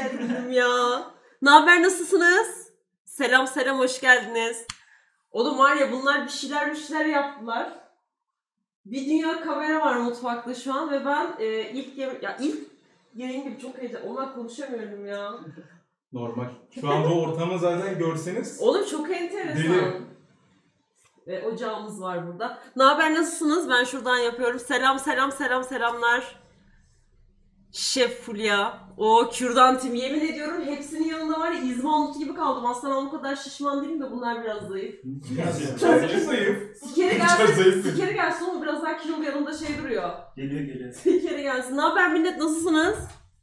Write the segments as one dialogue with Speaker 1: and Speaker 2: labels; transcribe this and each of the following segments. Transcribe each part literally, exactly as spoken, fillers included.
Speaker 1: gerginim ya. Ne haber, nasılsınız? Selam selam, hoş geldiniz. Oğlum var ya, bunlar bir şeyler bir şeyler yaptılar. Bir dünya kamera var mutfakta şu an ve ben e, ilk yem ya ilk yayın gibi çok heyecanlı. Onlar konuşamıyorum ya.
Speaker 2: Normal. Şu an bu ortamı zaten görseniz.
Speaker 1: Oğlum çok enteresan.
Speaker 2: Deli.
Speaker 1: Ve ocağımız var burada. Ne haber, nasılsınız? Ben şuradan yapıyorum. Selam selam selam selamlar. Şef Fulya. O kürdan tim. Yemin ediyorum hepsinin yanında var ya, İzmanutu gibi kaldım. Aslında ben o kadar şişman değilim de bunlar biraz zayıf.
Speaker 2: Çok zayıf.
Speaker 1: Sikeri gelsin. Sikeri gelsin ama biraz daha kilolu, yanında şey duruyor.
Speaker 3: Geliyor geliyor.
Speaker 1: Sikeri gelsin. Ne haber millet, nasılsınız?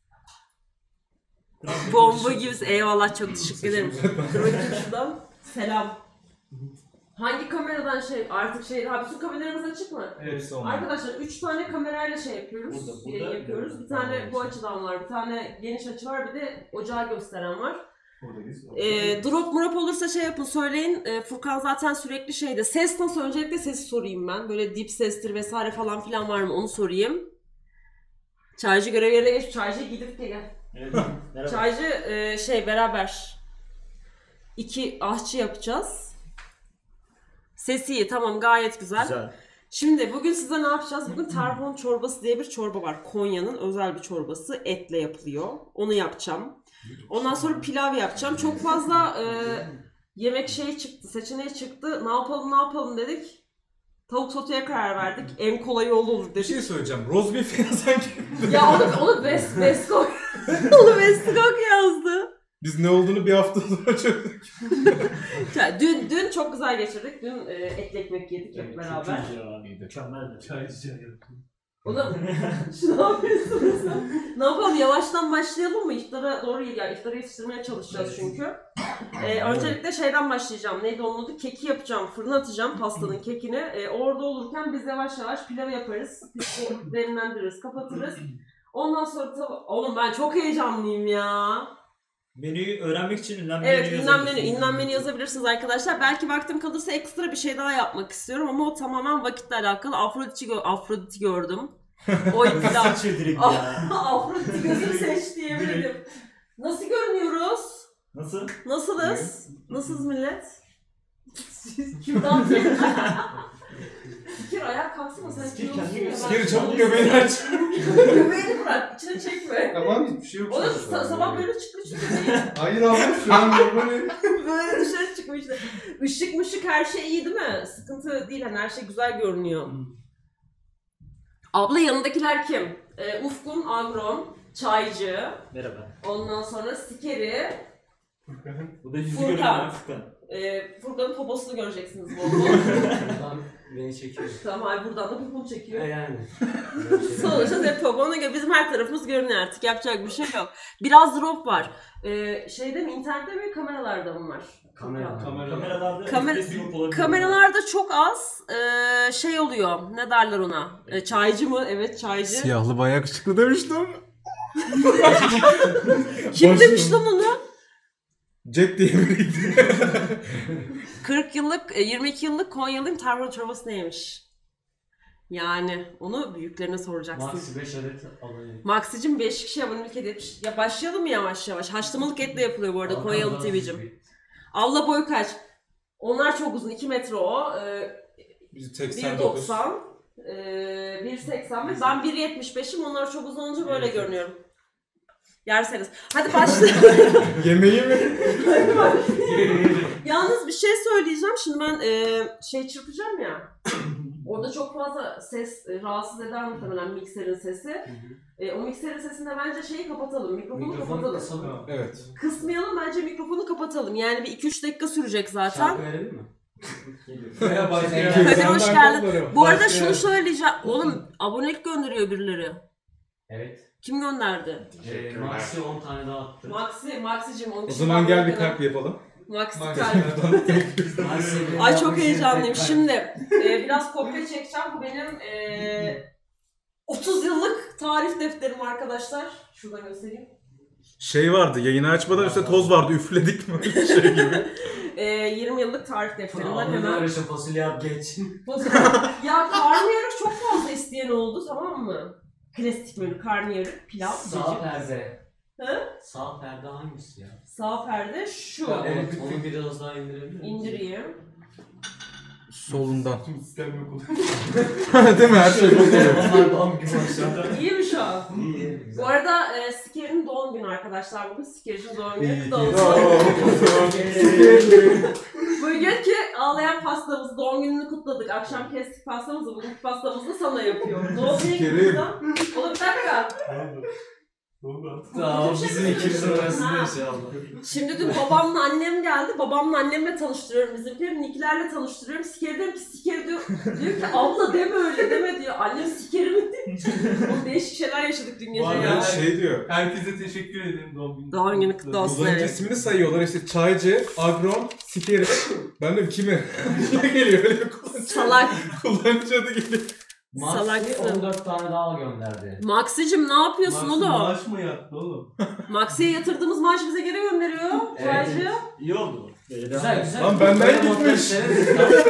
Speaker 1: Bomba gibisin. Eyvallah, çok teşekkür ederim. Dur bakayım şuradan. Selam. Hangi kameradan şey artık şey ha bütün kameralarımız açık mı?
Speaker 2: Hepsi onlar.
Speaker 1: Arkadaşlar üç tane kamerayla şey yapıyoruz.
Speaker 3: Burada, burada,
Speaker 1: yayın yapıyoruz.
Speaker 3: burada.
Speaker 1: Bir tane bu açıdan var, bir tane geniş açı var, bir de ocağı gösteren var.
Speaker 2: Buradayız.
Speaker 1: Ee, drop murap olursa şey yapın, söyleyin. Ee, Furkan zaten sürekli şeyde. Ses nasıl? Öncelikle sesi sorayım ben. Böyle dip sestir vesaire falan filan var mı? Onu sorayım. Çaycı görev yerine geç. Çaycı gidip gel.
Speaker 3: Evet, merhaba.
Speaker 1: Çaycı e, şey beraber iki ahçı yapacağız. Sesi iyi, tamam, gayet güzel.
Speaker 3: Güzel.
Speaker 1: Şimdi bugün size ne yapacağız? Bugün tarhun çorbası diye bir çorba var. Konya'nın özel bir çorbası. Etle yapılıyor. Onu yapacağım. Ondan sonra pilav yapacağım. Çok fazla e, yemek şeyi çıktı, seçeneği çıktı. Ne yapalım ne yapalım dedik. Tavuk sotuya karar verdik. En kolay yolu olur
Speaker 2: Bir
Speaker 1: dedik.
Speaker 2: şey söyleyeceğim. Rozbeef ya sanki.
Speaker 1: Ya onu, onu Best, Bestcock onu Bestcock yazdı.
Speaker 2: Biz ne olduğunu bir hafta sonra çözdük.
Speaker 1: dün, dün çok güzel geçirdik. Dün e, etli ekmek yedik hep beraber.
Speaker 3: Çok iyi ya. Mükemmel. Çay çay yaptım.
Speaker 1: Oğlum şu ne yapıyorsunuz sen? Ne yapalım, yavaştan başlayalım mı? İftara doğru yani iftara yetiştirmeye çalışacağız çünkü. Ee, öncelikle şeyden başlayacağım. Neydi onun adı? Keki yapacağım. Fırına atacağım pastanın kekini. Ee, orada olurken biz yavaş yavaş pilavı yaparız. Demlendiririz, kapatırız. Ondan sonra tabii... Oğlum ben çok heyecanlıyım ya.
Speaker 3: Menüyü öğrenmek için ünlem menü
Speaker 1: Evet, ünlem menü,
Speaker 3: yazabilirsiniz.
Speaker 1: ünlem menü yazabilirsiniz arkadaşlar. Belki vaktim kalırsa ekstra bir şey daha yapmak istiyorum ama o tamamen vakitle alakalı. Afrodit'i gö Afrodit'i gördüm. O pilav.
Speaker 3: Saçıyor direkt ya.
Speaker 1: Afrodit'i gözüm seç diyebilirim. Nasıl görünüyoruz?
Speaker 3: Nasıl?
Speaker 1: Nasılız? Nasılız millet? Kürdan Fikir ayağa kalksana, sen
Speaker 3: Fikir
Speaker 1: kilolusun
Speaker 3: kendi
Speaker 1: ya.
Speaker 3: göstereyim.
Speaker 2: Geri çabuk göbeğini aç.
Speaker 1: Göbeğini bırak, içine çekme.
Speaker 2: Tamam, hiçbir şey yok.
Speaker 1: Oğlum
Speaker 2: zaten.
Speaker 1: sa- sabah böyle çıktı çünkü.
Speaker 2: Hayır abi, şu an böyle.
Speaker 1: Böyle dışarı çıkmıştı. Işık mışık her şey iyi değil mi? Sıkıntı değil, hani her şey güzel görünüyor. Abla yanındakiler kim? Ee, Ufkun, Agron, Çaycı,
Speaker 3: Merhaba.
Speaker 1: ondan sonra Sikeri,
Speaker 3: Bu da yüzü
Speaker 1: Furkan.
Speaker 3: görünüyor Furkan.
Speaker 1: e, Furkan'ın poposunu göreceksiniz bu arada.
Speaker 4: Buradan beni çekiyor.
Speaker 1: Tamam, ay buradan da poponu çekiyor.
Speaker 4: E yani.
Speaker 1: Sonuçta hep popona göre bizim her tarafımız görünüyor artık, yapacak bir şey yok. Biraz drop var. Ee, şeyde mi, internette mi, kameralarda mı var?
Speaker 4: Kamera.
Speaker 2: Kamera.
Speaker 3: Kameralarda
Speaker 1: Kamer-
Speaker 3: vites yok olabilir.
Speaker 1: Kameralarda çok az e, şey oluyor, ne derler ona? E, çaycı mı? Evet, çaycı.
Speaker 2: Siyahlı bayağı yakışıklı demiştim.
Speaker 1: Kim
Speaker 2: Boş
Speaker 1: demiş
Speaker 2: ver.
Speaker 1: lan onu?
Speaker 2: Jack diye biriydi.
Speaker 1: kırk yıllık, e, yirmi iki yıllık Konyalıyım, tarhun çorbası neymiş? Yani onu büyüklerine soracaksın.
Speaker 4: Maxi beş adet alayım.
Speaker 1: Maxi'cim beş kişi abonelik hediye etmiş. Ya başlayalım mı yavaş yavaş? Haşlamalık etle yapılıyor bu arada Konyalı T V'cim. Abla boyu kaç? Onlar çok uzun, iki metre o. Ee,
Speaker 2: Biz
Speaker 1: bir
Speaker 2: seksen dokuz.
Speaker 1: doksan. Ee, bir seksen beş. Ben bir yetmiş beşim. Onlar çok uzun olunca böyle
Speaker 4: Evet.
Speaker 1: görünüyorum. Yerseniz. Hadi başlayalım.
Speaker 2: Yemeği mi?
Speaker 1: Hadi başlayalım. Yalnız bir şey söyleyeceğim. Şimdi ben e, şey çırpacağım ya. Orada çok fazla ses e, rahatsız eder muhtemelen mikserin sesi. E, o mikserin sesinde bence şeyi kapatalım. Mikrofonu,
Speaker 4: Mikrofonu
Speaker 1: kapatalım.
Speaker 4: kapatalım.
Speaker 2: Evet.
Speaker 1: Kısmayalım, bence mikrofonu kapatalım. Yani bir iki üç dakika sürecek zaten.
Speaker 4: Şarkı verelim mi? Geliyor.
Speaker 2: Veya başka
Speaker 4: Kadir,
Speaker 2: yerden
Speaker 1: Kadir hoş
Speaker 2: kopları.
Speaker 1: geldin. Bu arada
Speaker 2: Başka
Speaker 1: şunu
Speaker 2: yer-
Speaker 1: söyleyeceğim. Oğlum abonelik gönderiyor birileri.
Speaker 4: Evet.
Speaker 1: Kim gönderdi?
Speaker 4: Ee, Maxi on tane daha attı.
Speaker 1: Maxi, Maxi'cim on
Speaker 2: O
Speaker 1: kişi
Speaker 2: zaman gel bir
Speaker 1: abonelik
Speaker 2: kalp yapalım.
Speaker 1: Maxi
Speaker 2: Maxi
Speaker 1: kalp.
Speaker 4: Maxi
Speaker 1: Ay çok heyecanlıyım. Şimdi e, biraz kopya çekeceğim. Bu benim e, otuz yıllık tarif defterim arkadaşlar. Şuradan göstereyim.
Speaker 2: Şey vardı, yayını açmadan üstte toz vardı, üfledik mi? Şey gibi.
Speaker 1: E, yirmi yıllık tarif defterim var
Speaker 4: Hemen.
Speaker 1: hemen.
Speaker 4: Arışa fasulye yap geç.
Speaker 1: Ya karnıyarık çok fazla isteyen oldu, tamam mı? Klasik menü karnıyarık, pilav,
Speaker 4: Sağ
Speaker 1: cacık.
Speaker 4: perde. Sağ perde hangisi ya?
Speaker 1: Sağ perde şu.
Speaker 4: Evet, onu biraz daha indirebilir misin?
Speaker 1: İndireyim.
Speaker 2: Solundan.
Speaker 3: Sistem yok.
Speaker 2: Değil mi? Her şey bozuluyor.
Speaker 4: Onlar doğum günü aşağıda.
Speaker 1: İyi mi şu an?
Speaker 4: İyi,
Speaker 1: Bu
Speaker 4: güzel.
Speaker 1: arada e, Siker'in doğum günü arkadaşlar bugün. Siker'in doğum günü
Speaker 2: İyi
Speaker 1: kutlu
Speaker 2: ki
Speaker 1: olsun.
Speaker 2: doğdun.
Speaker 1: Bugünkü ağlayan pastamız doğum gününü kutladık. Akşam kestik pastamızı. Bugünkü pastamızı da sana yapıyor. Doğum günü
Speaker 2: Sikerim.
Speaker 1: kutladım. Oğlum bir dakika.
Speaker 4: Tamam, bizim ikimizin arasında
Speaker 1: Ha.
Speaker 4: inşallah.
Speaker 1: Şimdi dün babamla annem geldi. Babamla annemle tanıştırıyorum bizimkileri. Nikilerle tanıştırıyorum. Siker diyorum ki Siker diyor. Diyor ki abla deme öyle deme diyor. Annem Siker'i mi diyor. Oğlum değişik şeyler yaşadık dün gece
Speaker 2: Bana
Speaker 1: ya.
Speaker 2: şey diyor.
Speaker 3: Herkese teşekkür ederim doğum günü.
Speaker 1: Doğum günü kutlu olsun.
Speaker 2: Kullanıcı
Speaker 1: Evet.
Speaker 2: ismini sayıyorlar işte Çaycı, Agron, Sikeri. Ben de kimi? Ne geliyor öyle bir kullanıcı.
Speaker 1: Salak.
Speaker 2: Kullanıcı adı geliyor.
Speaker 4: Maxi
Speaker 1: Salaksın.
Speaker 4: on dört tane daha gönderdi.
Speaker 1: Maxi'cim ne yapıyorsun oğlum?
Speaker 3: Maaş mı yattı oğlum?
Speaker 1: Maxi'ye yatırdığımız maaşı bize geri gönderiyor.
Speaker 4: Evet.
Speaker 1: Çaycı.
Speaker 3: İyi oldu.
Speaker 4: Güzel güzel.
Speaker 2: Lan benden
Speaker 4: Böyle
Speaker 2: gitmiş.
Speaker 4: modları severiz.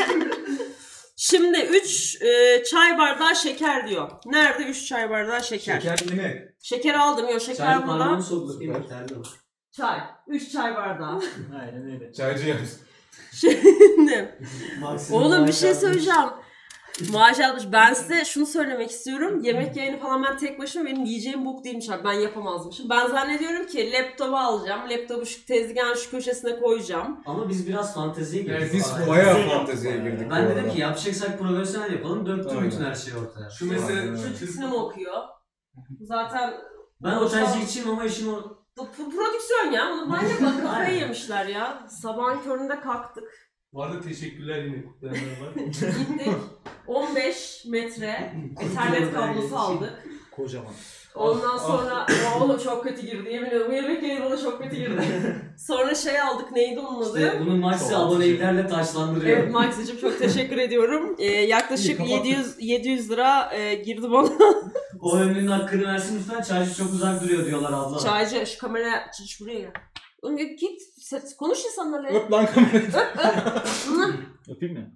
Speaker 1: Şimdi üç çay bardağı şeker diyor. Nerede üç çay bardağı şeker? Şeker,
Speaker 2: Şeker yine.
Speaker 1: şeker aldım. Yok şeker
Speaker 4: Çay
Speaker 1: burada.
Speaker 4: parmağını soktuk değil mi? Terli o.
Speaker 1: Çay. üç çay bardağı.
Speaker 3: Aynen öyle.
Speaker 2: Çaycı yapmış.
Speaker 1: Şimdi.
Speaker 4: Maksimum
Speaker 1: Oğlum bir şey
Speaker 4: maaş
Speaker 1: söyleyeceğim. Maaş almış. Ben size şunu söylemek istiyorum. Yemek yayını falan ben tek başıma benim yiyeceğim bok değilmiş abi. Ben yapamazmışım. Ben zannediyorum ki laptopu alacağım. Laptopu şu tezgahın şu köşesine koyacağım.
Speaker 4: Ama biz biraz fanteziye girdik.
Speaker 3: Evet,
Speaker 2: Biz
Speaker 3: Aynen.
Speaker 2: bayağı fanteziye girdik. bu
Speaker 4: Ben dedim
Speaker 2: arada.
Speaker 4: ki yapacaksak profesyonel yapalım. Döktüm
Speaker 2: Aynen.
Speaker 4: bütün her şeyi ortaya.
Speaker 3: Şu mesele
Speaker 1: Çocuk sinema okuyor. Zaten
Speaker 4: Ben otelcilikçiyim ama işim o.
Speaker 1: bu bu prodüksiyon ya. Bunu manyak kafayı yemişler ya. Sabahın köründe kalktık.
Speaker 3: Bu arada teşekkürler yine kutlayanlar var.
Speaker 1: Gittik. on beş metre ethernet kablosu aldık.
Speaker 2: Kocaman.
Speaker 1: Ondan
Speaker 3: Ah,
Speaker 1: sonra oğlum çok kötü girdi. Yemin ediyorum bu yemek yeri bana çok kötü girdi. Sonra şey aldık neydi onun adı?
Speaker 4: İşte bunu Maxi
Speaker 2: Çok
Speaker 4: aboneliklerle taşlandırıyor.
Speaker 1: Evet Max'cığım çok teşekkür ediyorum. Ee, yaklaşık
Speaker 2: İyi,
Speaker 1: yedi yüz yedi yüz lira e, girdi bana.
Speaker 4: O ömrünün hakkını versin lütfen. Çarşı çok uzak duruyor diyorlar abla.
Speaker 1: Çaycı şu kamera çiş buraya gel. Oğlum git ses, konuş insanlarla.
Speaker 2: Öp lan kamerayı.
Speaker 1: Hı.
Speaker 3: Öpeyim mi?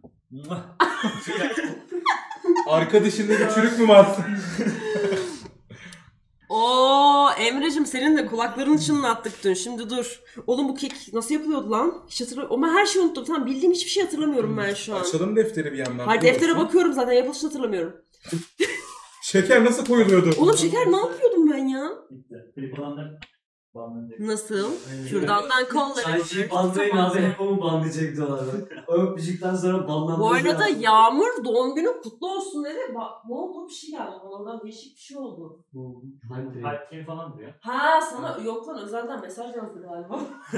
Speaker 2: Arka dişinde bir çürük mü var?
Speaker 1: Oo Emre'cim senin de kulaklarını çınlattık dün. Şimdi dur. Oğlum bu kek nasıl yapılıyordu lan? Hiç hatırlamıyorum. Ama her şeyi unuttum. Tamam bildiğim hiçbir şey hatırlamıyorum ben şu an.
Speaker 2: Açalım defteri bir yandan.
Speaker 1: Hayır deftere bakıyorum zaten yapılışını hatırlamıyorum.
Speaker 2: Şeker nasıl koyuluyordu?
Speaker 1: Oğlum şeker ne yapıyordum ben ya?
Speaker 3: Bitti. Klip olanlar bağlanacak.
Speaker 1: Nasıl? Kürdandan kolları.
Speaker 4: Çaycıyı banlayın abi hep o mu banlayacak diyorlar. O öpücükten sonra banlanmaz.
Speaker 1: Bu arada
Speaker 4: ya.
Speaker 1: Yağmur doğum günü kutlu olsun dedi. Bak ne oldu bir şey geldi bana. Oradan değişik bir şey oldu.
Speaker 4: Hadi.
Speaker 3: Kalp falan diyor.
Speaker 1: Ha sana yok lan özelden mesaj yazdı galiba.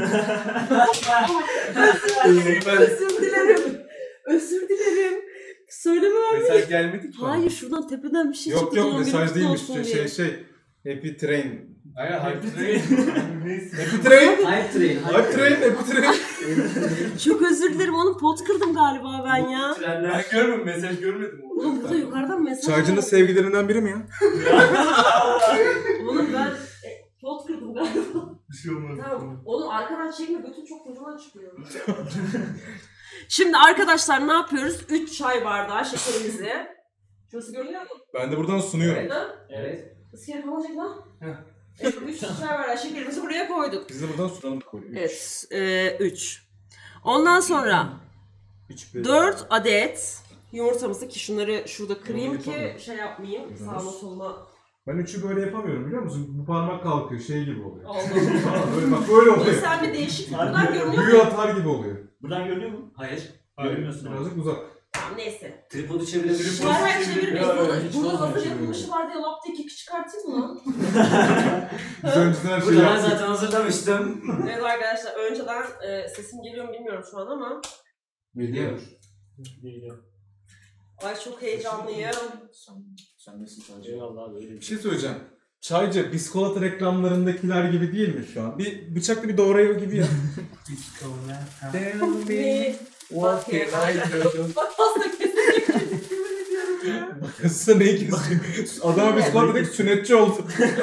Speaker 1: Özür dilerim. Özür dilerim. Söylemem.
Speaker 2: Mesaj gelmedi ki.
Speaker 1: Hayır şuradan tepeden bir şey
Speaker 2: Yok
Speaker 1: çıktı.
Speaker 2: yok
Speaker 1: doğum günü
Speaker 2: mesaj
Speaker 1: kutlu
Speaker 2: değilmiş.
Speaker 1: olsun
Speaker 2: Şey
Speaker 1: diye.
Speaker 2: şey. Happy Train.
Speaker 3: Aynen Happy Train. Neyse.
Speaker 2: Happy Train.
Speaker 4: Hype train.
Speaker 2: Happy Train. Happy Train.
Speaker 1: Çok özür dilerim oğlum pot kırdım galiba ben ya.
Speaker 4: Trenler.
Speaker 3: Ben görmedim, mesaj görmedim.
Speaker 1: Oğlum burada yukarıdan mesaj
Speaker 2: Çaycının
Speaker 1: var.
Speaker 2: sevgilerinden biri mi ya?
Speaker 1: Oğlum ben e, pot kırdım galiba.
Speaker 3: Bir şey olmaz.
Speaker 1: Tamam. Oğlum arkadan çekme götün çok kocaman çıkıyor. Şimdi arkadaşlar ne yapıyoruz? üç çay bardağı şekerimizi. Şurası görünüyor mu?
Speaker 2: Ben de buradan sunuyorum.
Speaker 1: Evet. Lan.
Speaker 4: Evet.
Speaker 1: Iskele olacak lan.
Speaker 3: Heh.
Speaker 1: Evet, üç çay bardağı şekerimizi buraya koyduk.
Speaker 2: Biz de buradan sunalım.
Speaker 1: Evet. E, üç. Ondan sonra
Speaker 2: üç,
Speaker 1: dört adet yumurtamızı ki şunları şurada kırayım
Speaker 2: Onu
Speaker 1: ki
Speaker 2: yapamıyorum.
Speaker 1: şey yapmayayım. Sağına soluna.
Speaker 2: Ben üçü böyle yapamıyorum biliyor musun? Bu parmak kalkıyor şey gibi oluyor.
Speaker 1: Allah.
Speaker 2: Aa, böyle bak böyle
Speaker 1: Oğlum
Speaker 2: oluyor.
Speaker 1: sen bir değişik buradan görünüyor.
Speaker 2: Büyü atar gibi oluyor.
Speaker 3: Buradan görünüyor mu?
Speaker 4: Hayır.
Speaker 3: Görünmüyorsun ama.
Speaker 2: Birazcık uzak.
Speaker 1: Tamam neyse.
Speaker 4: Tripodu çevirebilir.
Speaker 3: Tripod-
Speaker 1: Hayır hayır çevirmeyiz.
Speaker 3: Ya,
Speaker 1: Burada,
Speaker 2: hiç
Speaker 1: burada
Speaker 2: olmaz
Speaker 1: hazır
Speaker 2: çevirmeyiz.
Speaker 1: yapılmışı var diye lap diye keki çıkartayım mı lan?
Speaker 2: Biz önceden her şeyi
Speaker 4: Burada ben
Speaker 2: yaptık.
Speaker 4: zaten hazırlamıştım.
Speaker 1: Evet arkadaşlar önceden e, sesim geliyor mu bilmiyorum şu an ama.
Speaker 2: Geliyor.
Speaker 1: Ay çok heyecanlıyım.
Speaker 3: Sen nesin sadece? Eyvallah abi öyle
Speaker 2: Bir şey söyleyeceğim. Çaycı biskolata reklamlarındakiler gibi değil mi şu an? Bir bıçaklı bir doğrayı gibi ya.
Speaker 1: Ne? Bak ya. Bak pasta kesecek çocuk yemin ediyorum ya.
Speaker 2: Kızsa neyi kesiyor? Adama biskolata dedik sünnetçi oldu.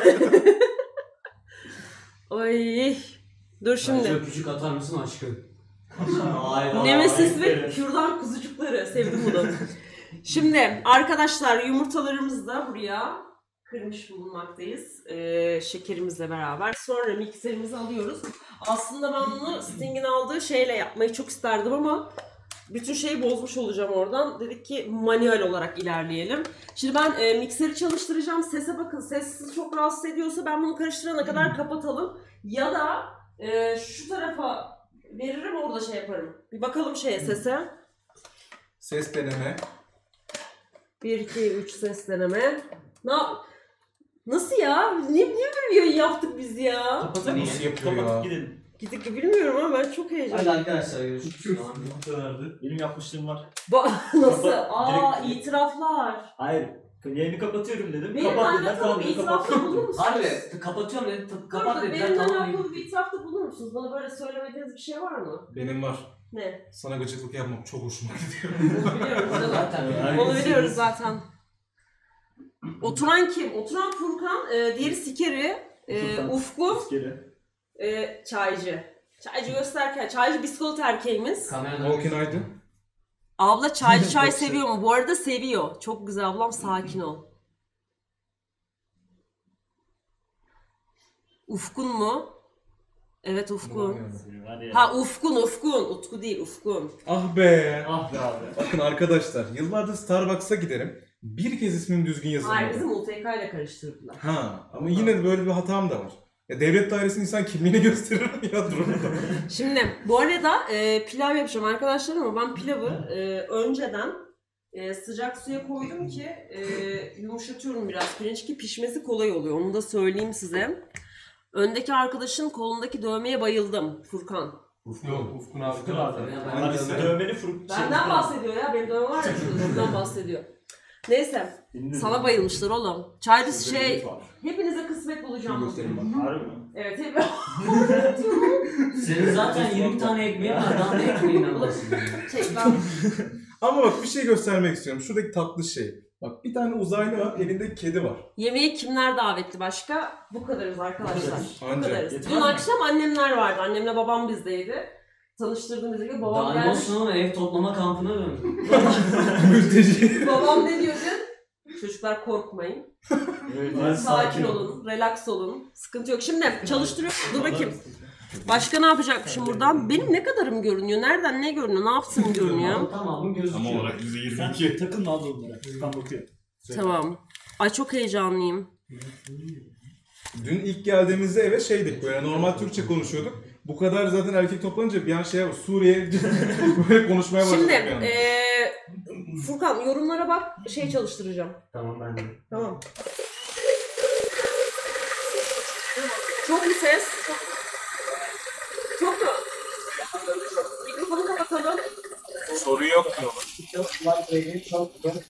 Speaker 1: Ay. Dur
Speaker 4: Şimdi.
Speaker 1: şimdi.
Speaker 4: Öpücük atar mısın aşkım? Hayda.
Speaker 1: Nemesis ve kürdan kuzucukları. Sevdim bunu. Şimdi arkadaşlar yumurtalarımızı da buraya kırmış bulunmaktayız. Ee, şekerimizle beraber. Sonra mikserimizi alıyoruz. Aslında ben bunu Sting'in aldığı şeyle yapmayı çok isterdim ama bütün şeyi bozmuş olacağım oradan. Dedik ki manuel olarak ilerleyelim. Şimdi ben e, mikseri çalıştıracağım. Sese bakın. Ses sizi çok rahatsız ediyorsa ben bunu karıştırana kadar kapatalım. Ya da e, şu tarafa veririm, orada şey yaparım. Bir bakalım şeye, sese.
Speaker 2: Ses deneme.
Speaker 1: bir, iki, üç ses deneme. Ne yap- Nasıl ya? Niye, niye böyle bir yayın yaptık biz ya?
Speaker 3: Kapatalım.
Speaker 2: Nasıl yapıyor ya?
Speaker 3: Kapatıp gidelim.
Speaker 1: Gidip bilmiyorum ama ben çok
Speaker 4: Hadi
Speaker 1: heyecanlıyım.
Speaker 4: arkadaşlar görüşürüz.
Speaker 3: Benim yapmışlığım var.
Speaker 1: Ba- Nasıl?
Speaker 3: Kapat-
Speaker 1: Aa,
Speaker 3: direkt-
Speaker 1: itiraflar.
Speaker 3: Hayır. Yayını kapatıyorum dedim.
Speaker 1: Benim
Speaker 3: Kapat dediler.
Speaker 1: alakalı
Speaker 3: Tamam
Speaker 1: bir
Speaker 3: dedim.
Speaker 1: itirafta
Speaker 3: Kapattım.
Speaker 1: bulunur musunuz?
Speaker 4: Abi kapatıyorum dedi. t- Kapat
Speaker 1: Kapat
Speaker 4: dediler.
Speaker 1: Benimle
Speaker 4: Tamam.
Speaker 1: alakalı bir itirafta bulunur musunuz? Bana böyle söylemediğiniz bir şey var mı?
Speaker 2: Benim var.
Speaker 1: Ne?
Speaker 2: Sana gıcıklık yapmak çok hoşuma gidiyor.
Speaker 1: Onu biliyoruz canım.
Speaker 4: Zaten.
Speaker 1: Onu biliyoruz zaten. Oturan kim? Oturan Furkan, e, diğeri Sikeri, e,
Speaker 3: Furkan.
Speaker 1: Ufku,
Speaker 3: İskele.
Speaker 1: e, Çaycı. Çaycı gösterken, Çaycı bisiklet erkeğimiz.
Speaker 4: Kamerada.
Speaker 2: Volkan Aydın.
Speaker 1: Abla çaycı çay
Speaker 2: Çok şey.
Speaker 1: seviyor mu? Bu arada seviyor. Çok güzel ablam, sakin ol. Ufkun mu? Evet Ufkun.
Speaker 3: Hadi ya.
Speaker 1: Ha Ufkun, Ufkun. Utku değil, Ufkun.
Speaker 2: Ah be.
Speaker 3: Ah be abi.
Speaker 2: Bakın arkadaşlar, yıllardır Starbucks'a giderim. Bir kez ismim düzgün
Speaker 1: Hayır, bizi
Speaker 2: yazılmadı.
Speaker 1: U T K ile karıştırdılar.
Speaker 2: Ha, ama yine de böyle bir hatam da var. Ya devlet dairesinin insan kimliğini gösterir mi ya durumda?
Speaker 1: Şimdi bu arada e, pilav yapacağım arkadaşlar ama ben pilavı e, önceden e, sıcak suya koydum ki e, yumuşatıyorum biraz pirinç ki pişmesi kolay oluyor. Onu da söyleyeyim size. Öndeki arkadaşın kolundaki dövmeye bayıldım, Furkan.
Speaker 2: Yok, Ufkun abi.
Speaker 3: Furkan abi.
Speaker 4: Ya ben
Speaker 3: Hangisi?
Speaker 4: dövme-
Speaker 3: Dövmeli Furkan.
Speaker 1: Benden bahsediyor ya, benim dövme var ya şurada, şuradan bahsediyor. Neyse, sana bayılmışlar oğlum. Çayda şey, hepinize kısmet bulacağım bugün.
Speaker 3: Harbi mi?
Speaker 1: Evet, hep
Speaker 4: Senin zaten yirmi tane ekmeğin var. Daha ne ekmeğinden bahsediyorsun?
Speaker 1: şey, ben
Speaker 2: Ama bak bir şey göstermek istiyorum. Şuradaki tatlı şey. Bak bir tane uzaylı var, elinde kedi var.
Speaker 1: yemeğe kimler davetli başka? Bu kadarız arkadaşlar. Bu
Speaker 2: Anca.
Speaker 1: kadarız.
Speaker 3: Yetmez
Speaker 1: Dün
Speaker 3: mi?
Speaker 1: akşam annemler vardı. Annemle babam bizdeydi. Tanıştırdığım bizi. Babam
Speaker 4: Daha ne
Speaker 1: gelmiş.
Speaker 4: olsun ama ev toplama kampına döndü.
Speaker 2: Mülteci.
Speaker 1: Babam ne diyor dün? Çocuklar korkmayın.
Speaker 3: Evet, ben
Speaker 1: Sakin olun. Relax olun. Sıkıntı yok. Şimdi çalıştırıyorum. Dur bakayım. Başka ne yapacakmışım buradan? Benim ne kadarım görünüyor? Nereden ne görünüyor? Ne yapsın görünüyor?
Speaker 4: Tamam gözüküyor.
Speaker 2: yüzde
Speaker 3: Sen takılma az onlara. Furkan bakıyor.
Speaker 1: Tamam. Ay çok heyecanlıyım.
Speaker 2: Dün ilk geldiğimizde eve şeydik, böyle normal Türkçe konuşuyorduk. Bu kadar zaten erkek toplanınca bir an şey var, Suriye böyle konuşmaya başladık.
Speaker 1: Şimdi
Speaker 2: yani.
Speaker 1: eee Furkan yorumlara bak, şey çalıştıracağım.
Speaker 4: Tamam ben de.
Speaker 1: Tamam. Çok mu ses? Çok, çok mu? Mikrofonu kapatalım.
Speaker 2: Soru yok mu?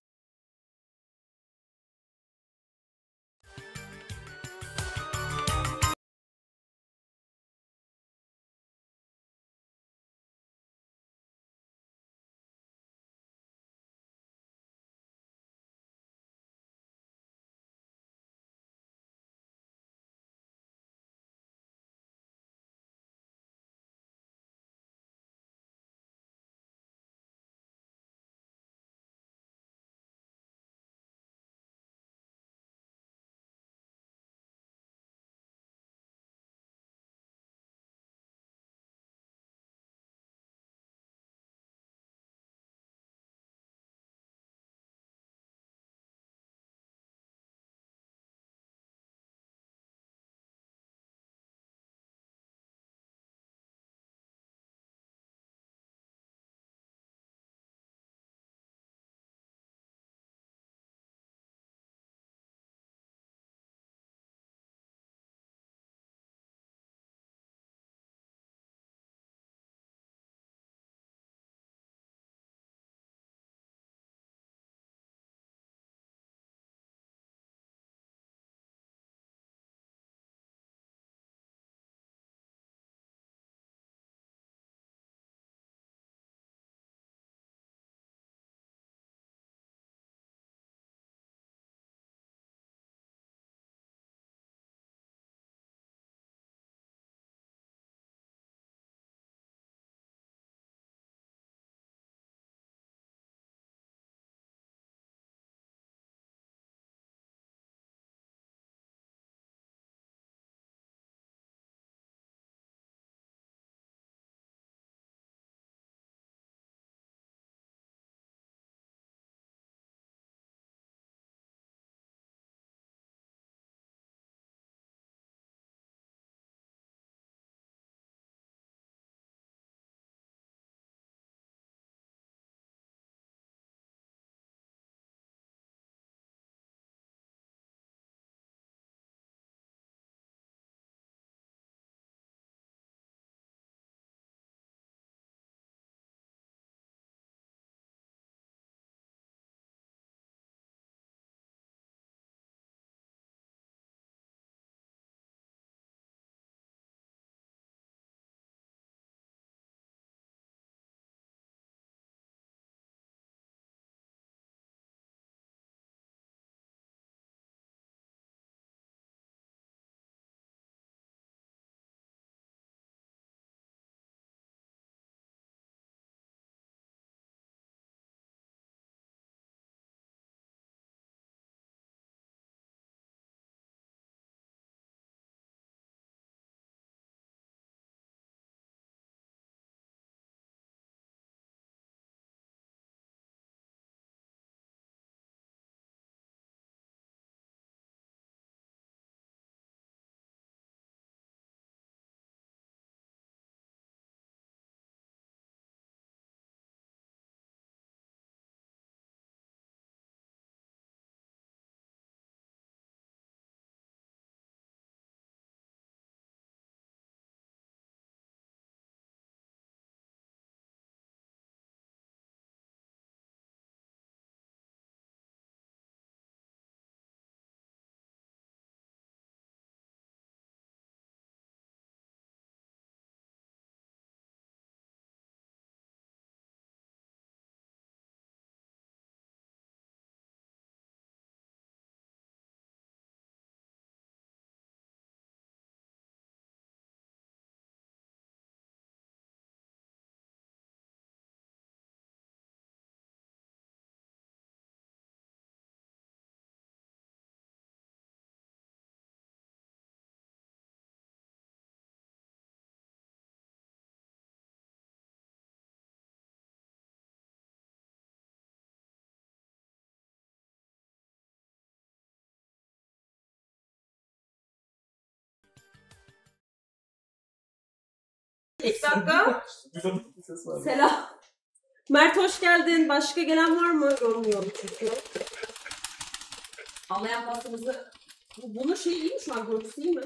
Speaker 1: İlk dakika. Selam. Mert hoş geldin. Başka gelen var mı? Görmüyorum çünkü. Ağlayan pastamızı... Bunun şeyi iyi mi şu an? Görüntüsü iyi mi?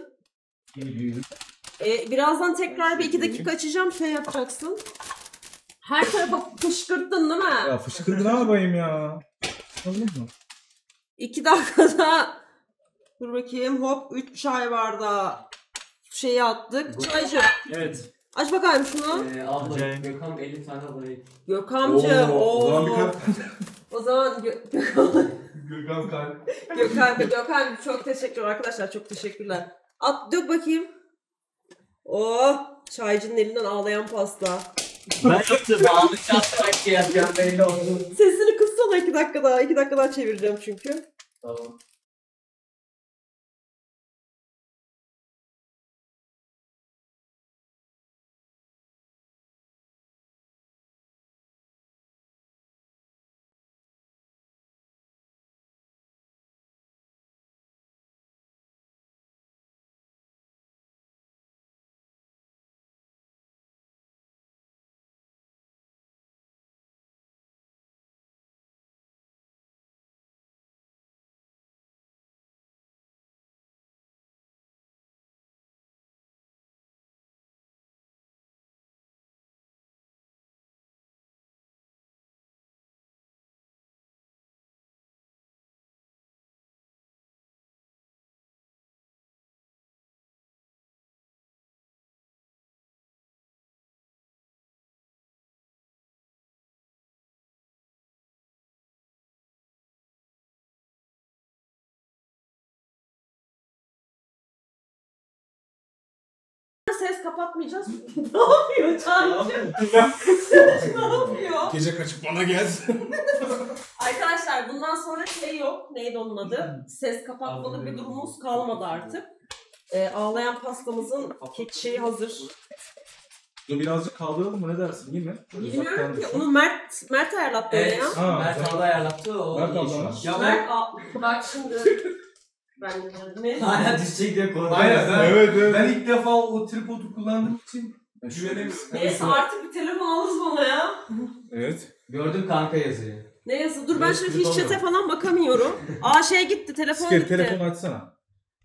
Speaker 1: Ee, birazdan tekrar bir iki dakika açacağım. Şey yapacaksın. Her tarafa fışkırttın değil mi?
Speaker 2: Ya fışkırdı ne yapayım ya? Anladın mı?
Speaker 1: İki dakikada... Dur bakayım. Hop. Üç çay bardağı şeyi attık. Çaycı.
Speaker 3: Evet.
Speaker 1: Aç bakayım şunu.
Speaker 4: Ee, abla
Speaker 3: Acayip.
Speaker 4: Gökhan elli tane abone.
Speaker 1: Gökhan'cığım.
Speaker 2: Oo, o zaman
Speaker 1: oo.
Speaker 2: bir kalp.
Speaker 1: O zaman Gö Gökhan.
Speaker 2: Gökhan kalp.
Speaker 1: Gökhan, Gökhan çok teşekkür arkadaşlar. Çok teşekkürler. At dök bakayım. Oh, çaycının elinden ağlayan pasta.
Speaker 3: Ben yaptım.
Speaker 4: Bağlı çatlamak ki yapacağım belli oldu.
Speaker 1: Sesini kıssana iki dakika daha. iki dakika daha çevireceğim çünkü.
Speaker 4: Tamam.
Speaker 1: Ses kapatmayacağız. Ne yapıyor çaycı? Ne yapıyor?
Speaker 2: Gece kaçıp bana gelsin.
Speaker 1: Arkadaşlar bundan sonra şey yok. Neydi onun adı? Ses kapatmalı bir durumumuz kalmadı artık. Ee, ağlayan pastamızın kek şeyi hazır.
Speaker 2: Dur birazcık kaldıralım mı ne dersin iyi mi?
Speaker 1: Bilmiyorum ki. Onu Mert Mert ayarlattı öyle
Speaker 4: Evet.
Speaker 1: ya.
Speaker 2: Ha,
Speaker 4: Mert
Speaker 2: güzel.
Speaker 4: abla ayarlattı o.
Speaker 2: Mert
Speaker 4: iyi
Speaker 2: abla
Speaker 4: şu an.
Speaker 2: mı?
Speaker 4: Ya
Speaker 1: Mert
Speaker 4: ben
Speaker 1: a- bak şimdi. Ben ne?
Speaker 4: hala düşecek diye korkuyorum.
Speaker 5: Aynen ben,
Speaker 2: Evet, evet.
Speaker 5: ben ilk defa o tripodu kullandığım için güvenemiyorum.
Speaker 1: Neyse artık bir telefon alırız bana ya.
Speaker 2: Evet.
Speaker 4: Gördüm kanka yazıyı.
Speaker 1: Ne yazı? Dur ben
Speaker 4: Evet,
Speaker 1: şimdi
Speaker 4: telefon
Speaker 1: hiç chat'e
Speaker 4: yok.
Speaker 1: falan bakamıyorum. Aa şey gitti, telefon
Speaker 2: Sker
Speaker 1: gitti.
Speaker 2: telefonu açsana.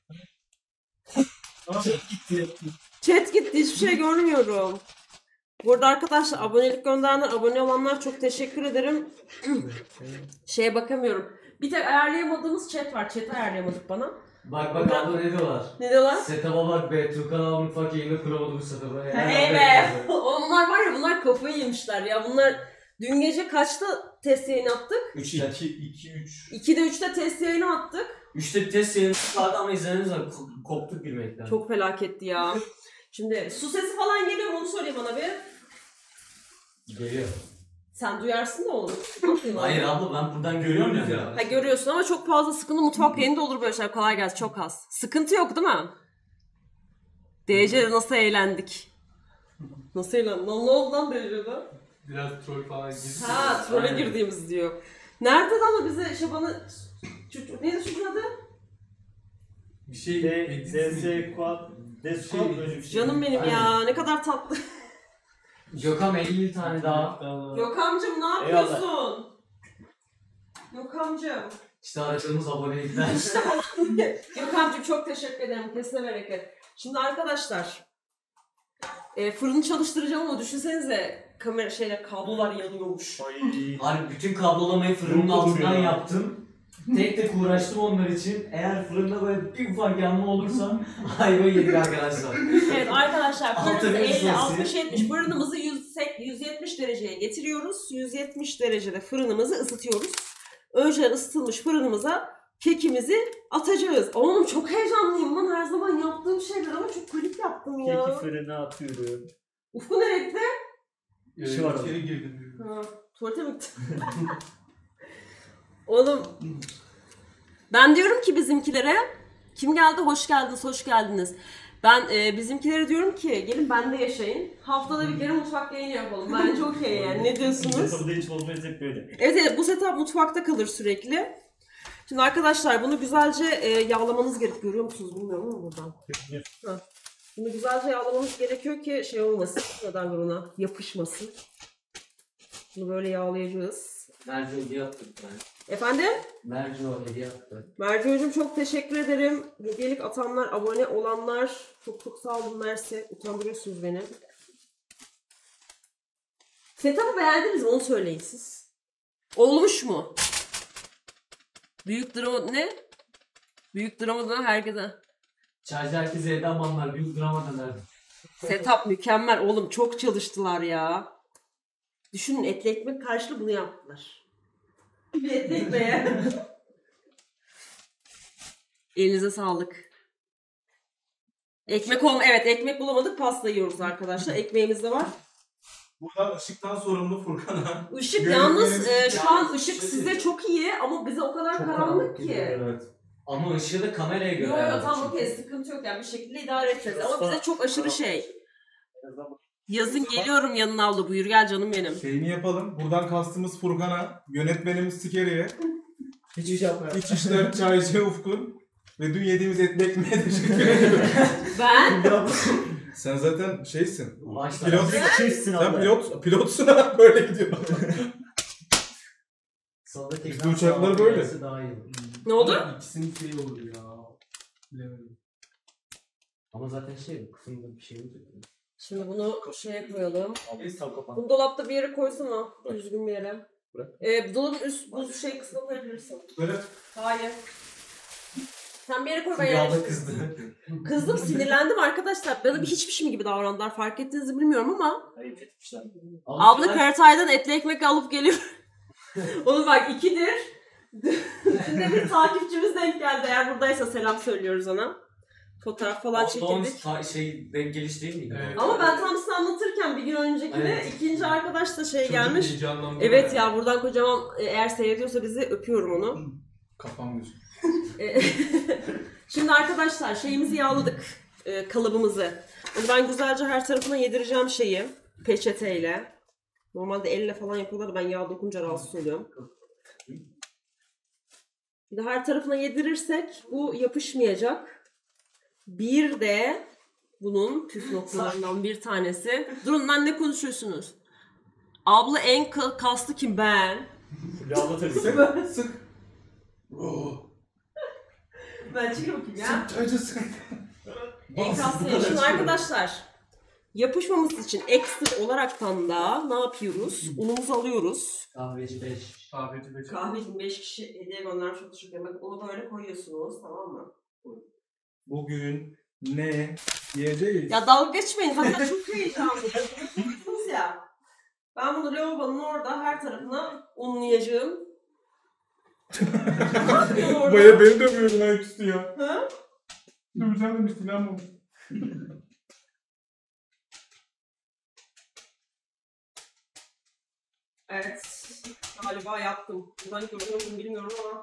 Speaker 1: Chat gitti, hiçbir şey görmüyorum. Burada arkadaşlar abonelik gönderenler, abone olanlar çok teşekkür ederim. Şeye bakamıyorum. Bir tek ayarlayamadığımız chat var. Chat'i ayarlayamadık bana.
Speaker 4: Bak bak abla ne diyorlar?
Speaker 1: Ne diyorlar?
Speaker 4: Setup'a bak be, Turkan abi mutfak yayını kuramadı bu setup'a.
Speaker 1: Hey be! Onlar var ya, bunlar kafayı yemişler ya. Bunlar dün gece kaçta test yayını attık?
Speaker 4: üçte.
Speaker 5: iki, iki, üç.
Speaker 1: ikide üçte test yayını attık.
Speaker 4: Üçte bir test yayını vardı ama izleneniz var. Ko- Koptuk gülmekten.
Speaker 1: Çok felaketti ya. Şimdi su sesi falan geliyor mu onu söyle bana bir.
Speaker 4: Geliyor.
Speaker 1: Sen duyarsın da olur.
Speaker 4: Hayır abla ben buradan görüyorum ya.
Speaker 1: Ha görüyorsun ama çok fazla sıkıntı mutfak yayında olur böyle şeyler. Kolay gelsin, çok az. Sıkıntı yok değil mi? D C'de nasıl eğlendik? Nasıl eğlendik? Lan ne oldu lan D C'de?
Speaker 5: Biraz troll falan girdi.
Speaker 1: Ha trole
Speaker 4: Aynen.
Speaker 1: girdiğimiz diyor. Nerede lan o bize Şaban'ı... Çocuk- Neydi çocuğun adı?
Speaker 5: Bir şey
Speaker 3: D,
Speaker 5: edit
Speaker 3: D,
Speaker 5: mi?
Speaker 3: S, Quad, D, Squad böyle bir şey.
Speaker 1: Canım benim ya, ne kadar tatlı.
Speaker 4: Gökhan elli tane daha.
Speaker 1: Gökhan'cım ne yapıyorsun? Gökhan'cım.
Speaker 4: İşte aradığımız abonelikler.
Speaker 1: Gökhan'cım çok teşekkür ederim. Kesine bereket. Şimdi arkadaşlar e, fırını çalıştıracağım ama düşünsenize kamera şeyle kablolar yanıyormuş.
Speaker 3: Ay.
Speaker 4: Harbi bütün kablolamayı fırının
Speaker 3: Yok,
Speaker 4: altından
Speaker 3: duruyor.
Speaker 4: yaptım. Tek tek uğraştım onlar için. Eğer fırında böyle bir ufak yanma olursa ayvayı yedik arkadaşlar.
Speaker 1: Evet arkadaşlar fırınımızı
Speaker 4: Altı bin
Speaker 1: elli, altmış,
Speaker 4: sesi.
Speaker 1: yetmiş fırınımızı yüz, yüz yetmiş dereceye getiriyoruz. yüz yetmiş derecede fırınımızı ısıtıyoruz. Önceden ısıtılmış fırınımıza kekimizi atacağız. Oğlum çok heyecanlıyım lan, her zaman yaptığım şeyler ama çok klip yaptım ya.
Speaker 3: Keki fırına atıyorum.
Speaker 1: Ufku nereye gitti?
Speaker 5: Ee,
Speaker 3: Şu var
Speaker 5: içeri girdim diyor.
Speaker 1: Ha, tuvalete mi gitti? Oğlum ben diyorum ki bizimkilere, kim geldi? Hoş geldiniz, hoş geldiniz. Ben e, bizimkilere diyorum ki gelin bende yaşayın. Haftada bir kere mutfak yayını yapalım. Bence okey yani. Ne diyorsunuz?
Speaker 3: Setup'da hiç bozmayız hep böyle.
Speaker 1: Evet evet, bu setup mutfakta kalır sürekli. Şimdi arkadaşlar bunu güzelce e, yağlamanız gerek. Görüyor musunuz bilmiyorum ama buradan. Ha. Bunu güzelce yağlamamız gerekiyor ki şey olmasın. Neden ona yapışmasın. Bunu böyle yağlayacağız.
Speaker 4: Merco hediye yaptık ben.
Speaker 1: Efendim?
Speaker 4: Merco hediye yaptı.
Speaker 1: Mercu'cum çok teşekkür ederim. Hediyelik atanlar, abone olanlar çok çok sağ olun Mersi. Utandırıyorsunuz beni. Setup'ı beğendiniz mi? Onu söyleyin siz. Olmuş mu? Büyük drama ne? Büyük dramadan herkese.
Speaker 4: Çaycı herkese Eda Manlar büyük drama döner.
Speaker 1: Setup mükemmel. Oğlum çok çalıştılar ya. Düşünün etli ekmek karşılığı bunu yaptılar. Bir etli ekmeğe. Elinize sağlık. Ekmek olma, evet ekmek bulamadık, pasta yiyoruz arkadaşlar. Ekmeğimiz de var.
Speaker 2: Burada ışıktan sorumlu Furkan'a.
Speaker 1: Işık
Speaker 2: Görüntüleriniz-
Speaker 1: yalnız e, şu an
Speaker 4: Ya,
Speaker 1: ışık
Speaker 4: şey
Speaker 1: size
Speaker 4: değil.
Speaker 1: çok iyi ama bize o kadar
Speaker 4: Çok
Speaker 1: karanlık
Speaker 4: karanlık
Speaker 1: ki.
Speaker 4: gidiyor,
Speaker 2: Evet.
Speaker 4: Ama ışığı da kameraya göre.
Speaker 1: Yok yok
Speaker 4: ayarladık
Speaker 1: tamam
Speaker 4: çünkü.
Speaker 1: okey sıkıntı yok yani bir şekilde idare edeceğiz ama bize çok aşırı şey. Yazın geliyorum yanına abla, buyur gel canım benim.
Speaker 2: Şeyini yapalım. Buradan kastımız Furkan'a, yönetmenimiz Sikeri'ye,
Speaker 5: Hiçbir şey yapmıyor.
Speaker 2: İçişler Çaycı Ufkun ve dün yediğimiz etli ekmeğe teşekkür ediyorum.
Speaker 1: Ben
Speaker 2: Sen zaten şeysin.
Speaker 4: Başla.
Speaker 2: Pilot,
Speaker 3: Çiftsin
Speaker 2: sen
Speaker 3: abla.
Speaker 2: pilot, pilotsun ha böyle gidiyor.
Speaker 4: Sonra tekrar
Speaker 2: Bizde uçaklar böyle.
Speaker 4: sağlaması daha iyi.
Speaker 1: ne oldu?
Speaker 5: İkisinin şeyi olur ya. Bilemedim.
Speaker 4: Ama zaten şey bu kısımda bir şey olacak.
Speaker 1: Şimdi bunu şeye koyalım.
Speaker 3: Abi tam kapan.
Speaker 1: Bunu dolapta bir yere koysana. Düzgün bir yere.
Speaker 3: Bırak.
Speaker 1: Ee, dolabın üst buz şey kısmına koyabilirsin.
Speaker 2: Böyle
Speaker 1: Hayır. Sen bir yere koy ben
Speaker 4: Yağda
Speaker 1: yerleştireyim.
Speaker 4: kızdı.
Speaker 1: Kızdım, sinirlendim arkadaşlar. Bana bir hiçmişim gibi davrandılar. Fark ettiğinizi bilmiyorum ama.
Speaker 3: Ayıp etmişler.
Speaker 1: Abla Karatay'dan etli ekmek alıp geliyor. Oğlum bak ikidir. Dün de bir takipçimiz denk geldi. Eğer buradaysa selam söylüyoruz ona. Fotoğraf falan çekildik.
Speaker 4: Ta- şey denk geliş değil miydi?
Speaker 5: Evet.
Speaker 1: Ama ben tam size anlatırken bir gün öncekine
Speaker 4: Evet.
Speaker 1: ikinci arkadaş da şey
Speaker 5: Çocuk
Speaker 1: gelmiş.
Speaker 5: heyecanlandı.
Speaker 1: Evet ya buradan kocaman e, eğer seyrediyorsa bizi öpüyorum onu.
Speaker 2: kafam gözüm.
Speaker 1: E, Şimdi arkadaşlar şeyimizi yağladık. E, kalıbımızı. Onu ben güzelce her tarafına yedireceğim şeyi. Peçeteyle. Normalde elle falan yapıyorlar da ben yağ dokunca rahatsız oluyorum. Bir de her tarafına yedirirsek bu yapışmayacak. Bir de bunun püf noktalarından bir tanesi. Durun lan ne konuşuyorsunuz? Abla en ka- kaslı kim? Ben.
Speaker 3: Ya abla tabii.
Speaker 2: Sık, sık. Oh.
Speaker 1: Ben çıkayım bakayım ya.
Speaker 2: Sık Çaycı sık.
Speaker 1: En kaslı. Şimdi arkadaşlar yapışmaması için ekstra olaraktan da ne yapıyoruz? Unumuzu alıyoruz.
Speaker 4: Kahveci beş.
Speaker 5: Kahveci beş.
Speaker 1: Kahveci beş kişi hediye göndermiş çok teşekkür ederim. Bakın onu böyle koyuyorsunuz, tamam mı?
Speaker 2: Bugün ne yiyeceğiz?
Speaker 1: Ya dalga geçmeyin. Hatta çok heyecanlıyım. Biliyorsunuz ya. Ben bunu lavabonun orada her tarafına unlayacağım. Ne yapıyorsun orada?
Speaker 2: Baya beni dövüyorum ayaküstü ya.
Speaker 1: Ha?
Speaker 2: Döveceğim demiştin ama.
Speaker 1: Evet. Galiba yaptım. Ben görüyorum bilmiyorum ama.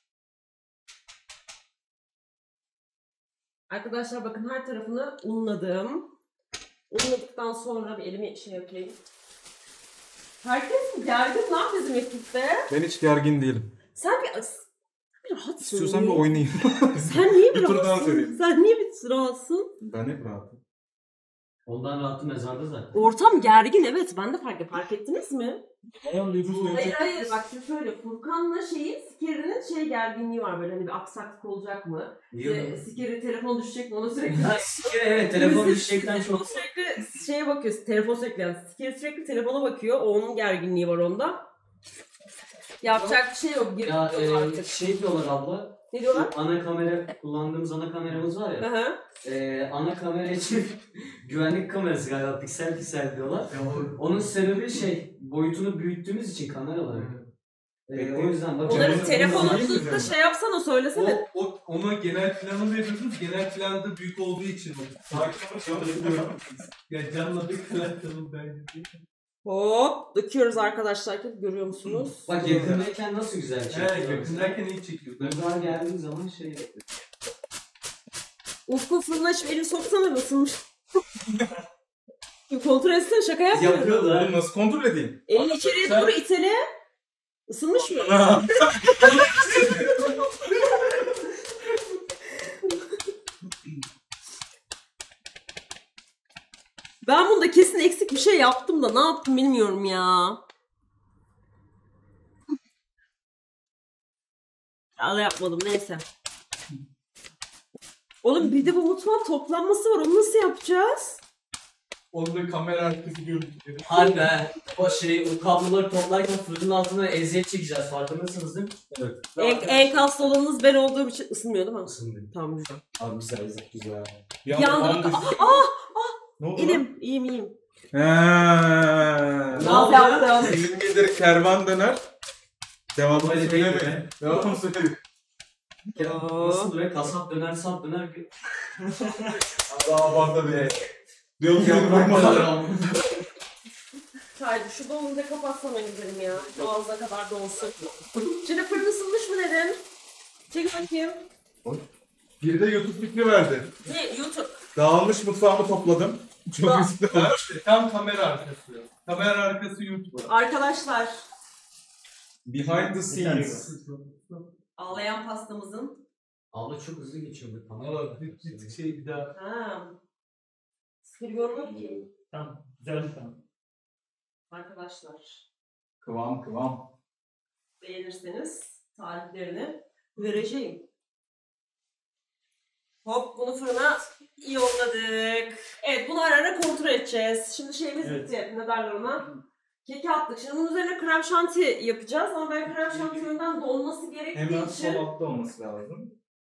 Speaker 1: Arkadaşlar bakın her tarafını unladım. Unladıktan sonra bir elimi şey yapayım. Herkes mi gergin lan bizim ekipte?
Speaker 2: Ben hiç gergin değilim.
Speaker 1: Sen bir, bir rahatsın.
Speaker 2: İstiyorsan bir oynayayım.
Speaker 1: Sen niye bir
Speaker 2: Bir tur daha
Speaker 1: rahatsın?
Speaker 2: söyleyeyim.
Speaker 1: Sen niye bir rahatsın?
Speaker 2: Ben hep rahatım.
Speaker 4: Ondan rahatı mezarda zaten.
Speaker 1: Ortam gergin, evet, ben de fark, fark ettiniz mi?
Speaker 2: Ayağım
Speaker 1: Hayır hayır bak şimdi şöyle Furkan'la şeyin Sikeri'nin şey gerginliği var, böyle hani bir aksaklık olacak mı?
Speaker 4: Niye?
Speaker 1: Ee, Sikeri telefon düşecek mi ona sürekli.
Speaker 4: Ya sikir evet telefon düşecekten çok.
Speaker 1: Sürekli şeye bakıyor, telefon sürekli yani Sikeri sürekli telefona bakıyor, o onun gerginliği var onda. Yapacak bir şey yok,
Speaker 4: Ya
Speaker 1: giriyor
Speaker 4: e,
Speaker 1: artık.
Speaker 4: şey diyorlar abla.
Speaker 1: Ne diyorlar?
Speaker 4: Ana kamera kullandığımız ana kameramız var ya.
Speaker 1: Hı hı.
Speaker 4: e, ana kamera için güvenlik kamerası galiba piksel piksel diyorlar.
Speaker 5: Ya o-
Speaker 4: Onun sebebi şey boyutunu büyüttüğümüz için kameraları. E, o yüzden bak.
Speaker 1: Onları
Speaker 2: Canım,
Speaker 1: telefonu
Speaker 2: canım,
Speaker 1: tutup da
Speaker 2: canım.
Speaker 1: şey yapsana, söylesene.
Speaker 5: O, o, onu genel planını yapıyorsunuz. Genel planda büyük olduğu için o. Ya canla bir alakalı bence.
Speaker 1: Hop döküyoruz arkadaşlar, görüyor musunuz?
Speaker 4: Bak yakındayken nasıl güzel çekiyor.
Speaker 5: Evet yakındayken iyi çekiyorlar.
Speaker 4: Uzağa geldiğin zaman şey yapıyor.
Speaker 1: Ufku fırına hiç elini soksana, ısınmış. Kontrol etsene, şaka yapmıyorum.
Speaker 4: Yapıyorlar.
Speaker 2: Oğlum nasıl kontrol edeyim?
Speaker 1: Elini içeriye doğru itele. Isınmış mı? Ben bunda kesin eksik bir şey yaptım da ne yaptım bilmiyorum ya. Allah yapmadım neyse. Oğlum bir de bu mutfağın toplanması var. Onu nasıl yapacağız?
Speaker 5: Onda kamera arkası görüntüleri.
Speaker 4: Harbi he. O şey, o kabloları toplarken fırının altına eziyet çekeceğiz. Farkındasınız değil mi?
Speaker 5: Evet.
Speaker 1: En, en kaslı olanınız ben olduğum için ısınmıyor değil mi?
Speaker 4: Isındı.
Speaker 1: Tamam güzel.
Speaker 4: Abi güzel, güzel.
Speaker 2: Bir anda
Speaker 1: Yandım.
Speaker 2: falan
Speaker 1: Ah,
Speaker 2: düştü.
Speaker 1: ah,
Speaker 2: Ne oldu?
Speaker 1: İyiyim, iyiyim, iyiyim.
Speaker 2: Heee.
Speaker 4: Ne
Speaker 1: Nasıl
Speaker 4: oldu?
Speaker 1: yaptım?
Speaker 2: Film gelir kervan döner. Devamını
Speaker 4: Öyle değil
Speaker 2: söyleme.
Speaker 4: mi?
Speaker 2: Devamını söyleme.
Speaker 4: Nasıl duruyor? Kasap döner, sap döner.
Speaker 2: Daha abartı diye. Diyorum ki vurmadan.
Speaker 1: Haydi şu dolunu da kapatsana güzelim ya. Boğazına kadar dolsun. Şimdi fırın ısınmış mı dedim? Çek bakayım.
Speaker 2: Bir de YouTube fikri verdi.
Speaker 1: Ne? YouTube.
Speaker 2: Dağılmış mutfağımı topladım. Çok
Speaker 1: Bak.
Speaker 2: riskli olmuş.
Speaker 5: Tam kamera arkası. Kamera arkası YouTube.
Speaker 1: Arkadaşlar,
Speaker 2: Behind the scenes.
Speaker 1: ağlayan pastamızın.
Speaker 4: Abla çok hızlı geçiyor bu. Tamam.
Speaker 5: Valla bir bir şey bir daha.
Speaker 1: Ha. Sıkır görmüyor ki.
Speaker 3: Tamam. Güzel bir tamam.
Speaker 1: Arkadaşlar,
Speaker 2: Kıvam kıvam.
Speaker 1: beğenirseniz tariflerini vereceğim. Hop bunu fırına yolladık. Evet bunu ara ara kontrol edeceğiz. Şimdi şeyimiz
Speaker 3: Evet.
Speaker 1: bitti. Ne derler ona? Keki attık. Şimdi bunun üzerine krem şanti yapacağız ama ben krem şanti önden donması gerektiği
Speaker 2: Hemen
Speaker 1: için
Speaker 2: sol altta olması lazım.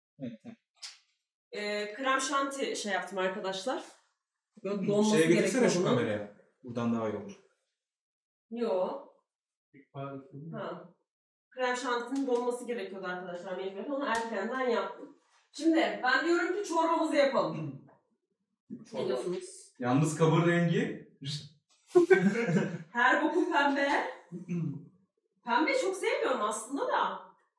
Speaker 1: e, krem şanti şey yaptım arkadaşlar. Böyle donması
Speaker 2: Şeye getirsene
Speaker 1: gerekiyor
Speaker 2: şu
Speaker 1: bunun.
Speaker 2: kameraya. Buradan daha iyi olur.
Speaker 1: Yo. Ha. Krem şantinin donması gerekiyordu arkadaşlar mecburen. Onu erkenden yaptım. Şimdi ben diyorum ki çorbamızı yapalım. Ne diyorsunuz?
Speaker 2: Yalnız kabın rengi.
Speaker 1: Her boku pembe. Pembe çok sevmiyorum aslında da.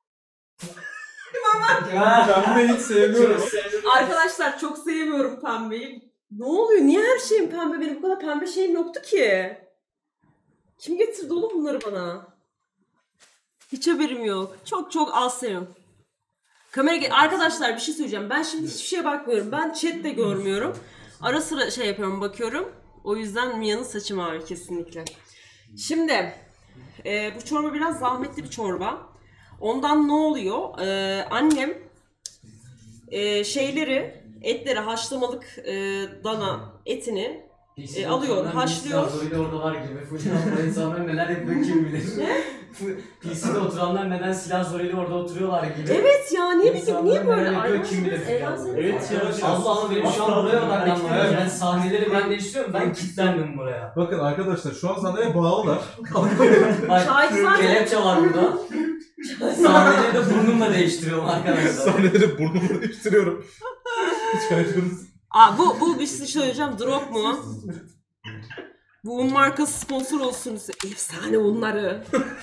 Speaker 2: Ben de hiç sevmiyorum.
Speaker 1: Arkadaşlar çok sevmiyorum pembeyi. Ne oluyor? Niye her şeyim pembe? Benim bu kadar pembe şeyim yoktu ki. Kim getirdi oğlum bunları bana? Hiç haberim yok. Çok çok az seviyorum. Kamera ge- Arkadaşlar bir şey söyleyeceğim. Ben şimdi hiçbir şeye bakmıyorum. Ben chat de görmüyorum. Ara sıra şey yapıyorum, bakıyorum. O yüzden Mia'nın saçı mavi kesinlikle. Şimdi e, bu çorba biraz zahmetli bir çorba. Ondan ne oluyor? E, annem e, şeyleri, etleri, haşlamalık e, dana etini E, alıyor, haşlıyor.
Speaker 4: Böyle oradalar gibi. Fulya insanlar neler yapıyor kim bilir.
Speaker 1: Ne?
Speaker 4: P C'de oturanlar neden silah zoruyla orada oturuyorlar gibi.
Speaker 1: Evet ya niye bildik,
Speaker 4: İnsanlar
Speaker 1: niye böyle?
Speaker 4: neler yapıyor kim bilir.
Speaker 1: Arkadaşlar, eğlensenize.
Speaker 3: Evet ya.
Speaker 4: Allah Allah benim şu an buraya odaklanmam
Speaker 5: Evet.
Speaker 4: lazım. Yani sahneleri ben değiştiriyorum. Ben kilitlendim buraya.
Speaker 2: Bakın arkadaşlar şu an sahneye bağlılar.
Speaker 4: Bak
Speaker 1: Şahit zaten.
Speaker 4: kelepçe var burada. Sahneleri de burnumla değiştiriyorum arkadaşlar.
Speaker 2: Sahneleri burnumu değiştiriyorum. Şaşırırız.
Speaker 1: Aa, bu, bu bir şey söyleyeceğim. Drop mu? Bu un markası sponsor olsun. Efsane unları.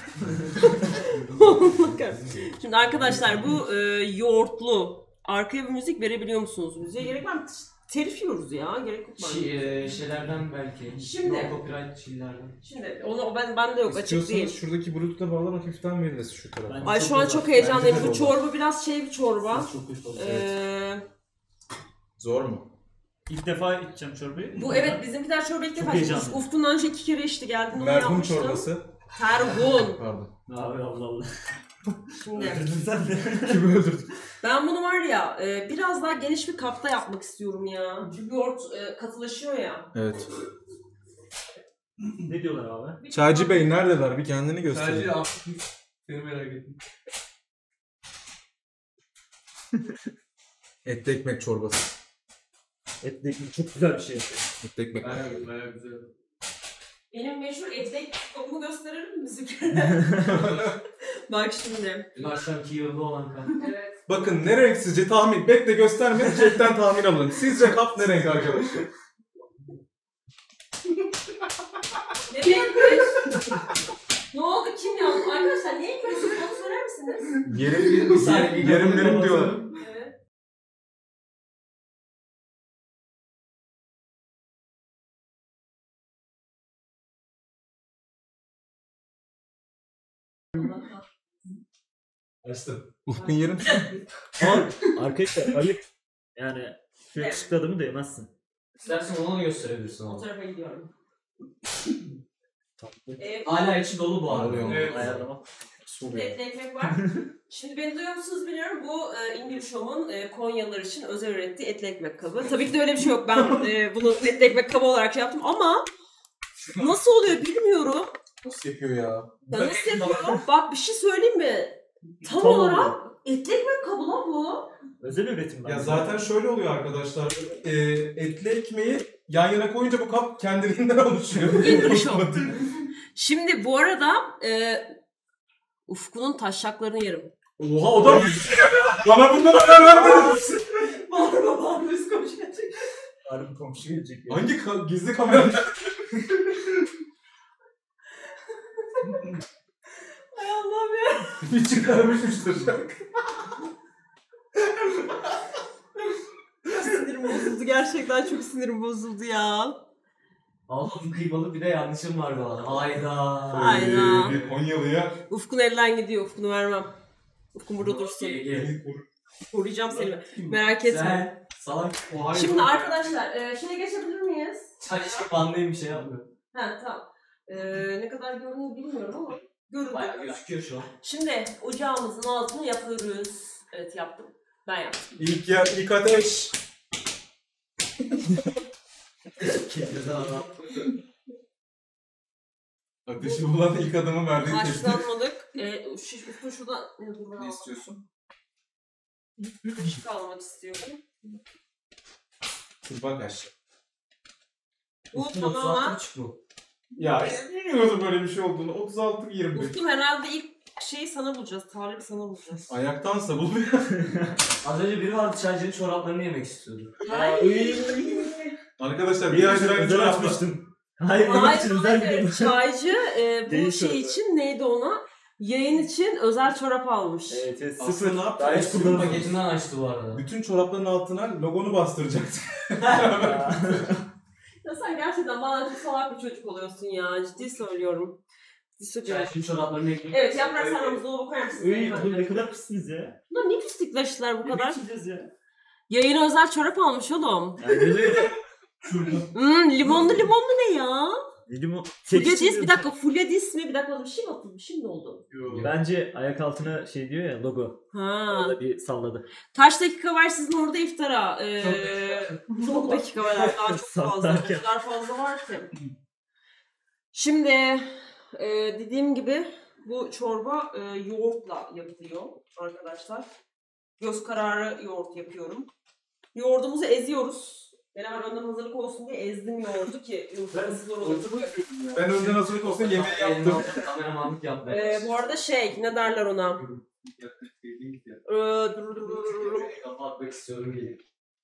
Speaker 1: Şimdi arkadaşlar bu e, yoğurtlu. Arkaya bir müzik verebiliyor musunuz? Müziğe gerek var mı? Telif yiyoruz ya. Gerek yok bence.
Speaker 4: Şey, e, şeylerden belki.
Speaker 1: Şimdi-
Speaker 4: Yok, copyright şeylerden.
Speaker 1: Şimdi onu o ben bende yok, açık değil.
Speaker 2: İstiyorsanız şuradaki bluetooth'a bağlamak hafiften verilmesi şu tarafa.
Speaker 3: Ben-
Speaker 1: Ay
Speaker 3: Çok
Speaker 1: şu an
Speaker 3: güzel.
Speaker 1: çok heyecanlıyım.
Speaker 2: Bence de
Speaker 1: Bu
Speaker 2: olur.
Speaker 1: çorba biraz şey bir çorba.
Speaker 3: Çok kötü oldu.
Speaker 1: Ee,
Speaker 2: Zor mu?
Speaker 3: İlk defa içeceğim çorbayı.
Speaker 1: bu evet bizimkiler çorba ilk
Speaker 3: Çok
Speaker 1: defa.
Speaker 3: heyecanlı.
Speaker 1: Uf- Ufkun önce iki kere içti geldi. Onu
Speaker 2: Merhum
Speaker 1: yapmıştım.
Speaker 2: çorbası.
Speaker 1: Terhun.
Speaker 2: Pardon.
Speaker 3: Abi Allah Allah.
Speaker 1: Şimdi
Speaker 3: Öldürdün sen de.
Speaker 2: Kimi öldürdün?
Speaker 1: ben bunu var ya e, biraz daha geniş bir kapta yapmak istiyorum ya. Çünkü yoğurt e, katılaşıyor ya.
Speaker 2: Evet.
Speaker 3: Ne diyorlar abi?
Speaker 2: Çaycı Bey neredeler? Bir kendini göster.
Speaker 5: Sadece Afrika. Seni merak ettim.
Speaker 2: Etli ekmek çorbası.
Speaker 3: Etli ekmek çok güzel bir şey.
Speaker 2: Etli ekmek.
Speaker 5: Bayağı bayağı güzel.
Speaker 1: Benim meşhur etlek kokumu gösterir misin? Bak şimdi.
Speaker 4: Dün akşamki yılda olan kan.
Speaker 1: Evet.
Speaker 2: Bakın ne renk sizce tahmin? Bekle göstermeyin. Chatten tahmin alın. Sizce kap ne renk arkadaşlar?
Speaker 1: Ne renkmiş? Ne oldu? Kim yaptı? Arkadaşlar niye gülüyorsunuz? Onu söyler misiniz?
Speaker 2: Yerim,
Speaker 4: Bir saniye,
Speaker 2: yerim benim diyorlar.
Speaker 1: Evet.
Speaker 2: Açtım. Ufkun yerim.
Speaker 3: Ama arkadaşlar ayıp. Yani şöyle
Speaker 1: Evet.
Speaker 3: çıkladığımı da yemezsin.
Speaker 4: İstersen onu da gösterebilirsin
Speaker 1: O
Speaker 4: ama.
Speaker 1: tarafa gidiyorum. Ee,
Speaker 4: Hala içi dolu bu arada.
Speaker 2: Evet.
Speaker 3: Ayarlama.
Speaker 1: Şimdi etli ekmek var. Şimdi beni duyuyor musunuz bilmiyorum. Bu e, English Home'un e, Konyalılar için özel ürettiği etli ekmek kabı. Tabii ki de öyle bir şey yok. Ben e, bunu etli ekmek kabı olarak şey yaptım ama nasıl oluyor bilmiyorum.
Speaker 2: Nasıl yapıyor ya?
Speaker 1: Ya nasıl yapıyor? Bak bir şey söyleyeyim mi? Tam,
Speaker 3: Tam
Speaker 1: olarak
Speaker 3: oluyor.
Speaker 1: etli ekmek kabı lan bu.
Speaker 3: Özel üretim
Speaker 2: Ya
Speaker 3: bence.
Speaker 2: zaten şöyle oluyor arkadaşlar. E, etli ekmeği yan yana koyunca bu kap kendiliğinden oluşuyor.
Speaker 1: English Home. Şimdi bu arada e, Ufku'nun taşaklarını yerim.
Speaker 2: Oha o da bana bundan haber vermedin.
Speaker 1: Bağırma bağırma üst komşu gelecek.
Speaker 3: Harbi komşu gelecek ya.
Speaker 2: Hangi ka- gizli kamera?
Speaker 1: Ay Allah'ım ya.
Speaker 2: Bir çıkarmışmıştır.
Speaker 1: Sinirim bozuldu gerçekten çok sinirim bozuldu ya.
Speaker 4: Allah'ım kıymalı bir de yanlışım var bana. Hayda.
Speaker 1: Aynen.
Speaker 2: Bir Konyalı'ya
Speaker 1: Ufkun elden gidiyor. Ufkunu vermem. Ufkun burada dursun.
Speaker 4: Gel, gel.
Speaker 2: beni koru.
Speaker 1: Koruyacağım seni. Merak etme.
Speaker 4: Sen salak.
Speaker 1: Şimdi arkadaşlar e, şeye geçebilir miyiz?
Speaker 4: Çay içip anlayayım bir şey yapmıyor.
Speaker 1: Ha tamam. E, ne kadar görünüyor bilmiyorum ama göründü.
Speaker 4: Bayağı gözüküyor şu an.
Speaker 1: Şimdi ocağımızın altını yapıyoruz. Evet yaptım. Ben yaptım.
Speaker 2: İlk ya ilk ateş.
Speaker 4: Kendine adam.
Speaker 2: Ateşi bulan ilk adamı verdiğin tepki.
Speaker 1: Haşlanmadık. E, şu, Ufkun şurada ne, dur,
Speaker 2: Ne istiyorsun?
Speaker 1: Kaşık almak istiyorum.
Speaker 2: Kurbağa kaşığı.
Speaker 1: Bu
Speaker 4: Üstüne
Speaker 1: tamamen
Speaker 4: buçuk mu?
Speaker 2: Ya bilmiyordum böyle bir şey olduğunu. otuz altı yirmi beş.
Speaker 1: Ufkun herhalde ilk şeyi sana bulacağız. Tarihi sana bulacağız.
Speaker 2: Ayaktansa bu bir.
Speaker 4: Az önce biri vardı çaycının çoraplarını yemek istiyordu.
Speaker 1: Hayır.
Speaker 2: Arkadaşlar bir aydır aynı
Speaker 3: özel
Speaker 2: çorap
Speaker 3: açmıştım. Hayır benim için özel bir
Speaker 1: Hayır, çaycı e, bu
Speaker 3: Değil
Speaker 1: şey
Speaker 3: çorabı.
Speaker 1: için neydi ona? Yayın için özel çorap almış.
Speaker 3: Evet evet
Speaker 2: Aslında
Speaker 3: sıfır.
Speaker 2: ne yaptı?
Speaker 3: Daha hiç
Speaker 4: Üstünün
Speaker 3: kullanmadım.
Speaker 4: paketinden açtı bu arada.
Speaker 2: Bütün çorapların altına logonu bastıracaktı.
Speaker 1: Ya sen gerçekten bana çok salak bir çocuk oluyorsun ya. Ciddi söylüyorum. Ciddi söylüyorum.
Speaker 4: Çaycının çoraplarını ekmek.
Speaker 1: Evet yaprak sarmamızı dolaba koyar mısın?
Speaker 3: Uy bu ne kadar pissiniz ya.
Speaker 1: Bunlar niye pislikleştiler bu kadar?
Speaker 3: Yemek ya.
Speaker 1: Yayına özel çorap almış oğlum.
Speaker 3: Aynen öyle.
Speaker 1: Hmm, limonlu limonlu ne ya?
Speaker 3: Dedim o.
Speaker 1: Fulya dis bir dakika Fulya dis mi? Bir dakika bir şey mi atıldı? Bir şey mi oldu?
Speaker 3: Bence ayak altına şey diyor ya logo.
Speaker 1: Ha.
Speaker 3: Orada bir salladı.
Speaker 1: Kaç dakika var sizin orada iftara? Ee, çok dakika var. Daha çok fazla. O kadar fazla var ki. Şimdi e, dediğim gibi bu çorba e, yoğurtla yapılıyor arkadaşlar. Göz kararı yoğurt yapıyorum. Yoğurdumuzu eziyoruz. Ben hemen önden hazırlık olsun diye ezdim yoğurdu ki yumurtası zor olur.
Speaker 2: Ben önden hazırlık olsa yemeği yaptım.
Speaker 4: Kameramanlık yaptı.
Speaker 1: Ee, bu arada şey ne derler ona? Ee, dur, dur, dur, dur, dur.
Speaker 4: Kafa atmak istiyorum gelip.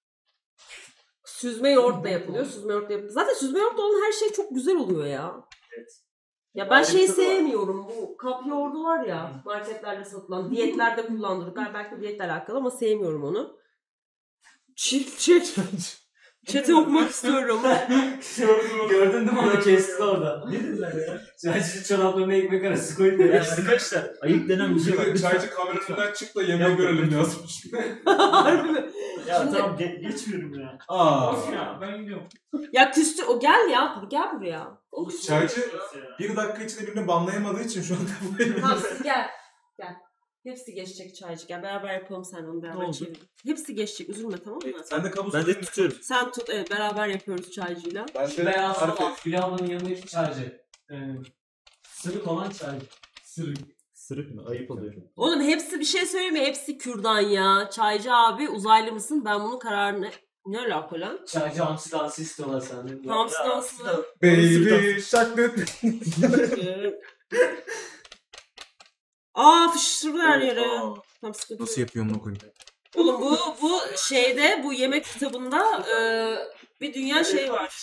Speaker 1: Süzme yoğurtla yapılıyor. Süzme yoğurtla yapılıyor. Zaten süzme yoğurtla olan her şey çok güzel oluyor ya.
Speaker 3: Evet.
Speaker 1: Ya ben şeyi sevmiyorum. Bu kap yoğurdu var ya marketlerde satılan. Diyetlerde kullandırdılar. Belki de diyetle alakalı ama sevmiyorum onu. Çift çift. Chat'i okumak istiyorum.
Speaker 4: Gördün değil mi onu kesti orada.
Speaker 3: Ne dediler ya?
Speaker 4: Çaycının çoraplarını ekmek arası koyup
Speaker 3: Ya
Speaker 4: dedi.
Speaker 3: arkadaşlar ayıp denen bir şey var. Lütfen.
Speaker 2: Çaycı kameranından çık da yemeği görelim yazmış.
Speaker 1: Harbi mi?
Speaker 3: Ya
Speaker 1: Şimdi-
Speaker 3: tamam ge- geçmiyorum ya.
Speaker 2: Aa.
Speaker 3: Ya ben gidiyorum.
Speaker 1: Ya küstü. O gel ya. Gel buraya. O küstü.
Speaker 2: Çaycı bir dakika içinde birini banlayamadığı için şu anda bu
Speaker 1: Tamam siz gel. Gel. Hepsi geçecek çaycı. Gel beraber yapalım sen onu
Speaker 3: Ne
Speaker 1: beraber
Speaker 3: oldu?
Speaker 1: çevirelim. Hepsi geçecek. Üzülme tamam mı?
Speaker 2: Sen de kabus
Speaker 3: Ben de tutuyorum.
Speaker 1: Sen tut. Evet beraber yapıyoruz çaycıyla.
Speaker 2: Ben
Speaker 4: Şu
Speaker 2: de
Speaker 4: beyaz
Speaker 2: harf
Speaker 4: olan Gülü ablanın yanındaki çaycı. Ee, sırık olan çaycı. Sırık.
Speaker 3: Sırık mı? Ayıp oluyor.
Speaker 1: Oğlum hepsi bir şey söyleyeyim mi? Hepsi kürdan ya. Çaycı abi uzaylı mısın? Ben bunun kararını... Ne alaka lan?
Speaker 4: Çaycı hamsi dansı istiyorlar senden.
Speaker 1: Hamsi dansı.
Speaker 2: baby shark.
Speaker 1: Ee, Aa fıştırdı her yere. Tam sıkıntı yok.
Speaker 2: yapıyorsun o koyun?
Speaker 1: Oğlum bu bu şeyde bu yemek kitabında e, bir dünya şey var.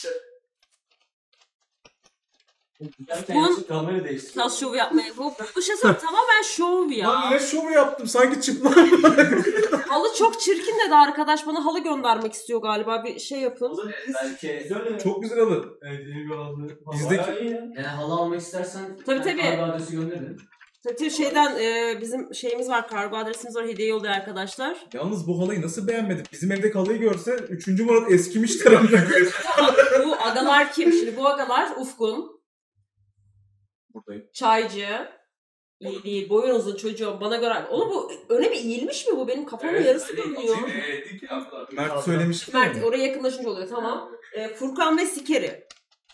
Speaker 4: Bunun kamera değişti.
Speaker 1: Nasıl şov yapmaya bu bu şey sonra tamamen şov
Speaker 2: Lan
Speaker 1: ya.
Speaker 2: ne şovu yaptım sanki çıplak.
Speaker 1: Halı çok çirkin dedi arkadaş bana halı göndermek istiyor galiba bir şey yapın.
Speaker 4: Belki
Speaker 2: Çok güzel alır.
Speaker 5: Evet, yeni bir aldı.
Speaker 2: Bizdeki
Speaker 4: yani halı almak istersen
Speaker 1: Tabii, tabii.
Speaker 4: kargo adresi gönderin.
Speaker 1: Tabii şeyden e, bizim şeyimiz var, kargo adresimiz var, hediye yolluyor arkadaşlar.
Speaker 2: Yalnız bu halıyı nasıl beğenmedik? Bizim evdeki halıyı görse üçüncü Murat eskimiştir amına koyayım.
Speaker 1: Tamam, bu agalar kim? Şimdi bu agalar Ufkun,
Speaker 2: Buradayım.
Speaker 1: Çaycı, iyi değil, boyun uzun çocuğum bana göre. Oğlum bu öyle bir eğilmiş mi bu? Benim kafamın yarısı görünüyor.
Speaker 5: Evet, iki hafta.
Speaker 2: Mert söylemişti
Speaker 1: Mert
Speaker 2: ya.
Speaker 1: oraya yakınlaşınca oluyor, tamam. E, Furkan ve Sikeri.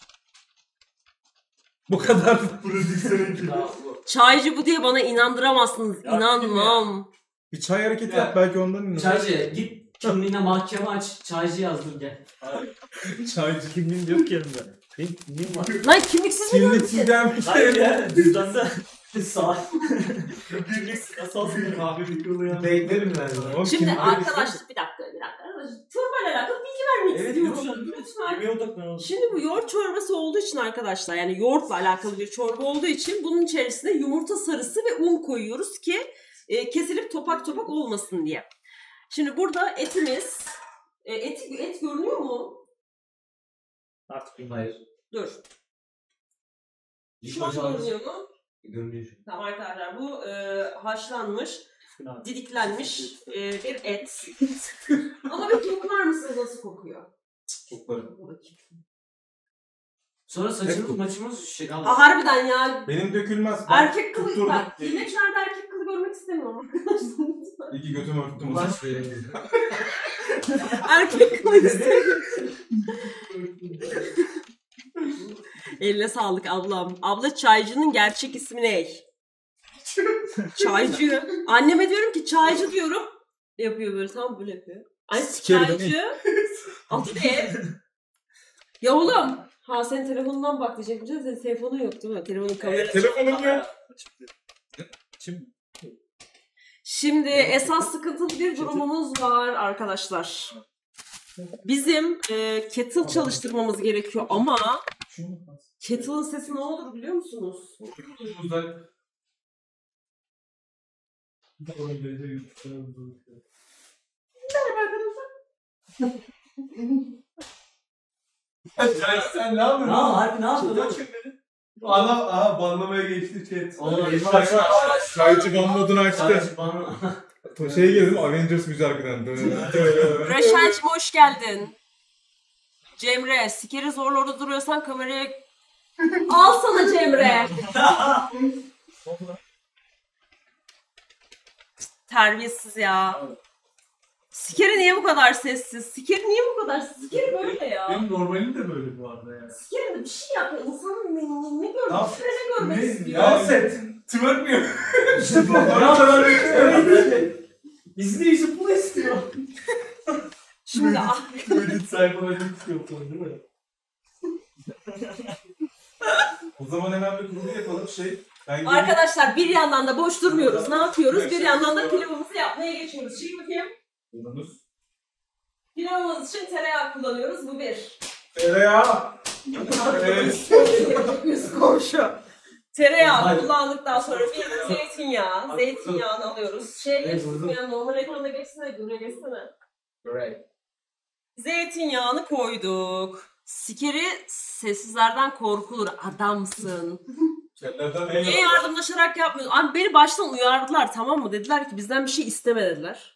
Speaker 2: Bu kadar.
Speaker 1: Çaycı bu diye bana inandıramazsınız.
Speaker 3: Ya,
Speaker 1: İnanmam.
Speaker 2: Bir çay hareketi
Speaker 4: Ya.
Speaker 2: yap belki ondan inanır.
Speaker 4: Çaycı git kimliğine mahkeme aç. Çaycı yazdır gel.
Speaker 2: Çaycı.
Speaker 3: Kimliğim yok ki yanımda. Benim kimliğim var.
Speaker 1: Lan kimliksiz mi gördün?
Speaker 2: Kimliksiz gelmiş.
Speaker 3: Hayır ya. Cüzdanda.
Speaker 4: Sağ.
Speaker 3: Kimliksiz asasın kahve dikkalı
Speaker 4: Beklerim ben.
Speaker 2: Oğlum,
Speaker 1: Şimdi
Speaker 2: kimlik-
Speaker 1: arkadaşlar bir dakika bir dakika. Çorbayla alakalı bilgi vermek
Speaker 3: Evet
Speaker 1: istiyorum.
Speaker 3: lütfen.
Speaker 1: Lütfen.
Speaker 3: Yemeğe odaklanalım.
Speaker 1: Şimdi bu yoğurt çorbası olduğu için arkadaşlar, yani yoğurtla alakalı bir çorba olduğu için bunun içerisine yumurta sarısı ve un koyuyoruz ki e, kesilip topak topak olmasın diye. Şimdi burada etimiz, e, et, et görünüyor mu?
Speaker 3: Artık bilmiyorum.
Speaker 4: Hayır.
Speaker 1: Dur.
Speaker 4: İlk
Speaker 1: Şu an
Speaker 4: başa almış.
Speaker 1: görünüyor mu?
Speaker 4: Görünüyor.
Speaker 1: Tamam arkadaşlar, bu e, haşlanmış, didiklenmiş e, bir et. Ama bir koklar mısınız nasıl kokuyor?
Speaker 2: Koklarım.
Speaker 4: Sonra saçımız maçımız şey.
Speaker 1: Ha, harbiden ya.
Speaker 2: Benim dökülmez. Ben
Speaker 1: Erkek kılı,
Speaker 2: tutturdum.
Speaker 1: bak yemeklerde erkek kılı görmek istemiyorum arkadaşlar.
Speaker 2: İyi ki götümü örttüm.
Speaker 4: Ulaş
Speaker 1: Erkek kılı istemiyorum. Eline sağlık ablam. Abla Çaycı'nın gerçek ismi ne? Çaycı. Anneme diyorum ki Çaycı diyorum. Yapıyor böyle, tamam böyle yapıyor. Ay
Speaker 2: Sikerim
Speaker 1: Çaycı. Adı ne? Ya oğlum. Ha senin telefonundan bak diyecektim. Canım, senin telefonun yok değil mi? Telefonun kamerası.
Speaker 2: Telefonum yok.
Speaker 3: Şimdi
Speaker 1: Şimdi esas sıkıntılı bir durumumuz var arkadaşlar. Bizim e, kettle çalıştırmamız gerekiyor ama kettle'ın sesi ne olur biliyor musunuz? Merhaba arkadaşlar.
Speaker 5: Çay sen ne yapıyorsun?
Speaker 4: Ne yapalım? Harbi ne yapalım?
Speaker 5: Ana, aha banlamaya geçti chat.
Speaker 4: Oğlum,
Speaker 2: Çaycı ban modunu açtı.
Speaker 4: Çaycı bana.
Speaker 2: Şey girdim Avengers müziği arkadan.
Speaker 1: Reşenç'im hoş geldin. Cemre, sikeri zorla orada duruyorsan kamerayı... Al sana Cemre. Terbiyesiz ya. Sikeri niye bu kadar sessiz? Sikeri niye bu kadar sessiz? Sikeri böyle ya.
Speaker 5: Benim normalim de böyle bu arada ya.
Speaker 1: Sikeri de bir şey yap. İnsanın ne, ne, ne görmek,
Speaker 5: Ne
Speaker 1: sikeri ne görmek
Speaker 5: Ne?
Speaker 1: istiyor?
Speaker 5: Ya set. Twerk mi?
Speaker 4: İşte bu.
Speaker 5: Bana kadar bekliyorum.
Speaker 4: İzleyici bunu istiyor.
Speaker 1: Şimdi ah.
Speaker 5: Reddit sayfalarını istiyor değil mi?
Speaker 2: O zaman hemen bir kurgu yapalım şey. Ben
Speaker 1: Arkadaşlar bir yandan da boş durmuyoruz. Ne yapıyoruz? Bir yandan da pilavımızı yapmaya geçiyoruz. Şimdi bakayım. Pilavımız için tereyağı kullanıyoruz. Bu bir.
Speaker 2: Tereyağı.
Speaker 1: Evet. Yüz komşu. Tereyağı
Speaker 4: Hayır.
Speaker 1: kullandıktan sonra bir de zeytinyağı. Zeytinyağını alıyoruz. Şey
Speaker 4: Evet,
Speaker 1: geçsin
Speaker 4: vurdum.
Speaker 1: ya, normal ekranda geçsene, buraya geçsene.
Speaker 4: Right.
Speaker 1: Zeytinyağını koyduk. Sikeri sessizlerden korkulur. Adamsın.
Speaker 2: Kendilerden
Speaker 1: Niye yardımlaşarak yapmıyorsun? Abi beni baştan uyardılar, tamam mı? Dediler ki bizden bir şey isteme dediler.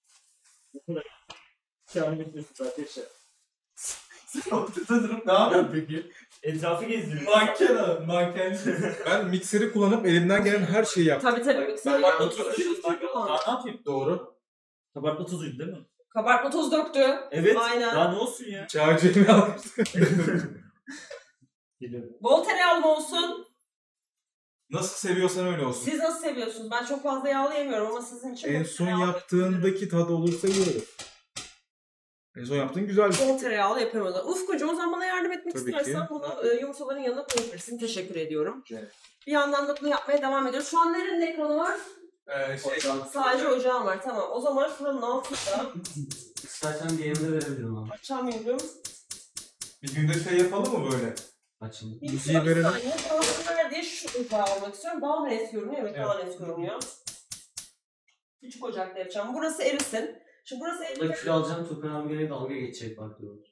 Speaker 3: Şahane bitmişsin arkadaşlar.
Speaker 5: Ortada durup ne yapıyorsun peki?
Speaker 3: Etrafı gezdiriyoruz.
Speaker 5: Manken abi, manken.
Speaker 2: Ben mikseri kullanıp elimden gelen her şeyi yaptım.
Speaker 1: Tabii tabii. Mikser
Speaker 3: Kabartma tuzu. Daha ne yapayım?
Speaker 2: Doğru.
Speaker 3: Kabartma tuzuydu değil mi?
Speaker 1: Kabartma toz döktü.
Speaker 3: Evet.
Speaker 1: Aynen.
Speaker 3: Daha ne olsun ya?
Speaker 2: Çağcı'yı almıştım.
Speaker 3: Geliyorum.
Speaker 1: Bol tereyağlı mı olsun?
Speaker 2: Nasıl seviyorsan öyle olsun.
Speaker 1: Siz nasıl seviyorsunuz? Ben çok fazla yağlı yemiyorum ama sizin için
Speaker 2: En
Speaker 1: bol
Speaker 2: son
Speaker 1: tereyağlı
Speaker 2: yaptığındaki tadı olursa iyi olur. En son yaptığın güzel.
Speaker 1: bol tereyağlı yapıyorum o zaman. Ufkucuğum, o zaman bana yardım etmek
Speaker 2: Tabii
Speaker 1: istersen
Speaker 2: ki.
Speaker 1: bunu e, yumurtaların yanına koyabilirsin. Teşekkür ediyorum.
Speaker 2: Rica
Speaker 1: Bir yandan da bunu yapmaya devam ediyoruz. Şu an nerenin ekranı var?
Speaker 5: Ee, şey,
Speaker 1: Sadece ocağım var. Tamam. O zaman şuranın altında
Speaker 4: İstersen diğerini de verebilirim abi.
Speaker 1: açamıyorum.
Speaker 2: Bir günde şey yapalım mı böyle?
Speaker 4: Açın.
Speaker 1: Bir
Speaker 2: Müziği
Speaker 1: saniye,
Speaker 2: verelim.
Speaker 1: Daha ver diye şu ocağı almak istiyorum. Daha mı net görünüyor? Evet,
Speaker 2: Evet.
Speaker 1: daha net görünüyor. Küçük ocakta yapacağım. Burası erisin. Şimdi burası
Speaker 4: Burada
Speaker 1: erisin.
Speaker 4: kül alacağım, Tukan abi gene dalga geçecek bak diyorlar.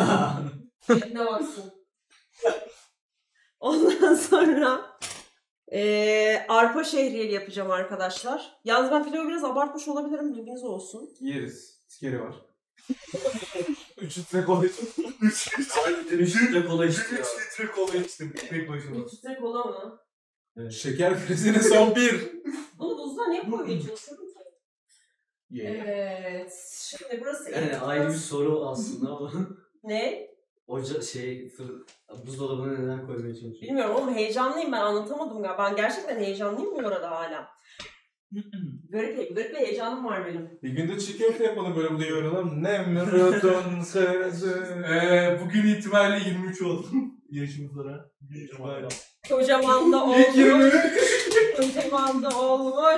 Speaker 1: Ne baksın. Ondan sonra Ee, arpa şehriyeli yapacağım arkadaşlar. Yalnız ben pilavı biraz abartmış olabilirim, bilginiz olsun.
Speaker 2: Yeriz. İskeri var. üç litre kola içtim.
Speaker 3: üç litre kola içti ya.
Speaker 2: üç litre kola içtim. Tek başıma.
Speaker 1: üç litre kola mı?
Speaker 2: Şeker krizine son bir.
Speaker 1: Bunu buzluğa niye koyuyorsun? Evet. Şimdi burası
Speaker 4: Yani ayrı bir soru aslında ama.
Speaker 1: Ne?
Speaker 4: Oca şey fır, buzdolabına neden koymaya çalışıyorsun?
Speaker 1: Bilmiyorum ama heyecanlıyım, ben anlatamadım galiba. Ben gerçekten heyecanlıyım bu arada hala. Garip, garip bir heyecanım var benim.
Speaker 2: Bir günde çiğ köfte yapalım böyle buraya yoralım. Nemrut'un sözü.
Speaker 5: Eee bugün itibariyle yirmi üç oldum. Yaşımızlara. Bugün itibariyle.
Speaker 1: Kocaman da olmuş. Kocaman da olmuş.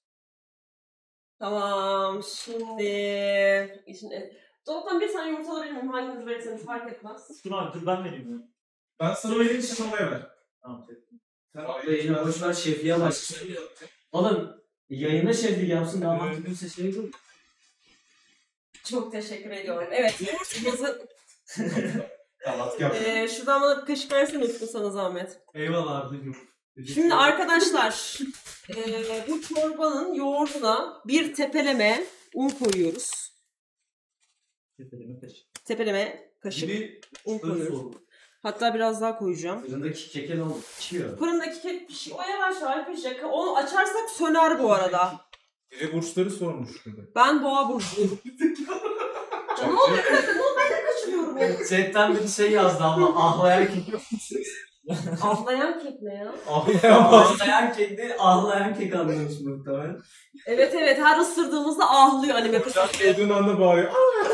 Speaker 1: Tamam, şimdi... şimdi... Dolaptan bir tane yumurta alabilir miyim? Hanginiz verirseniz fark etmez.
Speaker 3: Dur abi dur ben vereyim ya.
Speaker 2: Ben sana vereyim, sen havaya ver.
Speaker 3: Tamam tek.
Speaker 2: Sen
Speaker 4: Abi yine boşver şefliğe başlasın. Oğlum yayında şeflik yapsın daha mantıklı bir seçenek yok.
Speaker 1: Çok teşekkür ediyorum. Evet, yumurtamızı...
Speaker 2: Tamam, yap.
Speaker 1: Ee, şuradan bana bir kaşık versene Utku, sana zahmet.
Speaker 5: Eyvallah Arda'cığım.
Speaker 1: Şimdi arkadaşlar, ee, bu çorbanın yoğurduna bir tepeleme un koyuyoruz.
Speaker 3: Tepeleme kaşık.
Speaker 1: Tepeleme kaşık
Speaker 5: Bir
Speaker 1: un koyuyoruz.
Speaker 5: soğuk.
Speaker 1: Hatta biraz daha koyacağım.
Speaker 4: Fırındaki keke ne oldu? Pişiyor.
Speaker 1: Fırındaki kek pişiyor. O yavaş yavaş pişecek. Onu açarsak söner bu arada.
Speaker 2: Biri burçları sormuş dedi.
Speaker 1: Ben boğa burcuyum. Ya ne oluyor? Ne oluyor? Ben de kaçırıyorum ya.
Speaker 4: Chatten bir şey yazdı ama ahlayan kek.
Speaker 1: Avlayan kek ne ya?
Speaker 4: Ahlayan kek değil, ahlayan kek anlamış muhtemelen.
Speaker 1: Evet evet, her ısırdığımızda ahlıyor anime kız.
Speaker 2: Sen yediğin anda bağırıyor.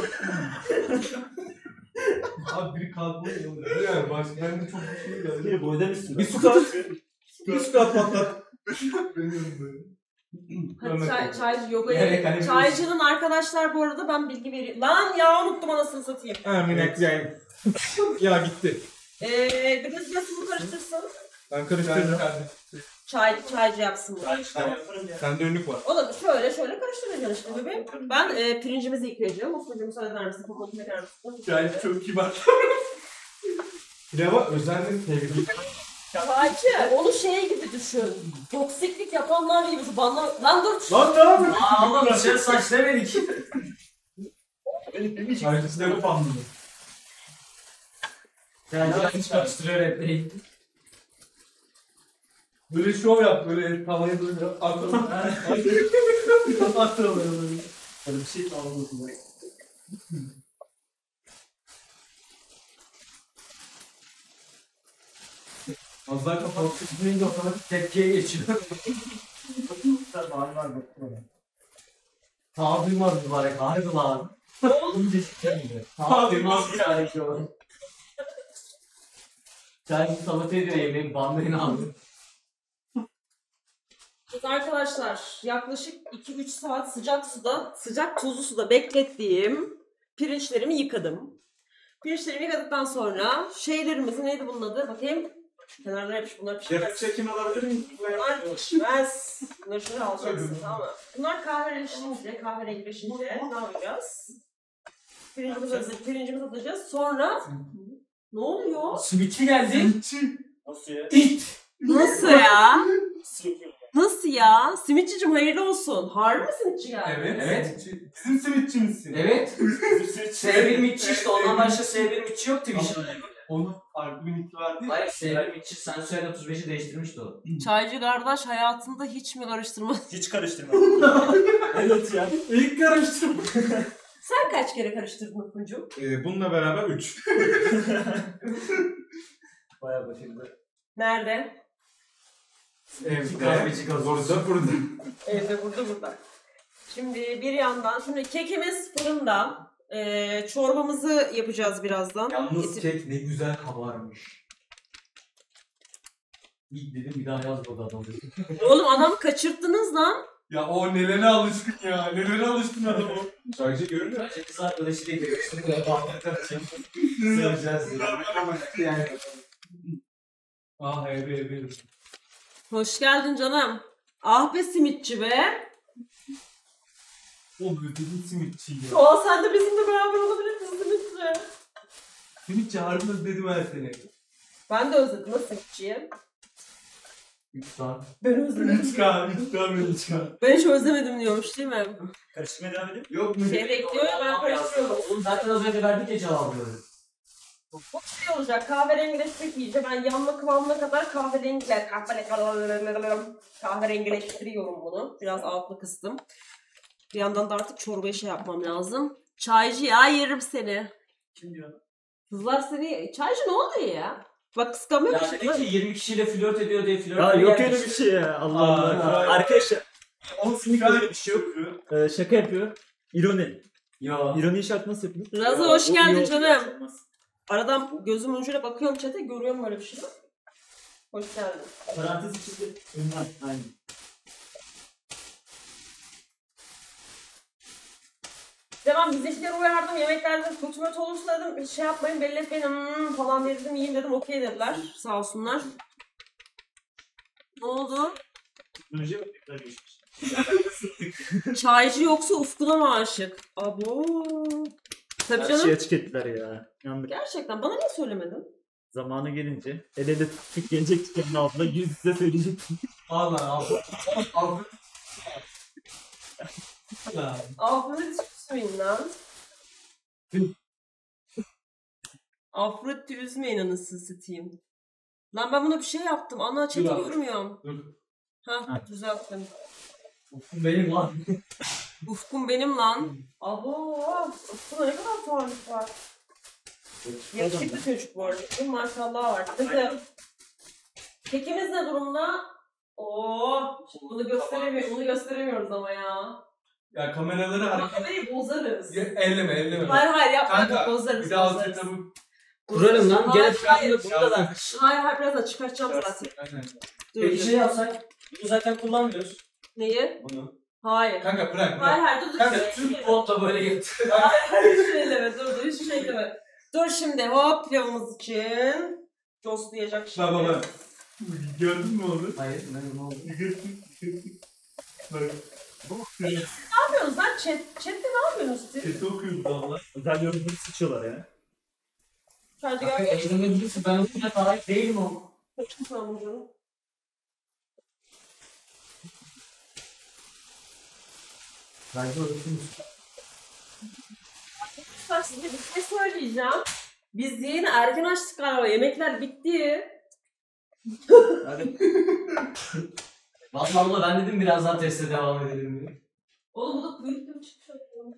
Speaker 5: Abi biri kalkmıyor. Yani baş, ben de çok bir şey geldi.
Speaker 3: Bir boydan üstüne.
Speaker 2: Bir su kat. Bir su kat patlat.
Speaker 5: Benim böyle.
Speaker 1: Hadi çay, çaycı yoga
Speaker 4: Evet, hani
Speaker 1: yeri. Çaycının arkadaşlar bu arada ben bilgi vereyim. Lan ya unuttum anasını satayım.
Speaker 2: Ha minik yayın. Ya gitti.
Speaker 1: Eee biraz nasıl bu karıştırsın?
Speaker 2: Ben karıştıracağım.
Speaker 1: Çay, çaycı yapsın bunu.
Speaker 3: Ben yaparım ya.
Speaker 2: Sende önlük var.
Speaker 1: O da şöyle şöyle karıştıracaksın işte bebeğim. Ben e, pirincimizi yıkayacağım. Osman'cığım müsaade eder misin? Kokonu eder misin?
Speaker 5: Yani çok kibar.
Speaker 2: Pilava özenle tebrik.
Speaker 1: Çaycı, onu şey gibi düşün. Toksiklik yapanlar gibi. Şu banla... Lan dur.
Speaker 2: Lan ne yapıyorsun?
Speaker 4: Aa oğlum dışarı saç demedik.
Speaker 2: Ayrıca da bu pandını.
Speaker 4: Yani hiç karıştırıyor repleri.
Speaker 5: Böyle şov yap, böyle tavaya böyle atalım. Atalım böyle.
Speaker 3: Böyle bir şey almasın.
Speaker 5: Az daha kapat.
Speaker 4: Sizin kafanı tepkiye geçiyor.
Speaker 3: Var var bak.
Speaker 4: Ta duymaz mübarek harbi lan.
Speaker 3: Oğlum geçeceğim de.
Speaker 4: Ta duymaz bir hareket var. Çaycı sabote ediyor yemeğin bandayını aldı.
Speaker 1: Biz arkadaşlar yaklaşık iki üç saat sıcak suda, sıcak tuzlu suda beklettiğim pirinçlerimi yıkadım. Pirinçlerimi yıkadıktan sonra şeylerimizi neydi bunun adı? Bakayım. Kenarlara yapış bunlar pişmez.
Speaker 2: Yakıt çekim alabilir miyim?
Speaker 1: Bunlar pişmez. Bunları şöyle alacaksın tamam mı? Bunlar kahverengileşince, kahverengileşince ne yapacağız? Pirincimizi, atacağız, pirincimizi atacağız. Sonra ne oluyor?
Speaker 4: Simitçi geldi.
Speaker 3: Nasıl ya?
Speaker 4: İt.
Speaker 1: Nasıl ya?
Speaker 3: Sıkıyor.
Speaker 1: Nasıl ya? Simitçicim hayırlı olsun. Harbi mi simitçi geldi?
Speaker 5: Evet.
Speaker 4: Evet.
Speaker 5: simitçi. Bizim simitçimizsin.
Speaker 4: Evet. S bir mitçi işte ondan başka S bir mitçi yok Twitch'te.
Speaker 5: Onun farklı bir nick vardı ya.
Speaker 4: Hayır S bir mitçi sen söyle otuz beşi değiştirmişti o.
Speaker 1: Çaycı kardeş hayatında hiç mi karıştırma?
Speaker 3: Hiç karıştırma. Evet ya.
Speaker 5: İlk karıştırma.
Speaker 1: Sen kaç kere karıştırdın Utkucuğum?
Speaker 2: Ee, bununla beraber üç.
Speaker 3: Bayağı başarılı.
Speaker 1: Nerede?
Speaker 2: Evde.
Speaker 4: kahveci gazoz.
Speaker 2: Burada burada.
Speaker 1: Evde, burada, burada. Şimdi bir yandan, şimdi kekimiz fırında. Ee, çorbamızı yapacağız birazdan.
Speaker 4: Yalnız
Speaker 1: Getir-
Speaker 4: kek ne güzel kabarmış. İlk dedim bir daha yazmadı adam.
Speaker 1: Oğlum adamı kaçırttınız lan.
Speaker 5: Ya o nelere alışkın ya. Nelere alışkın adam o.
Speaker 2: Sadece görünüyor.
Speaker 4: Önce kız arkadaşı değil de işte böyle bağlı için sığacağız diye. Yani.
Speaker 5: Ah eve eve.
Speaker 1: Hoş geldin canım. Ah be simitçi be.
Speaker 5: O ödedin simitçiyi.
Speaker 1: Oha sen de bizimle beraber olabilir misin simitçi?
Speaker 5: Simitçi harbiden dedim ben seni.
Speaker 1: Ben de özledim o simitçiyi.
Speaker 4: üç saat.
Speaker 1: Ben özlemedim.
Speaker 5: Çıkar, çıkar, çıkar.
Speaker 1: Ben hiç özlemedim diyormuş değil mi?
Speaker 3: Karıştırmaya devam edeyim.
Speaker 5: Yok mu?
Speaker 1: Şey bekliyor ya ben karıştırıyorum.
Speaker 4: Oğlum zaten az önce verdik ya cevabı.
Speaker 1: Bu şey olacak, kahverengileştirmek iyice. Ben yanma kıvamına kadar kahverengiler, kahverengiler, kahverengileştiriyorum bunu. Biraz altını kıstım. Bir yandan da artık çorbaya şey yapmam lazım. Çaycı ya, yerim seni.
Speaker 3: Kim diyor?
Speaker 1: Kızlar seni, çaycı ne oluyor ya? Bak kıskanmıyor
Speaker 4: Ya
Speaker 1: musun?
Speaker 4: dedi ki yirmi kişiyle flört ediyor diye flört
Speaker 3: Ya
Speaker 4: ediyor.
Speaker 3: yok öyle bir şey ya. Allah
Speaker 5: Aa,
Speaker 3: Allah.
Speaker 5: hayır.
Speaker 3: Arkadaşlar. Kesinlikle öyle bir
Speaker 5: şey yok.
Speaker 3: Ee, şaka yapıyor. İroni.
Speaker 4: Yo.
Speaker 3: İroni şart nasıl yapılır?
Speaker 1: Raza
Speaker 3: Ya,
Speaker 1: hoş
Speaker 3: o
Speaker 1: geldin
Speaker 3: iyi oldu,
Speaker 1: canım.
Speaker 3: olmaz.
Speaker 1: Aradan gözümün ucuyla bakıyorum chat'e, görüyorum böyle bir şey. Hoş geldin.
Speaker 3: Parantez içinde ünlem. Aynen.
Speaker 1: Devam bizimkileri uyardım, yemeklerde kötü mötü olursa dedim, hiç şey yapmayın, belli etmeyin hmm, falan dedim, yiyin dedim, okey dediler, sağ olsunlar. Ne oldu?
Speaker 3: Önce tekrar geçmiş.
Speaker 1: Çaycı yoksa Ufkun'a mı aşık? Abo. Tabii
Speaker 3: Her
Speaker 1: canım.
Speaker 3: şeyi açık ettiler ya. Yandık.
Speaker 1: Gerçekten, bana niye söylemedin?
Speaker 3: Zamanı gelince el ele tuttuk gelecek tükenin altında yüz yüze söyleyecektim.
Speaker 5: Al lan al. Al. Lan.
Speaker 1: Afrodit üzmeyin lan. Afrodit'i üzmeyin anasını satayım. Lan ben buna bir şey yaptım, ana chat'i
Speaker 5: Dur abi.
Speaker 1: görmüyorum.
Speaker 5: Dur.
Speaker 1: Hah,
Speaker 3: Ha.
Speaker 1: düzelttim.
Speaker 4: Benim lan.
Speaker 1: Ufkum benim lan. Abo, Ufkum'da ne kadar tuhaflık var. Yakışıklı çocuk bu arada. Bir maşallah var. Kızım. Kekimiz ne durumda? Oo, şimdi bunu gösteremiyoruz. Bunu gösteremiyoruz ama ya.
Speaker 5: Ya kameraları
Speaker 1: Ama
Speaker 5: hareket...
Speaker 1: kamerayı bozarız.
Speaker 5: Ya, elleme elleme.
Speaker 1: Hayır hayır yapma.
Speaker 5: Kanka,
Speaker 1: Bozarız.
Speaker 5: Bir daha
Speaker 1: bozarız.
Speaker 5: setup'ı...
Speaker 4: Kurarım lan. Gene
Speaker 1: Hayır, hayır.
Speaker 4: burada.
Speaker 1: Hayır hayır biraz da çıkartacağım zaten.
Speaker 5: Aynen.
Speaker 1: Dur.
Speaker 4: Peki şey yapsak.
Speaker 3: Bunu zaten kullanmıyoruz.
Speaker 1: Neyi?
Speaker 3: Bunu.
Speaker 1: Hayır.
Speaker 5: Kanka bırak
Speaker 1: Hayır
Speaker 5: bırak.
Speaker 1: hayır dur dur.
Speaker 5: Kanka,
Speaker 1: Şey-
Speaker 4: Tüm kontla böyle getir.
Speaker 1: Hayır hiç şey deme dur dur hiç şey deme. Dur şimdi hop pilavımız için. Coslayacak şimdi.
Speaker 5: Bak bak bak. Gördün mü onu?
Speaker 4: Hayır ne, ne oldu?
Speaker 5: Bak.
Speaker 1: Ne yapıyorsunuz lan? Chat, chatte ne yapıyorsunuz siz?
Speaker 5: Sesi okuyoruz valla.
Speaker 3: Özel yorumları sıçıyorlar ya.
Speaker 1: Hadi
Speaker 4: Kanka
Speaker 1: gel.
Speaker 4: eğlenebilirsin. Ben buna sahip değilim o.
Speaker 1: Tamam canım.
Speaker 4: Bence öğretimiz.
Speaker 1: Arkadaşlar size bir şey söyleyeceğim. Biz yeni erken açtık galiba. Yemekler bitti.
Speaker 3: Hadi.
Speaker 4: Vallahi abla ben dedim biraz daha teste devam edelim diye.
Speaker 1: Oğlum bu da büyük bir çıkış yapıyor.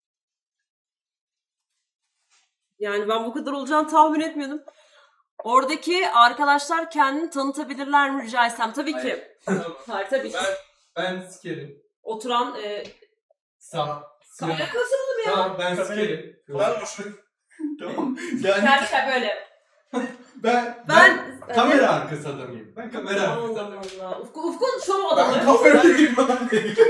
Speaker 1: Yani ben bu kadar olacağını tahmin etmiyordum. Oradaki arkadaşlar kendini tanıtabilirler mi rica etsem? Tabii ki.
Speaker 5: Hayır. Tamam.
Speaker 1: Hayır tabii ki.
Speaker 5: Ben, ben sikerim.
Speaker 1: Oturan e,
Speaker 5: Sağ.
Speaker 1: kamera kasıldı mı ya?
Speaker 5: Tamam ben
Speaker 3: Kamera-
Speaker 5: sikerim. Ben boşuna. Tamam. Yani
Speaker 1: Gerçekten böyle.
Speaker 5: ben, ben,
Speaker 1: Ben,
Speaker 5: kamera arkası adamıyım. Ben kamera arkası
Speaker 1: Allah
Speaker 5: adamıyım.
Speaker 1: Allah. Ufku, Ufku'nun şov
Speaker 5: Ben
Speaker 1: adamı.
Speaker 5: kamerayım lan.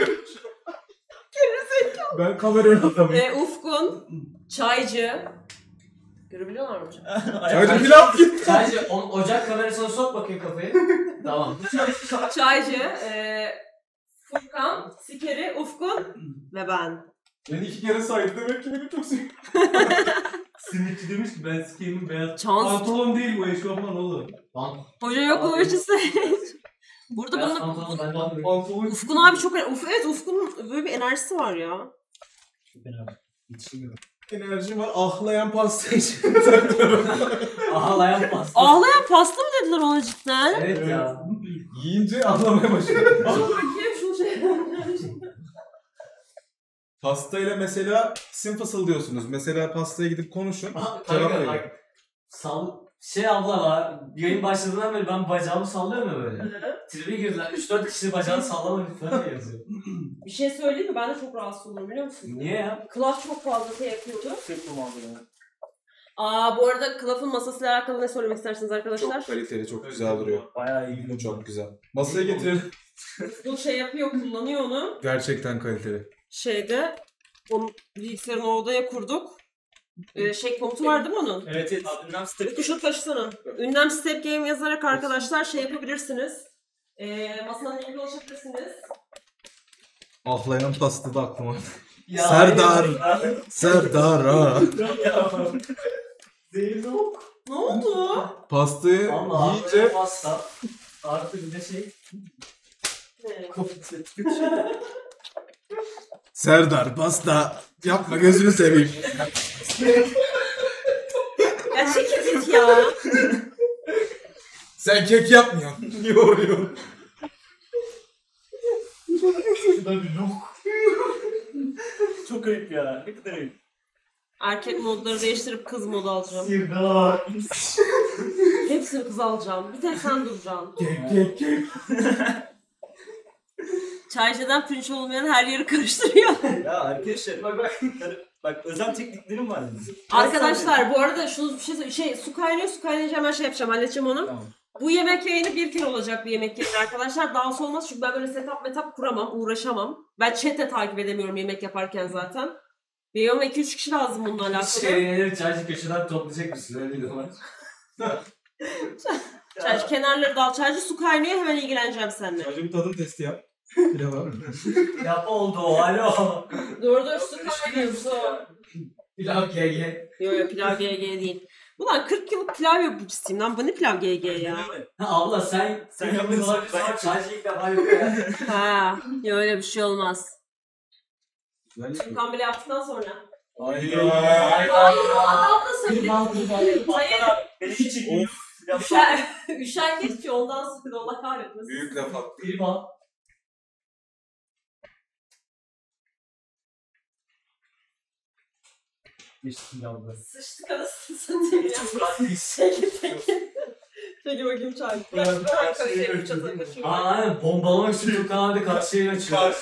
Speaker 5: Ben kameranın adamıyım.
Speaker 1: E, Ufkun, çaycı. Görebiliyorlar mı hocam?
Speaker 2: Çaycı pilav git.
Speaker 4: Sadece o- ocak kamerasına sok bakayım kafayı. Tamam.
Speaker 1: Çaycı, e, Furkan, Sikeri, Ufkun ve ben.
Speaker 5: Beni iki kere saydı demek ki beni çok seviyor. Simitçi demiş ki ben sikeyim beyaz.
Speaker 1: Şans.
Speaker 5: Pantolon değil bu eşofman oğlum.
Speaker 4: Lan.
Speaker 1: Hoca yok o için Burada
Speaker 4: Beyaz
Speaker 1: bunun
Speaker 4: pantolonu ben de alıyorum.
Speaker 5: Pantolon.
Speaker 1: Ufkun abi çok Uf, evet Ufkun'un böyle bir enerjisi var ya.
Speaker 3: Yetişemiyorum.
Speaker 2: Enerjim var. Ahlayan pasta için.
Speaker 4: Ağlayan pasta.
Speaker 1: Ağlayan pasta mı dediler ona cidden?
Speaker 4: Evet ya.
Speaker 2: Yiyince ağlamaya başladım.
Speaker 1: Al bakayım şu şey.
Speaker 2: Pastayla mesela isim fısıldıyorsunuz. Mesela pastaya gidip konuşun. Cevap
Speaker 4: Kanka
Speaker 2: verin.
Speaker 4: bak. Sal şey abla var. Yayın başladığından beri ben bacağımı sallıyorum ya böyle. Tribe girdiler. üç dört kişi bacağını sallama lütfen diye yazıyor.
Speaker 1: Bir şey söyleyeyim mi? Ben de çok rahatsız olurum biliyor musun?
Speaker 4: Niye ya?
Speaker 1: Klaf çok fazla şey yapıyordu.
Speaker 3: Tek kullandı ya.
Speaker 1: Aa bu arada Klaf'ın masasıyla alakalı ne söylemek istersiniz arkadaşlar?
Speaker 2: Çok kaliteli, çok güzel duruyor.
Speaker 3: Bayağı iyi.
Speaker 2: Bu çok güzel. Masaya getirelim.
Speaker 1: Bu şey yapıyor, kullanıyor onu.
Speaker 2: Gerçekten kaliteli.
Speaker 1: Şeyde, onun bilgisayarını o odaya kurduk. Ee, şey komutu var değil mi onun?
Speaker 3: Evet evet. Adından
Speaker 1: Ünlem Şunu taşısana. Ünlem Step Game yazarak arkadaşlar şey yapabilirsiniz. Ee, masanın linkine ulaşabilirsiniz.
Speaker 2: Ahlayan pasta da aklıma.
Speaker 4: Ya,
Speaker 2: Serdar.
Speaker 4: hayır.
Speaker 2: Serdar ha.
Speaker 3: Zeyno.
Speaker 1: Ne oldu?
Speaker 2: Pastayı
Speaker 4: Allah
Speaker 2: yiyince
Speaker 4: pasta. Artı bir de şey.
Speaker 2: Serdar pasta yapma gözünü seveyim.
Speaker 1: Ya çekil git ya.
Speaker 2: Sen kek yapmıyorsun. Yoruyor.
Speaker 3: Çok ayıp ya. Ne kadar ayıp.
Speaker 1: Erkek modları değiştirip kız modu alacağım.
Speaker 3: Sirdar.
Speaker 1: Hepsini kız alacağım. Bir tek sen duracaksın.
Speaker 2: Kek kek kek.
Speaker 1: Çaycıdan pirinç olmayan her yeri karıştırıyor.
Speaker 3: Ya arkadaşlar bak bak. Bak özel tekniklerim var benim.
Speaker 1: Arkadaşlar bu arada şunu bir şey söyleyeyim. Şey, su kaynıyor, su kaynayınca hemen şey yapacağım, halledeceğim onu.
Speaker 3: Tamam.
Speaker 1: Bu yemek yayını bir kere olacak, bir yemek yayını arkadaşlar. Daha sonra olmaz çünkü ben böyle setup metap kuramam, uğraşamam. Ben chat'e takip edemiyorum yemek yaparken zaten. Benim iki üç kişi lazım bununla alakalı.
Speaker 4: Şeyleri çaycı köşeden toplayacak mısın? Öyle bir var.
Speaker 1: Çaycı kenarları dal, çaycı su kaynıyor, hemen ilgileneceğim seninle.
Speaker 2: Sadece bir tadım testi yap. Pilava.
Speaker 4: Yap oldu o alo.
Speaker 1: Dur dur, su kaynıyor su.
Speaker 4: Pilav G G.
Speaker 1: Yok yok, pilav G G değil. Ulan kırk yıllık pilav yapıcısıyım lan, bu ne pilav G G ya?
Speaker 4: Abla sen
Speaker 3: Sen
Speaker 4: sen
Speaker 3: yapıyorsun,
Speaker 4: yapıyorsun.
Speaker 3: ben
Speaker 4: Ben
Speaker 3: yapıyorum.
Speaker 4: çaycı ilk defa yapıyor ya.
Speaker 1: Ha, ya öyle bir şey olmaz.
Speaker 2: Güzel.
Speaker 1: Kan bile yaptıktan sonra.
Speaker 2: Hayır.
Speaker 4: Hayır.
Speaker 1: Adam da söyledi. Hayır.
Speaker 3: Beni hiç çekmiyor.
Speaker 1: Üşer, üşer geç ki ondan sonra Allah kahretmesin.
Speaker 2: Büyük laf attı.
Speaker 4: Bir bal.
Speaker 3: Geçtim yavrum.
Speaker 1: Sıçtık anasını satayım ya. Çekil çekil. Çekil bakayım çay. Bırak bırak karışıyor. Çatı kaçıyor.
Speaker 4: Aynen bombalamak için Türk kanalı karşıya açıyor.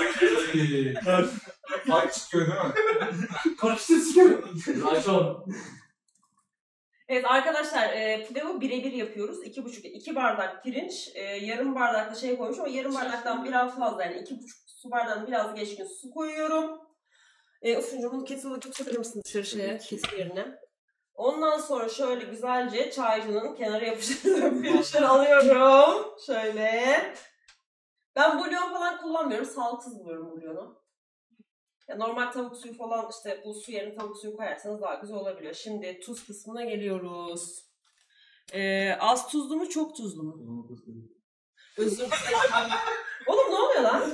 Speaker 2: Fark çıkıyor değil mi?
Speaker 3: Karıştı sikiyor.
Speaker 4: Raşon.
Speaker 1: Evet arkadaşlar e, pilavı birebir yapıyoruz. İki buçuk, iki bardak pirinç, e, yarım bardak da şey koymuş ama yarım bardaktan biraz fazla yani iki buçuk su bardağından biraz geçkin su koyuyorum. E, Ufunca bunu kettle'da tutabilir misin dışarı şeye, kettle yerine? Ondan sonra şöyle güzelce çaycının kenara yapıştırdığım pirinçleri alıyorum. Şöyle. Ben bulyon falan kullanmıyorum. Sağlıksız buluyorum bulyonu. Ya normal tavuk suyu falan işte bu su yerine tavuk suyu koyarsanız daha güzel olabiliyor. Şimdi tuz kısmına geliyoruz. Ee, az tuzlu mu çok tuzlu mu? Özür dilerim. Oğlum ne oluyor lan?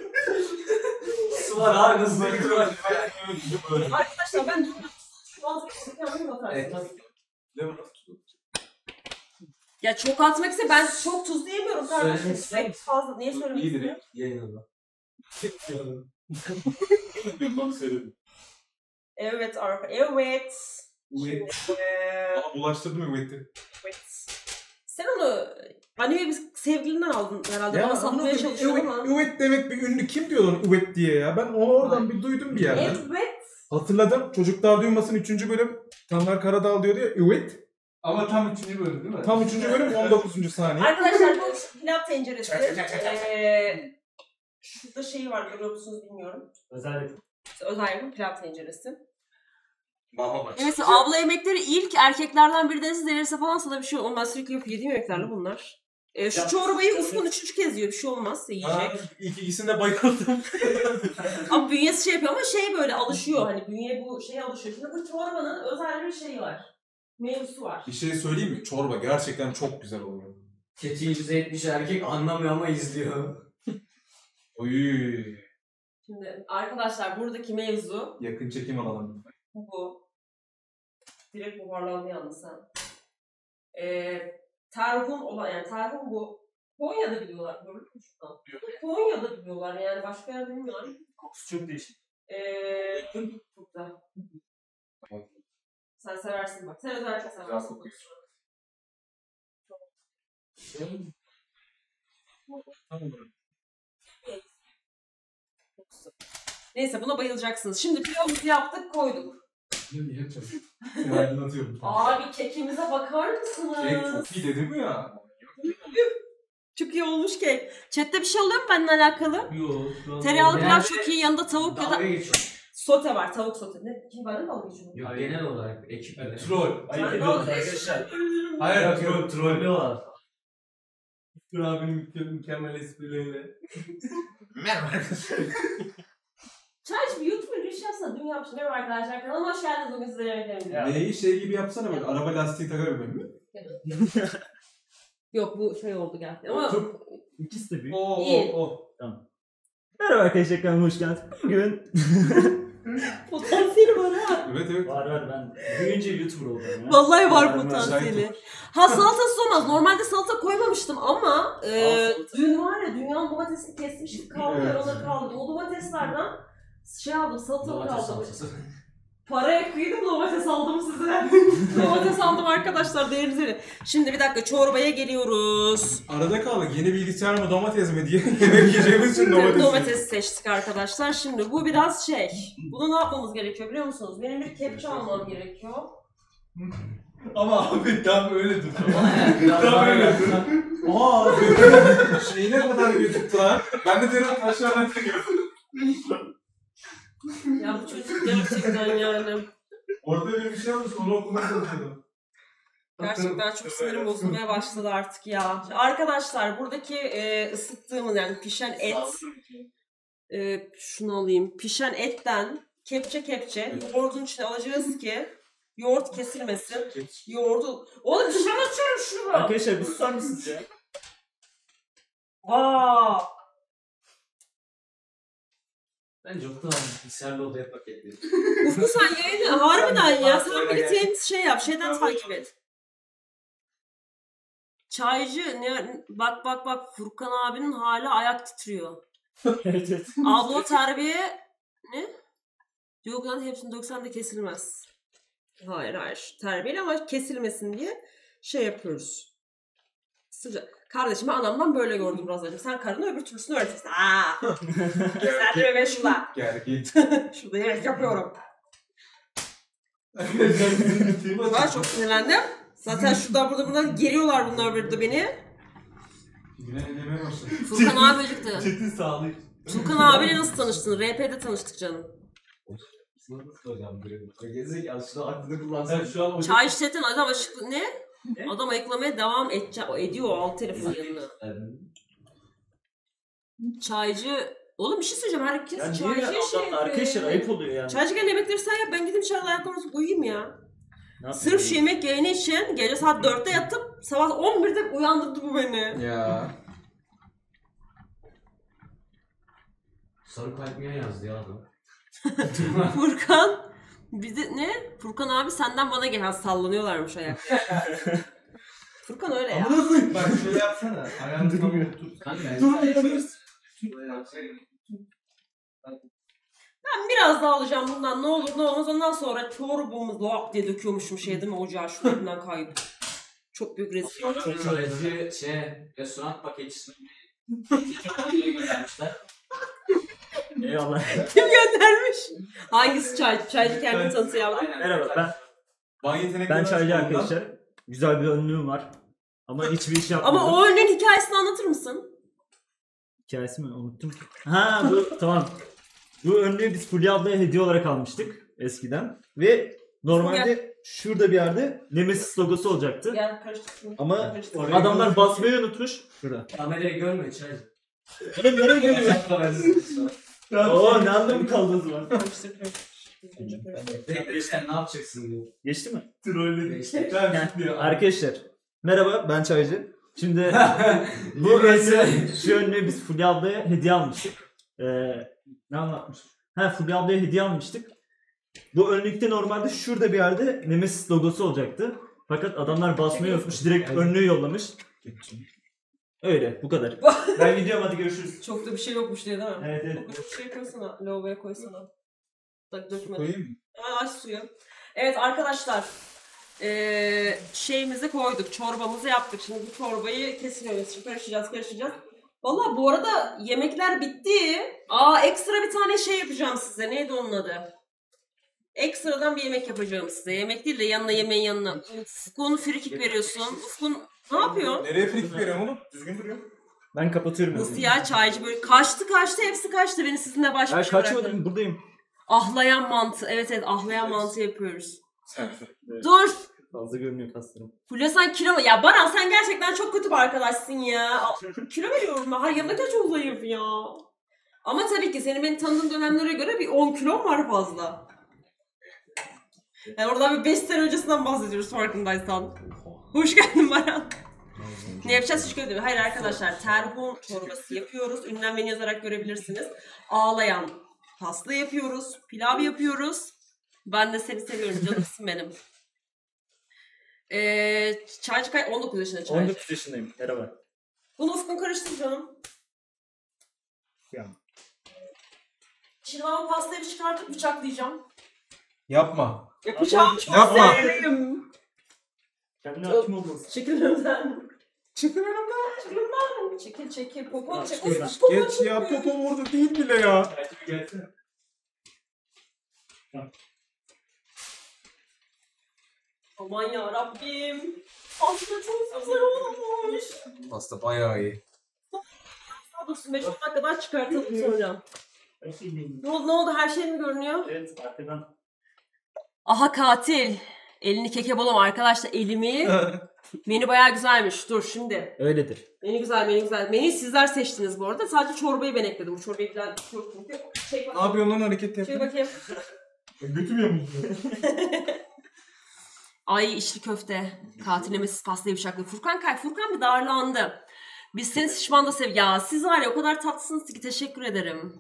Speaker 4: Su var abi nasıl bir var.
Speaker 1: Arkadaşlar ben şu an kendimi batarsınız. Ya çok atmak ise ben çok tuzlu yemiyorum
Speaker 4: Söylemek
Speaker 1: kardeşim.
Speaker 4: ister
Speaker 1: Sürekli fazla. Niye söylemek
Speaker 2: İyidir
Speaker 1: istiyorum?
Speaker 4: Yayınladı.
Speaker 1: Evet arka. Evet. Şimdi, eee,
Speaker 2: Bana bulaştırdı mı Üvet'i?
Speaker 1: evet. Sen onu anime bir sevgilinden aldın herhalde. Bana satmaya çalışıyorsun ama.
Speaker 2: Üvet demek bir ünlü. Kim diyor lan Üvet diye ya? Ben onu oradan bir duydum bir yerden.
Speaker 1: Evet.
Speaker 2: Hatırladım. Çocuklar Duymasın üçüncü bölüm. Tamer Karadağ diyordu ya Üvet.
Speaker 5: Ama tam üçüncü bölüm değil mi?
Speaker 2: Tam üçüncü bölüm on dokuzuncu saniye.
Speaker 1: Arkadaşlar bu pilav tenceresi. Eee şurada şeyi var görüyor musunuz bilmiyorum.
Speaker 3: Özellikle.
Speaker 1: Özel bir pilav tenceresi.
Speaker 4: Mama bak.
Speaker 1: Evet abla yemekleri ilk erkeklerden biri denizde verirse falan sana bir şey olmaz. Ben sürekli yapıp yediğim yemeklerle bunlar. Ee, şu
Speaker 3: Ya-
Speaker 1: çorbayı Ufkun üçüncü kez yiyor. Bir şey olmaz yiyecek.
Speaker 2: Ha, ilk ikisinde bayıldım.
Speaker 1: Ama bünyesi şey yapıyor ama şey böyle alışıyor. Hani bünye bu şeye alışıyor. Şimdi bu çorbanın özel bir şeyi var. Mevzusu var.
Speaker 2: Bir şey söyleyeyim mi? Çorba gerçekten çok güzel oluyor.
Speaker 4: Keçi yüze yetmiş erkek anlamıyor ama izliyor.
Speaker 2: Oy.
Speaker 1: Şimdi arkadaşlar buradaki mevzu
Speaker 2: Yakın çekim alalım.
Speaker 1: bu. Direkt buharlandı yalnız ha. Ee, terhun olan yani terhun bu. Konya'da biliyorlar. Gördün mü şuradan? Konya'da biliyorlar yani başka yerde bilmiyorlar.
Speaker 3: Kokusu çok değişik.
Speaker 1: Eee çok güzel. Sen seversin bak. Sen özellikle
Speaker 2: Güzel
Speaker 1: seversin.
Speaker 2: kokuyor.
Speaker 1: Neyse buna bayılacaksınız. Şimdi pilavımızı yaptık koyduk.
Speaker 2: Niye çalışıyor? Aydınlatıyorum.
Speaker 1: Abi kekimize bakar mısınız?
Speaker 2: Kek çok iyi dedim ya.
Speaker 1: Çok iyi olmuş kek. Chat'te bir şey oluyor mu benimle alakalı?
Speaker 5: Yok. şu an-
Speaker 1: Tereyağlı pilav
Speaker 4: Yani-
Speaker 1: çok iyi. Yanında tavuk ya da
Speaker 4: Dalga geçiyor.
Speaker 1: sote var. Tavuk sote. Ne? Kim bana dalga geçiyor?
Speaker 4: Yok genel olarak ekiple.
Speaker 5: Troll.
Speaker 3: Ayıp
Speaker 1: Ben
Speaker 3: ediyorlar
Speaker 1: dalga
Speaker 3: arkadaşlar.
Speaker 5: Hayır
Speaker 4: Yok
Speaker 5: troll.
Speaker 4: yok trollüyorlar.
Speaker 5: Dur abinin mükemmel, mükemmel espriyle.
Speaker 2: Merhaba arkadaşlar.
Speaker 1: Çaycı bir YouTube giriş yapsana. Dün yapmışım. Merhaba arkadaşlar. Kanalıma hoş geldiniz. Bugün sizlere yemeklerimi
Speaker 3: Ya.
Speaker 2: Neyi şey gibi yapsana böyle araba lastiği takar böyle mi?
Speaker 1: Yok bu şey oldu gerçekten ama
Speaker 3: Çok ikisi de büyük.
Speaker 5: O
Speaker 1: İyi.
Speaker 5: o o.
Speaker 3: Merhaba arkadaşlar, kanalıma hoş geldiniz. Bugün
Speaker 1: potansiyeli var ha.
Speaker 2: Evet evet.
Speaker 3: var var ben büyüyünce YouTuber oldum ya.
Speaker 1: Vallahi var
Speaker 3: Var, var.
Speaker 1: potansiyeli. Ha salatasız olmaz. Normalde salata koymamıştım ama e,
Speaker 3: Aa, salata.
Speaker 1: dün var ya dünyanın domatesini kesmiştik kaldı
Speaker 2: Evet.
Speaker 1: ya ona kaldı. O domateslerden şey aldım salatalık
Speaker 4: Domates
Speaker 1: aldım.
Speaker 4: salçası.
Speaker 1: Paraya kıydım domates aldım size. Domates aldım arkadaşlar değerinizi verin. Şimdi bir dakika çorbaya geliyoruz.
Speaker 2: Arada kaldık. Yeni bilgisayar mı domates mi diye yemek yiyeceğimiz için domates.
Speaker 1: Domates seçtik arkadaşlar. Şimdi bu biraz şey. Bunu ne yapmamız gerekiyor biliyor musunuz? Benim bir kepçe almam gerekiyor.
Speaker 5: Ama abi tam öyle dur.
Speaker 4: Biraz
Speaker 5: Tam
Speaker 4: daha
Speaker 5: öyle
Speaker 4: öyle.
Speaker 5: dur.
Speaker 2: Aa, şey ne kadar gözüktü lan. Ben de derim aşağıdan çekiyorum.
Speaker 1: Ya bu çocuk gerçekten yani.
Speaker 2: Orada bir şey olmuş, onu okumaya çalışıyordum.
Speaker 1: Gerçekten çok sinirim bozulmaya başladı artık ya. Arkadaşlar buradaki e, ısıttığımız yani pişen et. E, şunu alayım. Pişen etten kepçe kepçe yoğurdun içine alacağız ki yoğurt kesilmesin. Yoğurdu... Oğlum dışarı açıyorum şunu.
Speaker 3: Arkadaşlar bir susar mısınız ya?
Speaker 1: Aa.
Speaker 4: Bence o kadar bilgisayarla odaya paketledim.
Speaker 1: Ufku sen yayını harbiden ya. Sen bir git şey yap. Şeyden takip et. Çaycı ne bak bak bak Furkan abinin hala ayak titriyor.
Speaker 3: Evet evet.
Speaker 1: Abla terbiye ne? Yok lan hepsini döksen de kesilmez. Hayır hayır. Terbiyeli ama kesilmesin diye şey yapıyoruz. Sıcak. Kardeşimi anamdan böyle gördüm biraz önce. Sen karını öbür türlüsünü öğretirsin. Aaa. Sen de bebeğe şurada.
Speaker 2: Gel git.
Speaker 1: Şurada yemek yapıyorum.
Speaker 5: Arkadaşlar bizim bittiğim
Speaker 1: Ben çok sinirlendim. Zaten şurada burada buradan geriyorlar bunlar burada beni.
Speaker 2: Yine elemeye başladı.
Speaker 1: Furkan abi acıktı.
Speaker 5: Çetin sağlık.
Speaker 1: Furkan abiyle nasıl tanıştın? R P'de tanıştık canım.
Speaker 4: Nasıl hocam böyle? Gezekalı şunu aklını
Speaker 5: Sen
Speaker 4: kullansana.
Speaker 5: şu an o
Speaker 1: Çay işleten adam aşıklı ne?
Speaker 3: Ne?
Speaker 1: Adam ayıklamaya devam edecek, ediyor o alt telefon yanına. Çaycı... Oğlum bir şey söyleyeceğim. Herkes
Speaker 3: Yani
Speaker 1: çaycı
Speaker 3: niye
Speaker 1: şey
Speaker 3: adamlar arkadaşlar ayıp oluyor yani.
Speaker 1: Çaycı gel yemekleri sen yap. Ben gidip dışarıda ayaklarımı tutup uyuyayım ya.
Speaker 3: Ne
Speaker 1: Sırf
Speaker 3: yapayım?
Speaker 1: şu yemek yayını için gece saat dörtte yatıp sabah on birde uyandırdı bu beni.
Speaker 2: Ya.
Speaker 4: Sarı kalp niye yazdı ya adam?
Speaker 1: Furkan bizi ne? Furkan abi senden bana gelen sallanıyorlarmış ayakta. Furkan öyle ya.
Speaker 5: Amına koyayım. Bak şöyle yapsana. Ayağını tam otur.
Speaker 4: Kanka
Speaker 5: Dur ayağını.
Speaker 1: Ben biraz daha alacağım bundan ne olur ne olmaz ondan sonra çorbamız lap diye döküyormuşum şey değil mi ocağa şu elinden kayıp. Çok büyük rezil.
Speaker 4: Şöyle şey restoran paketçisini göndermişler.
Speaker 3: Eyvallah.
Speaker 1: Kim göndermiş? Hangisi çay? Çaycı kendini tanıtı yavrum.
Speaker 3: Merhaba ben
Speaker 2: Ban yetenekleri
Speaker 3: ben Çaycı
Speaker 2: açık ondan.
Speaker 3: arkadaşlar. Güzel bir önlüğüm var. Ama hiçbir iş yapmadım.
Speaker 1: Ama o ünlünün hikayesini anlatır mısın?
Speaker 3: Hikayesi mi? Unuttum ki. Ha bu tamam. Bu önlüğü biz Fulya ablaya hediye olarak almıştık eskiden. Ve normalde şurada bir yerde Nemesis logosu olacaktı.
Speaker 1: Gel karıştırsın.
Speaker 3: Ama
Speaker 1: Karıştır.
Speaker 5: Oraya
Speaker 3: adamlar
Speaker 5: gördüm.
Speaker 3: basmayı unutmuş. Şurada.
Speaker 4: Kamerayı görmüyor çay.
Speaker 3: Oğlum nereye geliyor? Oo ne anlamı kaldı o zaman?
Speaker 1: Karıştır, karıştır.
Speaker 4: Bekle sen ne yapacaksın diyor.
Speaker 3: Geçti mi?
Speaker 5: Trolledik.
Speaker 4: İşte.
Speaker 5: Ben
Speaker 3: Yani,
Speaker 5: şimdi ya.
Speaker 3: arkadaşlar merhaba ben Çaycı. Şimdi bu
Speaker 4: Yemesi.
Speaker 3: önlüğü, şu önlüğü biz Fulya ablaya hediye almıştık. Ee, ne anlatmış? Ha Fulya ablaya hediye almıştık. Bu önlükte normalde şurada bir yerde Nemesis logosu olacaktı. Fakat adamlar basmayı unutmuş. Direkt önlüğü yollamış. Öyle bu kadar. Ben gidiyorum hadi görüşürüz.
Speaker 1: Çok da bir şey yokmuş diye değil mi?
Speaker 3: Evet evet.
Speaker 1: Çok bir şey koysana. Lavaboya koysana. Bak dökme.
Speaker 2: Koyayım mı?
Speaker 1: Aa, aç suyu. Evet arkadaşlar. Ee, şeyimizi koyduk. Çorbamızı yaptık. Şimdi bu çorbayı kesmiyoruz. Şimdi karıştıracağız karıştıracağız. Valla bu arada yemekler bitti. Aa ekstra bir tane şey yapacağım size. Neydi onun adı? Ekstradan bir yemek yapacağım size. Yemek değil de yanına yemeğin yanına. Ufkun frikik veriyorsun. Ufkun ne yapıyorsun?
Speaker 2: Nereye frikik veriyorum oğlum? Düzgün duruyor.
Speaker 3: Ben kapatıyorum.
Speaker 1: Nasıl ya çaycı böyle kaçtı kaçtı hepsi kaçtı beni sizinle baş
Speaker 3: Ya
Speaker 1: başa bıraktı.
Speaker 3: kaçmadım buradayım.
Speaker 1: Ahlayan mantı. Evet evet ahlayan mantı yapıyoruz.
Speaker 2: Sen.
Speaker 1: Dur.
Speaker 3: Fazla görünüyor kaslarım.
Speaker 1: Fulya sen kilo mu? Ya Baran sen gerçekten çok kötü bir arkadaşsın ya. Al, kilo veriyorum ben. Hayır yanındaki çok zayıf ya. Ama tabii ki senin beni tanıdığın dönemlere göre bir on kilom var fazla. Yani oradan bir beş sene öncesinden bahsediyoruz farkındaysan. Hoş geldin Baran. Ne yapacağız? Teşekkür ederim. Hayır arkadaşlar, terhun çorbası yapıyoruz. Ünlem menü yazarak görebilirsiniz. Ağlayan pasta yapıyoruz. Pilav yapıyoruz. Ben de seni seviyorum. Canımsın benim. Ee, Çaycı kaç? on dokuz yaşında Çaycı.
Speaker 3: on dokuz yaşındayım. Merhaba.
Speaker 1: Bunu Ufkun karıştır canım.
Speaker 3: Ya.
Speaker 1: Şimdi ben bu pastayı bir çıkartıp bıçaklayacağım.
Speaker 2: Yapma.
Speaker 1: Yapacağım. Çok
Speaker 2: Yapma.
Speaker 1: sevdim.
Speaker 3: Kendine hakim olmalısın.
Speaker 1: Çekil önümden.
Speaker 2: Çıkın önümden.
Speaker 1: Çekil önümden. Çekil çekil. Popon
Speaker 3: Ya,
Speaker 1: çekil.
Speaker 3: şuradan.
Speaker 1: Popon
Speaker 2: Geç ya, popom orada değil bile ya.
Speaker 3: Belki bir gelsene.
Speaker 1: Aman yarabbim. Pasta çok güzel olmuş.
Speaker 2: Pasta bayağı iyi.
Speaker 1: Daha dursun beş on dakikadan çıkartalım sonra. Ne oldu, ne oldu? Her şey mi görünüyor?
Speaker 3: Evet, arkadan.
Speaker 1: Aha katil. Elini keke bulam arkadaşlar, elimi. Menü bayağı güzelmiş. Dur şimdi.
Speaker 3: Öyledir.
Speaker 1: Menü güzel, menü güzel. Menüyü sizler seçtiniz bu arada. Sadece çorbayı ben ekledim. Bu çorbayı bilen çok çünkü. Çek bakayım.
Speaker 2: Abi onların hareket
Speaker 1: Çek
Speaker 2: yapıyor.
Speaker 1: bakayım.
Speaker 3: Götüm yamuldu.
Speaker 1: Ay içli köfte. Katillemesiz pastayı bıçaklı. Furkan kay. Furkan bir darlandı. Biz seni şişman da sev. Ya siz var ya o kadar tatlısınız ki teşekkür ederim.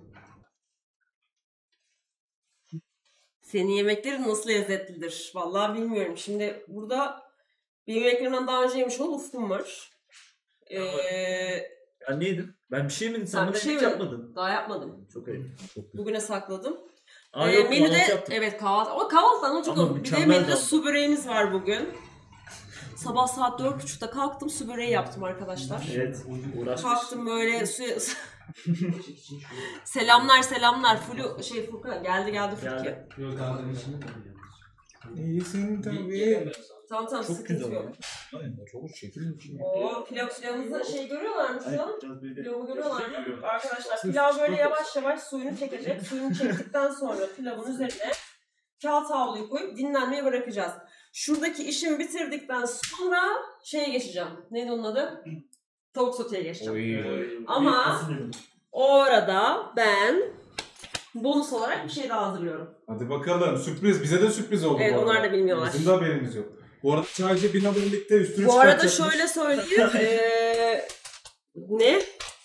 Speaker 1: Senin yemeklerin nasıl lezzetlidir? Vallahi bilmiyorum. Şimdi burada benim yemeklerimden daha önce yemiş olan Ufkum var. Ee,
Speaker 3: Ben ne yedim? Ben bir şey mi?
Speaker 1: Sen
Speaker 3: Sen
Speaker 1: bir
Speaker 3: bir
Speaker 1: şey
Speaker 3: şey
Speaker 1: mi?
Speaker 3: yapmadın.
Speaker 1: daha yapmadım.
Speaker 3: Çok iyi. Çok güzel.
Speaker 1: Bugüne sakladım.
Speaker 3: Aa,
Speaker 1: Ee,
Speaker 3: yok,
Speaker 1: menüde
Speaker 3: kahvaltı yaptım.
Speaker 1: evet kahvaltı. Ama kahvaltıdan önce
Speaker 3: Ama
Speaker 1: de bir de
Speaker 3: mükemmel
Speaker 1: menüde
Speaker 3: kahvaltı.
Speaker 1: su böreğimiz var bugün. Sabah saat dört buçukta kalktım, su böreği yaptım arkadaşlar.
Speaker 3: Evet. Uğraşmış.
Speaker 1: Kalktım böyle suya... selamlar selamlar. Fulu şey Furkan geldi geldi Furkan.
Speaker 3: Geldi.
Speaker 5: Yok kahvenin içinde mi?
Speaker 2: İyisin tabii.
Speaker 1: Tamam tamam
Speaker 3: Çok
Speaker 1: sıkıntı
Speaker 3: güzel
Speaker 1: yok.
Speaker 3: oldu.
Speaker 2: Çok çekilmiş.
Speaker 1: Oo pilav pilavımızı şey görüyorlar mı şu an?
Speaker 3: Ay, biraz böyle-
Speaker 1: Pilavı görüyorlar mı? Arkadaşlar pilav böyle yavaş yavaş suyunu çekecek. Suyunu çektikten sonra pilavın üzerine kağıt havluyu koyup dinlenmeye bırakacağız. Şuradaki işimi bitirdikten sonra şeye geçeceğim. Neydi onun adı? Tavuk soteye geçeceğim.
Speaker 2: Oy.
Speaker 1: Ama-
Speaker 3: Nasıl yedim?
Speaker 1: O arada ben bonus olarak bir şey daha hazırlıyorum.
Speaker 2: Hadi bakalım, sürpriz. Bize de sürpriz oldu
Speaker 1: Evet
Speaker 2: bu arada.
Speaker 1: onlar da bilmiyorlar.
Speaker 2: Bizim de haberimiz yok. Bu arada sadece bir birlikte üstünü
Speaker 1: Bu arada
Speaker 2: çıkartacakmış.
Speaker 1: şöyle söyleyeyim. eee ne?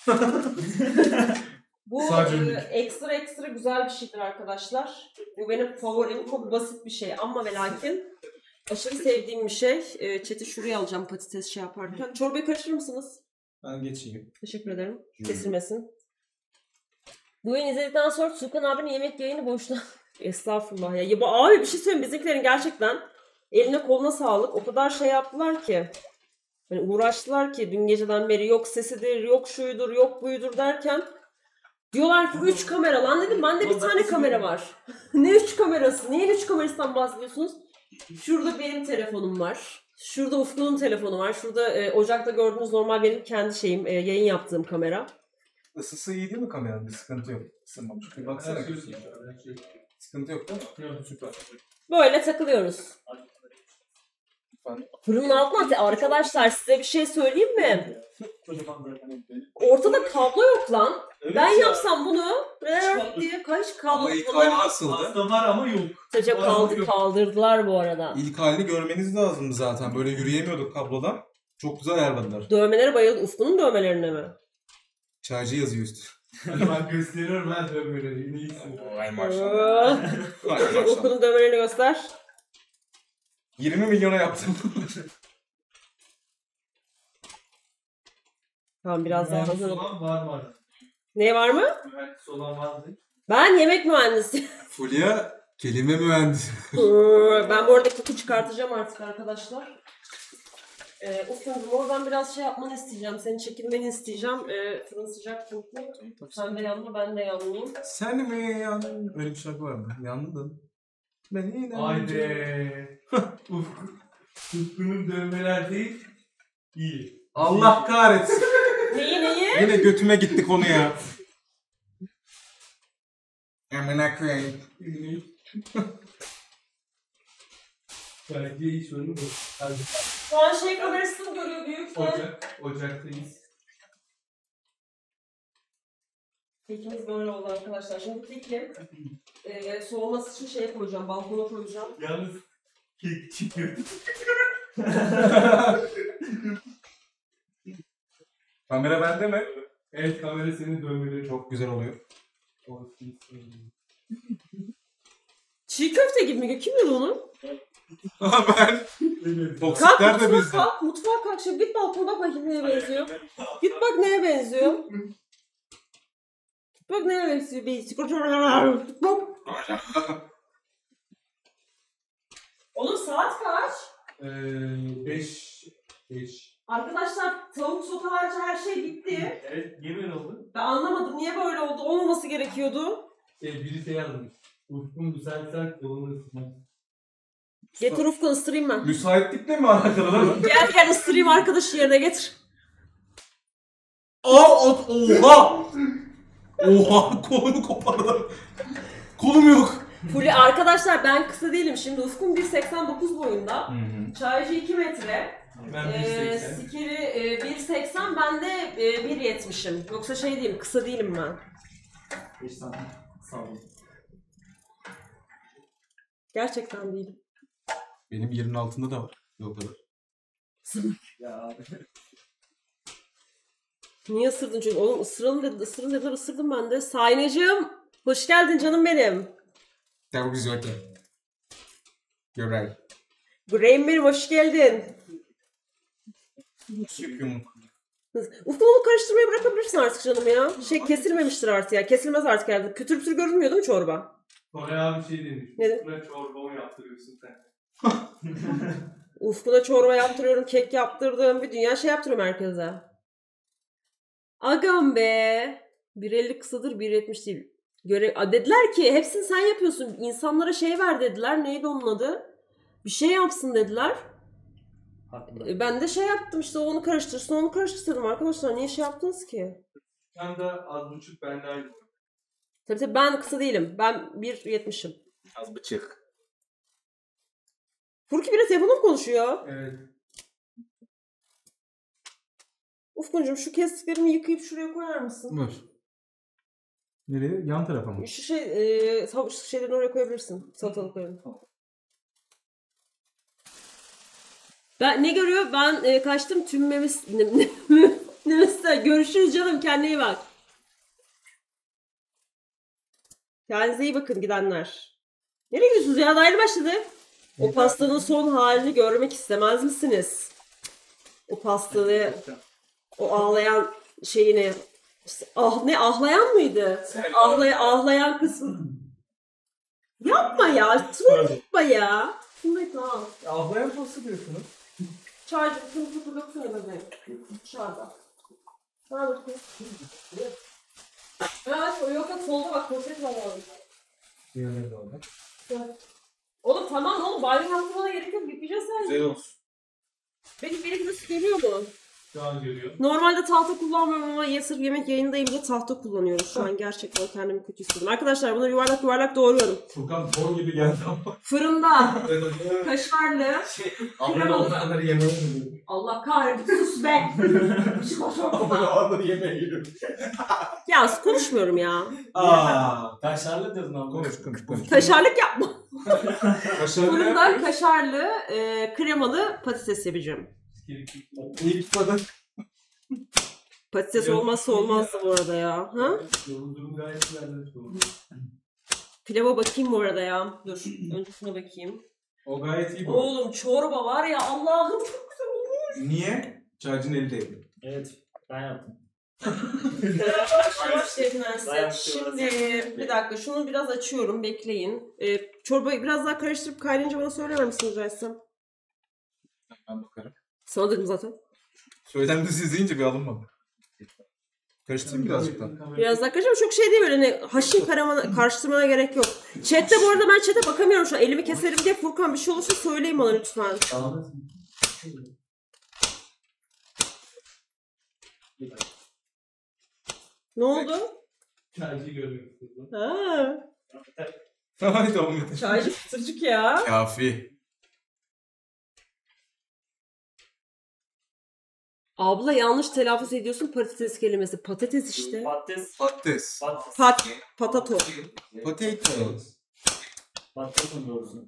Speaker 1: Bu
Speaker 2: Sadece
Speaker 1: eee,
Speaker 2: ünlük.
Speaker 1: ekstra ekstra güzel bir şeydir arkadaşlar. Bu benim favorim. Çok basit bir şey ama ve lakin aşırı sevdiğim bir şey. Eee Chat'i şuraya alacağım patates şey yaparken. Çorbayı karıştırır mısınız?
Speaker 2: Ben geçeyim.
Speaker 1: Teşekkür ederim. Kesilmesin. Bu yayını izledikten sonra Tukan abinin yemek yayını boşuna... Estağfurullah ya. Ya bu abi bir şey söyleyeyim. Bizimkilerin gerçekten eline koluna sağlık. O kadar şey yaptılar ki. Hani uğraştılar ki dün geceden beri yok sesidir, yok şuydur, yok buydur derken diyorlar ki üç kamera. Lan dedim bende bir tane kamera var. Ne üç kamerası? Niye üç kamerasından bahsediyorsunuz? Şurada benim telefonum var. Şurada Ufku'nun telefonu var. Şurada e, ocakta gördüğünüz normal benim kendi şeyim, e, yayın yaptığım kamera.
Speaker 2: Isısı iyi değil mi kameranın? Bir sıkıntı yok. Isınmamış. Bir baksana.
Speaker 5: Her şey güzel, her şey.
Speaker 2: Sıkıntı yok değil mi?
Speaker 5: Yok, süper.
Speaker 1: Böyle takılıyoruz.
Speaker 2: Lütfen.
Speaker 1: Fırının altına at- arkadaşlar size bir şey söyleyeyim mi?
Speaker 3: Kocaman zaten.
Speaker 1: Ortada kablo yok lan.
Speaker 3: Evet
Speaker 1: Ben
Speaker 3: ya.
Speaker 1: yapsam bunu "Rrrt" diye kaç kablo
Speaker 2: Ama ilk
Speaker 1: falan.
Speaker 2: hali nasıldı?
Speaker 5: Pasta var ama yok.
Speaker 1: Sadece kaldı, kaldırdılar bu arada.
Speaker 2: İlk halini görmeniz lazımdı zaten. Böyle yürüyemiyorduk kablodan. Çok güzel ayarladılar.
Speaker 1: Dövmelere bayıldı. Ufku'nun dövmelerine mi?
Speaker 2: Çaycı yazıyor üstü.
Speaker 5: Hadi ben gösteriyorum ben dövmeleri. Yine iyisin.
Speaker 2: Vay
Speaker 1: Aa,
Speaker 2: maşallah. Vay maşallah.
Speaker 1: Ufku'nun dövmelerini göster.
Speaker 2: yirmi milyona yaptım.
Speaker 1: Tamam biraz daha
Speaker 5: Mühendis
Speaker 1: hazır.
Speaker 5: olan var mı?
Speaker 1: Ne var mı?
Speaker 5: Mühendis olan var mı?
Speaker 1: Ben yemek mühendisi.
Speaker 2: Fulya kelime mühendisi.
Speaker 1: Ben bu arada koku çıkartacağım artık arkadaşlar. Ee, Ufku'cum oradan biraz şey yapmanı isteyeceğim. Senin çekilmeni isteyeceğim. Ee, fırın sıcak çünkü. Sen de yanma ben de yanmayayım.
Speaker 2: Sen mi yandın? Öyle bir şarkı vardı. Yandın. Beni de.
Speaker 5: Haydi. Ufku. Ufku'nun dövmeler değil. İyi.
Speaker 2: Allah kahretsin.
Speaker 1: Neyi neyi?
Speaker 2: Yine götüme gitti konu ya. Amına koyayım.
Speaker 5: Bence iyi sorun bu. Hadi.
Speaker 1: Şu an şey kamerasını görüyor büyük.
Speaker 5: Ocak. Ocaktayız.
Speaker 1: Kekimiz böyle oldu arkadaşlar. Şimdi keki e, soğuması için şeye koyacağım. Balkona koyacağım.
Speaker 5: Yalnız kek çıkıyor.
Speaker 2: Kamera bende mi?
Speaker 5: Evet, kamera seni dövmeli.
Speaker 2: Çok güzel oluyor.
Speaker 1: Çiğ köfte gibi mi? Kim dedi onu?
Speaker 2: ben
Speaker 1: Kalk
Speaker 2: toksikler de
Speaker 1: mutfağa
Speaker 2: bizde.
Speaker 1: kalk. Mutfağa kalk. Şimdi git balkona bak bakayım neye benziyor. Git bak neye benziyor. Git bak neye benziyor. Git bak. Oğlum saat kaç?
Speaker 5: Eee beş. beş.
Speaker 1: Arkadaşlar tavuk sote harici her şey bitti.
Speaker 4: Evet, niye böyle oldu?
Speaker 1: Ben anlamadım niye böyle oldu. Olmaması gerekiyordu.
Speaker 5: Şey, biri şey yazmış. Ufkun düzelsen kolunu ısırmaz.
Speaker 1: Getir Ufku ısırayım ben.
Speaker 2: Müsaitlikle mi alakalı lan?
Speaker 1: Gel gel ısırayım arkadaşı yerine getir.
Speaker 2: Aa, at, oha! Oha, kolumu kopardım. Kolum yok.
Speaker 1: Fulya arkadaşlar ben kısa değilim. Şimdi Ufkun bir seksen dokuz boyunda. Çaycı iki metre.
Speaker 5: Ben bir
Speaker 1: Ee,
Speaker 5: seksen.
Speaker 1: Sikeri e, bir seksen, ben de e, bir yetmişim. Yoksa şey değilim, kısa değilim ben.
Speaker 3: beş santim. Sağ olun.
Speaker 1: Gerçekten değilim.
Speaker 2: Benim yerin altında da var. O kadar.
Speaker 3: Ya abi.
Speaker 1: Niye ısırdın çünkü? Oğlum ısıralım dedi, ısırın dediler, ısırdım ben de. Saynacığım, hoş geldin canım benim.
Speaker 2: Çok güzel. Göray.
Speaker 1: Graham benim, hoş geldin.
Speaker 2: Yumruk.
Speaker 1: Ufku onu karıştırmayı bırakabilirsin artık canım ya. Şey kesilmemiştir artık ya. Kesilmez artık herhalde. Pütür pütür görünmüyor değil mi çorba?
Speaker 5: Kore abi şey demiş.
Speaker 1: Ne dedi?
Speaker 5: Buna çorba mı yaptırıyorsun sen?
Speaker 1: Ufku'na çorba yaptırıyorum, kek yaptırdım. Bir dünya şey yaptırıyorum herkese. Agam be. bir elli kısadır, bir yetmiş değil. Göre A, dediler ki hepsini sen yapıyorsun. İnsanlara şey ver dediler. Neydi onun adı? Bir şey yapsın dediler.
Speaker 3: Haklı.
Speaker 1: E, Ben de şey yaptım işte, onu karıştırsın onu karıştırsın arkadaşlar. Niye şey yaptınız ki?
Speaker 5: Sen de az buçuk bende aynı.
Speaker 1: Tabii tabii ben kısa değilim. Ben bir yetmişim.
Speaker 2: Az bıçık.
Speaker 1: Furki biraz telefonla mı konuşuyor?
Speaker 5: Evet.
Speaker 1: Ufkuncuğum şu kestiklerimi yıkayıp şuraya koyar mısın?
Speaker 2: Dur. Nereye? Yan tarafa mı?
Speaker 1: Şu şey, e, tavuk şeylerini oraya koyabilirsin. Salatalıklarını. Ben ne görüyor? Ben e, kaçtım tüm memis... Nemesler. Görüşürüz canım. Kendine iyi bak. Kendinize iyi bakın gidenler. Nereye gidiyorsunuz ya? Daha yeni başladı. O pastanın son halini görmek istemez misiniz? O pastayı, o ağlayan şeyini... Ah, ne ağlayan mıydı? Ahlay ağlayan kısmı. Yapma ya. Şunu yapma ya. Şunu yapma. Al.
Speaker 5: Ablaya pasta diyorsunuz.
Speaker 1: Çağırcık şunu tutup baksana bebeğim. Dışarıda. Ver bakayım. Evet, o yok yok solda bak poşet var orada.
Speaker 5: Diğerleri de orada.
Speaker 1: Oğlum tamam oğlum, banyo yaptırmana gerek yok, yıkayacağız sen.
Speaker 2: Güzel olsun.
Speaker 1: Benim benim nasıl görüyor mu?
Speaker 5: Şu an görüyor.
Speaker 1: Normalde tahta kullanmıyorum ama ya sırf yemek yayındayım diye tahta kullanıyorum. Şu an gerçekten kendimi kötü hissediyorum. Arkadaşlar bunları yuvarlak yuvarlak doğruyorum.
Speaker 5: Furkan bor gibi geldi ama.
Speaker 1: Fırında kaşarlı.
Speaker 5: Abone olmayanları yemeğe gidiyor.
Speaker 1: Allah kahretsin sus be.
Speaker 5: Abone olanları yemeğe gidiyor.
Speaker 1: Ya konuşmuyorum ya.
Speaker 5: Aaa.
Speaker 4: Kaşarlı dedin abi.
Speaker 2: Konuş konuş konuş.
Speaker 1: Kaşarlık yapma.
Speaker 2: Kaşarını
Speaker 1: Fırında
Speaker 2: yapıyoruz.
Speaker 1: kaşarlı e, kremalı patates yapacağım.
Speaker 2: İlk kadın.
Speaker 1: Patates
Speaker 5: Yok.
Speaker 1: olmazsa olmazdı bu arada ya. Ha?
Speaker 5: Yolun durum gayet ilerlemiş oldu.
Speaker 1: Pilava bakayım bu arada ya. Dur. Önce şuna bakayım.
Speaker 2: O gayet iyi bu.
Speaker 1: Oğlum çorba var ya, Allah'ım çok güzel olmuş.
Speaker 2: Niye? Çaycının eli değdi.
Speaker 3: Evet. Ben yaptım.
Speaker 1: Yavaş dinlensin.
Speaker 3: Bayağı bir
Speaker 1: Şimdi
Speaker 3: şey
Speaker 1: bir dakika şunu biraz açıyorum, bekleyin. Ee, çorbayı biraz daha karıştırıp kaynayınca bana söyler misiniz rica etsem?
Speaker 2: Ben bakarım.
Speaker 1: Sana dedim zaten.
Speaker 2: Söylendi siz deyince bir alınmadı. Karıştırayım birazcık daha.
Speaker 1: Biraz daha karıştırma, çok şey değil böyle hani haşin karamana, karıştırmana gerek yok. Chat'te bu arada ben chat'e bakamıyorum şu an, elimi keserim diye. Furkan bir şey olursa söyleyin bana lütfen.
Speaker 3: Tamam.
Speaker 1: Ne oldu?
Speaker 5: Çaycı görüyoruz.
Speaker 1: Ha,
Speaker 2: Ay tamam yeter.
Speaker 1: çaycı fıtırcık ya.
Speaker 2: Kafi.
Speaker 1: Abla yanlış telaffuz ediyorsun patates kelimesi. Patates işte.
Speaker 3: Patates.
Speaker 2: Patates.
Speaker 3: Patates.
Speaker 1: Pat, patato.
Speaker 2: Potatoes.
Speaker 3: Patatesin doğrusu.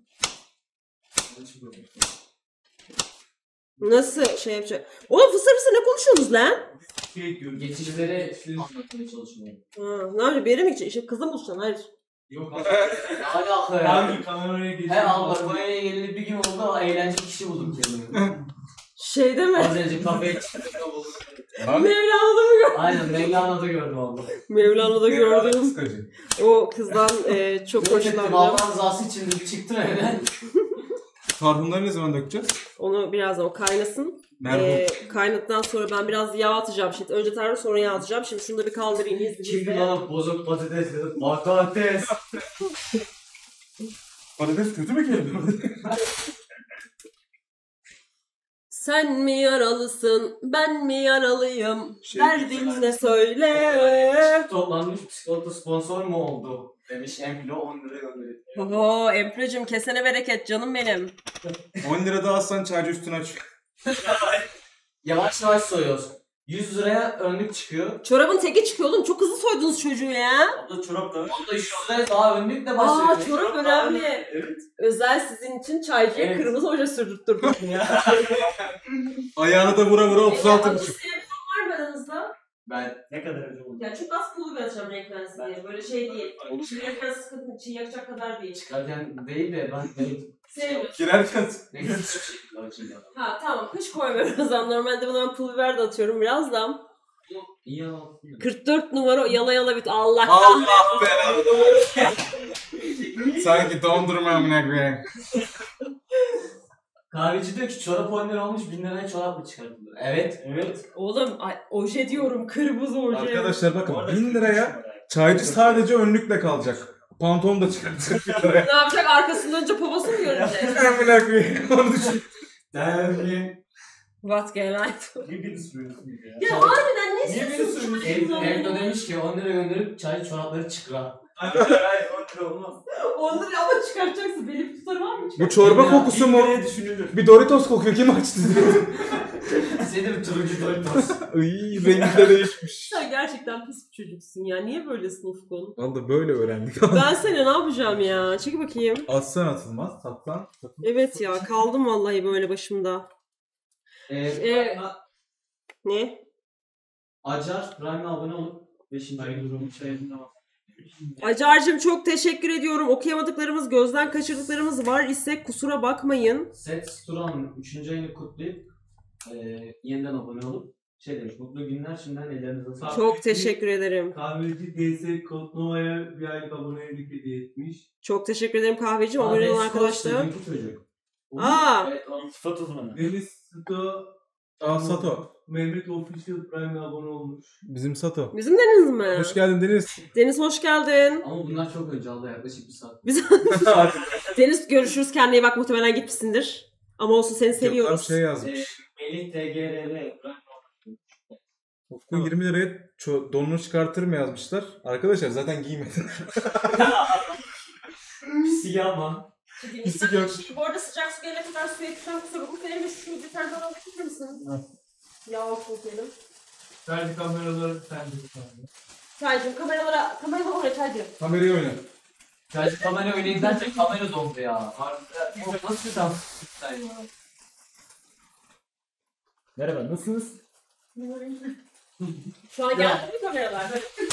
Speaker 1: Nasıl şey yapacak? Oğlum fısır fısır ne konuşuyorsunuz lan?
Speaker 5: şey diyorum.
Speaker 4: Geçişleri anlatmaya çalışmıyor.
Speaker 1: Ha, ne yapayım? Bir yere mi gideceksin? İşte kızla mı buluşacaksın? Hayır.
Speaker 5: Yok
Speaker 4: Ne alaka ya?
Speaker 5: Hangi kameraya geçiyor?
Speaker 4: He abla Konya'ya geleli bir gün oldu eğlence kişi buldum kendimi.
Speaker 1: Şeyde mi?
Speaker 4: Az önce kafeye çıktığımda buldum.
Speaker 2: Lan
Speaker 1: Mevlana'da mı gördün?
Speaker 4: Aynen Mevlana'da gördüm abla.
Speaker 1: Mevlana'da gördüm.
Speaker 2: kıskacı.
Speaker 1: O kızdan e, çok hoşlandım.
Speaker 4: Allah rızası için de bir çıktım evden.
Speaker 2: Tarhunları ne zaman dökeceğiz?
Speaker 1: Onu birazdan o kaynasın.
Speaker 2: Merhaba.
Speaker 1: E, kaynadıktan sonra ben biraz yağ atacağım. Şimdi önce tarhun sonra yağ atacağım. Şimdi şunu da bir kaldırayım
Speaker 4: Kim
Speaker 1: izninizle.
Speaker 4: bana bozuk patates dedi. Patates.
Speaker 2: Patates kötü mü geliyor?
Speaker 1: Sen mi yaralısın, ben mi yaralıyım?
Speaker 2: Şey-
Speaker 1: Derdin ne söyle.
Speaker 4: Toplanmış psikolata sponsor mu oldu? Demiş Emplo on lira gönderdi.
Speaker 1: Oho Empre'cim kesene bereket canım benim.
Speaker 2: on lira daha alsan çaycı üstünü aç.
Speaker 4: Yavaş yavaş soyuyoruz. yüz liraya önlük çıkıyor.
Speaker 1: Çorabın teki çıkıyor oğlum. Çok hızlı soydunuz çocuğu ya.
Speaker 3: Abla çorap da var.
Speaker 4: O da yüz liraya daha önlük de başlıyor.
Speaker 1: Aa çorap önemli.
Speaker 3: Evet.
Speaker 1: Özel sizin için çaycıya
Speaker 4: Evet.
Speaker 1: kırmızı oje sürdürttürdüm ya.
Speaker 2: Ayağını da vura vura otuz altı buçuk.
Speaker 1: Var mı aranızda?
Speaker 4: Ben
Speaker 3: Ne kadar önce oldu?
Speaker 1: Ya çok az pul biber atacağım renklensin diye. Böyle şey değil. Çiğ yakacak sıkıntı, çiğ yakacak kadar değil.
Speaker 4: çıkarken değil de ben benim
Speaker 1: Sevmiyorum.
Speaker 2: Girerken
Speaker 4: neyse hiçbir şekilde açacağım.
Speaker 1: Ha tamam kış koymuyorum o zaman. Normalde buna ben pul biber de atıyorum birazdan.
Speaker 4: İyi ya.
Speaker 1: kırk dört numara yala yala bit. Allah
Speaker 2: Allah be. Sanki dondurma amına koyayım.
Speaker 4: Kahveci diyor ki çorap on lira olmuş bin liraya çorap mı çıkartılır? Evet.
Speaker 3: Evet.
Speaker 1: Oğlum ay, oje diyorum kırmızı oje.
Speaker 2: Arkadaşlar
Speaker 3: Bu
Speaker 2: bakın
Speaker 3: arada
Speaker 2: bin liraya
Speaker 3: çok merak
Speaker 2: çaycı sadece önlükle kalacak. Pantolon da çıkartacak bin liraya.
Speaker 1: Ne yapacak arkasından önce babası mı görecek?
Speaker 2: Amına koyayım. Onu düşün.
Speaker 4: Derli.
Speaker 1: What can I do?
Speaker 3: ediyorum. Niye beni sürüyorsunuz ya?
Speaker 1: Ya harbiden ne
Speaker 3: Niye beni
Speaker 1: istiyorsun?
Speaker 3: söylüyorsun?
Speaker 4: Ev, evde demiş ki on lira gönderip çay çorapları çıkra.
Speaker 3: Hayır hayır on lira olmaz.
Speaker 1: on lira ama çıkartacaksın. Benim tutarı var mı?
Speaker 2: Bu çorba kokusu mu?
Speaker 3: Ne düşünülür?
Speaker 2: Bir Doritos kokuyor. Kim açtı?
Speaker 4: Senin turuncu Doritos.
Speaker 2: Iy, rengi de değişmiş.
Speaker 1: Sen gerçekten pis bir çocuksun ya. Niye böylesin Ufkun?
Speaker 2: Vallahi böyle öğrendik.
Speaker 1: Ben seni ne yapacağım ya? Çek bakayım.
Speaker 2: Atsan atılmaz, tatlan.
Speaker 1: Evet ya kaldım vallahi böyle başımda.
Speaker 4: Ee,
Speaker 1: Ee, ne?
Speaker 4: Acar Prime'e abone olup beşinci ay durumu şeyinde var.
Speaker 1: Acar'cığım çok teşekkür ediyorum. Okuyamadıklarımız, gözden kaçırdıklarımız var ise kusura bakmayın.
Speaker 4: Set Turan'ın üçüncü ayını kutlayıp e, yeniden abone olup şey demiş mutlu günler şimdiden ellerinize sağlık.
Speaker 1: Çok teşekkür ederim.
Speaker 5: Kahveci D S Kotnova'ya bir aylık abonelik hediye etmiş.
Speaker 1: Çok teşekkür ederim kahveci. Abone olan arkadaşlar.
Speaker 4: Bu çocuk.
Speaker 1: Aa,
Speaker 4: Evet o.
Speaker 3: Sıfat uzmanı.
Speaker 5: Deniz Sto
Speaker 2: Aa Sato.
Speaker 5: Mehmet Official Prime'e abone olmuş.
Speaker 2: Bizim Sato.
Speaker 1: bizim Deniz mi?
Speaker 2: Hoş geldin Deniz.
Speaker 1: Deniz hoş geldin.
Speaker 4: Ama bunlar çok önce Allah yaklaşık bir saat.
Speaker 1: Biz Deniz görüşürüz. Kendine iyi bak, muhtemelen gitmişsindir. Ama olsun seni
Speaker 2: Gökhan
Speaker 1: seviyoruz.
Speaker 2: şey yazmış.
Speaker 4: Melih T G R L.
Speaker 2: Ufku yirmi liraya ço- donunu çıkartır mı yazmışlar. Arkadaşlar zaten giymedin.
Speaker 4: Pisi yapma.
Speaker 2: Pislik yok.
Speaker 1: Bu arada sıcak su gelene kadar suya tutan kusura bakma. Benim şu bir tane daha alabilir misin? Yağ koyalım.
Speaker 5: Sadece kameraları sende sanırım.
Speaker 1: Çaycığım kameralara, kameralara oraya Çaycığım.
Speaker 2: Kamerayı oyna.
Speaker 4: Sadece kamera oynayayım derken kamera dondu ya. Harbiden. O nasıl bir dans? Sen ya.
Speaker 3: Merhaba nasılsınız?
Speaker 1: Şu an geldi mi kameralar?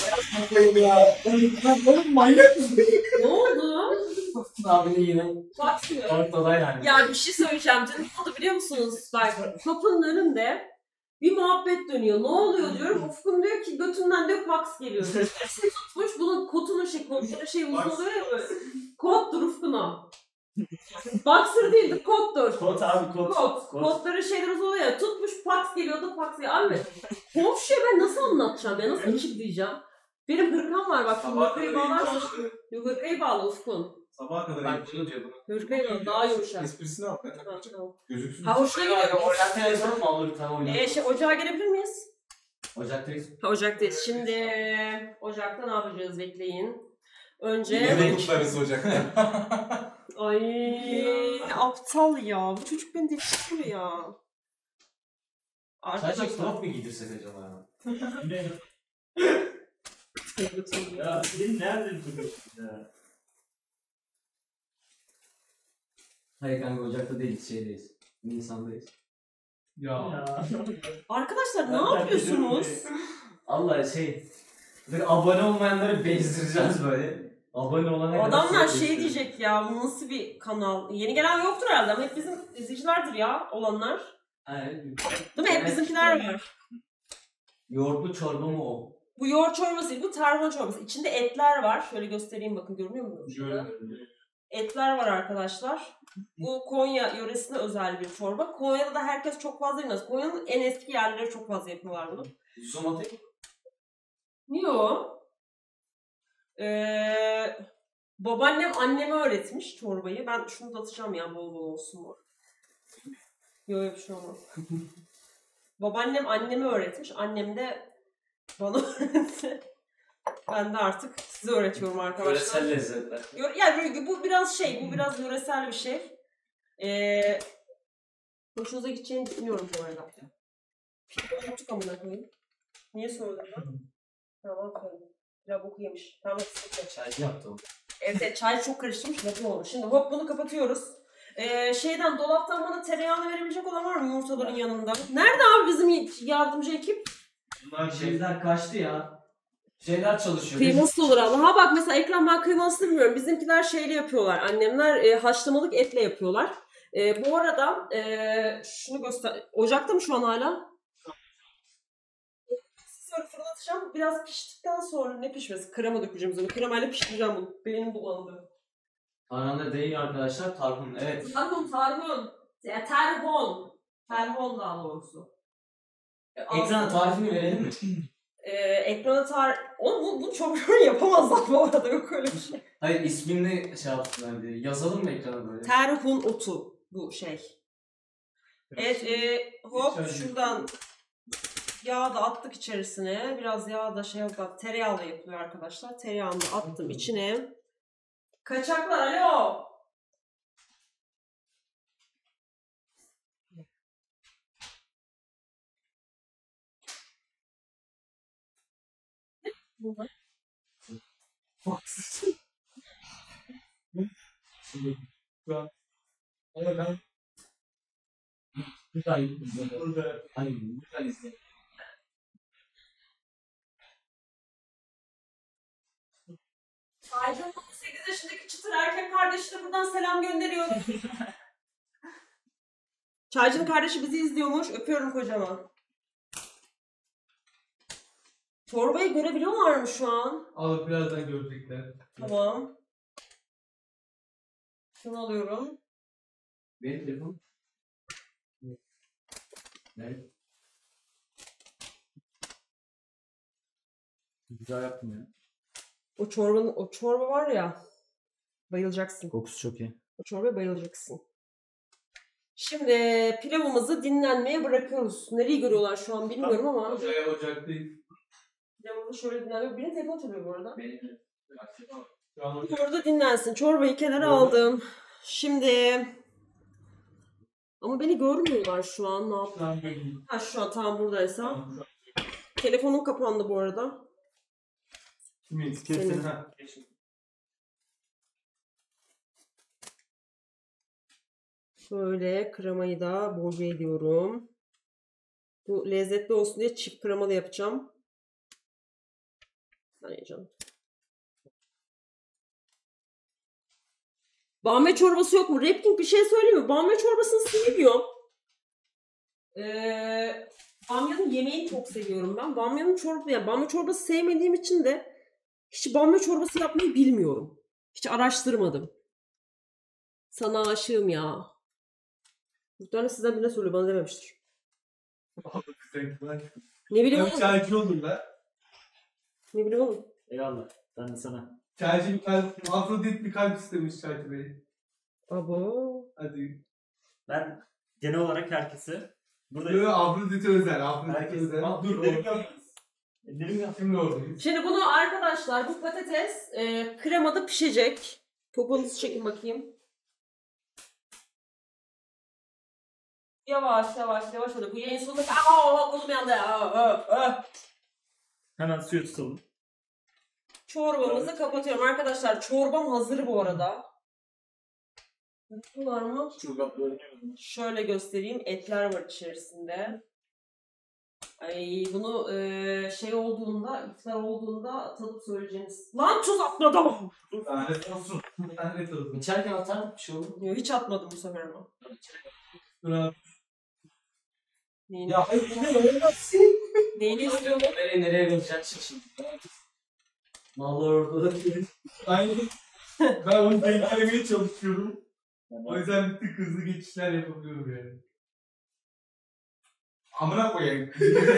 Speaker 3: Oğlum manyak mısın?
Speaker 1: Ne oldu?
Speaker 4: Abini yine
Speaker 1: Bakmıyor.
Speaker 4: ortada yani.
Speaker 1: Ya bir şey söyleyeceğim canım. Ne oldu biliyor musunuz? Bak kapının önünde bir muhabbet dönüyor. Ne oluyor diyorum. Ufkun diyor ki götünden diyor fax geliyor. Sesi tutmuş. Bunun kotunun şey, kotunun şey uzun oluyor ya böyle. Koddur Ufkun o. Boxer değildir, koddur.
Speaker 3: Kod abi kod.
Speaker 1: Kod. Kodların şeyler uzun oluyor ya. Tutmuş fax geliyor da fax geliyor. Abi komşuya ben nasıl anlatacağım ya? Nasıl açıklayacağım? Benim hırkam var bak. Şu hırkayı bağlarsın. Yok hırkayı bağla Ufkun.
Speaker 2: Sabaha kadar
Speaker 4: Ben bunu diyordum.
Speaker 1: Hırkayı bağla daha yumuşak.
Speaker 2: Esprisini al.
Speaker 1: Ha, tamam.
Speaker 2: Gözüksün.
Speaker 1: Ha hoşuna gidiyor.
Speaker 4: Ocak televizyon mu alır bir tane oynar?
Speaker 1: Ee, şey, ocağa gelebilir miyiz?
Speaker 4: Ocaktayız.
Speaker 1: Ha, ocaktayız. Şimdi ocakta ne yapacağız bekleyin. Önce...
Speaker 2: Yemek kutlarız ocakta.
Speaker 1: Ay aptal ya. Bu çocuk beni delirtiyor ya.
Speaker 4: Sadece
Speaker 1: Arkadaşlar.
Speaker 4: kitap mı giydirsek acaba ya?
Speaker 3: Ya senin nerede duruyorsun ya?
Speaker 4: Hayır kanka Ocak'ta değiliz, şeydeyiz. Nisan'dayız.
Speaker 5: Ya.
Speaker 1: Arkadaşlar ne
Speaker 3: Ben- ben
Speaker 1: yapıyorsunuz?
Speaker 3: biliyorum
Speaker 4: Allah şey. Böyle abone olmayanları bezdireceğiz böyle. Abone olana kadar
Speaker 1: Adamlar
Speaker 4: sürekli
Speaker 1: şey
Speaker 4: istiyoruz.
Speaker 1: diyecek ya, bu nasıl bir kanal? Yeni gelen yoktur herhalde ama hep bizim izleyicilerdir ya olanlar.
Speaker 4: Evet.
Speaker 1: Değil mi? Hep
Speaker 4: Evet.
Speaker 1: bizimkiler var.
Speaker 4: Yoğurtlu çorba mı o?
Speaker 1: Bu yoğurt çorbası değil, bu tarhana çorbası. İçinde etler var. Şöyle göstereyim, bakın görünüyor musunuz? Şurada. Etler var arkadaşlar. Bu Konya yöresine özel bir çorba. Konya'da da herkes çok fazla bilmez. Konya'nın en eski yerleri çok fazla yapıyorlar bunu.
Speaker 4: Zomatik.
Speaker 1: Niye o? Ee, babaannem anneme öğretmiş çorbayı. Ben şunu da atacağım ya, bol bol olsun bu. Yok yok, bir şey olmaz. Babaannem anneme öğretmiş. Annem de bana öğretti. Ben de artık size öğretiyorum arkadaşlar.
Speaker 4: Yöresel lezzetler.
Speaker 1: Yö- Yani bu biraz şey, bu biraz yöresel bir şey. Ee, hoşunuza gideceğini düşünüyorum bu arada. Unuttuk amına koyayım. Niye söyledin lan? Tamam koyayım. Ya boku yemiş. Tamam sıkıntı.
Speaker 4: Çaycı yaptı o.
Speaker 1: Evet, evet, çay çok karıştırmış, ne olmuş. Şimdi hop bunu kapatıyoruz. Ee, şeyden, dolaptan bana tereyağını verebilecek olan var mı yumurtaların yanında? Nerede abi bizim yardımcı ekip?
Speaker 5: Bunlar şey.
Speaker 4: Şeyler kaçtı ya. Şeyler çalışıyor.
Speaker 1: Kıyması olur ama. Ha bak mesela ekran, ben kıymasını bilmiyorum. Bizimkiler şeyle yapıyorlar. Annemler e, haşlamalık etle yapıyorlar. E, bu arada e, şunu göster. Ocakta mı şu an hala? Sonra fırlatacağım. Biraz piştikten sonra ne pişmesi? Krema dökeceğim üzerine. Kremayla pişireceğim bunu. Benim bulandı.
Speaker 4: Tarhana değil arkadaşlar, tarhun. Evet.
Speaker 1: Tarhun, tarhun. Ya terhon. Terhon daha doğrusu. E,
Speaker 4: Ekrana tarifini verelim mi?
Speaker 1: Ee, ekrana tar... Oğlum bu, bu çok yapamazlar bu arada, yok öyle bir şey.
Speaker 4: Hayır, ismini şey yaptılar diye. Yazalım mı ekrana böyle?
Speaker 1: Terhun otu bu şey. Evet, e, hop şuradan yağ da attık içerisine. Biraz yağ da şey bak, tereyağla yapılıyor arkadaşlar. Tereyağını da attım içine. Kaçaklar alo.
Speaker 5: Ama ben
Speaker 4: Lütfen izle.
Speaker 5: burada
Speaker 4: Hayır, lütfen izle.
Speaker 1: Aydın on sekiz yaşındaki çıtır erkek kardeşine buradan selam gönderiyorum. Çaycı'nın kardeşi bizi izliyormuş. Öpüyorum kocaman. Çorbayı görebiliyorlar mı şu an?
Speaker 5: alıp birazdan görecekler.
Speaker 1: Tamam. Şunu alıyorum.
Speaker 4: Benim telefon. Ne?
Speaker 3: Güzel yaptım ya.
Speaker 1: O çorbanın, o çorba var ya. Bayılacaksın.
Speaker 3: Kokusu çok iyi.
Speaker 1: O çorbaya bayılacaksın. Şimdi pilavımızı dinlenmeye bırakıyoruz. Nereyi görüyorlar şu an bilmiyorum ama.
Speaker 5: Ocaya ocaktayız.
Speaker 1: Pilavımızı şöyle dinlenmiyor. Benim telefon çalıyor bu arada.
Speaker 4: Benim
Speaker 5: Şu an ocak.
Speaker 1: Orada dinlensin. Çorbayı kenara aldım. Şimdi... Ama beni görmüyorlar şu an. Ne yapayım?
Speaker 5: Şu an görüyorum.
Speaker 1: Ha şu an tam buradaysa.
Speaker 5: Tamam, şu an.
Speaker 1: Telefonum kapandı bu arada.
Speaker 5: Kimin?
Speaker 1: Senin.
Speaker 5: Ha, geçin.
Speaker 1: Şöyle kremayı da boca ediyorum. Bu lezzetli olsun diye çift kremalı yapacağım. Saniye canım. Bamya çorbası yok mu? Repking bir şey söyleyeyim mi? Bamya çorbasını sevmiyorum. Ee, bamyanın yemeğini çok seviyorum ben. Bamyanın çorba, yani bamya çorbası sevmediğim için de hiç bamya çorbası yapmayı bilmiyorum. Hiç araştırmadım. Sana aşığım ya. Muhtemelen sizden birine söylüyor, bana dememiştir. Ne bileyim
Speaker 5: Ben
Speaker 1: oğlum.
Speaker 5: çaycı oldum ben.
Speaker 1: Ne bileyim oğlum.
Speaker 3: Eyvallah. Ben de sana.
Speaker 5: Çaycı bir kalp, Afrodit bir kalp istemiş Çaycı Bey.
Speaker 1: Abo.
Speaker 5: Hadi.
Speaker 3: Ben genel olarak herkese burada
Speaker 5: Böyle Afrodit'e özel, Afrodit'e
Speaker 3: herkes
Speaker 5: özel.
Speaker 3: Aa, dur ellerim yaptım. Ellerim yaptım.
Speaker 5: Şimdi oradayız.
Speaker 1: Şimdi bunu arkadaşlar, bu patates e, kremada pişecek. Poponuzu çekin bakayım. Yavaş yavaş yavaş öyle. Bu yayın sonunda aaa kolum yandı. Aa, aa, aa.
Speaker 3: Hemen suyu tutalım.
Speaker 1: Çorbamızı kapatıyorum arkadaşlar. Çorbam hazır bu arada. Bu var mı?
Speaker 2: Şurada
Speaker 1: Şöyle göstereyim. Etler var içerisinde. Ay bunu e, şey olduğunda, iftar olduğunda tadıp söyleyeceğiniz. Lan tuz atmadım.
Speaker 5: Lanet olsun. Lanet olsun.
Speaker 4: İçerken atardık bir şey olur mu?
Speaker 1: Yok, hiç atmadım bu sefer ama.
Speaker 5: Bravo.
Speaker 1: Neyini,
Speaker 5: Ya hayır bu ne olmaz.
Speaker 1: neyini istiyorum?
Speaker 4: Nereye nereye vereceksin şimdi? Mallar orada da değil.
Speaker 5: Aynı. Ben onu dengelemeye çalışıyorum. O yüzden bir tık hızlı geçişler yapabiliyorum yani. Amına koyayım.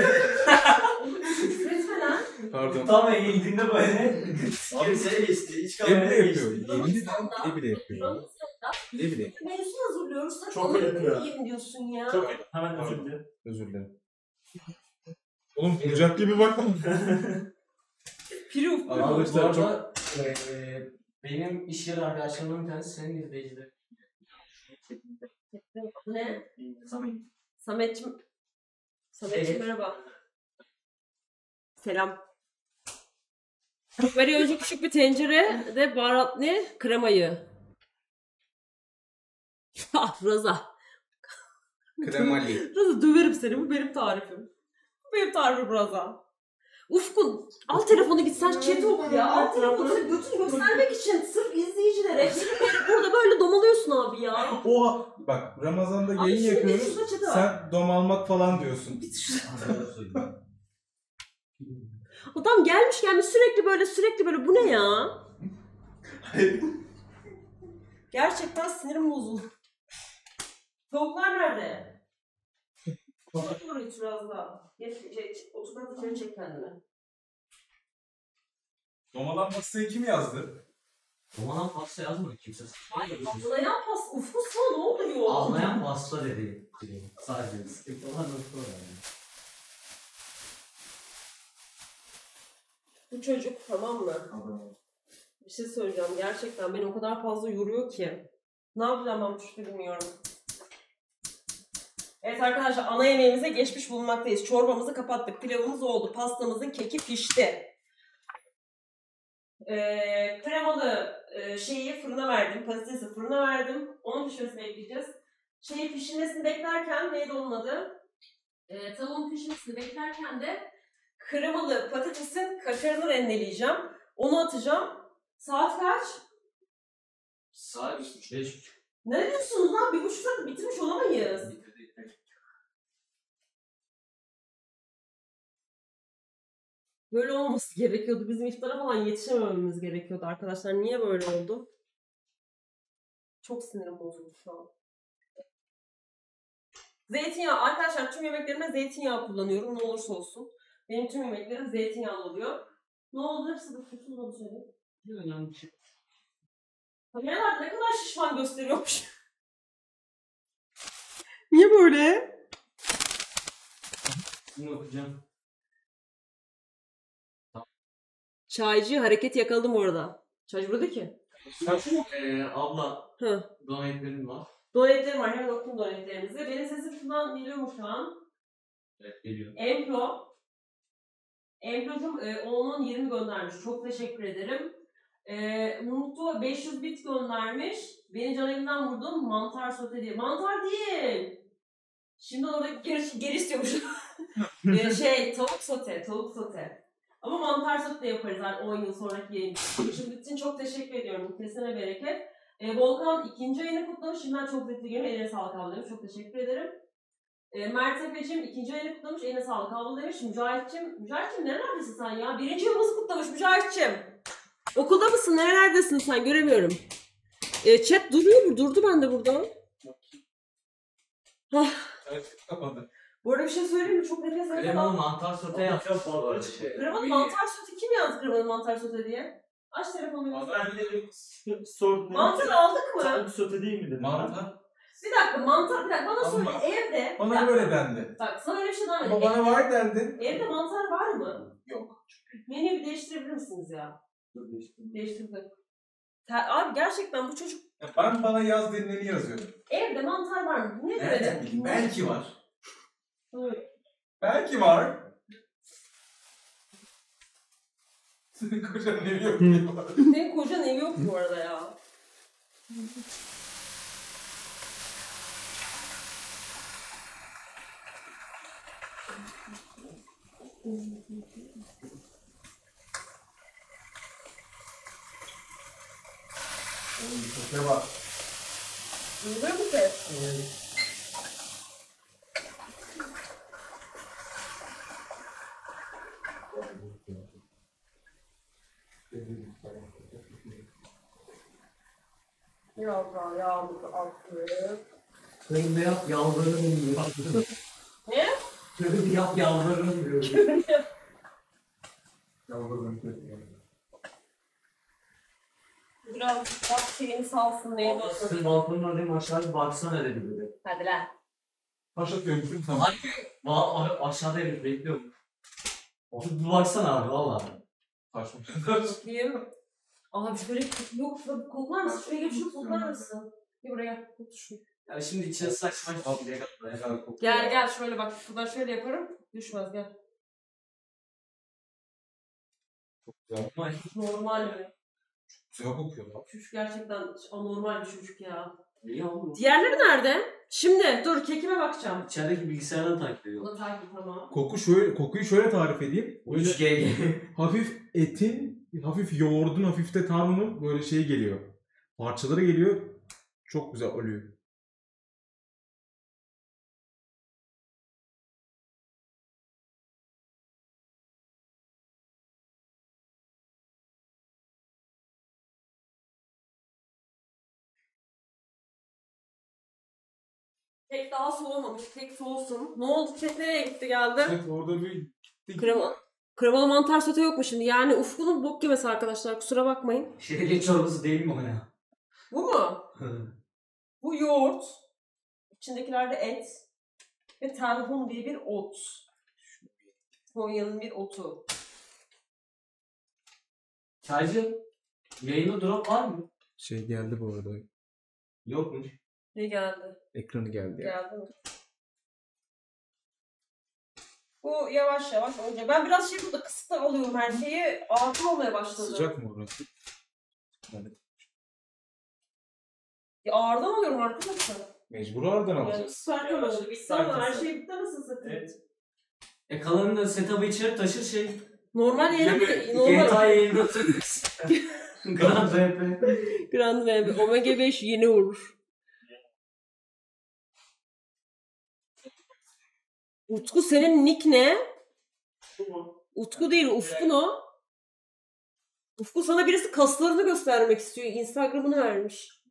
Speaker 1: Resmen ha.
Speaker 2: Pardon.
Speaker 4: Tam eğildiğinde böyle. Abi seni geçti. İç
Speaker 2: Ne bile
Speaker 4: kameraya
Speaker 2: yapıyor.
Speaker 4: geçti.
Speaker 2: Yemin ederim ne bile yapıyor. Ne bile yapıyor.
Speaker 1: Menüsü hazırlıyoruz. Sen
Speaker 3: Çok
Speaker 1: onu
Speaker 3: iyi ya.
Speaker 1: yiyeyim diyorsun ya.
Speaker 3: Çok hemen özür dilerim.
Speaker 2: Özür dilerim. Oğlum vuracak gibi bakma.
Speaker 1: Piruf.
Speaker 2: Arkadaşlar
Speaker 4: Bu arada,
Speaker 2: çok-
Speaker 4: eee, benim iş yeri arkadaşlarımın bir tanesi senin izleyicileri.
Speaker 1: Ne?
Speaker 4: Samet.
Speaker 1: Samet'cim. Samet'cim
Speaker 4: Evet.
Speaker 1: merhaba. Selam. Böyle önce küçük bir tencerede baharatlı kremayı. Ah Raza.
Speaker 2: Kremali.
Speaker 1: Raza döverim seni. Bu benim tarifim. Bu benim tarifim Raza. Ufkun al telefonu git sen chat'i oku ya. Al telefonu sen götünü göstermek için sırf izleyicilere. Şimdi burada böyle domalıyorsun abi ya.
Speaker 2: Oha. Bak Ramazan'da
Speaker 1: Abi
Speaker 2: yayın
Speaker 1: şunu bir
Speaker 2: yapıyoruz.
Speaker 1: şurada chat'e bak.
Speaker 2: Sen domalmak falan diyorsun.
Speaker 1: Adam gelmiş gelmiş sürekli böyle sürekli böyle bu ne ya? Gerçekten sinirim bozuldu. Tavuklar nerede? Çek orayı biraz daha. Geç, geç, oturmak içeri çek kendini.
Speaker 2: Domalan pastayı kim yazdı?
Speaker 4: Romanan pasta yazmadı kimse.
Speaker 1: Ağlayan pas, ufku sana ne oluyor?
Speaker 4: Ağlayan pasta dedi. Sadece. Sıkıntı olan nokta o yani.
Speaker 1: Bu çocuk tamam mı? Bir şey söyleyeceğim. Gerçekten beni o kadar fazla yoruyor ki. Ne yapacağım ben bu çocukla bilmiyorum. Evet arkadaşlar ana yemeğimize geçmiş bulunmaktayız. Çorbamızı kapattık. Pilavımız oldu. Pastamızın keki pişti. Ee, kremalı e, şeyi fırına verdim. Patatesi fırına verdim. Onun pişmesini bekleyeceğiz. Şeyi pişmesini beklerken neydi onun adı? Ee, tavuğun pişmesini beklerken de kremalı patatesin kaşarını rendeleyeceğim. Onu atacağım. Saat kaç?
Speaker 4: Saat üç buçuk, beş buçuk.
Speaker 1: Ne diyorsunuz lan? Bir buçuk saat bitirmiş olamayız. Böyle olması gerekiyordu. Bizim iftara falan yetişemememiz gerekiyordu arkadaşlar. Niye böyle oldu? Çok sinirim bozuldu şu an. Zeytinyağı. Arkadaşlar tüm yemeklerime zeytinyağı kullanıyorum. Ne olursa olsun. Benim tüm yemeklerim zeytinyağlı oluyor. Ne oldu? Hepsi de kötü oldu söyleyeyim.
Speaker 4: Ne önemli bir şey.
Speaker 1: Kameralar ne kadar şişman gösteriyormuş. Niye böyle?
Speaker 4: Bunu okuyacağım.
Speaker 1: Çaycı hareket yakaladım orada. Çaycı burada ki.
Speaker 4: Ee, abla,
Speaker 1: Hı.
Speaker 4: donetlerin var.
Speaker 1: Donetlerim var. Hemen okuyayım donetlerimizi. Benim sesim şundan geliyor mu şu an?
Speaker 4: Evet, geliyor.
Speaker 1: Emplo. Emplo'cum e, onun yirmi göndermiş. Çok teşekkür ederim. E, Mutlu beş yüz bit göndermiş. Beni can evinden vurdum. Mantar sote diye. Mantar değil. Şimdi orada geri, geri istiyormuş. e, şey tavuk sote. Tavuk sote. Ama mantar sote de yaparız yani on yıl sonraki yayın. Şimdi için çok teşekkür ediyorum. Kesene bereket. E, Volkan ikinci ayını kutlamış. Şimdiden çok zevkli görüyorum. Eline sağlık abla demiş. Çok teşekkür ederim. E, Mert Efe'cim ikinci ayını kutlamış. Eline sağlık abla demiş. Mücahit'cim. Mücahit'cim nerelerdesin sen ya? Birinci yılımızı kutlamış Mücahit'cim. Okulda mısın? Nerelerdesin sen? Göremiyorum. E, chat duruyor mu? Durdu bende burada. Ah.
Speaker 2: Evet, kapadı.
Speaker 1: Bu arada bir şey söyleyeyim mi? Çok nefes nefes
Speaker 4: Kremalı
Speaker 1: aldım.
Speaker 4: mantar sote yapacağız bu arada.
Speaker 1: Kremalı mantar sote kim yazdı kremalı mantar sote diye? Aç telefonu.
Speaker 3: Ben de sordum.
Speaker 1: Mantar aldık mı?
Speaker 3: Tavuk sote değil mi dedim.
Speaker 2: Mantar.
Speaker 1: Bir dakika mantar bir dakika bana
Speaker 2: Ama-
Speaker 1: söyle evde.
Speaker 2: Bana
Speaker 1: bir dakika,
Speaker 2: böyle dendi.
Speaker 1: bak sana öyle bir şey demedim.
Speaker 2: Ama bana var dendin.
Speaker 1: Evde mantar var mı?
Speaker 2: Yok.
Speaker 1: Menüyü bir değiştirebilir misiniz ya? Değiştirdim. Ter- Abi gerçekten bu çocuk
Speaker 2: Ya ben bana yaz denileni yazıyorum.
Speaker 1: evde mantar var mı? Ne
Speaker 2: Nereden
Speaker 1: böyle?
Speaker 2: bileyim? Belki var.
Speaker 1: Evet.
Speaker 2: Belki var. Senin kocanın evi yok diye var.
Speaker 1: Senin kocan evi yok bu arada ya.
Speaker 5: Ne var?
Speaker 1: Duyuluyor mu ses? Biraz daha yağımızı attık.
Speaker 4: Şöyle bir yap yalvarırım diyor.
Speaker 1: Ne?
Speaker 4: Şöyle bir yap yalvarırım diyor.
Speaker 5: Yavrum.
Speaker 1: Biraz bak şeyini salsın neye basın.
Speaker 4: Sizin balkonun oraya aşağı bir baksana dedi böyle.
Speaker 1: Hadi lan.
Speaker 2: Taş atıyormuşsun tamam.
Speaker 4: Harbi. Va aşağıda herif bekliyorum. Bir baksana abi valla.
Speaker 2: Taş mı?
Speaker 1: Bakayım. Abi şöyle yok koklar mısın? Şuraya gel şunu koklar mısın? Gel buraya. Tut şunu.
Speaker 4: Ya şimdi içine saçma şey
Speaker 1: Gel gel şöyle bak. Buradan şöyle yaparım. Düşmez gel.
Speaker 4: Ama
Speaker 1: Normal mi?
Speaker 2: Güzel kokuyor lan.
Speaker 1: Çocuk gerçekten anormal bir çocuk ya.
Speaker 4: iyi oldu.
Speaker 1: Diğerleri nerede? Şimdi dur kekime bakacağım.
Speaker 4: İçerideki bilgisayardan takip ediyor.
Speaker 1: Bunu takip tamam.
Speaker 2: Koku şöyle, kokuyu şöyle tarif edeyim. Böyle
Speaker 4: üç G.
Speaker 2: hafif etin, hafif yoğurdun, hafif de tarhunun böyle şeyi geliyor. Parçaları geliyor. Çok güzel oluyor.
Speaker 1: Kek daha soğumamış. Kek soğusun. Ne oldu? Kek nereye gitti geldi?
Speaker 2: Evet orada bir
Speaker 1: Krema. Kremalı mantar sote yok mu şimdi? Yani Ufku'nun bok yemesi arkadaşlar. Kusura bakmayın.
Speaker 4: Şehriye çorbası değil mi o ya?
Speaker 1: Bu mu? Bu yoğurt. İçindekilerde et. Ve terhun diye bir ot. Konya'nın bir otu.
Speaker 4: Çaycı, yayında drop var mı?
Speaker 2: şey geldi bu arada.
Speaker 4: Yok mu?
Speaker 1: Ne geldi?
Speaker 2: Ekranı geldi ya.
Speaker 1: Geldi mi? Bu yavaş yavaş olacak. Ben biraz şey burada kısıtlı alıyorum her şeyi. Ağzım olmaya başladı.
Speaker 2: Sıcak mı orası? Yani
Speaker 1: Ya ağırdan alıyorum arkadaşlar.
Speaker 2: mecbur aradan
Speaker 1: Yani
Speaker 2: alacağız.
Speaker 1: süper oldu. Bitti ama her şey bitti nasıl satayım?
Speaker 4: Evet. E kalanın da setup'ı içeri taşır şey.
Speaker 1: Normal yayın
Speaker 4: G
Speaker 1: normal.
Speaker 4: T A yayında otururuz. Grand R P.
Speaker 1: Grand ve Omega beş yeni vurur. Utku senin nick ne? Utku değil Ufkun o. Ufku sana birisi kaslarını göstermek istiyor. Instagram'ını vermiş.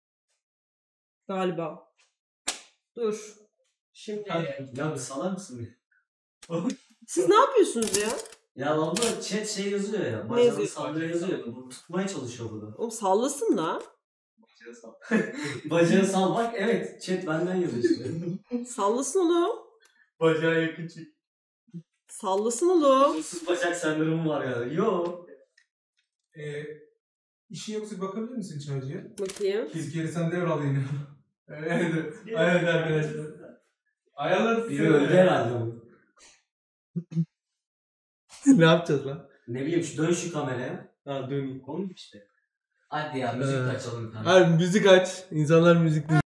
Speaker 1: Galiba. Dur. Şimdi.
Speaker 4: Ya bir salar mısın?
Speaker 1: Siz ne yapıyorsunuz ya?
Speaker 4: Ya abla chat şey yazıyor ya.
Speaker 1: Ne
Speaker 4: Bacağını
Speaker 1: yazıyor?
Speaker 4: sallıyor yazıyor. Bunu tutmaya çalışıyor burada.
Speaker 1: Oğlum sallasın da.
Speaker 4: Bacağı salmak evet. Chat benden yazıyor işte.
Speaker 1: Sallasın oğlum.
Speaker 4: Bacağı yakın çek.
Speaker 1: Sallasın oğlum.
Speaker 4: Kusursuz bacak sendromu var ya. Yo.
Speaker 2: Ee, işin yoksa bir bakabilir misin çaycıya?
Speaker 1: Bakayım.
Speaker 2: Biz geri sen devral yine. evet, evet arkadaşlar. Ayarlar
Speaker 4: Biri öldü herhalde bu.
Speaker 5: Ne yapacağız lan?
Speaker 4: Ne bileyim şu dön şu kameraya.
Speaker 5: Ha döneyim.
Speaker 4: Konu işte. Hadi ya müzik
Speaker 5: Ee,
Speaker 4: açalım bir tane.
Speaker 5: Abi müzik aç. İnsanlar müzik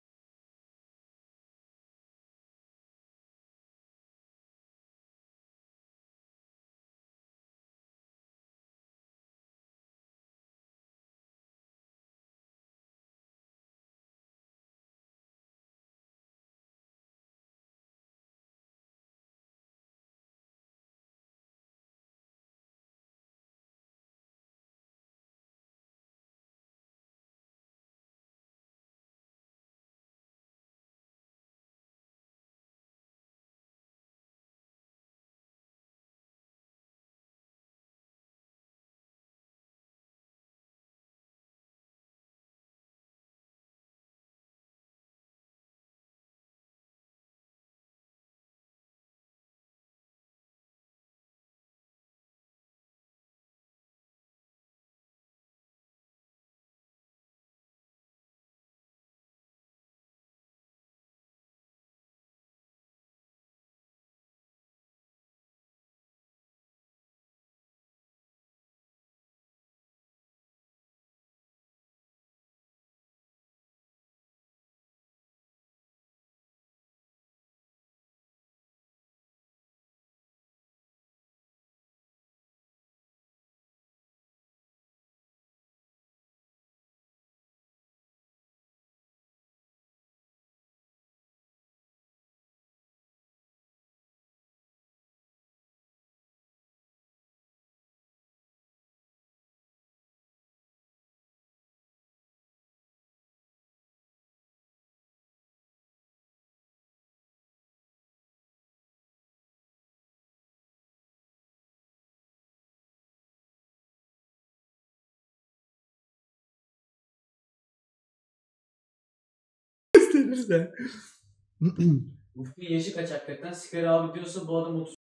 Speaker 2: Güzel.
Speaker 4: Ufku yaşı kaç hakikaten? Sigara abi diyorsa bu adam otuz.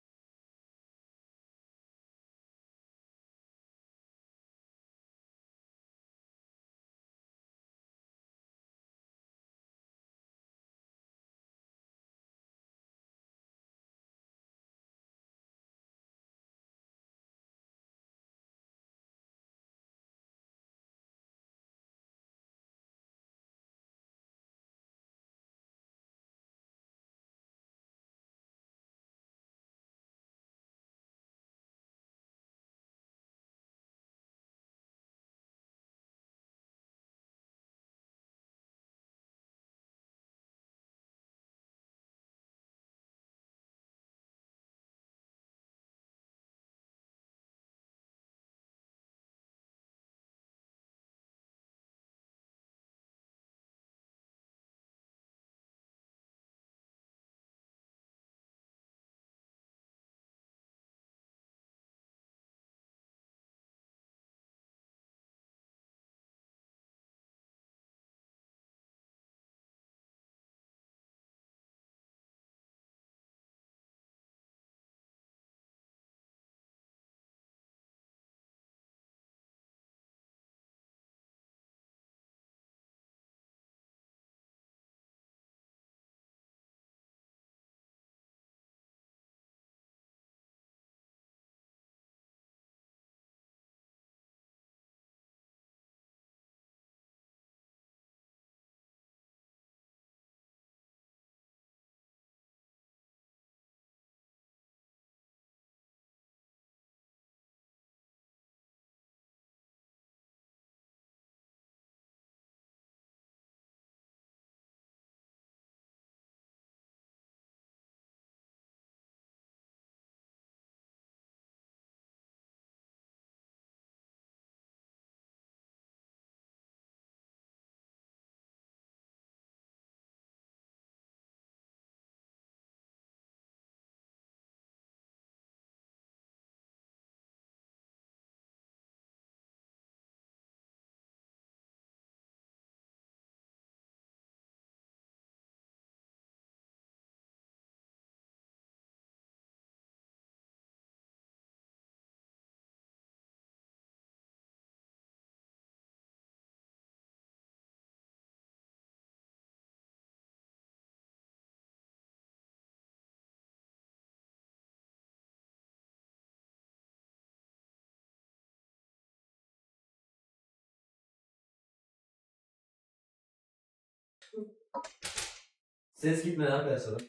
Speaker 4: Ses gitmedi arkadaşlar.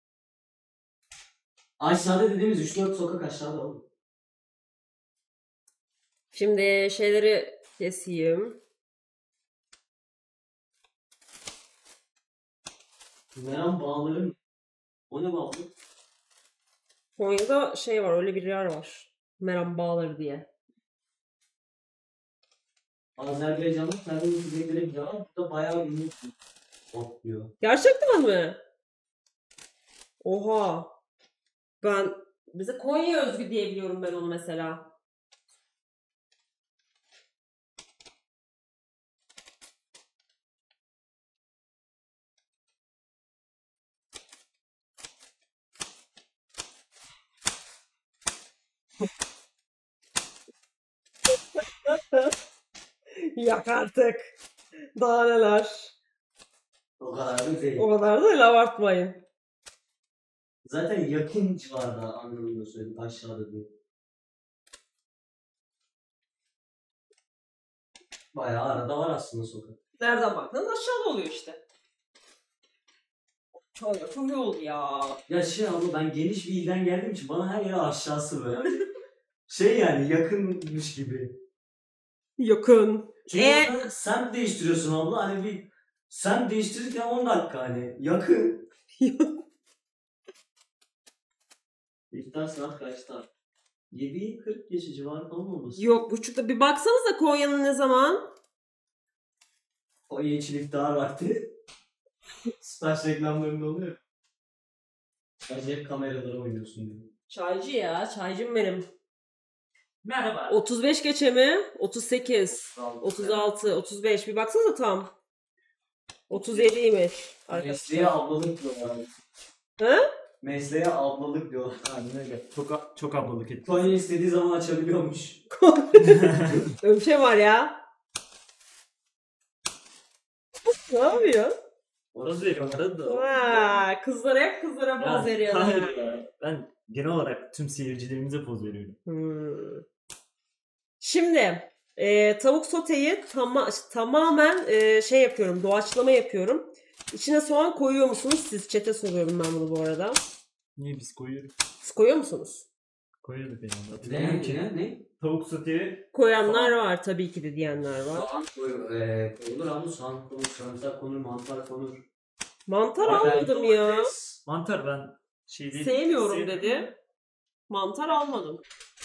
Speaker 4: Aşağıda dediğimiz üç dört sokak aşağıda oğlum.
Speaker 1: Şimdi şeyleri keseyim.
Speaker 4: Meram bağlarım. O ne bağlı?
Speaker 1: Konya'da şey var, öyle bir yer var. Meram Bağları diye.
Speaker 4: Azerbaycan'da Karadeniz bilekleri bir var. Burada bayağı ünlü ot diyor.
Speaker 1: Gerçekten mi? Oha. Ben bize Konya özgü diye biliyorum ben onu mesela. Yak artık. Daha neler.
Speaker 4: O kadar da değil.
Speaker 1: O kadar da öyle abartmayın.
Speaker 4: Zaten yakın civarda anlamında söyledim. Aşağıda değil. Bayağı arada var aslında sokak.
Speaker 1: Nereden baktınız aşağıda oluyor işte. Çok çok iyi oldu ya.
Speaker 4: Ya şey ama ben geniş bir ilden geldiğim için bana her yer aşağısı böyle. Şey yani yakınmış gibi.
Speaker 1: Yakın.
Speaker 4: Çünkü
Speaker 1: Ee?
Speaker 4: orada semt değiştiriyorsun abla. Hani bir semt değiştirirken on dakika hani. Yakın. İftar saat kaçta? yedi kırk geçe civarı falan olması.
Speaker 1: Yok buçukta. Bir baksanıza Konya'nın ne zaman?
Speaker 4: Konya için iftar vakti. Staj reklamlarında oluyor. Sadece hep kameralara oynuyorsun diyor.
Speaker 1: Çaycı ya. Çaycım benim.
Speaker 4: Merhaba.
Speaker 1: otuz beş geçe mi? otuz sekiz. otuz altı. otuz beş. Bir baksanıza tam. otuz yediymiş
Speaker 4: Mesleğe
Speaker 1: arkadaşlar.
Speaker 4: ablalık diyorlar.
Speaker 1: Hı?
Speaker 4: Mesleğe ablalık diyorlar.
Speaker 3: Aynen öyle. Çok, çok ablalık etti.
Speaker 4: Konya istediği zaman açabiliyormuş.
Speaker 1: Öyle bir şey var ya. Ne yapıyor?
Speaker 3: Orası veriyor arada.
Speaker 1: Vaa, kızlara hep kızlara poz veriyorlar.
Speaker 3: Hayır ya. Ben genel olarak tüm seyircilerimize poz veriyorum.
Speaker 1: Hmm. Şimdi e, tavuk soteyi tama tamamen e, şey yapıyorum, doğaçlama yapıyorum. İçine soğan koyuyor musunuz siz? Çete soruyorum ben bunu bu arada.
Speaker 3: Niye biz koyuyoruz?
Speaker 1: Siz koyuyor musunuz?
Speaker 3: Koyuyorduk yani.
Speaker 4: Ne
Speaker 3: Hatırlamıyorum ki.
Speaker 4: ne ne?
Speaker 3: Tavuk soteyi
Speaker 1: Koyanlar var tabii ki de diyenler var.
Speaker 4: Soğan koy, e, koyulur ama soğan konur, sarımsak konur, mantar konur.
Speaker 1: Mantar
Speaker 4: Ben
Speaker 1: almadım ya.
Speaker 4: domates-
Speaker 3: mantar ben şey değil.
Speaker 1: Sevmiyorum
Speaker 3: sev-
Speaker 1: dedi. Mantar almadım.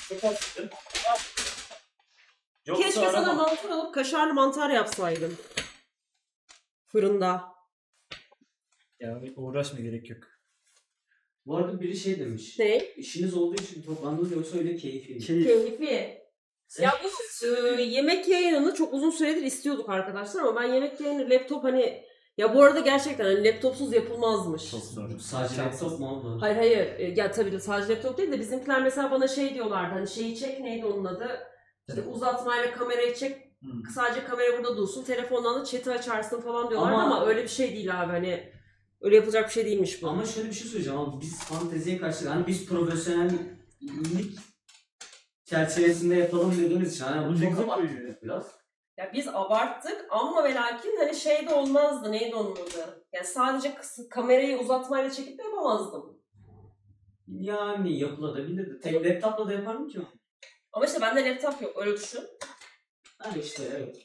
Speaker 3: Yoksa
Speaker 1: Keşke sana
Speaker 3: arama.
Speaker 1: mantar alıp kaşarlı mantar yapsaydım. Fırında.
Speaker 3: Ya uğraşma gerek yok.
Speaker 4: Bu arada biri şey demiş.
Speaker 1: Ne?
Speaker 4: İşiniz olduğu için toplandınız yoksa öyle keyifli.
Speaker 3: Keyif.
Speaker 1: Keyifli. Ya bu e, yemek yayınını çok uzun süredir istiyorduk arkadaşlar ama ben yemek yayını laptop hani ya bu arada gerçekten hani laptopsuz yapılmazmış.
Speaker 3: Çok zor.
Speaker 4: Sadece laptop mu oldu?
Speaker 1: Hayır hayır. E, Ya tabii de sadece laptop değil de bizimkiler mesela bana şey diyorlardı hani şeyi çek neydi onun adı? İşte uzatmayla kamerayı çek
Speaker 3: Hmm.
Speaker 1: sadece kamera burada dursun telefondan da chat'i açarsın falan diyorlardı
Speaker 4: Ama-
Speaker 1: ama, öyle bir şey değil abi hani öyle yapılacak bir şey değilmiş bu.
Speaker 4: Ama şöyle bir şey söyleyeceğim ama biz fanteziye karşı hani biz profesyonellik çerçevesinde yapalım dediğimiz için hani bu
Speaker 3: Ne
Speaker 4: çok
Speaker 3: güzel
Speaker 4: abartıyoruz biraz.
Speaker 1: Ya biz abarttık ama ve lakin hani şey de olmazdı neydi onun adı? Yani sadece kıs- kamerayı uzatmayla çekip de yapamazdım.
Speaker 4: Yani yapılabilirdi. Tek laptopla da yapardım ki.
Speaker 1: Ama işte bende laptop yok öyle düşün.
Speaker 4: Ha işte evet.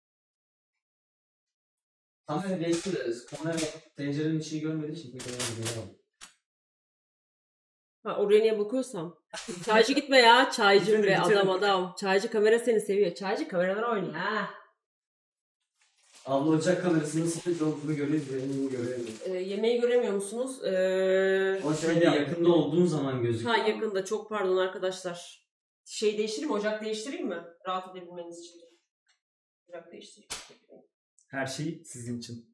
Speaker 4: Kamera değiştiririz. Kamera tencerenin içini görmediği için pek önemli değil.
Speaker 1: Ha oraya niye bakıyorsam. Çaycı gitme ya çaycı
Speaker 3: Bitirin,
Speaker 1: be
Speaker 3: bitirin.
Speaker 1: adam adam. Çaycı kamera seni seviyor. Çaycı kameralar oynuyor ha.
Speaker 4: Abla ocak kamerasının sıfır olduğunu görüyoruz. Benim görüyorum.
Speaker 1: Ee, yemeği göremiyor musunuz? Ee,
Speaker 4: O şöyle yakında olduğun zaman gözüküyor.
Speaker 1: ha yakında çok pardon arkadaşlar. Şey değiştireyim mi? Ocak değiştireyim mi? Rahat edebilmeniz için. Ocak değiştireyim.
Speaker 3: Her şey sizin için.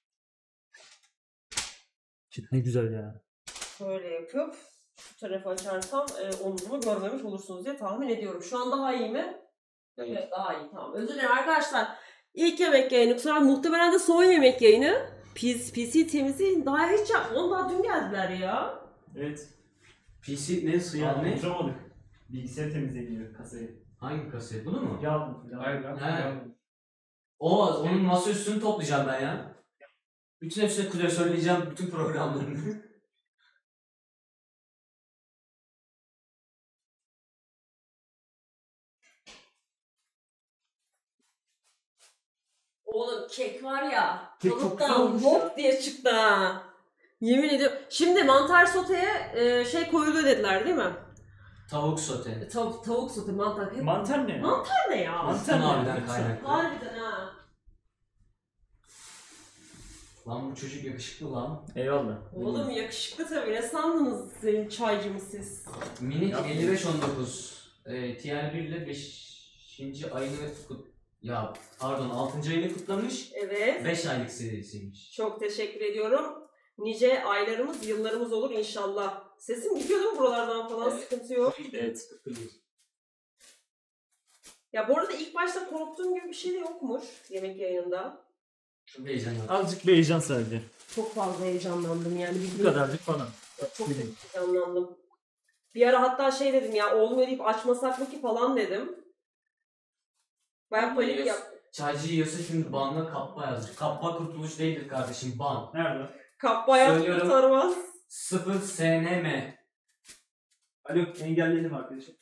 Speaker 3: Ne güzel ya.
Speaker 1: Böyle yapıp şu tarafı açarsam e, omzumu görmemiş olursunuz diye tahmin ediyorum. Şu an daha iyi mi?
Speaker 4: Evet.
Speaker 1: Evet daha iyi tamam. Özür dilerim arkadaşlar. İlk yemek yayını kusura bakmayın. Muhtemelen de son yemek yayını. P C temizliği daha hiç yapmadım. Daha dün geldiler ya.
Speaker 3: Evet.
Speaker 4: P C ne su ya ne?
Speaker 3: Oturamadık. Bilgisayar temizleniyor kasayı.
Speaker 4: Hangi kasayı? Bunu mu?
Speaker 3: Yağlı.
Speaker 2: Hayır lan.
Speaker 4: He. O onun masa üstünü toplayacağım ben ya. Bütün hepsine klasörleyeceğim bütün programlarını.
Speaker 1: Oğlum kek var ya.
Speaker 3: Kek çok güzel
Speaker 1: Tavuktan
Speaker 3: olmuş ya.
Speaker 1: hop diye çıktı ha. Yemin ediyorum. Şimdi mantar soteye e, şey koyuluyor dediler değil mi?
Speaker 4: Tavuk sote.
Speaker 1: Tav tavuk sote mantar. Hep...
Speaker 3: Mantar ne?
Speaker 1: Mantar ne ya?
Speaker 3: Mantar ne?
Speaker 4: abiden kaynaklı.
Speaker 1: Harbiden ha.
Speaker 4: Lan bu çocuk yakışıklı lan.
Speaker 3: Eyvallah.
Speaker 1: Oğlum yakışıklı tabii. Ne sandınız senin çaycımı siz?
Speaker 4: Minik
Speaker 3: Yapma.
Speaker 4: elli beş on dokuz. E, T R bir ile beşinci ayını kut... Ya pardon altıncı ayını kutlamış.
Speaker 1: Evet.
Speaker 4: beş aylık serisiymiş.
Speaker 1: Çok teşekkür ediyorum. Nice aylarımız, yıllarımız olur inşallah. Sesim gidiyor değil mi buralardan falan?
Speaker 4: Evet.
Speaker 1: Sıkıntı yok.
Speaker 3: Evet.
Speaker 1: Ya bu arada ilk başta korktuğum gibi bir şey de yokmuş yemek yayınında.
Speaker 4: Çok heyecanlı.
Speaker 3: Azıcık bir heyecan sadece.
Speaker 1: Çok fazla heyecanlandım yani.
Speaker 3: Bu
Speaker 1: bildiğin-
Speaker 3: kadarcık falan.
Speaker 1: Çok heyecanlandım. Bir ara hatta şey dedim ya olmuyor deyip açmasak mı ki falan dedim. Ben panik yaptım.
Speaker 4: Çaycı yiyorsa şimdi banla kappa yazmış. Kappa kurtuluş değildir kardeşim ban.
Speaker 3: Nerede?
Speaker 1: Kapı hayat
Speaker 4: Söylüyorum.
Speaker 1: kurtarmaz.
Speaker 4: sıfır S N M.
Speaker 3: Alo engelledim arkadaşım.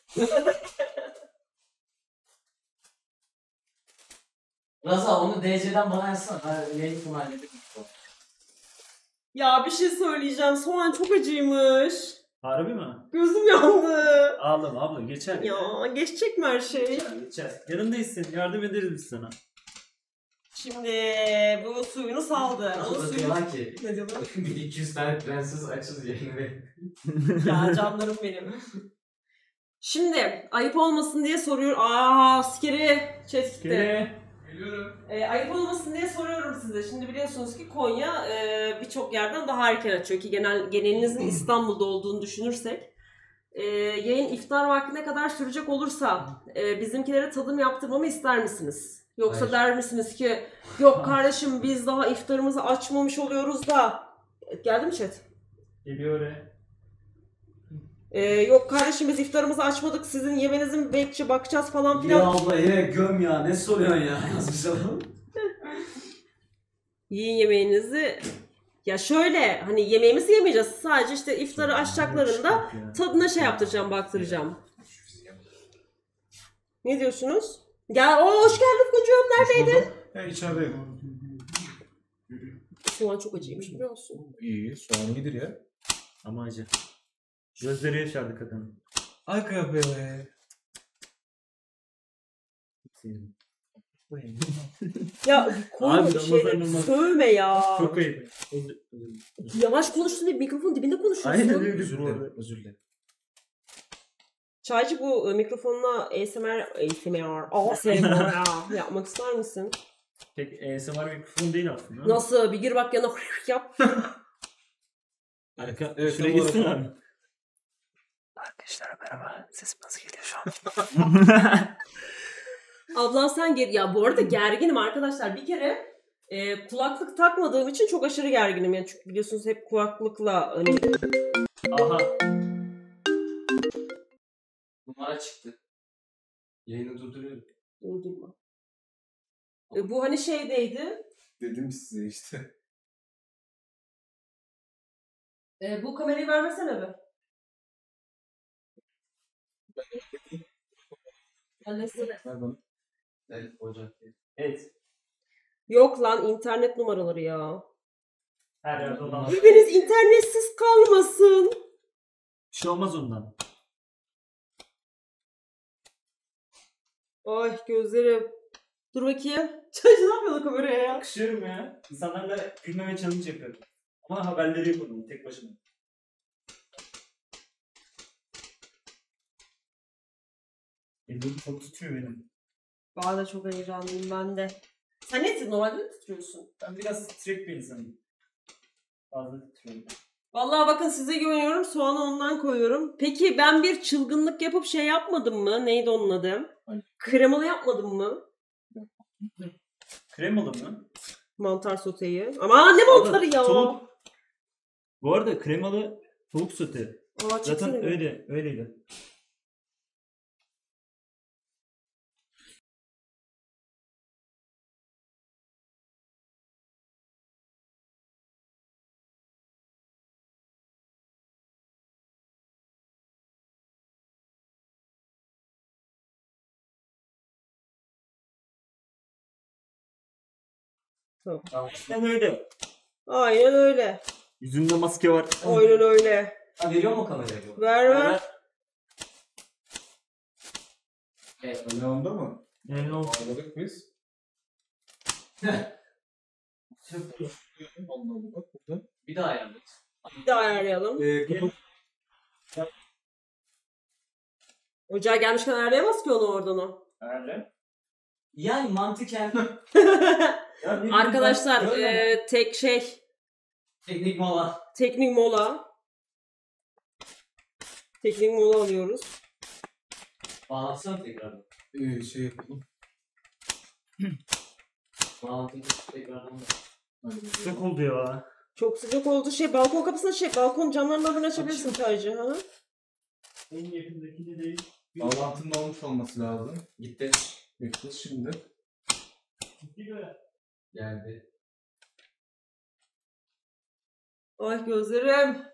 Speaker 4: Raza onu D C'den bana yazsana. Ben yayın sonu halledim.
Speaker 1: Ya bir şey söyleyeceğim. Soğan çok acıymış.
Speaker 3: Harbi mi?
Speaker 1: Gözüm yandı.
Speaker 3: Ağlama abla geçer.
Speaker 1: Ya geçecek mi her şey?
Speaker 3: Geçer geçer. Yanındayız senin. Yardım ederiz biz sana.
Speaker 1: Şimdi bu suyunu saldı. Onun
Speaker 4: O da
Speaker 1: suyunu...
Speaker 4: diyorlar ki
Speaker 1: Ne diyorlar?
Speaker 4: bir iki yüz tane prenses açız yayını ve
Speaker 1: Ya canlarım benim. Şimdi ayıp olmasın diye soruyor. Aa askeri chat gitti.
Speaker 3: Gene.
Speaker 5: Geliyorum.
Speaker 1: E, ayıp olmasın diye soruyorum size. Şimdi biliyorsunuz ki Konya e, birçok yerden daha erken açıyor ki genel genelinizin İstanbul'da olduğunu düşünürsek. E, yayın iftar vaktine kadar sürecek olursa e, bizimkilere tadım yaptırmamı ister misiniz? Yoksa
Speaker 4: Hayır.
Speaker 1: der misiniz ki yok kardeşim biz daha iftarımızı açmamış oluyoruz da. Geldi mi chat?
Speaker 3: Geliyor oraya.
Speaker 1: E, yok kardeşim biz iftarımızı açmadık sizin yemenizin bekçi bakacağız falan filan.
Speaker 4: Ya abla ye göm ya ne soruyorsun ya yazmış adam.
Speaker 1: Yiyin yemeğinizi. Ya şöyle hani yemeğimizi yemeyeceğiz. Sadece işte iftarı açacaklarında tadına şey yaptıracağım, baktıracağım. Ne diyorsunuz? Gel, o hoş geldin kocuğum. Neredeydin?
Speaker 2: Ya içerideyim.
Speaker 1: Soğan çok acıymış biliyor musun?
Speaker 2: İyi, soğan iyidir ya.
Speaker 3: Ama acı. Gözleri yaşardı kadın.
Speaker 5: Aga be.
Speaker 1: Ya koy
Speaker 3: Abi,
Speaker 1: şeyleri
Speaker 3: Ramazan'ın-
Speaker 1: sövme ya.
Speaker 3: Çok ayıp. Özür- özür-
Speaker 1: Yavaş konuştun diye mikrofonun dibinde konuşuyorsun.
Speaker 3: Aynen öyle
Speaker 2: Özür
Speaker 3: bu arada.
Speaker 2: dilerim, özür dilerim.
Speaker 1: Çaycı bu e, mikrofonla A S M R, A S M R, A S M R yapmak ister misin?
Speaker 3: Pek A S M R mikrofon değil aslında.
Speaker 1: Nasıl? Bir gir bak yana yap.
Speaker 3: Arka,
Speaker 2: Evet,
Speaker 3: şuraya
Speaker 2: tam
Speaker 3: gitsin
Speaker 2: olarak-
Speaker 3: abi.
Speaker 4: Arkadaşlar merhaba. Sesim nasıl geliyor şu an?
Speaker 1: Ablan sen geri... Ya bu arada gerginim arkadaşlar. Bir kere e, kulaklık takmadığım için çok aşırı gerginim. Yani çünkü biliyorsunuz hep kulaklıkla hani...
Speaker 3: Aha.
Speaker 4: Numara çıktı. Yayını durduruyorum.
Speaker 1: Durdurma. E, bu hani şeydeydi.
Speaker 2: Dedim size işte.
Speaker 1: E, bu kamerayı vermesene be. Annesi.
Speaker 2: Ver bana.
Speaker 4: Evet Ocak değil.
Speaker 3: Evet.
Speaker 1: Yok lan internet numaraları ya.
Speaker 3: Her yerde olan.
Speaker 1: Hepiniz internetsiz kalmasın.
Speaker 3: Bir şey olmaz ondan.
Speaker 1: Ay gözlerim. Dur bakayım. Çaycı ne yapıyor kameraya ya?
Speaker 3: Yakışıyorum ya. İnsanlarla gülmeme challenge yapıyorum. Ama haberleri yapıyorum tek başıma. Elim çok tutuyor benim.
Speaker 1: Ben de çok heyecanlıyım ben de. Sen ne normalde mi titriyorsun?
Speaker 3: Ben biraz titrek bir insanım. Fazla titriyorum.
Speaker 1: Vallahi bakın size güveniyorum. Soğanı ondan koyuyorum. Peki ben bir çılgınlık yapıp şey yapmadım mı? Neydi onun adı?
Speaker 2: Hayır.
Speaker 1: Kremalı yapmadım mı?
Speaker 3: Kremalı mı?
Speaker 1: Mantar soteyi. Ama ne mantarı ya?
Speaker 3: Tavuk. Bu arada kremalı tavuk sote.
Speaker 1: Aa,
Speaker 3: Zaten
Speaker 1: çeksene bir.
Speaker 3: öyle, öyleydi. Aynen öyle.
Speaker 1: Aynen öyle.
Speaker 3: Yüzünde maske var.
Speaker 1: Aynen öyle.
Speaker 4: Ha veriyor mu kamerayı bu?
Speaker 1: Ver ver.
Speaker 4: Evet.
Speaker 2: Ne onda mı?
Speaker 3: Yani o
Speaker 2: Ağladık biz. Allah'ım bak burada.
Speaker 4: Bir daha ayarlayacağız.
Speaker 1: Bir daha ayarlayalım.
Speaker 2: Ee, kapat.
Speaker 1: Ocağa gelmişken ayarlayamaz ki onu oradan o.
Speaker 3: nerede?
Speaker 4: Yani mantıken
Speaker 3: Ya ne
Speaker 1: Arkadaşlar
Speaker 3: bileyim ben, öyle.
Speaker 1: e, tek şey
Speaker 4: teknik mola.
Speaker 1: teknik mola. Teknik mola alıyoruz.
Speaker 4: Bağlatsana tekrardan.
Speaker 2: Ee, şey yapalım.
Speaker 4: Bağlantıyı tekrardan.
Speaker 3: Sıcak oldu ya.
Speaker 1: Çok sıcak oldu. Şey balkon kapısına şey balkon camlarını öbürüne açabilirsin Çaycı. Ha?
Speaker 3: En yakındakini değil.
Speaker 2: Bağlantının olmuş olması lazım.
Speaker 4: Gitti.
Speaker 2: Bekliyoruz şimdi.
Speaker 3: Gitti be.
Speaker 4: Geldi.
Speaker 1: Ay gözlerim.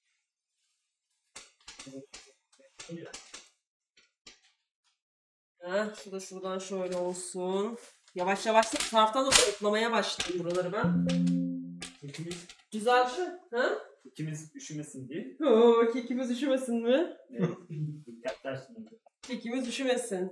Speaker 1: Heh, şu da şuradan şöyle olsun. Yavaş yavaş da bu taraftan da toplamaya başladım buraları ben.
Speaker 3: İkimiz,
Speaker 1: Güzel şu. Ha?
Speaker 3: ikimiz üşümesin diye.
Speaker 1: Oo, kekimiz üşümesin mi?
Speaker 3: Evet. Dikkat dersin.
Speaker 1: Kekimiz üşümesin.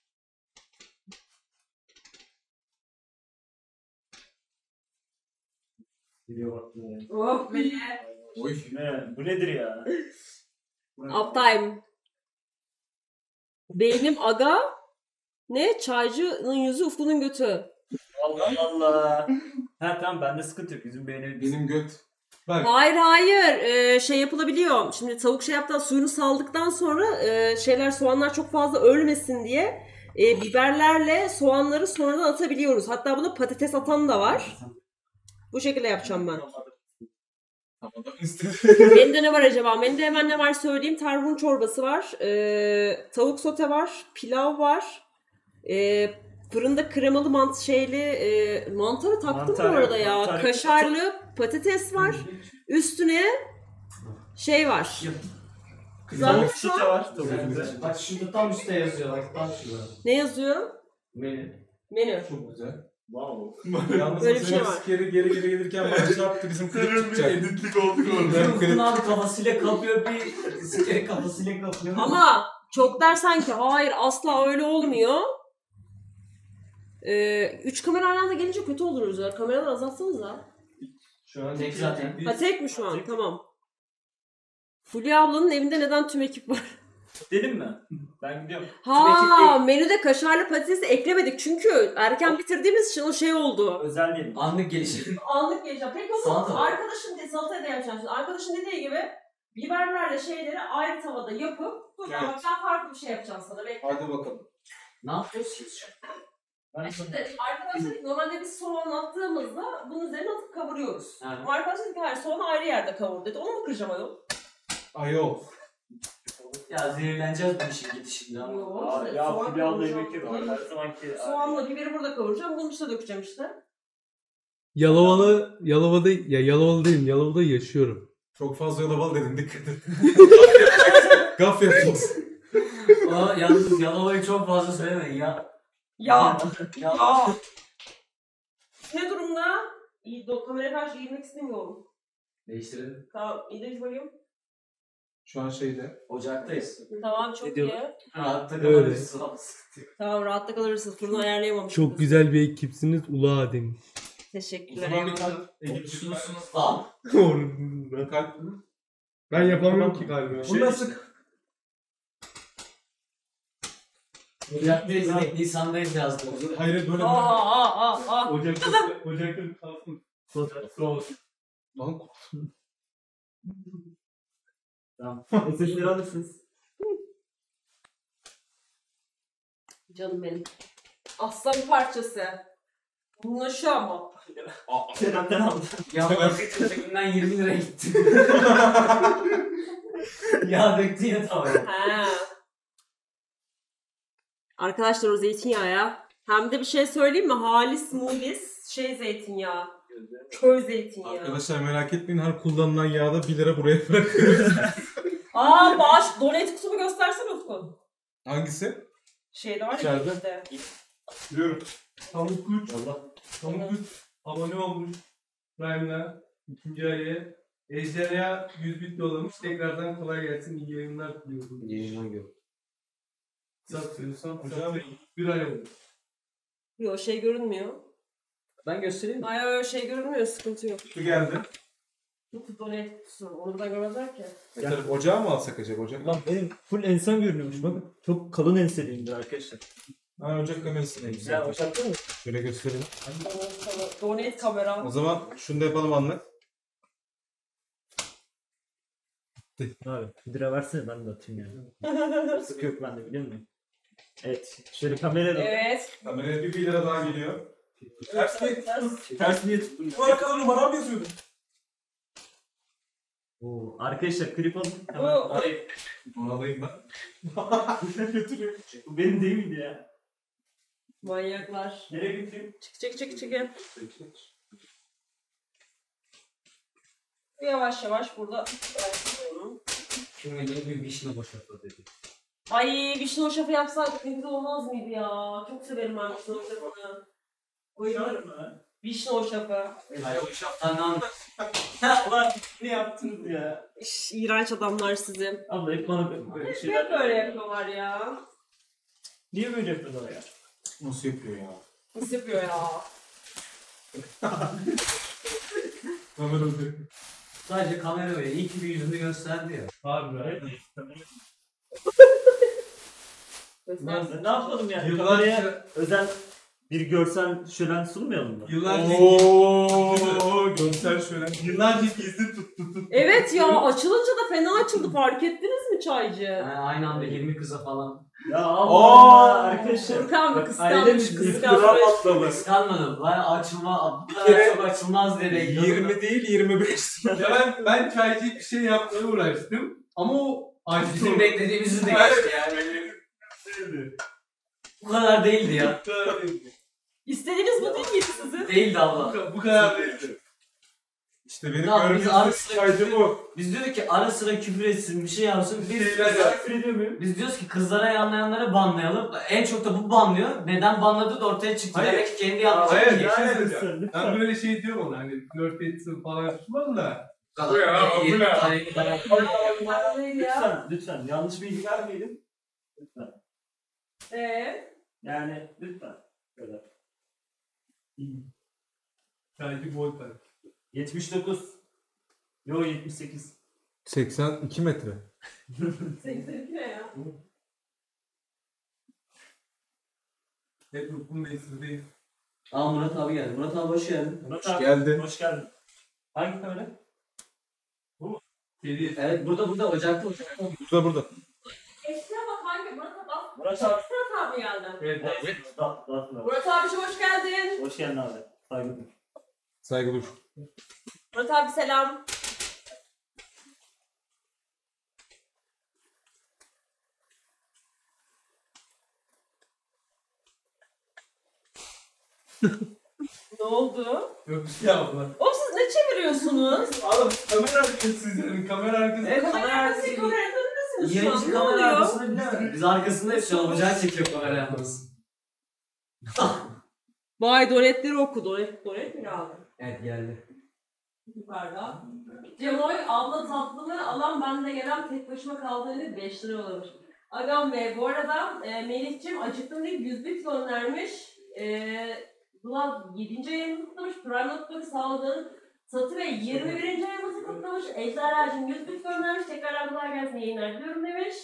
Speaker 3: Gidiyor bak böyle.
Speaker 1: Oh be.
Speaker 2: Oy.
Speaker 3: Ne? Bu nedir ya?
Speaker 1: Uptime. Beynim aga. Ne? Çaycının yüzü Ufku'nun götü.
Speaker 3: Allah Allah. Ha tamam bende sıkıntı yok. Yüzüm beğenebiliriz.
Speaker 2: Benim göt. Bak.
Speaker 1: Hayır hayır Ee, şey yapılabiliyor. Şimdi tavuk şey yaptığı suyunu saldıktan sonra e, şeyler soğanlar çok fazla ölmesin diye e, biberlerle soğanları sonradan atabiliyoruz. Hatta buna patates atan da var. Bu şekilde yapacağım ben.
Speaker 2: Tamam istedim.
Speaker 1: Menüde ne var acaba? Menüde hemen ne var söyleyeyim. Tarhun çorbası var. E, tavuk sote var. Pilav var. E, fırında kremalı mant şeyli e, mantarı taktım
Speaker 3: Mantar
Speaker 1: bu arada
Speaker 3: yok,
Speaker 1: ya.
Speaker 3: mantar yok.
Speaker 1: Kaşarlı patates var. Üstüne şey var.
Speaker 3: Tavuk
Speaker 1: Kızarmış
Speaker 3: sote
Speaker 1: soğan.
Speaker 3: var. Tavuk
Speaker 4: Evet.
Speaker 3: sote.
Speaker 4: Bak şurada tam üstte yazıyor. Bak tam şurada.
Speaker 1: Ne yazıyor?
Speaker 4: Menü.
Speaker 1: Menü.
Speaker 2: Çok güzel.
Speaker 3: Wow.
Speaker 2: Yalnız
Speaker 1: Böyle bir
Speaker 2: Böyle
Speaker 1: şey var.
Speaker 2: geri geri geri gelirken bana çarptı bizim klip çıkacak.
Speaker 5: editlik olduk orada.
Speaker 2: Ben
Speaker 4: Ufkun
Speaker 2: klip...
Speaker 4: abi kafasıyla kapıyor bir sikeri kafasıyla kapıyor.
Speaker 1: Ama çok dersen ki hayır asla öyle olmuyor. Ee, üç kamera aynı anda gelince kötü oluruz ya. Kameraları azaltsanıza.
Speaker 5: Şu an
Speaker 4: Tek zaten.
Speaker 1: Ha tek mi şu an? Tamam. Fulya ablanın evinde neden tüm ekip var?
Speaker 3: Dedim mi? Ben gidiyorum.
Speaker 1: Ha menüde kaşarlı patatesi eklemedik çünkü erken bitirdiğimiz için o şey oldu.
Speaker 3: Özel değil.
Speaker 4: Anlık gelişim.
Speaker 1: Anlık geleceğim. Peki o
Speaker 4: Salata.
Speaker 1: zaman arkadaşın de salatayı da yapacağım. Şimdi arkadaşın dediği gibi biberlerle şeyleri ayrı tavada yapıp dur ben
Speaker 2: Evet.
Speaker 1: bak ben farklı bir şey yapacağım sana. Bekle.
Speaker 2: Hadi bakalım.
Speaker 4: Ne yapıyoruz ki?
Speaker 3: Ben
Speaker 1: İşte arkadaşlar normalde biz soğan attığımızda bunun üzerine atıp kavuruyoruz.
Speaker 4: Evet.
Speaker 1: Ama arkadaşlar dedi ki hayır soğanı ayrı yerde kavur dedi. Onu mu kıracağım ayol?
Speaker 2: Ayol.
Speaker 4: Ya zehirleneceğiz bu işin gidişinden.
Speaker 1: Yok.
Speaker 3: Aa,
Speaker 1: işte
Speaker 3: ya
Speaker 1: soğan
Speaker 3: Fulya abla
Speaker 1: kavuracağım.
Speaker 3: yemek yapıyor. Her zamanki.
Speaker 1: Soğanla biberi burada kavuracağım. Bunun üstüne dökeceğim işte.
Speaker 5: Yalovalı, Yalova'da, ya Yalovalı değilim, Yalova'da yaşıyorum.
Speaker 2: Çok fazla yalaval dedin dikkat et. Gaf yapacaksın.
Speaker 4: Aa, yalnız Yalova'yı çok fazla söylemeyin ya.
Speaker 1: Ya.
Speaker 4: Ya.
Speaker 1: Ya. Ne durumda? İyi, do kameraya karşı girmek istemiyorum.
Speaker 4: Değiştirelim.
Speaker 1: Tamam, iyi de bakayım.
Speaker 2: Şu an şeyde.
Speaker 4: Ocaktayız.
Speaker 1: Tamam, çok
Speaker 3: Ne
Speaker 1: iyi.
Speaker 3: diyorlar?
Speaker 4: Rahatta
Speaker 5: Öyle.
Speaker 4: kalabiliriz.
Speaker 1: Tamam, rahatta kalırsınız. Fırını ayarlayamamışsınız.
Speaker 5: Çok güzel bir ekipsiniz, ula demiş.
Speaker 2: O
Speaker 1: Teşekkürler.
Speaker 2: zaman bir
Speaker 1: eyvallah.
Speaker 2: kalp.
Speaker 4: Olmuşsunuz lan.
Speaker 2: Ben kalp.
Speaker 5: Ben yapamıyorum ki galiba.
Speaker 2: Bu nasıl?
Speaker 4: Ocaktayız. Nisan'dayız yazdım.
Speaker 2: Hayır böyle.
Speaker 1: Aa, aa, aa, aa.
Speaker 5: Ocakta, Ocakta kalsın. Soğuk.
Speaker 2: Lan
Speaker 3: Tamam. Sesleri alırsınız.
Speaker 1: Canım benim. Aslan parçası. Bunlaşıyor ama.
Speaker 3: Kerem'den aldım.
Speaker 4: Ya ötekinden yirmi lira gitti. Ya döktün ya tavaya.
Speaker 1: He. Arkadaşlar o zeytinyağı ya. Hem de bir şey söyleyeyim mi? Halis mulis şey zeytinyağı. Köy zeytinyağı.
Speaker 2: arkadaşlar merak etmeyin her kullanılan yağda bir lira buraya bırakıyoruz.
Speaker 1: Aa bağış donate kutumu göstersene Ufkun.
Speaker 2: Hangisi?
Speaker 1: Şeyde var ya
Speaker 2: İçeride.
Speaker 1: işte.
Speaker 2: Biliyorum.
Speaker 5: Pamuk Güç. Pamuk Güç abone olmuş. Prime'la ikinci ayı. Ejderha yüz bit yollamış. Tekrardan kolay gelsin. İyi yayınlar diliyorum.
Speaker 4: Yayından gör.
Speaker 5: Satıyorsam
Speaker 2: Hocam.
Speaker 5: bir ay oldu.
Speaker 1: Yok şey görünmüyor.
Speaker 4: Ben göstereyim mi?
Speaker 1: Ay öyle şey görünmüyor sıkıntı yok.
Speaker 2: Su geldi.
Speaker 1: Kutu donate kutusu. Onu da görmezler ki.
Speaker 2: Getirip ocağı mı alsak acaba ocak?
Speaker 3: Lan benim full ensem görünüyormuş. Bakın çok kalın enseliyimdir arkadaşlar.
Speaker 2: Ha ocak kamerası ne
Speaker 3: Ya
Speaker 2: güzel.
Speaker 3: başlattın mı?
Speaker 2: Şöyle gösterelim.
Speaker 1: Donate kamera.
Speaker 2: O zaman şunu da yapalım anlık.
Speaker 3: Abi bir lira versene ben de atayım yani. Sık yok bende biliyor musun? Evet. Şöyle kameraya da.
Speaker 1: Evet.
Speaker 2: Kameraya bir bir lira daha geliyor. Ters mi?
Speaker 3: Ters niye tuttun?
Speaker 2: Bu arkada numaram yazıyordu.
Speaker 3: Oo, arkadaşlar klip alın.
Speaker 1: Bu-
Speaker 3: Hemen arayı
Speaker 2: Onu alayım ben.
Speaker 3: götürüyor. Bu benim değil miydi ya?
Speaker 1: Manyaklar.
Speaker 3: Nereye götüreyim?
Speaker 1: Çık çık çık çık. Yavaş yavaş burada.
Speaker 4: Şimdi yeni bir vişne boşaltma dedi.
Speaker 1: Ay vişne hoşafı yapsak ne güzel olmaz mıydı ya? Çok severim ben vişne hoşafını. Bayılırım. Vişne hoşafı.
Speaker 4: Ay o şaptan ne anlar?
Speaker 3: Ulan ne yaptınız ya?
Speaker 1: İş, İğrenç adamlar sizi.
Speaker 3: Abla hep bana böyle böyle
Speaker 1: Hep
Speaker 3: şeyler.
Speaker 1: böyle yapıyorlar ya.
Speaker 3: Niye böyle yapıyorlar ya?
Speaker 2: Nasıl yapıyor ya?
Speaker 1: Nasıl yapıyor ya?
Speaker 2: Kamera ödüyor.
Speaker 4: Sadece kamera böyle iyi ki bir yüzünü gösterdi ya.
Speaker 5: Harbi
Speaker 3: Evet.
Speaker 5: be.
Speaker 1: Göster.
Speaker 3: Ne yapalım yani?
Speaker 5: Yıllar
Speaker 3: Kameraya özel Bir görsel şölen sunmayalım mı?
Speaker 5: Yıllarca,
Speaker 2: Ooo görsel şöyle.
Speaker 5: yıllarca gizli tut tut tut.
Speaker 1: Evet ya açılınca da fena açıldı fark ettiniz mi çaycı?
Speaker 4: Yani aynı anda yirmi kıza falan.
Speaker 3: Ya
Speaker 2: Aa!
Speaker 3: Allah arkadaşlar.
Speaker 1: Furkan mı
Speaker 3: Bak,
Speaker 1: kıskanmış
Speaker 3: ailem
Speaker 1: kıskanmış.
Speaker 2: atladı.
Speaker 4: Kıskanmadım. Ben açılma, bu
Speaker 2: Bir
Speaker 4: kadar
Speaker 2: kere
Speaker 4: çok açılmaz diye bekliyordum.
Speaker 2: yirmi değil yirmi beş.
Speaker 5: Ya ben, ben çaycı bir şey yapmaya uğraştım. Ama o açtı.
Speaker 4: Bizim beklediğimizi de
Speaker 5: Evet.
Speaker 4: geçti yani. Bu kadar değildi ya.
Speaker 5: Bu kadar değildi.
Speaker 1: İstediğiniz bu değil miydi sizin?
Speaker 4: Değildi abla.
Speaker 5: Bu kadar değildi.
Speaker 2: İşte benim
Speaker 4: Tamam, biz
Speaker 2: gördüğüm
Speaker 4: arası-
Speaker 2: çaycı bu.
Speaker 4: Biz diyorduk ki ara sıra küfür etsin, bir şey yapsın. Biz,
Speaker 5: Şeyler
Speaker 3: Küfür ediyor muyum?
Speaker 4: biz diyoruz ki kızlara yanlayanları banlayalım. En çok da bu banlıyor. Neden banladığı da ortaya çıktı.
Speaker 5: Hayır.
Speaker 4: Demek ki kendi yaptığı
Speaker 5: Hayır,
Speaker 4: bir şey.
Speaker 5: hayır.
Speaker 3: Lütfen,
Speaker 5: Ben
Speaker 3: lütfen.
Speaker 5: böyle şey diyorum ona hani flört etsin falan tutmam da.
Speaker 2: Bu ya, bu ne?
Speaker 3: Lütfen, lütfen. Yanlış bilgi vermeyelim. Lütfen.
Speaker 1: Eee?
Speaker 3: Yani lütfen. Böyle.
Speaker 5: Çaycı boy var.
Speaker 3: yetmiş dokuz. Yo yetmiş sekiz.
Speaker 2: seksen iki metre.
Speaker 1: seksen iki ne ya?
Speaker 5: Hep Rukun Bey'sindeyiz.
Speaker 4: Aa Murat abi geldi. Murat abi hoş geldin.
Speaker 3: Murat
Speaker 2: Hoş
Speaker 3: abi,
Speaker 2: geldin.
Speaker 3: Hoş geldin. Hangi kamera?
Speaker 5: Geri.
Speaker 4: Evet burada burada ocakta ocakta.
Speaker 2: Burada burada.
Speaker 1: Eşine bak hangi Murat abi.
Speaker 3: Murat abi.
Speaker 1: Murat abi geldi.
Speaker 5: Evet.
Speaker 3: Evet. Da, da, da.
Speaker 1: Murat abi hoş geldin.
Speaker 3: Hoş geldin abi. Saygı duy.
Speaker 2: Saygı duy.
Speaker 1: Murat abi selam. Ne oldu?
Speaker 5: Yok bir şey yapma.
Speaker 1: Oğlum siz ne çeviriyorsunuz?
Speaker 5: Oğlum kamera arkasıyız yani kamera arkası.
Speaker 4: Evet
Speaker 1: Kamera
Speaker 4: kamera
Speaker 1: arkası
Speaker 4: arkası.
Speaker 1: kameranın önündesiniz şu an.
Speaker 4: Yenici
Speaker 1: Ne
Speaker 4: kamera
Speaker 1: oluyor?
Speaker 4: arkasında biliyor Biz arkasındayız şu an. Ocağı çekiyor kamera yalnız.
Speaker 1: Vay donetleri oku. Donet, donet mi geldi?
Speaker 4: Evet geldi.
Speaker 1: Yukarıda. Cemoy abla tatlılığı alan bende gelen tek başıma kaldığını beş lira yollamış. Agam Bey bu arada e, Melih'cim acıktım deyip yüz bit göndermiş. E, Bulan yedinci ayımızı kutlamış. Prime Notebook'u sağladığın Satı Bey yirmi birinci ayımızı kutlamış. Ejderha'cım yüz bit göndermiş. Tekrar kolay gelsin yayınlar diliyorum demiş.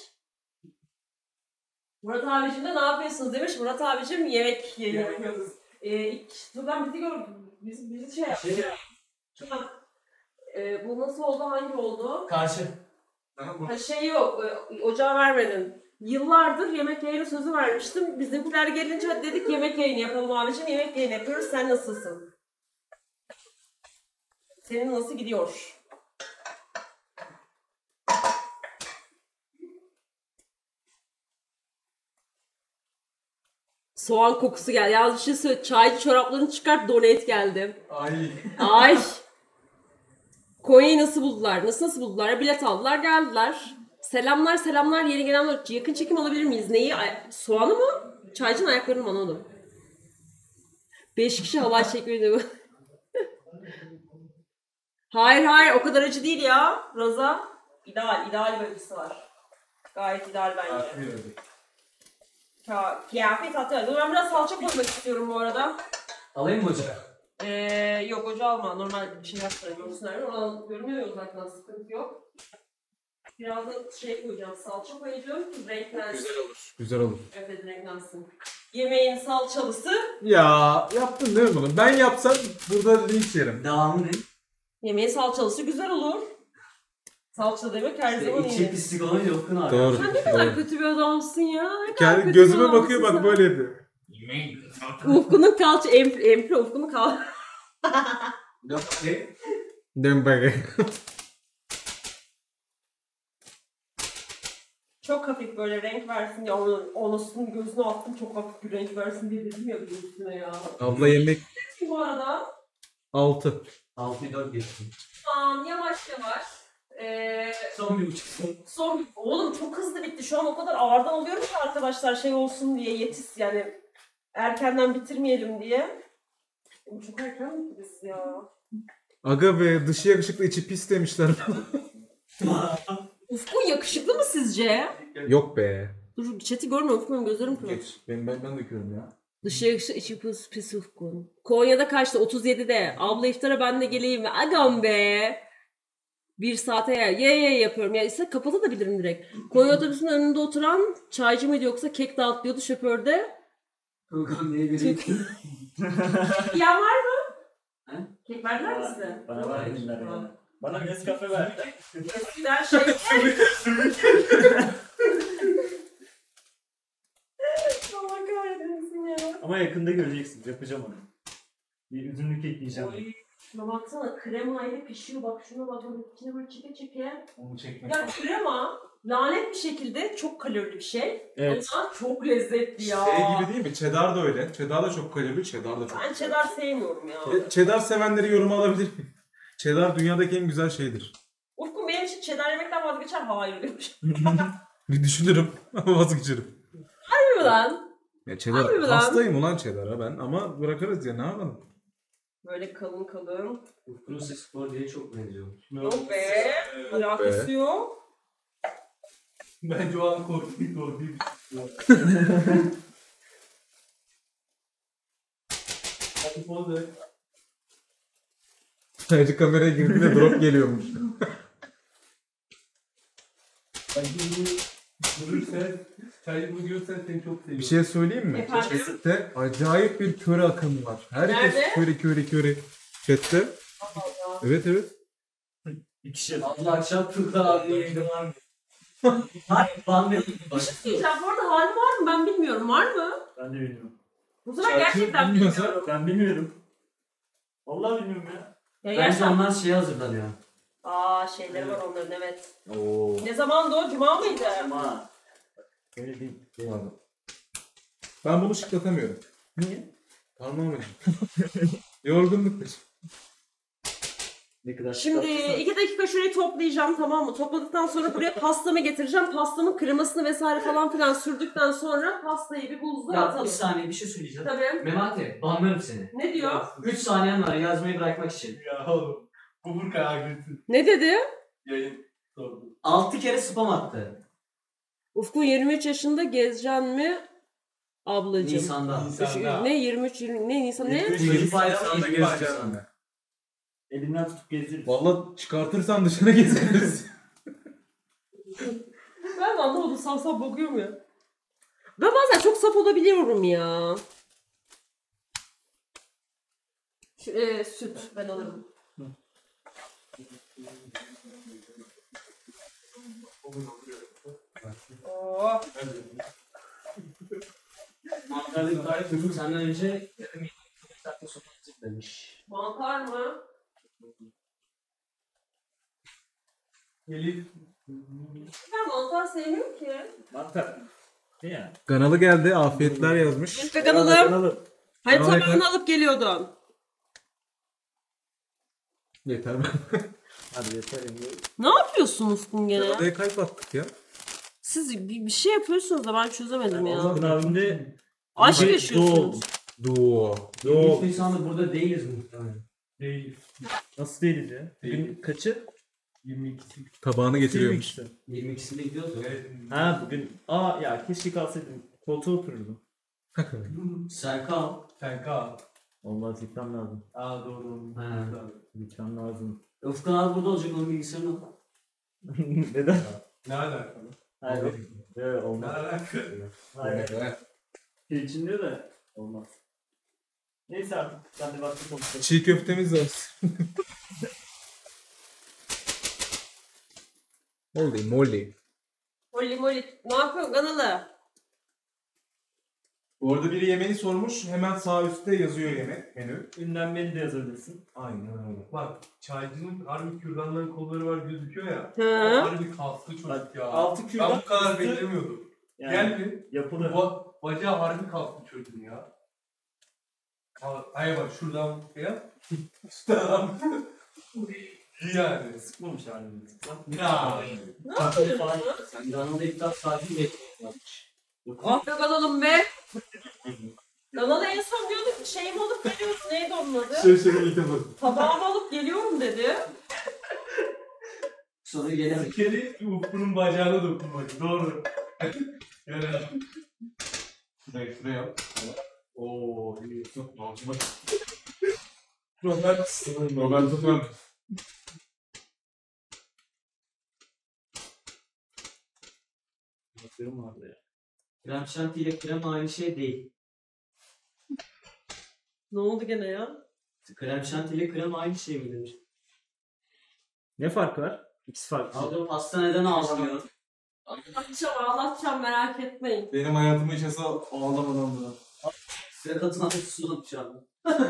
Speaker 1: Murat abicim de ne yapıyorsunuz demiş. Murat abicim yemek yayını yapıyoruz. E, ilk buradan bizi gör, bizi, bizi şey yaptı. Şu an, e, bu nasıl oldu, hangi oldu?
Speaker 4: Karşı.
Speaker 1: Ha şey yok, e, ocağa vermedin. Yıllardır yemek yayını sözü vermiştim. Bizimkiler gelince hadi dedik yemek yayını yapalım abicim. Yemek yayını yapıyoruz. Sen nasılsın? Senin nasıl gidiyor? Soğan kokusu geldi. Yalnız bir şey söyle. Çaycı çoraplarını çıkart, donate geldi.
Speaker 5: Ay.
Speaker 1: Ay. Konya'yı nasıl buldular? Nasıl nasıl buldular? Bilet aldılar, geldiler. Selamlar selamlar yeni gelenler. Yakın çekim alabilir miyiz? Neyi? Ay- soğanı mı? Çaycının ayaklarını mı anladım. Beş kişi halay çekiyor. Hayır hayır o kadar acı değil ya. Raza. İdeal, ideal bir acısı var. Gayet ideal bence. Ka kıyafet atıyor. Ben biraz salça koymak istiyorum bu arada.
Speaker 4: Alayım mı ocağı?
Speaker 1: Ee, yok ocağı alma. Normal bir şey yaptırayım. Görsünler. Oradan görünüyor ya uzaktan sıkıntı yok. Biraz da şey koyacağım. Salça koyacağım. Renklensin.
Speaker 2: Güzel olur. Güzel olur.
Speaker 1: Evet renklensin. Yemeğin salçalısı.
Speaker 2: Ya yaptın değil mi bunu? Ben yapsam burada linç yerim.
Speaker 4: Devamı ne?
Speaker 1: Yemeğin salçalısı güzel olur. Salça demek her zaman
Speaker 4: İçi
Speaker 1: iyi.
Speaker 4: pislik olunca yokun abi.
Speaker 2: Doğru.
Speaker 1: Sen ne kadar
Speaker 2: doğru.
Speaker 1: kötü bir adamsın ya. Ne kadar
Speaker 2: Kendi
Speaker 1: kötü
Speaker 2: gözüme
Speaker 1: bir
Speaker 2: bakıyor
Speaker 1: adamsın
Speaker 2: bak böyle yapıyor.
Speaker 1: sen. Ufkunun kalça, empri, empri Ufkunun kalça.
Speaker 4: Yok ne?
Speaker 2: Dembege.
Speaker 1: Çok hafif böyle renk versin ya. Onun, onun gözüne attım çok hafif bir renk versin diye dedim ya bir üstüne ya.
Speaker 2: Abla yemek
Speaker 1: Bu arada
Speaker 2: altı.
Speaker 4: altı dört geçtim.
Speaker 1: tamam yavaş yavaş. Ee,
Speaker 4: Son bir buçuk.
Speaker 1: son oğlum çok hızlı bitti. Şu an o kadar ağırdan alıyorum ki arkadaşlar şey olsun diye yetiş yani erkenden bitirmeyelim diye. Oğlum çok erken bittiniz ya.
Speaker 2: Aga be dışı yakışıklı içi pis demişler.
Speaker 1: Ufkun yakışıklı mı sizce?
Speaker 2: Yok be.
Speaker 1: Dur chat'i görmüyorum Ufkun gözlerim kırıyor.
Speaker 2: Geç. Ben, ben, ben de görüyorum ya.
Speaker 1: Dışı yakışıklı içi pis, pis Ufkun. Konya'da kaçtı? otuz yedide. Abla iftara ben de geleyim mi? Agam be. Bir saate yer. Ye ye yapıyorum. Ya ise kapatabilirim direkt. Konya otobüsünün önünde oturan çaycı mıydı yoksa kek dağıtıyordu şoförde.
Speaker 4: Tuğkan diye biri.
Speaker 1: Yiyen var mı?
Speaker 4: He?
Speaker 1: Kek verdiler mi size?
Speaker 3: Bana verdiler ya. Bana Nescafe verdi.
Speaker 1: Eskiden şey... Allah kahretmesin ya.
Speaker 3: Ama yakında göreceksiniz. Yapacağım onu. Bir üzümlük ekleyeceğim.
Speaker 1: Oy. Şuna baksana krema ile pişiyor bak şuna bak böyle içine böyle çeke çeke.
Speaker 2: Onu çekmek
Speaker 1: Ya krema lanet bir şekilde çok kalorili bir şey.
Speaker 3: Evet.
Speaker 1: Ama çok lezzetli ya.
Speaker 2: Şey gibi değil mi? Cheddar da öyle. Cheddar da çok kalorili, cheddar da çok.
Speaker 1: Ben cheddar sevmiyorum ya.
Speaker 2: E, Cheddar sevenleri yoruma alabilir miyim? Cheddar dünyadaki en güzel şeydir.
Speaker 1: Ufkun benim için cheddar yemekten vazgeçer hayır demiş.
Speaker 2: Bir düşünürüm ama vazgeçerim.
Speaker 1: Harbi mi lan?
Speaker 2: Ya cheddar,
Speaker 1: Harbi mi lan?
Speaker 2: hastayım ulan cheddar'a ben ama bırakırız ya ne yapalım?
Speaker 1: Böyle kalın kalın.
Speaker 4: Ufkunun sesi spor diye çok benziyor.
Speaker 1: Yok be. Alakası yok.
Speaker 5: Bence o an korkuyu korkuyu. Hadi poz ver.
Speaker 2: Sadece kameraya girdiğinde drop geliyormuş.
Speaker 5: Bence bunu görürsen, çayı bunu görürsen seni çok seviyorum.
Speaker 2: Bir şey söyleyeyim mi?
Speaker 1: Efendim?
Speaker 2: Chat'te acayip bir köre akımı var. Herkes
Speaker 1: Nerede?
Speaker 2: köre köre köre. Chat'te.
Speaker 1: Allah.
Speaker 2: Evet evet.
Speaker 3: Bir kişi.
Speaker 4: Allah akşam Tuğkan abi yayını var mı? Hayır, ben de
Speaker 1: Bir şey söyleyeceğim. Bu arada hali var mı? Ben bilmiyorum. Var mı?
Speaker 3: Ben de bilmiyorum.
Speaker 1: Bu sefer
Speaker 2: Şarkı
Speaker 1: gerçekten
Speaker 2: bilmiyorsa-
Speaker 1: bilmiyorum.
Speaker 3: Ben bilmiyorum. Vallahi bilmiyorum ya.
Speaker 1: Ya
Speaker 4: Bence
Speaker 1: gerçekten.
Speaker 4: onlar şeye hazırlanıyor.
Speaker 1: Aa şeyleri var onların evet.
Speaker 3: Oo.
Speaker 1: Ne zamandı o? Cuma mıydı?
Speaker 3: Ama. Öyle değil.
Speaker 2: Ben bunu şıklatamıyorum.
Speaker 3: Niye?
Speaker 2: Parmağım acıyor. Yorgunluktur.
Speaker 3: Ne kadar
Speaker 1: Şimdi iki dakika şurayı toplayacağım tamam mı? Topladıktan sonra buraya pastamı getireceğim. Pastamın kremasını vesaire falan filan sürdükten sonra pastayı bir buzluğa
Speaker 4: Ya bir
Speaker 1: atalım.
Speaker 4: saniye bir şey söyleyeceğim.
Speaker 1: Tabii.
Speaker 4: Memati, banlarım seni.
Speaker 1: Ne diyor?
Speaker 4: üç saniyen var yazmayı bırakmak için.
Speaker 5: Ya oğlum. Bu Burkan agresif.
Speaker 1: Ne dedi?
Speaker 5: Yayın sordu.
Speaker 4: altı kere spam attı.
Speaker 1: Ufkun yirmi üç yaşında gezeceksin mi? Ablacığım.
Speaker 4: Nisan'da.
Speaker 5: Nisan'da.
Speaker 1: Ne yirmi üç yirmi ne Nisan ne?
Speaker 4: Çocuk bayramı
Speaker 2: Nisan'da
Speaker 4: ilk
Speaker 2: gezeceğim
Speaker 4: bayramı.
Speaker 2: ben.
Speaker 3: Elimden tutup gezdiririz.
Speaker 2: Valla çıkartırsan dışarı gezeriz.
Speaker 1: Ben de anlamadım saf saf bakıyorum ya. Ben bazen çok saf olabiliyorum ya. Şu, e, süt ben alırım. Oo.
Speaker 4: Mantarlı bir tarif buldum senden önce yarım yedi dakika sonra attık demiş.
Speaker 1: Mantar mı?
Speaker 5: Elif.
Speaker 1: Ben mantar sevmiyorum ki.
Speaker 3: Mantar. Ne yani?
Speaker 2: Kanalı geldi afiyetler yazmış.
Speaker 1: Lütfen kanalım.
Speaker 3: Kanalı.
Speaker 1: Hani
Speaker 2: Kanalı-
Speaker 1: tabağını alıp geliyordun.
Speaker 2: Yeter.
Speaker 3: Hadi yeter Emre.
Speaker 1: Ne yapıyorsun Ufkun gene?
Speaker 2: Oraya kalp attık ya.
Speaker 1: Siz bir, bir şey yapıyorsunuz da ben çözemedim ya.
Speaker 3: Allah'ın abimde
Speaker 1: Aşk
Speaker 3: Doğu-
Speaker 1: yaşıyorsunuz.
Speaker 2: Duo.
Speaker 4: yirmi üç
Speaker 3: Doğu.
Speaker 4: Nisan'da burada değiliz muhtemelen.
Speaker 5: Değil.
Speaker 3: Nasıl değiliz ya?
Speaker 5: Değil.
Speaker 3: Bugün kaçı?
Speaker 5: yirmi ikisi.
Speaker 2: Tabağını getiriyormuş.
Speaker 3: yirmi ikisi.
Speaker 4: yirmi ikisinde gidiyoruz ya.
Speaker 5: Evet.
Speaker 3: Ha bugün. Aa ya keşke kalsaydım. Koltuğa otururdum.
Speaker 4: Sen kal.
Speaker 5: Sen kal.
Speaker 3: Olmaz gitmem lazım.
Speaker 5: Aa doğru.
Speaker 4: Ha.
Speaker 3: Gitmem lazım.
Speaker 4: Ufkan abi burada olacak onun bilgisayarını al.
Speaker 3: Neden?
Speaker 5: Ne alakalı?
Speaker 3: Hayır. Evet
Speaker 5: Ne
Speaker 3: olmaz.
Speaker 5: alakalı?
Speaker 3: Hayır.
Speaker 2: Evet.
Speaker 3: Şey için diyor da olmaz. Neyse artık ben de baktım konuşalım.
Speaker 2: Çiğ köftemiz var. Molly, Molly.
Speaker 1: Molly Molly. Ne yapıyorsun kanalı?
Speaker 2: Bu arada biri yemeği sormuş. Hemen sağ üstte yazıyor yemek menü.
Speaker 3: Ünlenmeni de yazabilirsin.
Speaker 2: Aynen öyle.
Speaker 5: Bak çaycının harbi kürdanların kolları var gözüküyor ya.
Speaker 1: Hı.
Speaker 5: Harbi kaslı çocuk
Speaker 3: Bak,
Speaker 5: ya.
Speaker 3: altı
Speaker 5: Ben
Speaker 3: kürdan
Speaker 5: bu kadar
Speaker 3: üstü-
Speaker 5: beklemiyordum.
Speaker 3: Yani
Speaker 5: Gel bir.
Speaker 3: yapılır.
Speaker 5: Ba bacağı harbi kaslı çocuğun ya. Ha- Hayır bak şuradan şey yap. Üstten İyi yani.
Speaker 3: Sıkmamış halini.
Speaker 5: Ya.
Speaker 1: Ne yapıyorsun?
Speaker 4: Sen Rana'da iptal saati bekliyormuş.
Speaker 1: Ah be kanalım be. Kanala en son diyorduk ki şeyimi alıp geliyoruz. Neydi onun adı?
Speaker 2: Şey şey iltifatı.
Speaker 1: Tabağımı alıp geliyorum dedi.
Speaker 4: Sonra
Speaker 5: Bir
Speaker 4: gelemedik.
Speaker 5: kere Ufku'nun bacağına dokunmak. Doğru. Yani.
Speaker 2: Şuraya şuraya yap.
Speaker 5: Ooo iyi.
Speaker 2: Robert. Robert Tutman.
Speaker 3: Bakıyorum vardı ya.
Speaker 4: Krem şanti ile krem aynı şey değil.
Speaker 1: Ne oldu gene ya?
Speaker 4: Krem şanti ile krem aynı şey mi demiş?
Speaker 3: Ne farkı var? İkisi farklı.
Speaker 4: Abi pasta neden ağlamıyor?
Speaker 1: Anlatacağım anlatacağım merak etmeyin.
Speaker 2: Benim hayatımı yaşasa ağlamadan buna.
Speaker 4: Sedat'ın adı sulanıp şu anda.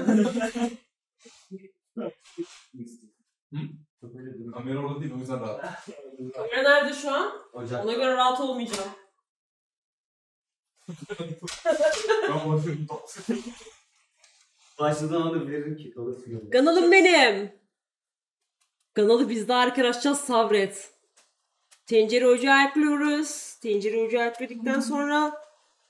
Speaker 2: Kamera orada değil o yüzden rahat.
Speaker 1: Kamera nerede şu an?
Speaker 4: Ocak.
Speaker 1: Ona göre rahat olmayacağım.
Speaker 2: Ben bakıyorum.
Speaker 4: Başladan onu veririm ki kalırsın yolda.
Speaker 1: Kanalım benim. Kanalı biz de arkadaşlar sabret. Tencere ocağı ekliyoruz. Tencere ocağı ekledikten sonra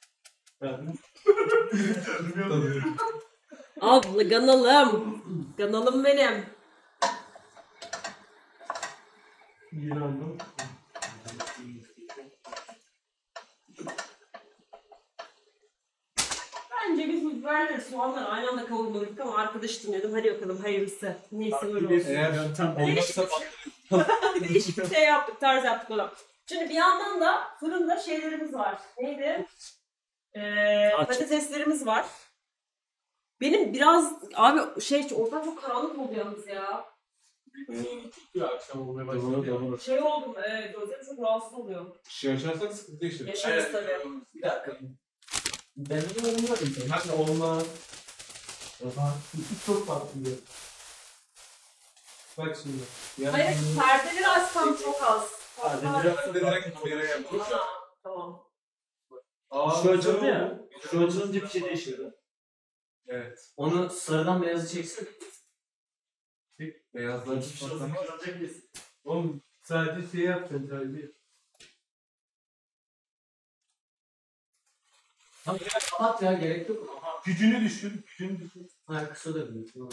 Speaker 1: abla kanalım. Kanalım benim.
Speaker 5: Yeni aldım.
Speaker 1: Bence biz bu biberleri soğanları aynı anda kavurmalıydık ama arkadaş dinledim. Hadi bakalım hayırlısı. Neyse öyle olsun.
Speaker 2: Eğer olmazsa
Speaker 1: Değişik bir şey yaptık, tarz yaptık ona. Şimdi bir yandan da fırında şeylerimiz var. Neydi? Ee, patateslerimiz var. Benim biraz abi şey ortam çok karanlık oldu yalnız ya.
Speaker 5: Bir akşam olmaya başladı.
Speaker 1: Şey oldum, e, gözlerim çok rahatsız oluyor.
Speaker 2: şey açarsak sıkıntı yaşarız.
Speaker 1: Yaşarız tabii.
Speaker 4: Bir dakika. Ben de olmadım.
Speaker 5: Hadi olmaz. Çok farklı. Bak şimdi. Yani
Speaker 1: Hayır, perdeleri açsam çok az.
Speaker 3: Perdeleri
Speaker 2: Ben de direkt kameraya yapalım.
Speaker 1: Ha, tamam.
Speaker 2: Aa,
Speaker 3: Şu açıldı
Speaker 2: güzel
Speaker 3: ya.
Speaker 2: oldu.
Speaker 3: Şu açılınca bir şey değişiyor.
Speaker 2: Evet.
Speaker 4: Onu sarıdan beyazı çeksin.
Speaker 2: Beyazlar çıkmasın.
Speaker 5: oğlum sadece şey yapacaksın sadece.
Speaker 4: Tamam ya kapat ya gerek yok. Aha.
Speaker 5: Gücünü düşün. Gücünü düşün.
Speaker 4: Ha kısa da bir. Ne olur.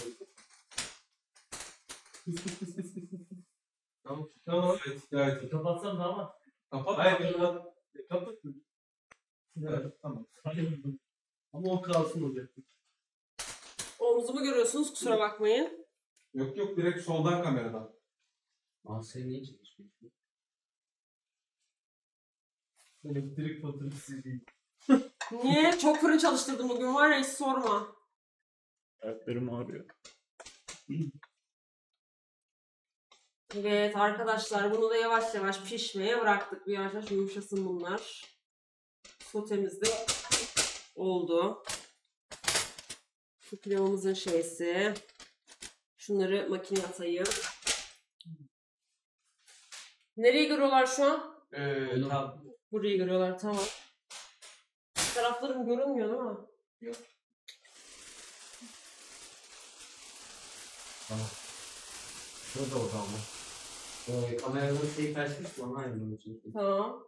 Speaker 5: Tamam. Tamam.
Speaker 2: Evet, gayet iyi.
Speaker 3: Kapatsam daha mı?
Speaker 2: Kapat.
Speaker 5: Hayır kapat. Kapat.
Speaker 2: Evet, tamam.
Speaker 5: Ama o kalsın olacak.
Speaker 1: Omzumu görüyorsunuz kusura bakmayın.
Speaker 2: Yok yok direkt soldan kameradan.
Speaker 4: Aa sen niye çalışmıyorsun?
Speaker 5: Elektrik faturası değil.
Speaker 1: Niye? Çok fırın çalıştırdım bugün var ya hiç sorma.
Speaker 3: Ayaklarım ağrıyor.
Speaker 1: Evet arkadaşlar bunu da yavaş yavaş pişmeye bıraktık. Bir yavaş yavaş yumuşasın bunlar. Sotemiz de oldu. Şu pilavımızın şeysi. Şunları makineye atayım. Nereye görüyorlar şu an?
Speaker 2: Ee, tam
Speaker 1: Burayı görüyorlar tamam. Taraflarım görünmüyor değil mi?
Speaker 2: Yok.
Speaker 4: Tamam. Şurada o zaman. Ee, kamerada şeyi kaçmış mı? Onu ayrılıyor çünkü.
Speaker 1: Tamam.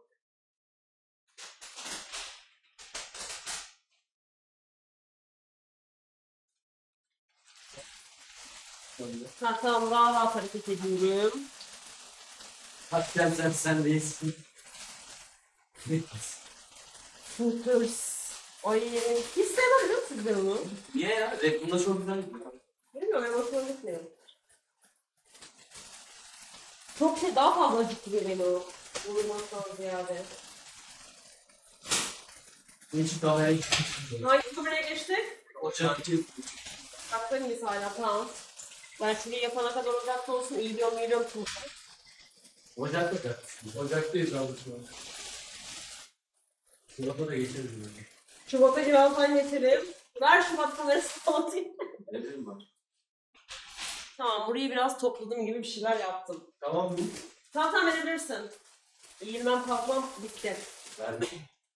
Speaker 1: Ha, tamam daha rahat hareket ediyorum.
Speaker 4: Hakikaten sen sen değilsin.
Speaker 1: Snickers. Ay hiç sevmem biliyor musunuz ben onu?
Speaker 4: Niye ya? Reklamda çok güzel gidiyor.
Speaker 1: Bilmiyorum ben hoşuma gitmiyor. Çok şey daha fazla acıktı benim o. Vurmaktan ziyade.
Speaker 4: Hiç davaya gitmiştim.
Speaker 1: Hangi kameraya geçtik?
Speaker 4: Ocak
Speaker 1: Kaptan biz hala tamam. Ben şurayı yapana kadar ocakta olsun. İyi milyon tut.
Speaker 4: Ocakta da.
Speaker 5: Ocaktayız abi şu an.
Speaker 4: Şurada da geçeriz böyle.
Speaker 1: Şubat'a birazdan geçelim. Ver Şubat kamerasını atayım.
Speaker 4: Ne bileyim var.
Speaker 1: Tamam burayı biraz topladım gibi bir şeyler yaptım.
Speaker 5: Tamam mı?
Speaker 1: Tamam tamam verebilirsin. Eğilmem kalkmam bitti.
Speaker 4: Verdim.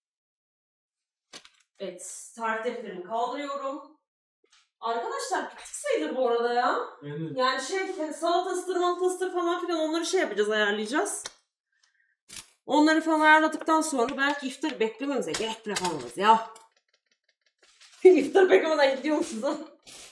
Speaker 1: Evet tarif defterimi kaldırıyorum. Arkadaşlar bittik sayılır bu arada ya.
Speaker 5: Aynen.
Speaker 1: Yani şey hani salatasıdır malatasıdır falan filan onları şey yapacağız ayarlayacağız. Onları falan ayarladıktan sonra belki iftar beklememize gerek bile kalmaz ya. İftar beklemeden gidiyormuşuz ha.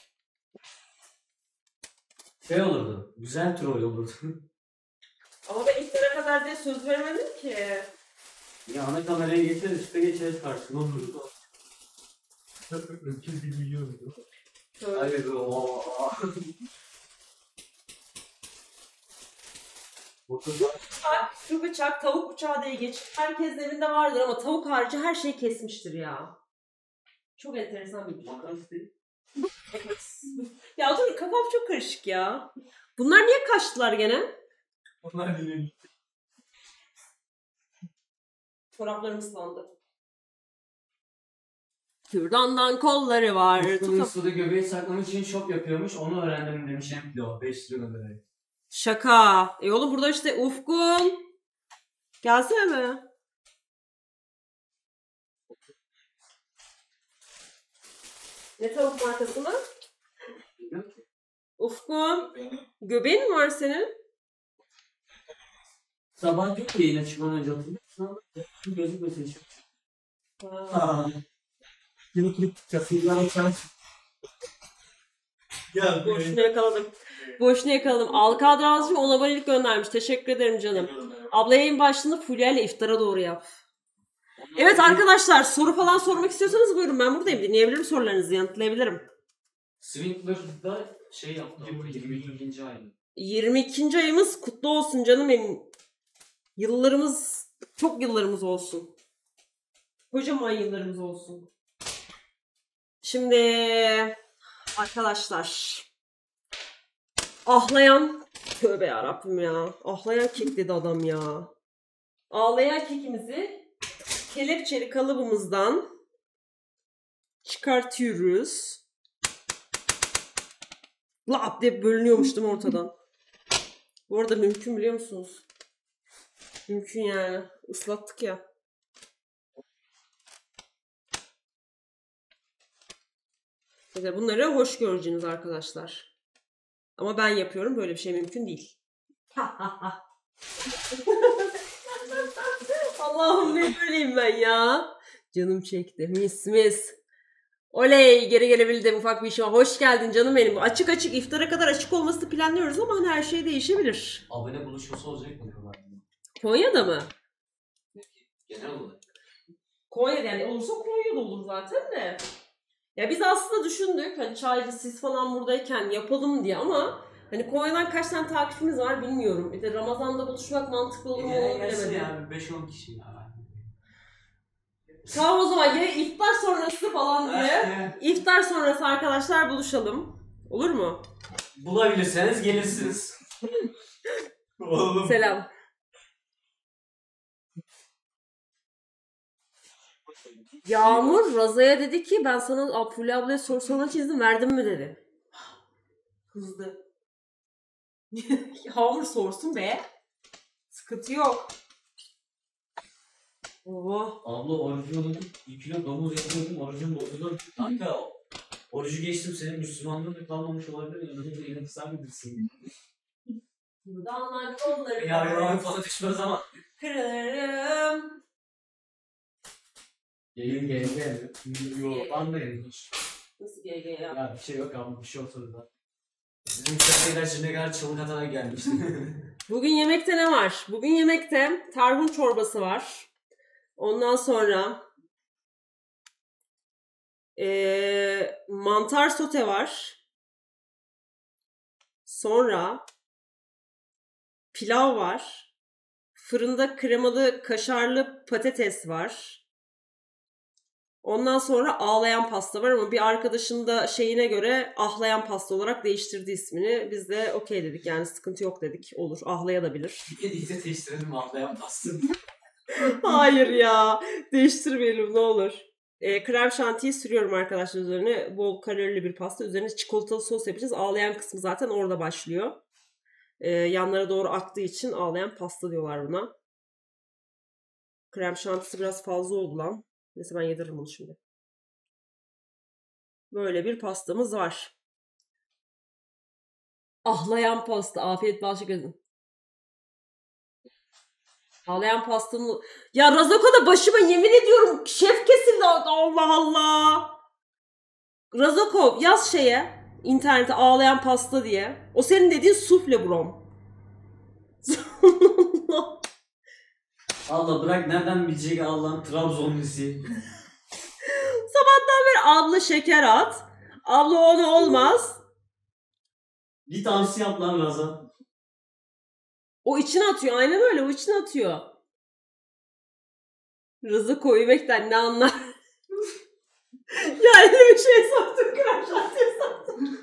Speaker 4: Şey olurdu. Güzel troll olurdu.
Speaker 1: Ama ben iftara kadar diye söz veremedim ki.
Speaker 4: Ya ana kameraya geçeriz, işte geçeriz karşısına otururdu.
Speaker 5: Öküz gibi yiyordu.
Speaker 1: Şöyle.
Speaker 4: Hayır o.
Speaker 1: Bıçak, şu bıçak tavuk bıçağı diye geç. Herkesin evinde vardır ama tavuk harici her şey kesmiştir ya. Çok enteresan bir şey.
Speaker 4: Makas değil.
Speaker 1: Ya dur kafam çok karışık ya. Bunlar niye kaçtılar gene?
Speaker 5: Onlar dinliyor.
Speaker 1: Çoraplarım ıslandı. Kürdandan kolları var.
Speaker 4: Ufkun'un
Speaker 1: Tutam-
Speaker 4: suda göbeği saklamak için şop yapıyormuş. Onu öğrendim demiş hem kilo. beş lira göndererek.
Speaker 1: Şaka. E oğlum burada işte Ufkun. Gelsene be. Ne tavuk markası mı?
Speaker 4: Bilmiyorum ki.
Speaker 1: Ufkun. Göbeğin mi var senin?
Speaker 4: Sabah diyor ki yine çıkmadan önce hatırlıyor musun? Ama gözüm gözü içiyor.
Speaker 1: Ha.
Speaker 5: Yine klip tutacağız. Yıllar sen. Ya
Speaker 1: Boşuna yakaladım. Boşuna yakaladım. Alkadrazcığım on abonelik göndermiş. Teşekkür ederim canım. Abla yayın başlığını Fulya ile iftara doğru yap. Evet arkadaşlar soru falan sormak istiyorsanız buyurun ben buradayım. Dinleyebilirim sorularınızı yanıtlayabilirim.
Speaker 4: Swinkler'da şey yaptı. yirmi ikinci ayda.
Speaker 1: yirmi ikinci ayımız kutlu olsun canım benim. Yıllarımız, çok yıllarımız olsun. Kocaman yıllarımız olsun. Şimdi arkadaşlar. Ahlayan, tövbe yarabbim ya. Ahlayan kek dedi adam ya. Ağlayan kekimizi kelepçeli kalıbımızdan çıkartıyoruz. Lap diye bölünüyormuştum ortadan. Bu arada mümkün biliyor musunuz? Mümkün yani. Islattık ya. Mesela bunları hoş göreceğiniz arkadaşlar. Ama ben yapıyorum. Böyle bir şey mümkün değil. Allah'ım ne böyleyim ben ya. Canım çekti. Mis mis. Oley geri gelebildim ufak bir işime. Hoş geldin canım benim. Açık açık iftara kadar açık olmasını planlıyoruz ama hani her şey değişebilir.
Speaker 4: Abone buluşması olacak mı?
Speaker 1: Konya'da mı?
Speaker 4: Genel olarak.
Speaker 1: Konya'da yani olursa Konya'da olur zaten de. Ya biz aslında düşündük hani çaycı siz falan buradayken yapalım diye ama hani Konya'dan kaç tane takipçimiz var bilmiyorum. Bir de Ramazan'da buluşmak mantıklı olur mu onu
Speaker 4: Gelsin
Speaker 1: bilemedim.
Speaker 4: yani beş on kişi ya.
Speaker 1: Tamam o zaman ya iftar sonrası falan diye. İftar sonrası arkadaşlar buluşalım. Olur mu?
Speaker 4: Bulabilirseniz gelirsiniz.
Speaker 5: Oğlum.
Speaker 1: Selam. Yağmur Raza'ya dedi ki ben sana Fulya ablaya soru sormak için izin verdim mi dedi. Kızdı. Yağmur sorsun be. Sıkıntı yok. Oh.
Speaker 4: Abla orucu unuttum. bir kilo domuz yapıyordum. Orucum bozuldu. Kanka orucu geçtim senin Müslümanlığın da kalmamış olabilir. Yanında da yine kısa bilirsin.
Speaker 1: Buradan kolları
Speaker 4: Ya yalan falan düşmez ama.
Speaker 1: kırarım.
Speaker 4: Yayın geldi. Yok ben de yayın.
Speaker 1: Nasıl G G ya?
Speaker 4: Ya bir şey yok ama bir şey olsa da. Bizim şarkılar şimdi kadar çılgın atarak gelmişti.
Speaker 1: Bugün yemekte ne var? Bugün yemekte tarhun çorbası var. Ondan sonra ee, mantar sote var. Sonra pilav var. Fırında kremalı kaşarlı patates var. Ondan sonra ağlayan pasta var ama bir arkadaşın da şeyine göre ahlayan pasta olarak değiştirdi ismini. Biz de okey dedik yani sıkıntı yok dedik. Olur ahlayabilir.
Speaker 4: Bir de iyice değiştirelim ağlayan bastım.
Speaker 1: Hayır ya değiştirmeyelim ne olur. E, krem şantiyi sürüyorum arkadaşlar üzerine. Bol kalorili bir pasta. Üzerine çikolatalı sos yapacağız. Ağlayan kısmı zaten orada başlıyor. E, yanlara doğru aktığı için ağlayan pasta diyorlar buna. Krem şantisi biraz fazla oldu lan. Neyse ben yediririm bunu şimdi. Böyle bir pastamız var. Ahlayan pasta. Afiyet bal şeker. Ağlayan pastanın... Ya Razoko da başıma yemin ediyorum şef kesildi. Allah Allah. Razoko yaz şeye internete ağlayan pasta diye. O senin dediğin sufle brom.
Speaker 4: Allah bırak nereden bilecek Allah'ın Trabzonlusu.
Speaker 1: Sabahtan beri abla şeker at. Abla onu olmaz.
Speaker 4: Bir tavsiye yap lan Razan.
Speaker 1: O içine atıyor. Aynen öyle. O içine atıyor. Razoko yemekten ne anlar? Ya elime şey soktum, krem şantiye soktum.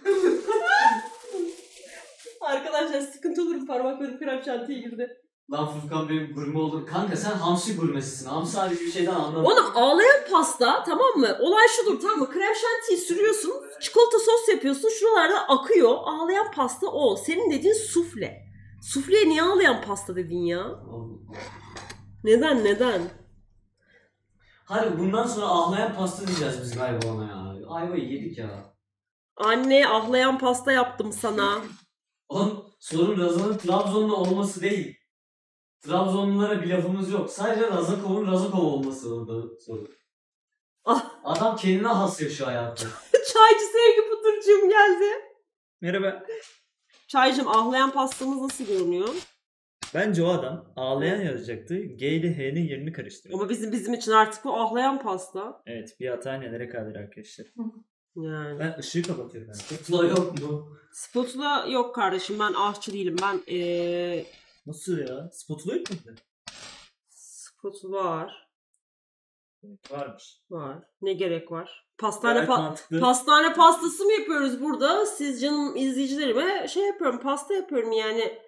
Speaker 1: Arkadaşlar sıkıntı olur, parmaklarım krem şantiye girdi.
Speaker 4: Lan Furkan benim gurme olur. Kanka sen hamsi gurmesisin. Hamsi harici bir şeyden anlamıyorum.
Speaker 1: Oğlum ağlayan pasta, tamam mı? Olay şudur, tamam mı? Krem şantiyi sürüyorsun, çikolata sos yapıyorsun, şuralarda akıyor. Ağlayan pasta o. Senin dediğin sufle. Sufleye niye ağlayan pasta dedin ya? Neden neden?
Speaker 4: Hadi bundan sonra ağlayan pasta diyeceğiz biz galiba ona ya. Ayvayı yedik ya.
Speaker 1: Anne ahlayan pasta yaptım sana.
Speaker 4: Oğlum sorun Razan'ın Trabzonlu olması değil. Trabzonlulara bir lafımız yok. Sadece Razakov'un Razakov olması orada sorun.
Speaker 1: Ah.
Speaker 4: Adam kendine has yaşıyor hayatta.
Speaker 1: Çaycı Sevgi Pıtırcığım geldi.
Speaker 3: Merhaba.
Speaker 1: Çaycım ahlayan pastamız nasıl görünüyor?
Speaker 3: Bence o adam ağlayan yazacaktı. G ile H'nin yerini karıştırdı.
Speaker 1: Ama bizim bizim için artık bu ahlayan pasta.
Speaker 3: Evet, bir hata nelere kadir arkadaşlar.
Speaker 1: Yani.
Speaker 3: Ben ışığı kapatıyorum. Ben.
Speaker 4: Kutla yok mu?
Speaker 1: Spatula yok kardeşim, ben ahçı değilim. Ben ee...
Speaker 3: Nasıl ya? Spatula yok mu?
Speaker 1: spatula var.
Speaker 3: Varmış.
Speaker 1: Var. Ne gerek var? Pastane
Speaker 3: Gayet
Speaker 1: pa-
Speaker 3: mantıklı.
Speaker 1: pastane pastası mı yapıyoruz burada? Siz canım izleyicilerime şey yapıyorum, pasta yapıyorum yani.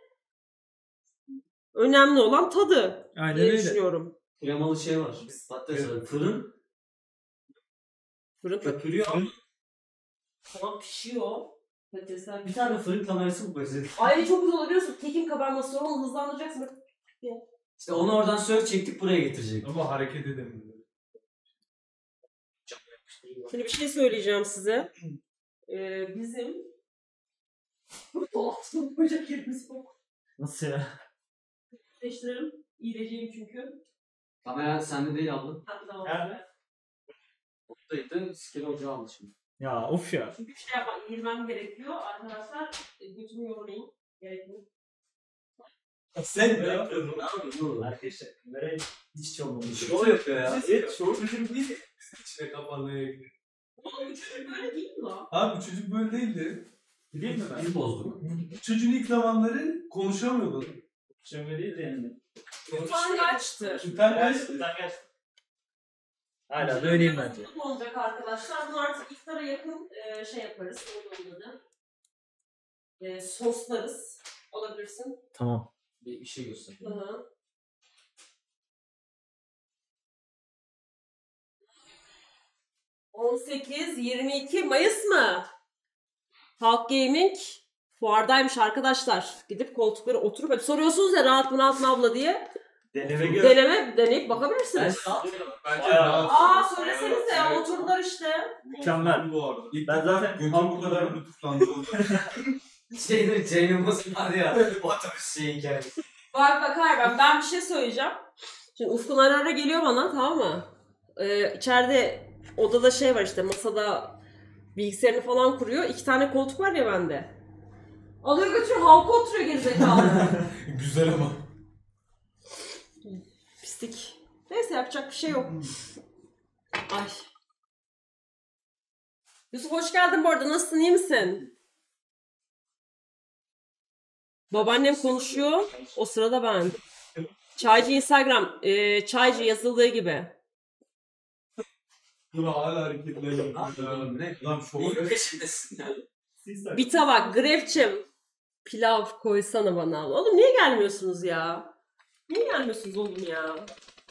Speaker 1: Önemli olan tadı
Speaker 3: Aynen
Speaker 1: diye
Speaker 3: öyle.
Speaker 1: düşünüyorum.
Speaker 4: Kremalı şey var. Patates var. Fırın
Speaker 1: Fırın
Speaker 4: köpürüyor ama
Speaker 1: tamam pişiyor. Patatesler
Speaker 4: bir tane fırın kamerası mı koyacak?
Speaker 1: Ay çok güzel olur biliyorsun. Kekin kabarması sonra onu hızlandıracaksın.
Speaker 4: İşte onu oradan sök çektik buraya getirecek.
Speaker 5: Ama hareket edemiyor.
Speaker 1: Şimdi bir şey söyleyeceğim size. Ee, bizim dolapta koyacak yerimiz yok.
Speaker 3: Nasıl ya?
Speaker 1: Değiştirelim. İyileceğim çünkü.
Speaker 4: Kamera sende değil abla.
Speaker 1: Ha, tamam.
Speaker 3: Ha?
Speaker 4: Oradaydı. Skeli ocağı aldı şimdi.
Speaker 3: Ya of ya.
Speaker 1: Çünkü bir şey yapmak, girmem gerekiyor. Arkadaşlar götümü yormayın. Gerekmiyor.
Speaker 5: Sen
Speaker 4: Ne yapıyorsun? Ne yapıyorsun?
Speaker 3: Arkadaşlar kamera hiç hiç olmamış.
Speaker 4: Şov yapıyor ya.
Speaker 5: Evet, şu çocuk değil. İçine kapanmaya gidiyor.
Speaker 1: Oğlum üçüncü böyle değil mi lan?
Speaker 5: Abi bu çocuk böyle değildi.
Speaker 3: Değil mi ben?
Speaker 4: Biz bozduk.
Speaker 5: Bu çocuğun ilk zamanları konuşamıyordu.
Speaker 3: Şöyle değil de yani.
Speaker 1: Utangaçtır.
Speaker 5: Utangaç.
Speaker 3: Utangaç. Hala da öyleyim bence.
Speaker 1: Ne olacak arkadaşlar? Bunu artık iftara yakın e, şey yaparız. Ne oldu e, soslarız. Olabilirsin.
Speaker 3: Tamam.
Speaker 4: Bir, bir şey göster.
Speaker 1: Hı hı. on sekiz yirmi iki Mayıs mı? Halk Gaming fuardaymış arkadaşlar. Gidip koltuklara oturup hep soruyorsunuz ya rahat mı rahat mı abla diye.
Speaker 3: Deneme gör.
Speaker 1: Deneme deneyip
Speaker 4: Ben
Speaker 1: bakabilirsiniz.
Speaker 5: Bence
Speaker 3: Aa,
Speaker 5: rahatsız.
Speaker 1: Aa söylesenize ya oturdular işte.
Speaker 3: Mükemmel.
Speaker 2: Bu arada. İlk
Speaker 3: Ben
Speaker 2: ben
Speaker 3: zaten-
Speaker 2: zaten götüm bu kadar lütuflandırıldı.
Speaker 4: Şeyde Cem Yılmaz'ın vardı ya. Otobüs şey hikayesi.
Speaker 1: Bak bak hayır ben, ben bir şey söyleyeceğim. Şimdi Ufkun ara ara geliyor bana tamam mı? Ee, içeride odada şey var işte masada bilgisayarını falan kuruyor. İki tane koltuk var ya bende. Alıyor götürüyor halka oturuyor gerizekalı.
Speaker 2: Güzel ama.
Speaker 1: Pislik. Neyse yapacak bir şey yok. Ay. Yusuf hoş geldin bu arada. Nasılsın? İyi misin? Babaannem konuşuyor. O sırada ben. Çaycı Instagram. E, çaycı yazıldığı gibi.
Speaker 5: Dur hala hareketleri
Speaker 4: Ne yapıyorsun? Ne?
Speaker 2: Lan
Speaker 4: Neyin
Speaker 2: şov.
Speaker 4: peşindesin ya?
Speaker 1: Bir tabak grefçim. Pilav koysana bana. Oğlum niye gelmiyorsunuz ya? Niye gelmiyorsunuz oğlum ya?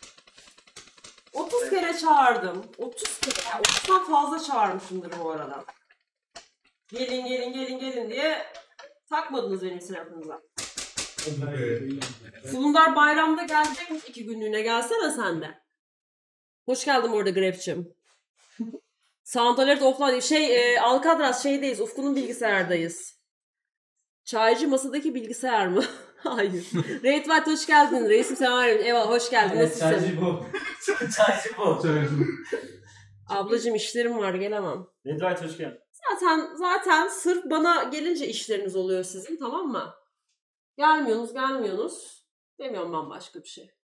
Speaker 1: otuz kere çağırdım. otuz kere. otuzdan fazla çağırmışımdır bu arada. Gelin gelin gelin gelin diye takmadınız benim sınıfınıza. Fulundar bayramda gelecekmiş iki günlüğüne. Gelsene sen de. Hoş geldin orada grefçim. Sound Alert offline. Şey e, Alcatraz şeydeyiz. Ufku'nun bilgisayardayız. Çaycı masadaki bilgisayar mı? Hayır. Raid White hoş geldin. Reisim severim. Eyvallah hoş geldin.
Speaker 4: Evet,
Speaker 1: Nasılsın?
Speaker 4: çaycı bu. Çaycı bu.
Speaker 1: Ablacığım işlerim var gelemem.
Speaker 3: Nedvait hoş geldin.
Speaker 1: Zaten zaten sırf bana gelince işleriniz oluyor sizin tamam mı? Gelmiyorsunuz gelmiyorsunuz. Demiyorum ben başka bir şey.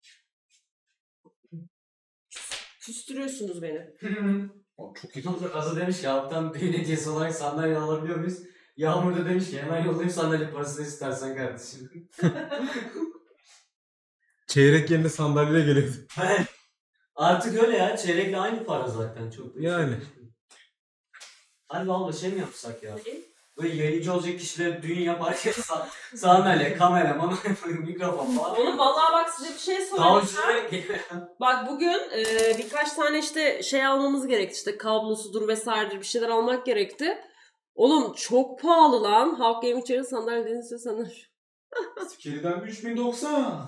Speaker 1: Küstürüyorsunuz beni.
Speaker 2: Çok iyi.
Speaker 4: Azı demiş ki alttan düğün hediyesi olarak sandalye alabiliyor muyuz? Yağmur da demiş ki hemen yollayayım sandalye parasını istersen kardeşim.
Speaker 2: Çeyrek yerine sandalyeyle geliyordu.
Speaker 4: Artık öyle ya. Çeyrekle aynı para zaten. Çok da
Speaker 2: Yani.
Speaker 4: Hadi valla şey mi yapsak ya? Böyle yayıncı olacak kişiler düğün yaparken sah sahneyle, kamera, mikrofon falan.
Speaker 1: Oğlum vallahi bak size bir şey
Speaker 4: Daha
Speaker 1: söyleyeceğim.
Speaker 4: ucuzuna
Speaker 1: Bak bugün e, birkaç tane işte şey almamız gerekti. İşte kablosudur vesairedir bir şeyler almak gerekti. Oğlum çok pahalı lan. Halk Game içeri sandalye denizse sanır.
Speaker 2: Sikeri'den üç bin doksan.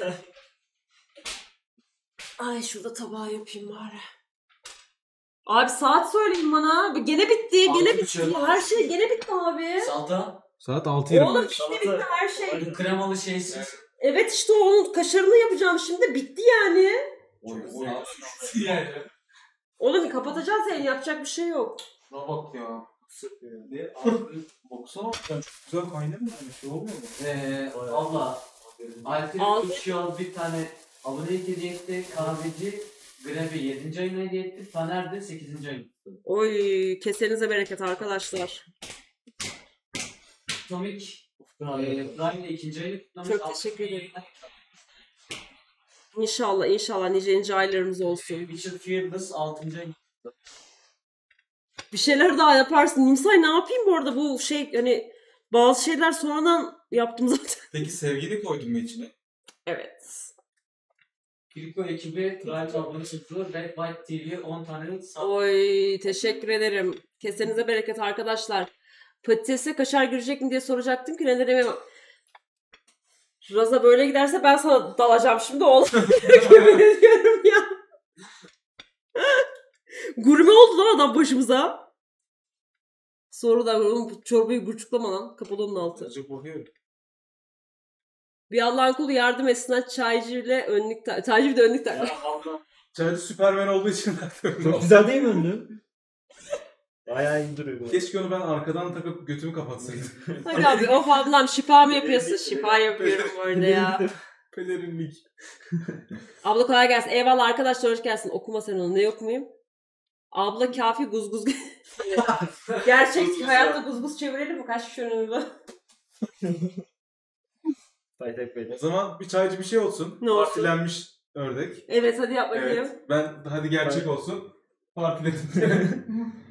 Speaker 1: Ay şurada tabağı yapayım bari. Abi saat söyleyin bana. Gene bitti, gene
Speaker 4: Altı
Speaker 1: bitti.
Speaker 4: buçuk.
Speaker 1: Her şey gene bitti abi.
Speaker 4: Salata,
Speaker 2: Saat altı yirmi.
Speaker 1: Oğlum
Speaker 3: Salata.
Speaker 1: gene bitti her şey.
Speaker 4: bu kremalı şeysiz.
Speaker 1: Evet işte onun kaşarını yapacağım şimdi. Bitti yani.
Speaker 4: Oy, oy.
Speaker 5: Yani.
Speaker 1: Oğlum kapatacağız yani yapacak bir şey yok.
Speaker 2: Şuna bak ya.
Speaker 5: Ne?
Speaker 2: Baksana çok güzel kaynamıyor mu? Şey olmuyor mu?
Speaker 4: Eee valla. Alp'in
Speaker 1: Al.
Speaker 4: üç yıl bir tane abone hediye etti. Kahveci Grebe yedinci ayına hediye etti. Taner de sekizinci ayını kutladı.
Speaker 1: Oy kesenize bereket arkadaşlar.
Speaker 4: Tomik eee Prime de ikinci ayını kutlamış.
Speaker 1: Çok
Speaker 4: Altıncı
Speaker 1: teşekkür ederim.
Speaker 4: yayına-
Speaker 1: İnşallah inşallah nice nice aylarımız olsun.
Speaker 4: Witcher Fearless altıncı ayını kutladı.
Speaker 1: Bir şeyler daha yaparsın. Nimsay ne yapayım bu arada bu şey hani bazı şeyler sonradan yaptım zaten.
Speaker 2: Peki sevgili koydun mu içine?
Speaker 1: Evet.
Speaker 4: Kiriko ekibi Prime abone çıktı. Red White T V on tane sağ.
Speaker 1: Oy teşekkür ederim. Kesenize bereket arkadaşlar. Patatese kaşar girecek mi diye soracaktım ki neler yemem. Raza böyle giderse ben sana dalacağım şimdi oğlum. Yemin ediyorum ya. Gurme oldu lan adam başımıza. Sonra da oğlum bu çorbayı gurçuklama lan. Kapalı onun altı.
Speaker 2: Azıcık bakıyorum.
Speaker 1: Bir Allah'ın kulu yardım etsin çaycı ile önlük tak. Çaycı bir de önlük tak.
Speaker 2: Çaycı Süperman olduğu için
Speaker 3: Çok güzel değil mi önlüğün? Bayağı iyi duruyor. bu.
Speaker 2: Keşke onu ben arkadan takıp götümü kapatsaydım.
Speaker 1: Hadi abi of ablam şifa mı yapıyorsun? Şifa yapıyorum orada ya.
Speaker 2: Pelerinlik.
Speaker 1: Abla kolay gelsin. Eyvallah arkadaşlar hoş gelsin. Okuma sen onu. Ne okumayayım? Abla kafi guz guz. Gerçek hayatta guz guz çevirelim mi? Kaç kişi önümüzde?
Speaker 3: Paytak
Speaker 2: O
Speaker 3: böyle.
Speaker 2: zaman bir çaycı bir şey olsun.
Speaker 1: Ne olsun?
Speaker 2: Partilenmiş ördek.
Speaker 1: Evet hadi yap bakayım.
Speaker 2: Evet. Ben hadi gerçek olsun. Partiledim.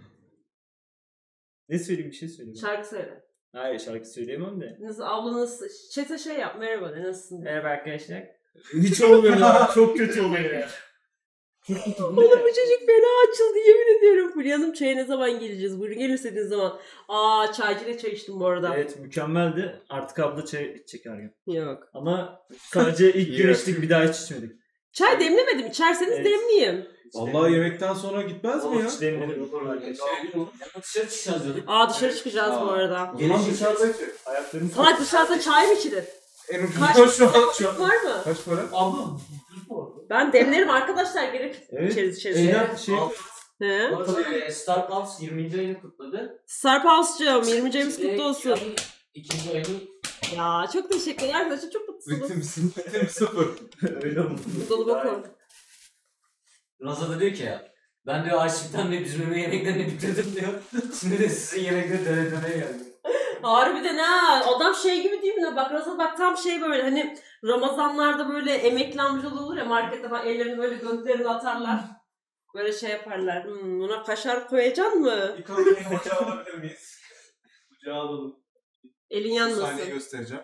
Speaker 3: Ne söyleyeyim bir şey söyleyeyim.
Speaker 1: Şarkı söyle.
Speaker 3: Hayır şarkı söyleyemem de.
Speaker 1: Nasıl abla nasıl? Chat'e şey yap. Merhaba de nasılsın? De.
Speaker 3: Merhaba arkadaşlar. Hiç olmuyor ya. Çok kötü oluyor ya.
Speaker 1: Oğlum bu çocuk fena açıldı yemin ediyorum. Fulya Hanım çaya ne zaman geleceğiz? Buyurun gelin istediğiniz zaman. Aa çaycıyla çay içtim bu arada.
Speaker 3: Evet mükemmeldi. Artık abla çay içecek her gün.
Speaker 1: Yok.
Speaker 3: Ama sadece ilk gün
Speaker 2: Evet.
Speaker 3: içtik bir daha hiç içmedik.
Speaker 1: Çay demlemedim. İçerseniz
Speaker 3: Evet.
Speaker 1: demleyeyim.
Speaker 2: Vallahi yemekten sonra gitmez mi ya?
Speaker 3: Hiç denemedim.
Speaker 4: Dışarı çıkacağız diyorduk.
Speaker 1: Aa dışarı çıkacağız bu arada.
Speaker 2: O zaman dışarıda içelim.
Speaker 3: Ayaklarım
Speaker 1: Salak dışarıda çay mı içilir?
Speaker 2: En
Speaker 1: Kaç-
Speaker 2: ucuz şu an şu an.
Speaker 1: Var mı?
Speaker 2: Kaç para?
Speaker 4: Abla.
Speaker 1: Ben demlerim arkadaşlar gelip
Speaker 3: Evet.
Speaker 1: içeriz içeriz.
Speaker 3: Şeyden şey
Speaker 1: He?
Speaker 4: Orada Star Plus yirminci ayını kutladı.
Speaker 1: Sarp Ağustos'cum yirminci ayımız kutlu olsun.
Speaker 4: Yani ikinci ayını
Speaker 1: Ya çok teşekkür ederim arkadaşlar çok mutlusunuz.
Speaker 2: Ritim, ritim sıfır.
Speaker 3: öyle oldu.
Speaker 1: Dolaba koy.
Speaker 4: Raza da diyor ki ya. Ben diyor açlıktan ne bizim yemeklerini bitirdim diyor. Şimdi de sizin yemekleri döne döne geldi.
Speaker 1: Harbiden ha adam şey gibi değil mi? Bak Razal bak tam şey böyle hani Ramazanlarda böyle emekli amcalı olur ya markette falan ellerini böyle gönderine atarlar. Böyle şey yaparlar. Hmm, buna kaşar koyacaksın mı?
Speaker 2: Bir kalıbını ocağa alabilir miyiz?
Speaker 5: Kucağa alalım.
Speaker 1: Elin
Speaker 2: Saniye
Speaker 1: yanmasın.
Speaker 2: göstereceğim.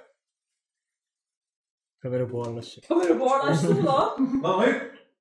Speaker 3: Kamera buharlaşacak.
Speaker 1: Kamera buharlaştı mı lan?
Speaker 2: Lan hayır.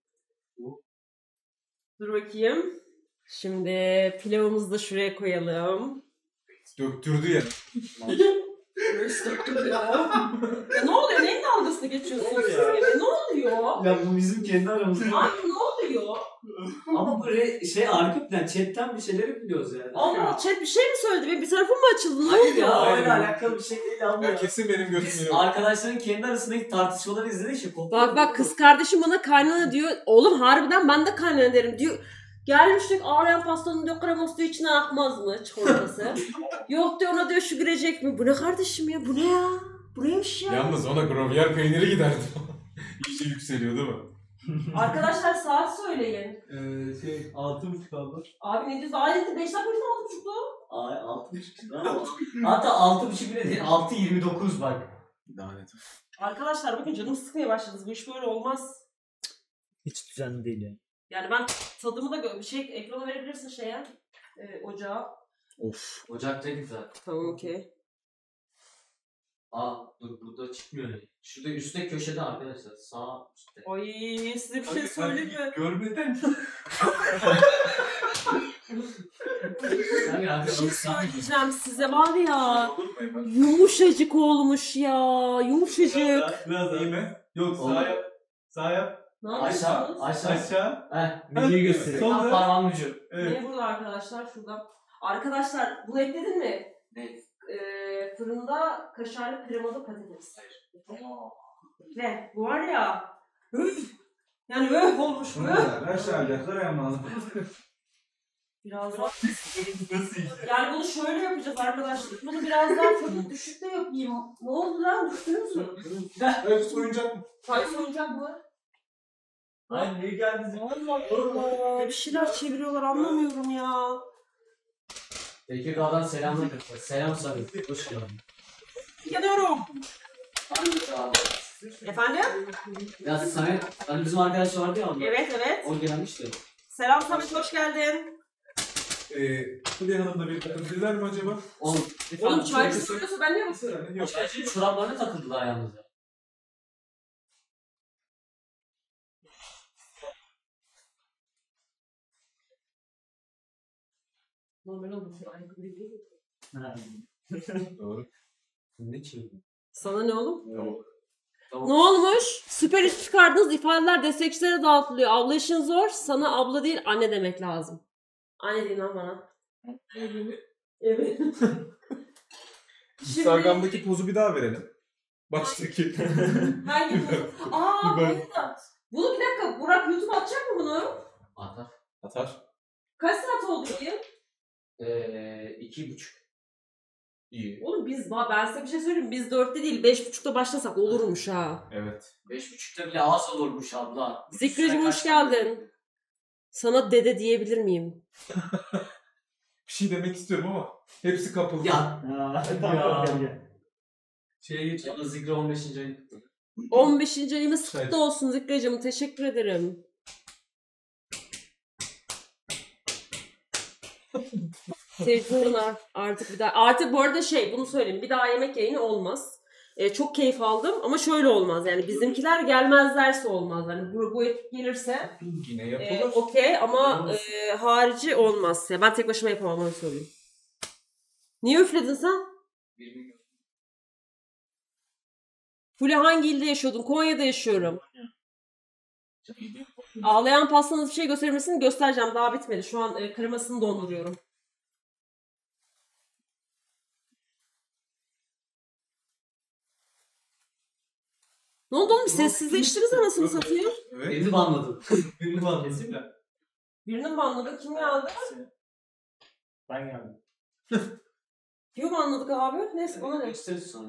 Speaker 1: Dur bakayım. Şimdi pilavımızı da şuraya koyalım.
Speaker 2: Döktürdü ya.
Speaker 1: Neresi döktü ya? Ya ne oluyor? Neyin dalgasına geçiyorsunuz siz gibi? Ne oluyor?
Speaker 3: Ya bu bizim kendi aramızda.
Speaker 1: Ay ne oluyor?
Speaker 4: Ama bu re- şey arka plan chatten bir şeyleri biliyoruz yani.
Speaker 1: Allah chat bir şey mi söyledi? Benim bir tarafım mı açıldı? Ne
Speaker 4: Hayır ya
Speaker 1: oluyor?
Speaker 4: öyle alakalı bir şey değil abla.
Speaker 2: Ya kesin benim götüm
Speaker 4: Biz
Speaker 2: yiyor.
Speaker 4: arkadaşların kendi arasındaki tartışmaları izledik işte. koptu.
Speaker 1: Bak bak kız kardeşim bana kaynana diyor. Oğlum harbiden ben de kaynana derim diyor. Gelmiştik ağlayan pastanın diyor kreması diyor içine akmaz mı çikolatası? Yok diyor ona diyor şu girecek mi? Bu ne kardeşim ya? Bu ne ya? Bu neymiş ya?
Speaker 2: Yalnız ona Gruyère peyniri giderdi. İyice yükseliyor değil mi?
Speaker 1: Arkadaşlar saat söyleyin.
Speaker 5: Ee, şey altı buçuk kaldı.
Speaker 1: Abi ne diyorsun? Aa beş dakika önce altı buçuktu.
Speaker 4: Ay altı buçuk. Hatta altı buçuk bile değil. altı yirmi dokuz bak.
Speaker 2: Lanet.
Speaker 1: Arkadaşlar bakın canım sıkmaya başladınız. Bu iş böyle olmaz.
Speaker 3: Hiç düzenli değil yani.
Speaker 1: Yani ben tadımı da gö- bir şey ekrana verebilirsin şeye. E, ocağa.
Speaker 2: Of.
Speaker 4: Ocaktaydık zaten.
Speaker 1: Tamam okey.
Speaker 4: Aa dur burada çıkmıyor. Şurada üstte köşede arkadaşlar. Sağ üstte.
Speaker 1: Ay size bir şey söyleyeyim mi?
Speaker 5: Görmeden.
Speaker 4: Sen
Speaker 1: Bir şey
Speaker 4: sen
Speaker 1: söyleyeceğim size var ya.
Speaker 2: Olur mu hemen?
Speaker 1: Yumuşacık olmuş ya. Yumuşacık.
Speaker 5: Biraz daha.
Speaker 2: İyi mi?
Speaker 5: Yok
Speaker 4: Olur.
Speaker 5: sağ yap. Sağ yap.
Speaker 1: Ne
Speaker 4: aşağı
Speaker 1: yapıyorsunuz?
Speaker 4: aşağı.
Speaker 5: Aşağı.
Speaker 4: Heh.
Speaker 3: Menüyü gösteriyor.
Speaker 5: Son-
Speaker 4: Tam parmağın ucu.
Speaker 5: Evet.
Speaker 1: Ne burada arkadaşlar? Şurada. Arkadaşlar bunu ekledin mi?
Speaker 4: Ne?
Speaker 1: Ee, fırında kaşarlı kremalı patates. Ne? Bu var ya. Öf. Yani öf olmuş bu.
Speaker 2: Aşağı alacaklar hemen.
Speaker 1: Biraz daha.
Speaker 5: Nasıl iyi?
Speaker 1: Yani bunu şöyle yapacağız arkadaşlar. Bunu biraz daha fırın düşükte yapayım. Ne oldu lan? Düştünüz mü?
Speaker 2: Evet oyuncak mı?
Speaker 1: Hayır soyacak mı?
Speaker 3: Ay niye geldiniz?
Speaker 1: Allah Allah. Bir şeyler çeviriyorlar anlamıyorum ya.
Speaker 4: Tekirdağ'dan selamlar. Selam sana. Hoş geldin.
Speaker 1: Geliyorum. Efendim?
Speaker 4: Ya Samet, hani bizim arkadaş vardı ya onda.
Speaker 1: Evet evet.
Speaker 4: O gelmişti.
Speaker 1: Selam Samet hoş geldin.
Speaker 2: Eee Fulya Hanım'la bir takıldılar mı acaba?
Speaker 4: Oğlum,
Speaker 1: Oğlum çaycı soruyorsa ben niye bakıyorum?
Speaker 2: Yok.
Speaker 4: Çaycı çoraplarına takıldılar yalnız ya.
Speaker 1: Normal olmuş. Ayakkabı değil mi?
Speaker 3: Ha.
Speaker 2: Doğru.
Speaker 4: Ne çevirdin?
Speaker 1: Sana ne oğlum?
Speaker 2: Yok.
Speaker 1: Ne olmuş? Süper iş çıkardınız. İfadeler destekçilere dağıtılıyor. Abla işin zor. Sana abla değil anne demek lazım. Anne deyin lan bana. Evet. Şimdi
Speaker 2: Instagram'daki pozu bir daha verelim. Baştaki.
Speaker 1: hangi bu? Aa bu
Speaker 2: Biber.
Speaker 1: arada. Bunu bir dakika. Burak YouTube atacak mı bunu?
Speaker 4: Atar.
Speaker 2: Atar.
Speaker 1: Kaç saat oldu ki?
Speaker 4: Eee iki buçuk.
Speaker 2: İyi.
Speaker 1: Oğlum biz ben size bir şey söyleyeyim. Biz dörtte değil beş buçukta başlasak olurmuş ha.
Speaker 2: Evet.
Speaker 4: Beş buçukta bile az olurmuş abla.
Speaker 1: Zikricim hoş geldin. Sana dede diyebilir miyim?
Speaker 2: Bir şey demek istiyorum ama hepsi kapalı.
Speaker 4: Ya.
Speaker 3: Ha,
Speaker 4: Ya.
Speaker 3: tamam, gel, gel.
Speaker 5: Şeye geç.
Speaker 4: Yalnız Zikri on beşinci ayını kutladı.
Speaker 1: on beşinci ayımız
Speaker 2: Evet.
Speaker 1: kutlu olsun Zikricim. Teşekkür ederim. Seyirciler artık bir daha. Artık bu arada şey bunu söyleyeyim. Bir daha yemek yayını olmaz. Ee, çok keyif aldım ama şöyle olmaz. Yani bizimkiler gelmezlerse olmaz. Yani bu, bu ekip gelirse
Speaker 2: Yine
Speaker 1: e,
Speaker 2: yapılır.
Speaker 1: okey ama e, harici olmaz. Ya ben tek başıma yapamam onu söyleyeyim. Niye üfledin sen?
Speaker 4: Bir milyon.
Speaker 1: Fulya hangi ilde yaşıyordun? Konya'da yaşıyorum. Ağlayan pastanız bir şey gösterir misin? Göstereceğim. Daha bitmedi. Şu an e, kremasını donduruyorum. Ne oldu oğlum? Sessizleştiniz anasını satayım.
Speaker 2: Evet.
Speaker 4: Birini banladım.
Speaker 5: Birini mi anlasın?
Speaker 1: Birini mi anladık? Kim geldi?
Speaker 3: Ben geldim.
Speaker 1: Kimi mi anladık abi? Neyse bana ne?
Speaker 4: Gösteririz sonra.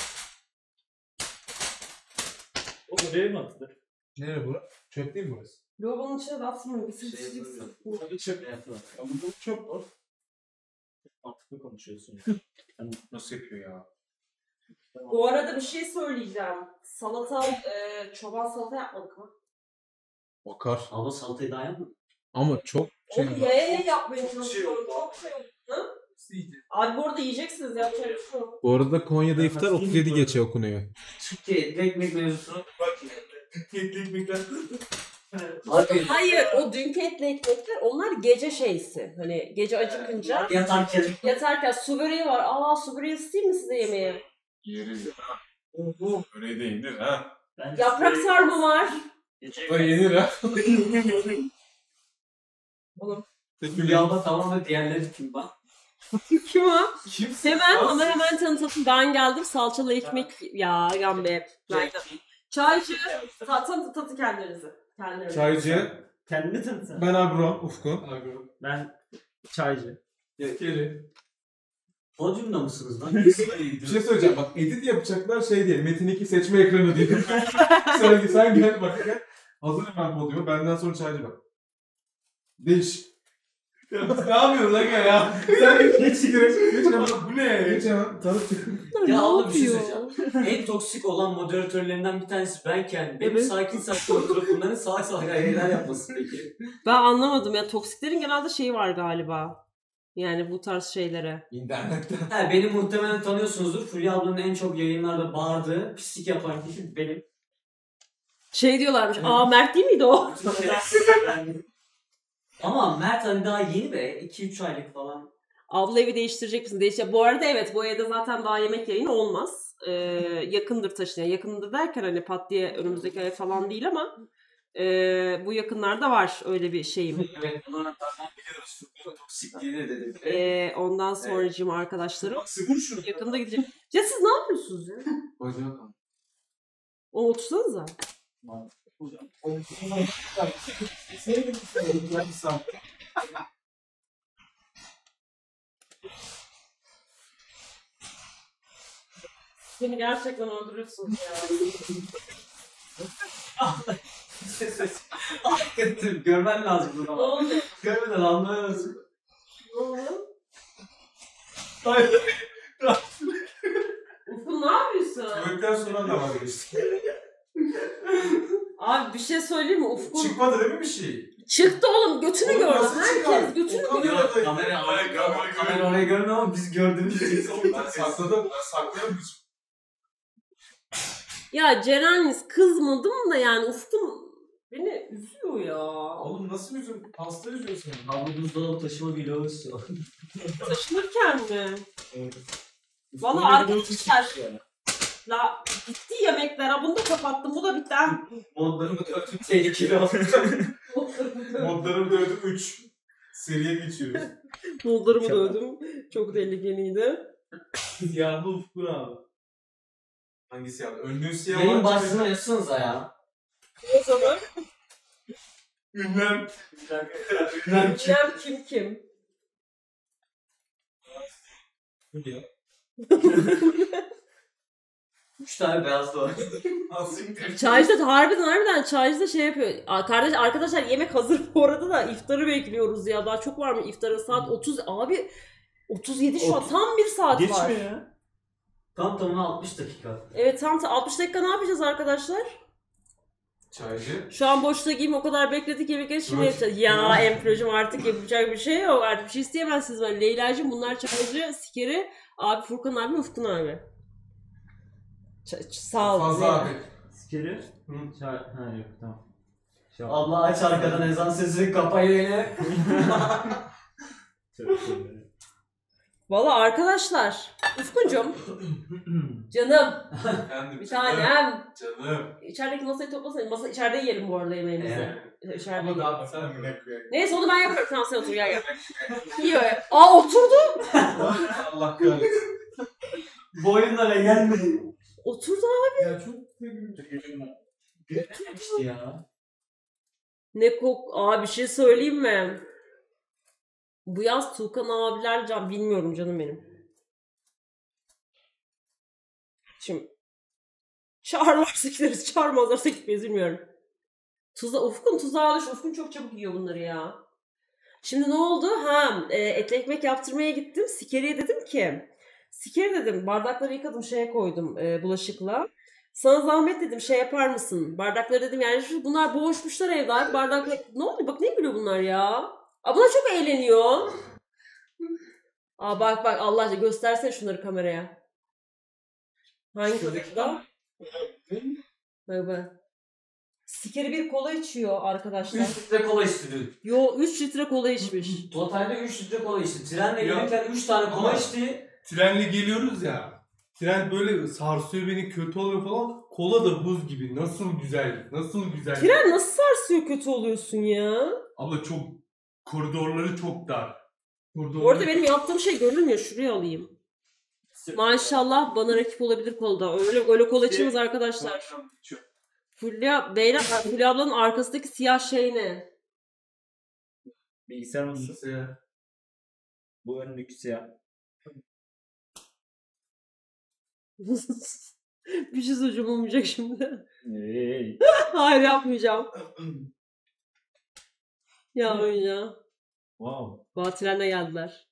Speaker 3: O buraya mı atılır?
Speaker 2: Nereye bura? Çöp değil mi burası?
Speaker 1: Lavabonun içine de atmıyor. Bir sürü
Speaker 4: Şey
Speaker 1: çiçek
Speaker 4: yapıyorum.
Speaker 1: sıkıyor.
Speaker 2: Çöp.
Speaker 4: Evet, var.
Speaker 2: Ya burada çöp var.
Speaker 3: Mantıklı konuşuyorsun.
Speaker 2: Nasıl yapıyor ya?
Speaker 1: Bu arada bir şey söyleyeceğim. Salata, e, çoban salata yapmadık mı?
Speaker 2: Bakar.
Speaker 4: Abla salatayı daha yapma.
Speaker 2: Ama çok şey
Speaker 1: Onu yaya yapmaya çalışıyorum. Çok şey oldu.
Speaker 5: Nasıl yiyeceğiz?
Speaker 1: Abi bu arada yiyeceksiniz ya. Yapacak bir şey yok.
Speaker 2: Bu arada Konya'da iftar otuz yedi geçe okunuyor.
Speaker 4: Türkiye etli ekmek mevzusunu bak ya.
Speaker 5: Etli ekmekler.
Speaker 4: Abi
Speaker 1: Hayır, o dünkü etli ekmekler onlar gece şeysi. Hani gece acıkınca
Speaker 4: yatarken
Speaker 1: yatarken su böreği var. Aa su böreği ısıtayım mı size yemeğe?
Speaker 2: Yeriz ha. Oho. Öyle de yenir ha.
Speaker 3: Bence
Speaker 1: Yaprak
Speaker 3: size-
Speaker 1: sarma var.
Speaker 3: Geçen
Speaker 2: Da yenir ha.
Speaker 1: Oğlum.
Speaker 4: Hülya abla tamamen diğerleri kim bak.
Speaker 1: Kim o?
Speaker 2: Kim?
Speaker 1: Hemen ama hemen tanıtalım. Ben geldim salçalı ekmek ya gambe. Çaycı. Tatın tatı kendinizi. Kendilerinizi.
Speaker 2: Çaycı.
Speaker 3: Kendini tanıtsana.
Speaker 2: Ben Agron. Ufkun.
Speaker 5: Agro.
Speaker 3: Ben çaycı.
Speaker 5: Geri.
Speaker 4: Podyumda mısınız lan?
Speaker 2: Bir şey söyleyeceğim bak edit yapacaklar şey diye Metin iki seçme ekranı diye. Sen, sen gel bak gel. Hazırım ben podyuma. Benden sonra çaycı bak. Değiş.
Speaker 5: Ya biz ne yapıyoruz lan ya ya?
Speaker 2: Sen geç sigara geç
Speaker 5: Ya
Speaker 2: hemen.
Speaker 5: bu ne?
Speaker 2: Geç hemen. Tanıt.
Speaker 4: Ya abla bir şey söyleyeceğim. En toksik olan moderatörlerinden bir tanesi benken benim
Speaker 1: Evet.
Speaker 4: sakin sakin oturup bunların salak salak hareketler yapması peki.
Speaker 1: Ben anlamadım ya, toksiklerin genelde şeyi var galiba. Yani bu tarz şeylere.
Speaker 2: İnternetten.
Speaker 4: Ha, beni muhtemelen tanıyorsunuzdur. Fulya ablanın en çok yayınlarda bağırdığı, pislik yapan kişi benim.
Speaker 1: Şey diyorlarmış, aa Mert değil miydi o?
Speaker 4: Ama Mert hani daha yeni be. iki üç aylık falan.
Speaker 1: Abla evi değiştirecek misin? Değişecek. Bu arada evet, bu evde zaten daha yemek yayını olmaz. Ee, yakındır taşınıyor. Yakındır derken hani pat diye önümüzdeki ay falan değil ama e, bu yakınlarda var öyle bir şeyim.
Speaker 4: Evet, bunu zaten biliyoruz. Fulya toksik diye de dedi.
Speaker 1: Ee, ondan sonracığım arkadaşlarım
Speaker 2: Sıvır şunu.
Speaker 1: yakında gidecek. Ya siz ne yapıyorsunuz ya?
Speaker 2: Bacağı kaldı.
Speaker 1: O otursanıza. Beni gerçekten öldürüyorsunuz ya.
Speaker 4: Hakikaten görmen lazım bunu
Speaker 1: Ne
Speaker 4: ama.
Speaker 1: oldu?
Speaker 4: Görmeden anlayamazsın.
Speaker 1: Ne oldu?
Speaker 5: Hayır.
Speaker 1: Ufku ne yapıyorsun?
Speaker 2: Öğleden sonra da vazgeçtim.
Speaker 1: Abi bir şey söyleyeyim mi? Ufku
Speaker 2: Çıkmadı değil mi bir şey?
Speaker 1: çıktı oğlum, götünü
Speaker 2: Oğlum
Speaker 1: gördü.
Speaker 2: nasıl çıkar?
Speaker 1: Herkes götünü
Speaker 2: O
Speaker 1: gördü.
Speaker 2: kamerada-
Speaker 4: Kamera
Speaker 2: Kamera-
Speaker 4: kamera
Speaker 2: kamera-
Speaker 4: kamera oraya görmüyor ama biz gördüğümüz için.
Speaker 2: Ben sakladım. Ben saklayamıyorum.
Speaker 1: Ya Ceren'iniz kızmadım da yani Ufkun beni üzüyor ya.
Speaker 2: Oğlum nasıl yüzüm? Pasta yüzüyorsun.
Speaker 4: Abi buzdolabı taşıma vlogu istiyor.
Speaker 1: Taşınırken mi? Valla arkadaşlar. La bitti yemekler. Ha, bunu da kapattım. Bu da bitti. Ha.
Speaker 4: Modlarımı dörtüm tehlikeli oldu.
Speaker 2: Modlarımı dövdüm üç. Seriye geçiyoruz.
Speaker 1: Notlarımı dövdüm. Çok tehlikeliydi.
Speaker 5: Siyahlı Ufkun abi.
Speaker 2: Hangisi yaptı? Önlüğün siyah
Speaker 4: Yayın
Speaker 2: olan-
Speaker 4: başlığına yazsanıza ya.
Speaker 1: O zaman
Speaker 2: Ünlem.
Speaker 4: Ünlem kim?
Speaker 1: Cem kim kim?
Speaker 2: Fulya.
Speaker 4: Üç tane beyaz da var.
Speaker 2: Asiktir.
Speaker 1: Çaycıda harbiden harbiden Çaycıda şey yapıyor. Aa, kardeş arkadaşlar yemek hazır bu arada da iftarı bekliyoruz ya. Daha çok var mı iftara? Saat otuz abi otuz yedi şu an.
Speaker 3: Otuz-
Speaker 1: Tam bir saat var.
Speaker 3: Geçmiyor ya.
Speaker 4: Tam tamına altmış dakika.
Speaker 1: Evet tam altmış dakika ne yapacağız arkadaşlar?
Speaker 2: Çaycı.
Speaker 1: Şu an boşta giyim o kadar bekledik yemekleri şimdi
Speaker 2: Evet.
Speaker 1: yapacağız. Ya Emre'cim artık yapacak bir şey yok. Artık bir şey isteyemezsiniz ben. Leyla'cığım bunlar Çaycı, Sikeri, abi Furkan abi, Ufkun abi. Ç- ç- sağ ol.
Speaker 2: Fazla abi.
Speaker 3: Sikeri. Hı. Ça- ha yok tamam. Şey yap-
Speaker 4: Abla aç arkadan ezan sesi kapayı yine.
Speaker 3: Çok iyi.
Speaker 1: Valla arkadaşlar. Ufkuncum. Canım.
Speaker 2: Efendim.
Speaker 1: Bir
Speaker 2: canım,
Speaker 1: tanem.
Speaker 2: Canım.
Speaker 1: İçerideki masayı toplasana. Masa içeride yiyelim bu arada yemeğimizi. İçeride
Speaker 5: Ama
Speaker 1: yiyelim.
Speaker 5: daha sen mi?
Speaker 1: Neyse onu ben yaparım. Tamam sen otur gel gel. Yiyor. Aa oturdu.
Speaker 2: Allah kahretsin.
Speaker 4: Bu oyunlara gelmedi.
Speaker 1: Oturdu.
Speaker 5: Ya çok
Speaker 4: Gelmemişti ya.
Speaker 1: Ne kok... Aa bir şey söyleyeyim mi? Bu yaz Tuğkan abiler can bilmiyorum canım benim. Şimdi çağırırlarsa gideriz, çağırmazlarsa gitmeyiz bilmiyorum. Tuza, Ufkun tuzağa düş. Ufkun çok çabuk yiyor bunları ya. Şimdi ne oldu? Ha, e, etli ekmek yaptırmaya gittim. Sikeri'ye dedim ki Sikeri dedim bardakları yıkadım şeye koydum e, bulaşıkla. Sana zahmet dedim şey yapar mısın? Bardakları dedim yani şu, bunlar boğuşmuşlar evde abi bardaklar. Ne oldu bak ne gülüyor bunlar ya? Aa bunlar çok eğleniyor. Aa bak bak Allah aşkına göstersene şunları kameraya. Hangi çocukta? Bak bak. Sikeri bir kola içiyor arkadaşlar.
Speaker 4: üç litre kola içti.
Speaker 1: Yo üç litre kola içmiş.
Speaker 4: Totalde üç litre kola içti. Trenle
Speaker 5: Ya.
Speaker 4: gelirken üç tane kola
Speaker 5: Ama-
Speaker 4: içti.
Speaker 5: Trenle geliyoruz ya. Tren böyle sarsıyor beni, kötü oluyor falan. Kola da buz gibi. Nasıl güzel, nasıl güzel.
Speaker 1: Tren nasıl sarsıyor kötü oluyorsun ya?
Speaker 5: Abla çok, koridorları çok dar. Koridorları...
Speaker 1: Bu arada benim yaptığım şey görünmüyor. Şuraya alayım. Maşallah bana rakip olabilir kolda. Öyle öyle kola içiniz arkadaşlar. Fulya Beyler, Fulya ablanın arkasındaki siyah şey ne?
Speaker 3: Bilgisayar nasıl?
Speaker 5: Bilgisayar.
Speaker 3: Bu önlük siyah.
Speaker 1: Bir şey söyleyeceğim olmayacak şimdi.
Speaker 3: Hey.
Speaker 1: Hayır yapmayacağım. Yapmayacağım.
Speaker 3: Wow.
Speaker 1: Bana trenle geldiler.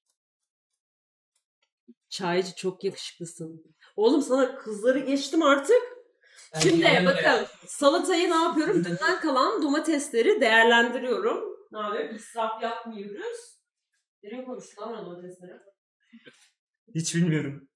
Speaker 1: Çaycı çok yakışıklısın. Oğlum sana kızları geçtim artık. Şimdi bakın salatayı ne yapıyorum? Dünden kalan domatesleri değerlendiriyorum. Ne yapıyorum? İsraf yapmıyoruz. Nereye koymuşsun lan domatesleri?
Speaker 3: Hiç bilmiyorum.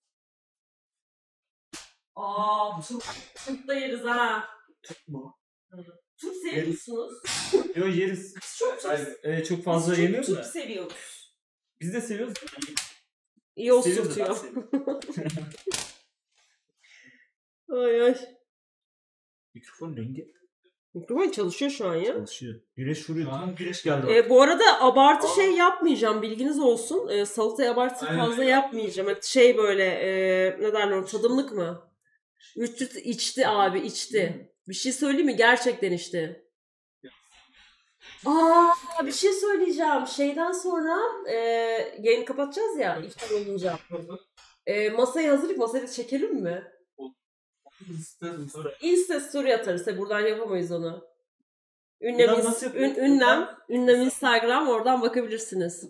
Speaker 1: Aa, Türk, Türk da yeriz ha.
Speaker 3: Türk mu?
Speaker 1: Türk seviyor musunuz?
Speaker 3: Yok yeriz.
Speaker 1: Çok çok,
Speaker 3: Ee, çok fazla
Speaker 1: çok
Speaker 3: yemiyoruz
Speaker 1: Türk
Speaker 3: da.
Speaker 1: seviyoruz.
Speaker 3: Biz de seviyoruz.
Speaker 1: İyi o
Speaker 3: Seviyoruz da ben
Speaker 1: tutuyor.
Speaker 3: seviyorum.
Speaker 1: Ay ay.
Speaker 3: Mikrofon rengi
Speaker 1: Mikrofon çalışıyor şu an ya.
Speaker 3: çalışıyor. Güneş vuruyor.
Speaker 5: Şu an-
Speaker 3: Tam güneş geldi. bak.
Speaker 1: E, bu arada abartı şey yapmayacağım, bilginiz olsun. E, salataya abartı
Speaker 5: Aynen.
Speaker 1: fazla yapmayacağım. Evet, şey böyle e, ne derler ona, tadımlık mı? üç yüz içti abi, içti. Bir şey söyleyeyim mi? Gerçekten içti. Aa, bir şey söyleyeceğim. Şeyden sonra e, yayını kapatacağız ya iftar olunca. E, masayı hazırlayıp masayı da çekelim mi? Insta story atarız. Tabii buradan yapamayız onu. Ünlem,
Speaker 3: Buradan
Speaker 1: ins-
Speaker 3: nasıl yapıyoruz?
Speaker 1: ün, ünlem, ünlem Instagram, oradan bakabilirsiniz.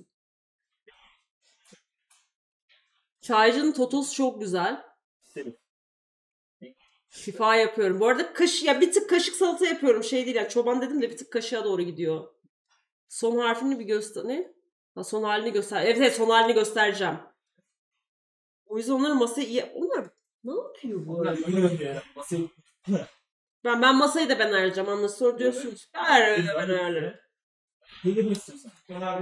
Speaker 1: Çaycının totosu çok güzel.
Speaker 3: Senin.
Speaker 1: Şifa yapıyorum. Bu arada kaş, ya bir tık kaşık salata yapıyorum. Şey değil yani, çoban dedim de bir tık kaşığa doğru gidiyor. Son harfini bir göster... Ne? Ha, son halini göster... Evet evet, son halini göstereceğim. O yüzden onları masaya iyi... Onlar ne yapıyor bu arada? Ben ben masayı da ben ayarlayacağım. Anlasın diyorsunuz. Ben öyle ben ayarlarım.
Speaker 3: Ne demek istiyorsun?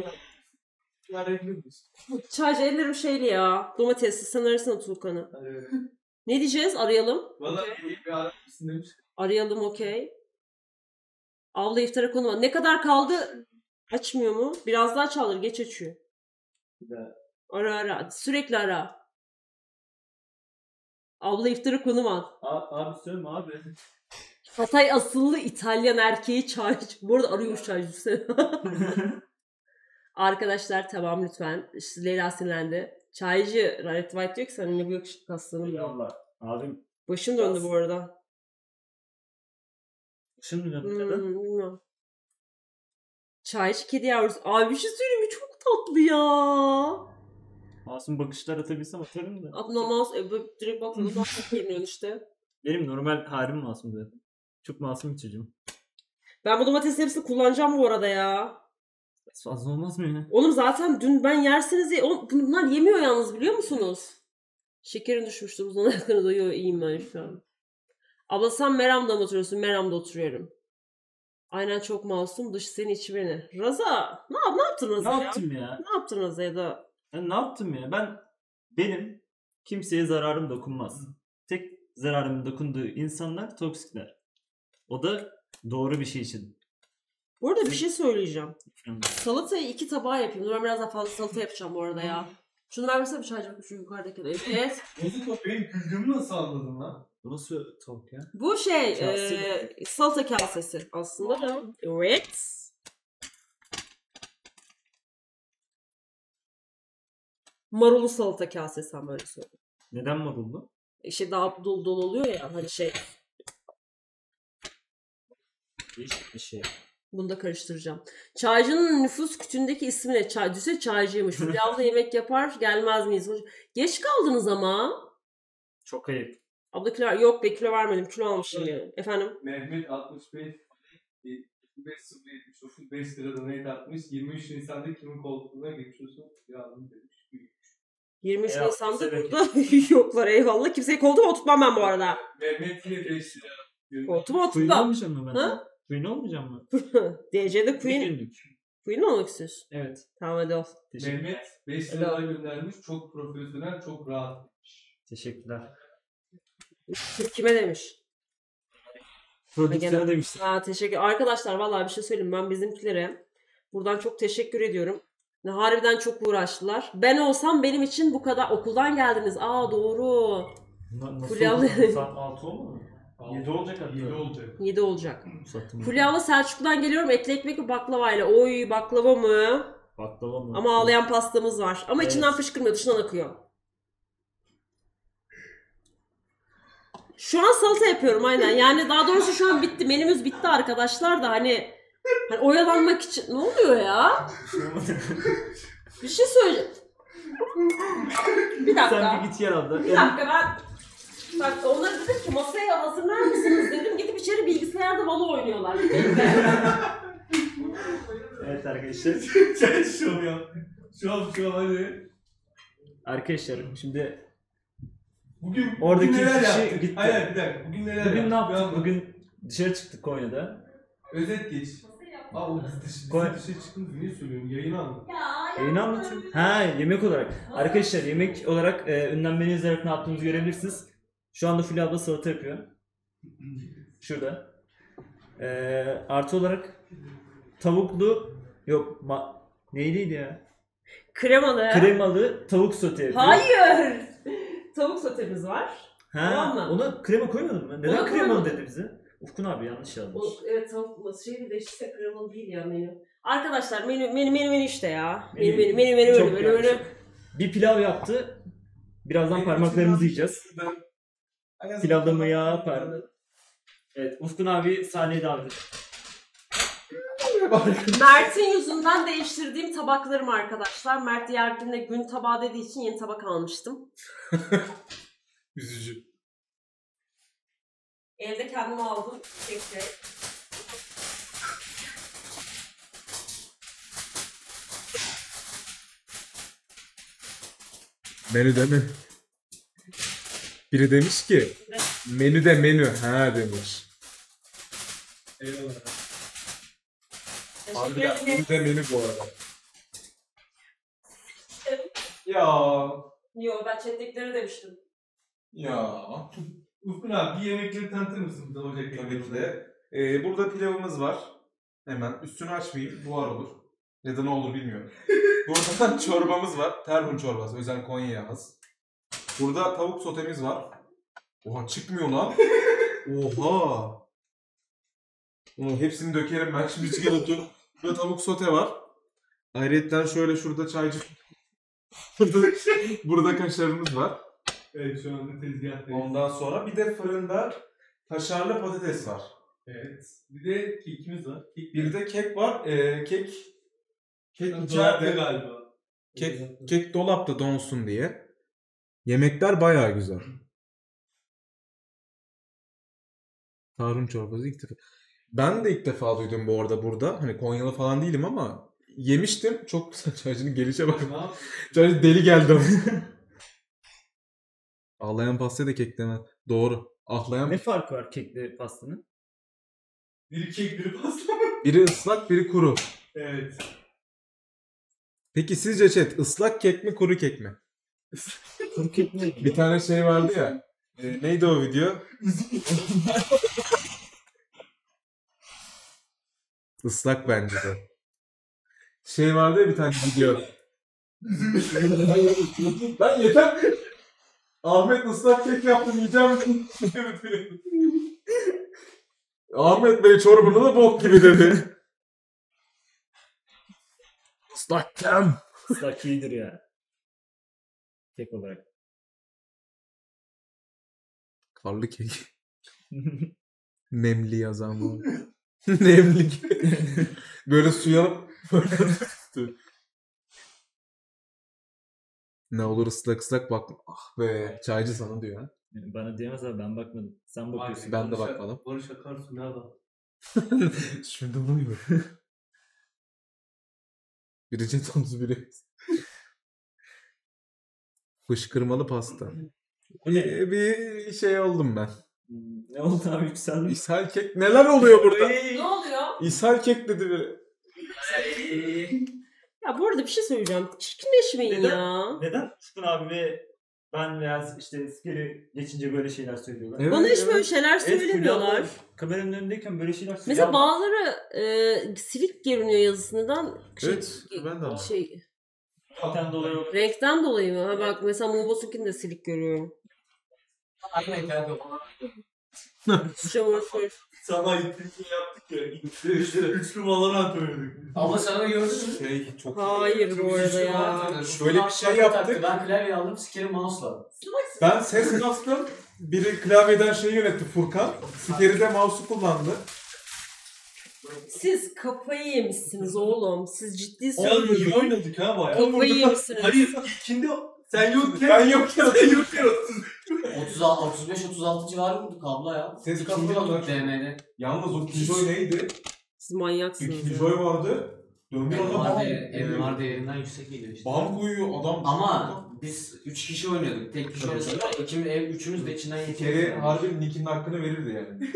Speaker 1: Çaycı ellerim şeyli ya. Domatesli. Sen arasana Tuğkan'ı. Ne diyeceğiz? Arayalım.
Speaker 5: Valla iyi bir ara mısın demiş.
Speaker 1: Arayalım, okey. Abla iftara konu var. Ne kadar kaldı? Açmıyor mu? Biraz daha çaldır. Geç açıyor. Ara ara. Sürekli ara. Abla iftara konu var.
Speaker 3: Abi söyleme abi.
Speaker 1: Hatay asıllı İtalyan erkeği çaycı. Bu arada arıyormuş çaycı. Arkadaşlar tamam lütfen. İşte Leyla sinirlendi. Çaycı Red White diyor ki sen ne bu yakışıklı aslanım ya.
Speaker 3: Allah. Abim
Speaker 1: Başım döndü bu arada.
Speaker 3: şimdi ne
Speaker 1: Hmm,
Speaker 3: kadar?
Speaker 1: bilmiyorum. Çaycı kedi yavrusu. Abi bir şey söyleyeyim mi? Çok tatlı ya.
Speaker 3: Masum bakışlar atabilsem atarım da.
Speaker 1: Atma mouse. E, böyle direkt bak buradan çok görünüyor işte.
Speaker 3: Benim normal halim masum zaten. Çok masum bir çocuğum.
Speaker 1: Ben bu domatesin hepsini kullanacağım bu arada ya.
Speaker 3: Biraz fazla olmaz mı ya?
Speaker 1: Oğlum zaten dün ben yerseniz ye... Oğlum bunlar yemiyor yalnız, biliyor musunuz? Şekerin düşmüştür uzun yakınıza. Yo, iyiyim ben şu an. Abla sen Meram'da mı oturuyorsun? Meram'da oturuyorum. Aynen çok masum. Dış seni içi beni. Raza. Ne, yap, ne yaptın Raza
Speaker 3: Ne
Speaker 1: ya?
Speaker 3: yaptım ya?
Speaker 1: Ne yaptın Raza ya da?
Speaker 3: Ben ne yaptım ya? Ben benim kimseye zararım dokunmaz. Tek zararım dokunduğu insanlar toksikler. O da doğru bir şey için.
Speaker 1: Bu arada bir şey söyleyeceğim. Salatayı iki tabağa yapayım. Dur ben biraz daha fazla salata yapacağım bu arada ya. Şunu versene bir çaycı, şu yukarıdaki de. Evet.
Speaker 5: Bozuk benim güldüğümü nasıl anladın lan?
Speaker 3: Bu nasıl tavuk ya?
Speaker 1: Bu şey
Speaker 3: Kase.
Speaker 1: e, salata kasesi aslında da. Evet. Marulu salata kasesi ama öyle söyleyeyim.
Speaker 3: Neden marullu?
Speaker 1: İşte daha dolu dolu oluyor ya hani şey.
Speaker 3: Değişik bir şey.
Speaker 1: Bunu da karıştıracağım. Çaycının nüfus kütüğündeki ismi ne? Çay, düşse çaycıymış. Pilavla yemek yapar gelmez miyiz? Geç kaldınız ama.
Speaker 3: Çok ayıp.
Speaker 1: Abla kilo, yok be kilo vermedim. Kilo almışım yani. Efendim?
Speaker 5: Mehmet altmış beş yetmiş beş sıfır yetmiş dokuz beş lira donate atmış. yirmi üç Nisan'da kimin koltuğuna geçiyorsun? Yardım demiş.
Speaker 1: yirmi üç
Speaker 3: Eyvallah,
Speaker 1: Nisan'da
Speaker 3: kimse
Speaker 1: burada yoklar eyvallah. Kimseyi koltuğuma oturtmam ben bu arada.
Speaker 5: Mehmet yine beş lira.
Speaker 1: Koltuğuma
Speaker 3: Queen
Speaker 1: oturtmam.
Speaker 3: olmayacağım mı ben?
Speaker 1: Ha?
Speaker 3: Queen olmayacağım mı?
Speaker 1: D C'de
Speaker 3: Bir
Speaker 1: Queen.
Speaker 3: günlük.
Speaker 1: Queen mi olmak istiyorsun?
Speaker 3: Evet.
Speaker 1: Tamam hadi ol.
Speaker 3: Teşekkür,
Speaker 5: Mehmet beş lira göndermiş. Çok profesyonel, çok rahat.
Speaker 3: teşekkürler.
Speaker 1: Kime demiş?
Speaker 3: Prodüksiyona demiştim.
Speaker 1: Ha, teşekkür. Arkadaşlar vallahi bir şey söyleyeyim. Ben bizimkilere buradan çok teşekkür ediyorum. Ne, harbiden çok uğraştılar. Ben olsam benim için bu kadar okuldan geldiniz. Aa doğru.
Speaker 3: Na- Nasıl
Speaker 1: Fulya
Speaker 3: oldu?
Speaker 1: abla-
Speaker 3: Saat altı olmadı mı? yedi olacak hatta.
Speaker 5: yedi olacak.
Speaker 1: yedi olacak.
Speaker 3: Sattım.
Speaker 1: Fulya abla Selçuk'tan geliyorum. Etli ekmek ve baklavayla. Oy baklava mı?
Speaker 3: Baklava mı?
Speaker 1: Ama ağlayan pastamız var. Ama
Speaker 3: Evet.
Speaker 1: içinden fışkırmıyor, dışından akıyor. Şu an salata yapıyorum aynen. Yani daha doğrusu şu an bitti. Menümüz bitti arkadaşlar da hani Hani oyalanmak için. Ne oluyor ya? Bir şey söyleyeceğim. Bir dakika.
Speaker 3: Sen bir git yer abla.
Speaker 1: Bir dakika ben... Bak onlara dedim ki masaya hazırlar mısınız dedim. Gidip içeri bilgisayarda Valo oynuyorlar.
Speaker 3: Evet arkadaşlar.
Speaker 5: Sen şu an yap. Şu an şu an hadi.
Speaker 3: Arkadaşlar şimdi
Speaker 5: Bugün,
Speaker 3: Oradaki
Speaker 5: bugün neler
Speaker 3: kişi
Speaker 5: yaptık?
Speaker 3: gitti.
Speaker 5: Hayır hayır, bir dakika. Bugün neler
Speaker 3: bugün ne
Speaker 5: yaptık?
Speaker 3: yaptık?
Speaker 5: Bir
Speaker 3: Bugün dışarı çıktık Konya'da.
Speaker 5: özet geç. Aa o biz dış,
Speaker 3: Koy-
Speaker 5: biz dışarı çıktınız niye söylüyorsun? Yayını anlat.
Speaker 3: Yayını anlatıyorum. Ha yemek olarak. Arkadaşlar yemek olarak e, önden beni izleyerek ne yaptığımızı görebilirsiniz. Şu anda Fulya abla salata yapıyor. Şurada. E, artı olarak tavuklu yok ma neyliydi ya?
Speaker 1: Kremalı.
Speaker 3: Kremalı tavuk sote yapıyor.
Speaker 1: Hayır. Tavuk sotemiz var.
Speaker 3: Ha,
Speaker 1: Tamam mı?
Speaker 3: ona krema koymadın mı? Neden
Speaker 1: Ona
Speaker 3: kremalı
Speaker 1: koymadım.
Speaker 3: dedi bize? Ufkun abi yanlış yazmış.
Speaker 1: O, evet tavuk nasıl şey de işte kremalı değil ya menü. Arkadaşlar menü menü menü menü işte ya. Menü menü menü menü
Speaker 3: Çok
Speaker 1: menü menü
Speaker 3: yanlış.
Speaker 1: menü.
Speaker 3: Bir pilav yaptı. Birazdan parmaklarımızı yiyeceğiz. Pilavda mı ya? Pardon. Evet, Ufkun abi sahneye davet ediyor.
Speaker 1: Mert'in yüzünden değiştirdiğim tabaklarım arkadaşlar. Mert diğer günde gün tabağı dediği için yeni tabak almıştım.
Speaker 2: Üzücü.
Speaker 1: Evde kendim aldım. Tek tek.
Speaker 2: Menüde mi? Biri demiş ki menüde menü ha demiş.
Speaker 5: Eyvallah.
Speaker 1: Teşekkür
Speaker 2: Harbiden
Speaker 1: ederim.
Speaker 2: menüde menü bu arada.
Speaker 5: Ya.
Speaker 1: Yo ben chat'tekileri demiştim.
Speaker 2: Ya.
Speaker 5: Ufkun abi bir yemekleri tanıtır mısın bize olacak?
Speaker 2: Tabii ki de. Ee, burada pilavımız var. Hemen üstünü açmayayım. Buhar olur. Ya da ne olur bilmiyorum. Burada çorbamız var. Terhun çorbası. Özel Konya'ya has. Burada tavuk sotemiz var. Oha çıkmıyor lan. Oha. Onu hepsini dökerim ben şimdi hiç gerek yok. Burada tavuk sote var. Ayrıca şöyle şurada çaycı. burada, burada kaşarımız var.
Speaker 5: Evet şu anda tezgahtayız.
Speaker 2: Ondan sonra bir de fırında kaşarlı patates var.
Speaker 5: Evet. Bir de kekimiz var. Kek
Speaker 2: Bir de kek var. Ee, kek kek
Speaker 5: dolapta
Speaker 2: içeride.
Speaker 5: galiba.
Speaker 2: Kek, kek dolapta donsun diye. Yemekler bayağı güzel. Tarhun çorbası ilk defa. Ben de ilk defa duydum bu arada burada. Hani Konyalı falan değilim ama yemiştim. Çok güzel. Çaycının gelişe bak.
Speaker 5: Ne yap?
Speaker 2: Çaycı deli geldi ama. Ağlayan pastaya da kek demez. Doğru. Ahlayan.
Speaker 3: Ne farkı var kekle pastanın?
Speaker 5: Biri kek biri pasta.
Speaker 2: Biri ıslak biri kuru.
Speaker 5: Evet.
Speaker 2: Peki sizce chat ıslak kek mi kuru kek mi?
Speaker 3: Kuru kek ne?
Speaker 2: Bir tane şey vardı ya. E, neydi o video? Islak bence de. Şey vardı ya bir tane video. Ben yeter. Ahmet ıslak kek yaptım yiyeceğim. Ahmet Bey çorbanı da bok gibi dedi. Islak kem.
Speaker 3: Islak iyidir ya. Kek olarak.
Speaker 2: Karlı kek. Nemli yazan var. Nemli. Böyle suya alıp böyle tuttu. Ne olur ıslak ıslak bak. Ah be. Çaycı sana diyor ha.
Speaker 3: Yani bana diyemez abi ben bakmadım. Sen bakıyorsun.
Speaker 2: Ben de
Speaker 5: Barış-
Speaker 2: bakmadım.
Speaker 5: Barış Akarsu nerede?
Speaker 2: Şimdi oluyor. Biri jet otuz biri. Fışkırmalı pasta. Bir, bir şey oldum ben.
Speaker 3: Hmm, Ne oldu abi yükseldim.
Speaker 2: İshal kek neler oluyor burada?
Speaker 1: Ne oluyor?
Speaker 2: İshal kek dedi biri.
Speaker 1: Ya bu arada bir şey söyleyeceğim. Çirkinleşmeyin
Speaker 3: Neden?
Speaker 1: ya.
Speaker 3: Neden Ufkun abi ve ben veya işte skeri geçince böyle şeyler söylüyorlar?
Speaker 2: Evet,
Speaker 1: Bana hiç
Speaker 2: evet.
Speaker 1: böyle şeyler
Speaker 3: Evet,
Speaker 1: söylemiyorlar.
Speaker 3: Fulya abla kameranın önündeyken böyle şeyler söylüyor.
Speaker 1: Mesela bazıları e, silik görünüyor yazısı. Neden? Şey,
Speaker 2: Evet, ben de ama.
Speaker 1: Şey,
Speaker 3: Zaten dolayı olarak.
Speaker 1: renkten dolayı mı? Ha bak mesela Mubasuk'un de silik görüyorum.
Speaker 4: Aynen kanka.
Speaker 1: Şamur
Speaker 5: Sana ittirki yaptık ya. Üçlü, üçlü Valorant oynadık.
Speaker 4: Abla sana gördün mü?
Speaker 2: Şey çok
Speaker 1: Hayır bu arada ya.
Speaker 2: Şöyle bir şey yaptık.
Speaker 4: Ben klavye aldım, sikerim mouse'la.
Speaker 2: Ben ses bastım. Biri klavyeden şey yönetti Furkan. Sikeri de mouse'u kullandı.
Speaker 1: Siz kafayı yemişsiniz oğlum. Siz ciddi
Speaker 5: Oğlum iyi
Speaker 1: söylüyorum.
Speaker 5: oynadık ha bayağı.
Speaker 1: Kafayı yemişsiniz.
Speaker 5: Hayır ilkinde sen yokken.
Speaker 2: Ben yokken.
Speaker 5: Sen yokken.
Speaker 4: otuz altı, otuz beş otuz altı civarı vurduk abla ya.
Speaker 2: Ses
Speaker 4: İkinci
Speaker 2: kasmadan
Speaker 4: vurduk D M'de.
Speaker 2: Yalnız o Killjoy neydi?
Speaker 1: Siz manyaksınız.
Speaker 2: Bir
Speaker 1: ya.
Speaker 2: Killjoy vardı. Döndüğü adam
Speaker 4: M M R
Speaker 2: bam.
Speaker 4: değeri, M M R değerinden yüksek geliyor işte.
Speaker 2: Bam koyuyor adam.
Speaker 4: Ama biz üç kişi oynuyorduk. Tek kişi oynasak var. İkimiz, ev, üçümüz de içinden
Speaker 2: Bir
Speaker 4: yetiyoruz.
Speaker 2: kere harbi Nick'in hakkını verirdi yani.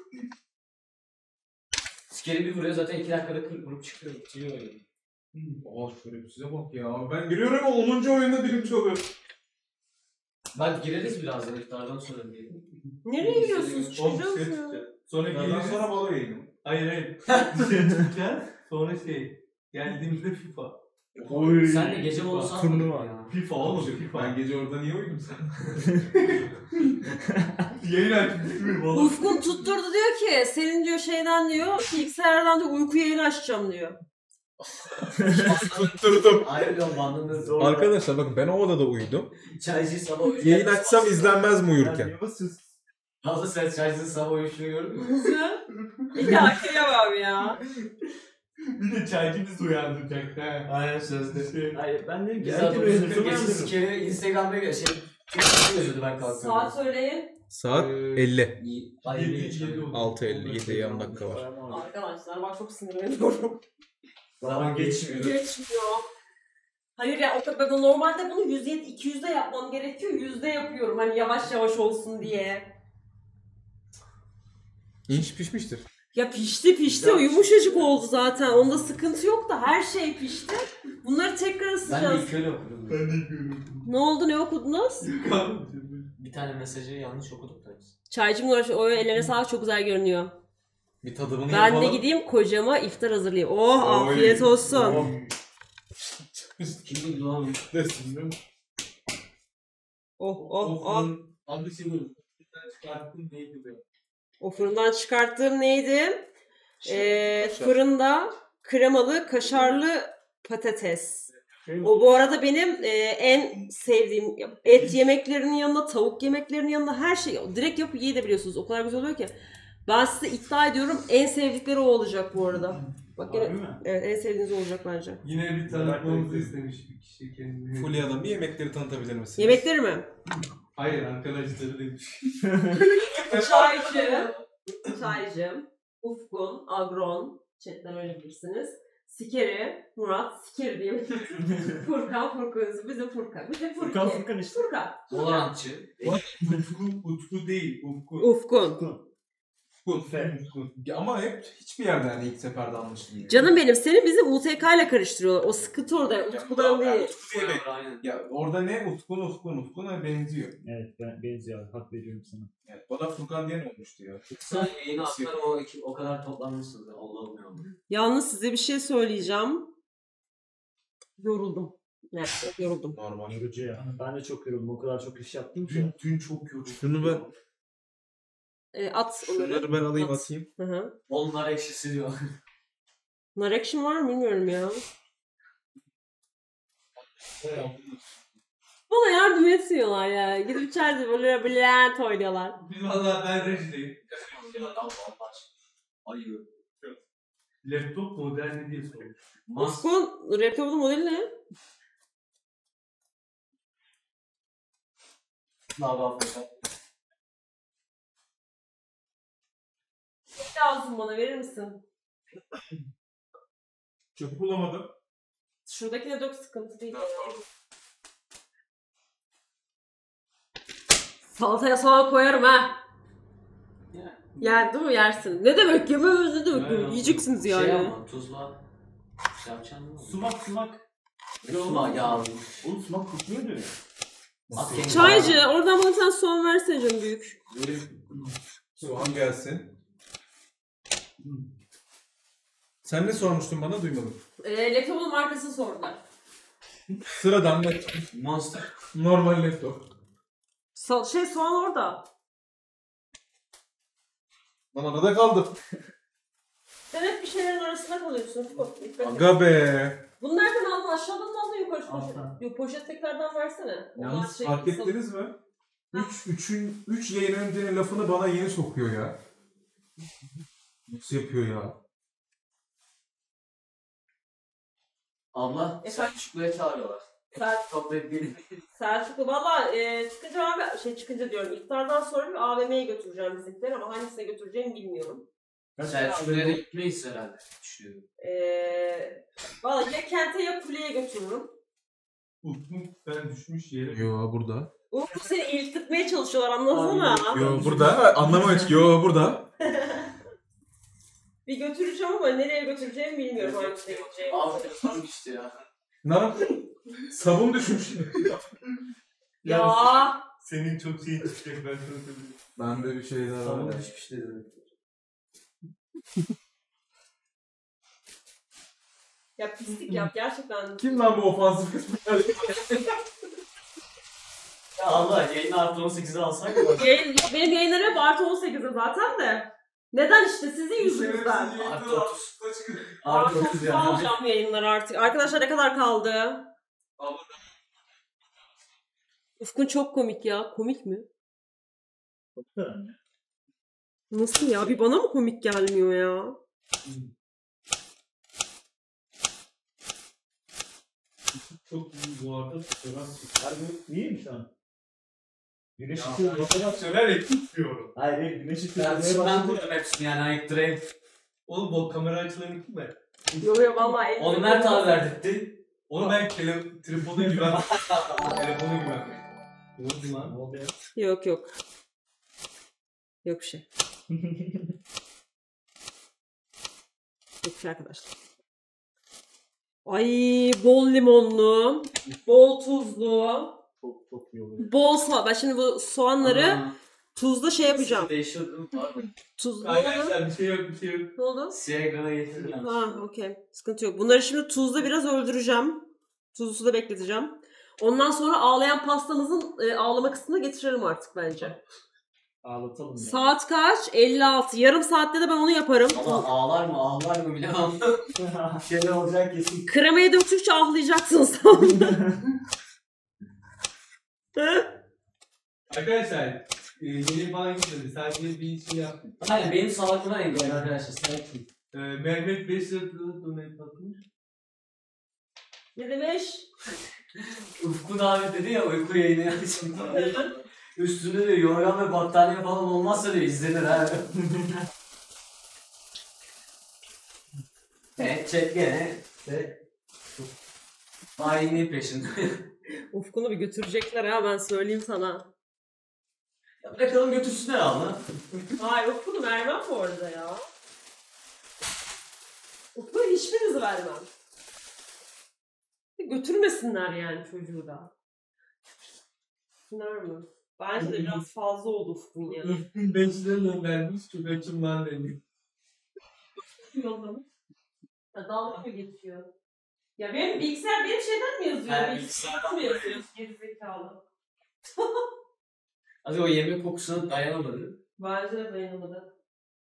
Speaker 4: Skeri bir vuruyor zaten iki dakikada kırk vurup çıkıyor. Bitiriyor oyunu.
Speaker 2: Aa şöyle size bak ya. Ben giriyorum ama onuncu oyunda birinci oluyor.
Speaker 4: Ben gireriz birazdan iftardan sonra diyelim.
Speaker 1: Nereye gidiyorsunuz?
Speaker 5: Oğlum
Speaker 1: Çıkacağız
Speaker 5: şey
Speaker 1: ya.
Speaker 5: çıkacak. Sonra
Speaker 2: Ondan
Speaker 5: geliriz.
Speaker 2: sonra balo yayını.
Speaker 5: Hayır hayır. Dışarı çıkacağız. Sonra şey. Geldiğimizde FIFA.
Speaker 3: Oy.
Speaker 4: Sen de gece bolu
Speaker 3: Turnuva.
Speaker 4: sanmadın ya.
Speaker 5: FIFA oğlum FIFA.
Speaker 2: Ben gece orada niye uyudum sen?
Speaker 5: Yayın açmış değil mi? Valla.
Speaker 1: Ufkun tutturdu diyor ki senin diyor şeyden diyor bilgisayardan diyor uyku yayını açacağım diyor.
Speaker 2: Tutturdum.
Speaker 4: Hayır diyorum bandını.
Speaker 2: Arkadaşlar bakın ben o odada uyudum.
Speaker 4: Çaycı sabah uyurken.
Speaker 2: Yayın açsam izlenmez mi uyurken?
Speaker 4: Fazla ses çaycı sabah uyuşunu gördün mü?
Speaker 1: Ya kıyamam ya.
Speaker 5: Bir de çaycı bizi uyandıracak ha.
Speaker 4: Aynen sözde.
Speaker 3: Hayır ben dedim ki
Speaker 4: Biz
Speaker 3: erken
Speaker 4: zaten
Speaker 3: uyanırsın.
Speaker 4: gece
Speaker 3: uyanırsın.
Speaker 4: sikeri Instagram'da gö- şey Twitter'da yazıyordu ben kalktığımda.
Speaker 1: Saat söyleyin.
Speaker 2: Saat elli.
Speaker 4: İyi. Ay,
Speaker 5: Yedi-
Speaker 4: iyi geçiyor.
Speaker 5: yedi oldu.
Speaker 2: altı elli, yedi on dakika var.
Speaker 1: Arkadaşlar bak çok sinirleniyorum.
Speaker 4: Zaman geçmiyor.
Speaker 1: Geçmiyor. Hayır ya o kadar ben normalde bunu yüz yedi iki yüzde yapmam gerekiyor. Yüzde yapıyorum hani yavaş yavaş olsun diye.
Speaker 2: İnş pişmiştir.
Speaker 1: Ya pişti pişti o yumuşacık oldu zaten. Onda sıkıntı yok da her şey pişti. Bunları tekrar
Speaker 4: Ben de
Speaker 1: ısıtacağız.
Speaker 4: ilk öyle okudum.
Speaker 5: Ben de görüyorum.
Speaker 1: Ne oldu ne okudunuz?
Speaker 4: Bir tane mesajı yanlış okuduk da biz.
Speaker 1: Çaycım var o ellerine sağlık çok güzel görünüyor.
Speaker 2: Bir tadımını
Speaker 1: Ben
Speaker 2: yapalım.
Speaker 1: de gideyim kocama iftar hazırlayayım. Oh
Speaker 2: Oy.
Speaker 1: afiyet olsun.
Speaker 2: Oh.
Speaker 4: Kim bildi lan?
Speaker 1: Oh oh oh.
Speaker 5: Adı şey böyle. Bir tane çıkarttım neydi be?
Speaker 1: O fırından çıkarttığım neydi? Ee, fırında kremalı kaşarlı patates. O bu arada benim e, en sevdiğim et yemeklerinin yanında, tavuk yemeklerinin yanında her şey direkt yapıp yiyebiliyorsunuz. O kadar güzel oluyor ki. Ben size iddia ediyorum en sevdikleri o olacak bu arada. Bak
Speaker 3: Harbi
Speaker 1: gene,
Speaker 3: mi?
Speaker 1: evet en sevdiğiniz o olacak bence.
Speaker 5: Yine bir tanıtmamızı istemiş bir kişi kendini.
Speaker 2: Fulya'dan bir yemekleri tanıtabilir misiniz?
Speaker 1: Yemekleri mi?
Speaker 5: Hayır arkadaşları demiş.
Speaker 1: Çaycı, çaycı, Ufkun, Agron, chatten öyle bilirsiniz. Sikeri, Murat, Sikeri diye Furkan, Furkan, bizim Furkan. Bizim Furkan.
Speaker 3: Furkan Furkan işte.
Speaker 1: Furkan.
Speaker 4: Valorantçı.
Speaker 5: Utku, Utku değil. Utku.
Speaker 1: Ufkun.
Speaker 5: Utku. Utku.
Speaker 2: Ya ama hep hiçbir yerde yani ilk seferde anlaşılmıyor.
Speaker 1: Canım benim, senin bizim U T K ile karıştırıyorlar. O sıkıntı orada. Utku'dan
Speaker 2: Ya,
Speaker 1: değil.
Speaker 2: Utku diye be-
Speaker 4: Aynen.
Speaker 2: Ya orada ne Utkun Utkun Utkun'a benziyor.
Speaker 3: Evet ben benziyor. Hak veriyorum sana.
Speaker 2: Yani bana Furkan diyen olmuştu ya.
Speaker 4: Sen yayını atlar o, ekip, o kadar toplanmışsınız. Allah'ım ya.
Speaker 1: Yalnız size bir şey söyleyeceğim. Yoruldum. Evet, yoruldum.
Speaker 2: Normal.
Speaker 3: Yorucu ya. Ben de çok yoruldum. O kadar çok iş yaptım ki.
Speaker 5: Dün, dün çok yoruldum.
Speaker 2: Şunu ben,
Speaker 1: E, at onları.
Speaker 2: şunları ben alayım
Speaker 1: At.
Speaker 2: atayım.
Speaker 1: Hı hı.
Speaker 4: Onlar ekşisi diyor.
Speaker 1: Nar action var mı bilmiyorum ya. Bana yardım etmiyorlar ya. Gidip içeride böyle bülent oynuyorlar.
Speaker 5: Biz valla ben rejideyim.
Speaker 4: Ayı.
Speaker 5: Laptop model ne diye sormuş.
Speaker 1: Ufkun laptopun modeli ne?
Speaker 4: Lava
Speaker 1: Ne lazım bana verir misin?
Speaker 2: Çöpü bulamadım.
Speaker 1: Şuradakine dök sıkıntı değil. Salataya soğan koyarım ha. Yer değil mi? Yersin. Ne demek yememiz ne demek?
Speaker 4: Yani,
Speaker 1: Yiyeceksiniz yani.
Speaker 4: Şey ama tuzla şey yapacaksın değil mi?
Speaker 5: Sumak sumak.
Speaker 4: Ne sumak ya?
Speaker 5: Oğlum sumak kokuyor diyor ya.
Speaker 4: At kendini.
Speaker 1: Çaycı oradan bana sen soğan versene canım büyük.
Speaker 2: Soğan gelsin. Sen ne sormuştun bana duymadım.
Speaker 1: Ee, laptopun markasını sordular.
Speaker 2: Sıradan laptop.
Speaker 4: Monster.
Speaker 2: Normal laptop.
Speaker 1: Sa- şey soğan orada.
Speaker 2: Lan arada kaldım.
Speaker 1: Sen hep bir şeylerin arasında kalıyorsun. Dikkat et.
Speaker 2: Aga be.
Speaker 1: Bunu nereden aldın? Aşağıdan mı aldın yukarı poşet?
Speaker 3: Alttan.
Speaker 1: Yok poşet tekrardan versene.
Speaker 2: Yalnız
Speaker 1: Onlar şey-
Speaker 2: fark ettiniz mi? Üç, üçün, üç yayın öncenin lafını bana yeni sokuyor ya. Nasıl yapıyor ya?
Speaker 4: Abla
Speaker 1: Efendim?
Speaker 4: Selçuklu'ya çağırıyorlar.
Speaker 1: Sel-
Speaker 4: Toplayıp gelin.
Speaker 1: Selçuklu valla e, çıkınca abi, şey çıkınca diyorum iftardan sonra bir A V M'ye götüreceğim bizimkileri ama hangisine götüreceğimi bilmiyorum.
Speaker 4: Selçuklu'ya da gitmeyiz herhalde. Düşünüyorum.
Speaker 1: E, valla ya kente ya kuleye götürürüm.
Speaker 5: Ufkun ben düşmüş yere.
Speaker 2: Yo burada.
Speaker 1: Ufuk seni iltirtmeye çalışıyorlar anlasana.
Speaker 2: Yo burada. Anlamamış. Yo burada.
Speaker 1: Bir götüreceğim ama nereye götüreceğimi bilmiyorum hangisine gideceğimi.
Speaker 4: Abi telefon düştü ya.
Speaker 2: Ne yaptın? Sabun düşmüş.
Speaker 1: Ya
Speaker 5: Senin çok şey çıkacak ben sana söyleyeyim.
Speaker 2: Ben de bir şey daha
Speaker 4: Sabun
Speaker 2: var.
Speaker 4: düşmüş dedi.
Speaker 1: ya pislik yap gerçekten.
Speaker 2: Kim lan bu ofansif kısmı?
Speaker 4: Ya Allah yayını artı on sekize alsak mı?
Speaker 1: Yayın, benim yayınlarım hep artı on sekizde zaten de. Neden işte sizin yüzünüzden.
Speaker 4: Artı otuz. Artı
Speaker 1: Artı
Speaker 4: otuz
Speaker 1: otuz
Speaker 4: yani.
Speaker 1: alacağım yayınları artık. Arkadaşlar ne kadar kaldı? Ufkun çok komik ya. Komik mi? Nasıl ya? Bir bana mı komik gelmiyor ya?
Speaker 5: Çok iyi bu arada fotoğraf
Speaker 3: Harbi iyi mi şu an? Güneş
Speaker 5: Ya,
Speaker 3: ışığı fotoğraf.
Speaker 5: söylerek tutmuyorum.
Speaker 3: Hayır hayır güneş ışığı
Speaker 4: Ben
Speaker 3: görmeye
Speaker 4: şimdiden
Speaker 3: başladı.
Speaker 4: kurdum hepsini yani ayıktırayım.
Speaker 5: Oğlum bu kamera açılarını kim ver?
Speaker 1: Yok yok vallahi.
Speaker 4: Onu Mert abi verdirtti.
Speaker 5: Onu ben tele, tripoda güven. Telefona güven. Ne oldu lan?
Speaker 3: Ne oldu ya?
Speaker 1: Yok yok. Yok bir şey. Yok bir şey arkadaşlar. Ay bol limonlu, bol tuzlu,
Speaker 3: Çok çok iyi oluyor.
Speaker 1: bol soğan. Ben şimdi bu soğanları
Speaker 4: Aa,
Speaker 1: tuzla şey yapacağım.
Speaker 4: Değişiyordum. Pardon.
Speaker 1: Tuzlu oldu.
Speaker 5: Arkadaşlar bir şey yok bir şey yok.
Speaker 1: Ne oldu?
Speaker 4: Siyah ekrana getirdim.
Speaker 1: Ha okey. Sıkıntı yok. Bunları şimdi tuzla biraz öldüreceğim. Tuzlu suda bekleteceğim. Ondan sonra ağlayan pastamızın e, ağlama kısmına getirelim artık bence.
Speaker 3: Ağlatalım ya.
Speaker 1: Saat kaç? elli altı. Yarım saatte de ben onu yaparım.
Speaker 4: Ama ağlar mı ağlar mı bilemem.
Speaker 3: Bir şeyler olacak kesin.
Speaker 1: Kremayı döktükçe ağlayacaksınız sonra.
Speaker 5: Arkadaşlar e, yeni falan gitmedi. Sadece bir şey yaptım.
Speaker 4: Hayır benim sağlıklıma engel arkadaşlar. Sakin.
Speaker 5: E, Mehmet beş lira donate atmış.
Speaker 1: Ne demiş?
Speaker 4: Ufkun abi dedi ya uyku yayını yapacağım. Üstünde de yorgan ve battaniye falan olmazsa diyor izlenir ha. Evet chat gene. Evet. Hainliğin peşinde.
Speaker 1: Ufkunu bir götürecekler ha ben söyleyeyim sana.
Speaker 4: Ya bırakalım götürsünler abla.
Speaker 1: Hayır Ufkunu vermem bu arada ya. Ufkunu hiçbirinizi vermem. Götürmesinler yani çocuğu da. Götürsünler mi? Bence de biraz fazla oldu Ufkun ya.
Speaker 5: Ufkun beş lira vermiş. Çok açım lan dedi.
Speaker 1: Yolda Ha, dalga mı geçiyor? Ya benim bilgisayar benim şeyden mi yazıyor?
Speaker 4: Ha,
Speaker 1: Bilgisayardan mı yazıyor? Gerizekalı.
Speaker 4: Hadi o yemek kokusuna dayanamadı.
Speaker 1: Bence de dayanamadı.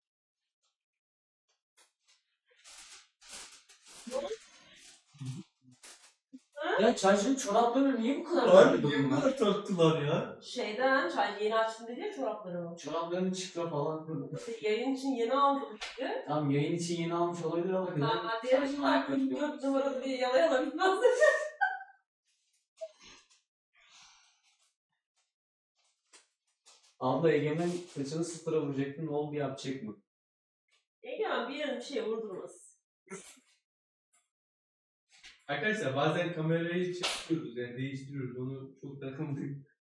Speaker 4: Ya çarşının çoraplarını niye bu kadar
Speaker 5: Abi
Speaker 4: verdi
Speaker 5: niye bu
Speaker 4: bunlar?
Speaker 5: kadar taktılar ya?
Speaker 1: Şeyden, çay yeni açtım dedi ya çoraplarımı.
Speaker 4: Çoraplarını çıkra falan.
Speaker 1: İşte yayın için yeni aldım işte.
Speaker 4: Tamam yayın için yeni almış olabilir ama neden?
Speaker 1: Ha, diğer işler dört numaralı diye yala yala bitmez.
Speaker 4: Abla Egemen saçını sıfıra vuracaktı ne oldu yapacak mı?
Speaker 1: Egemen bir yerin bir şey vurdurmaz.
Speaker 5: Arkadaşlar bazen kamerayı çekiyoruz yani değiştiriyoruz. Onu çok takıldık.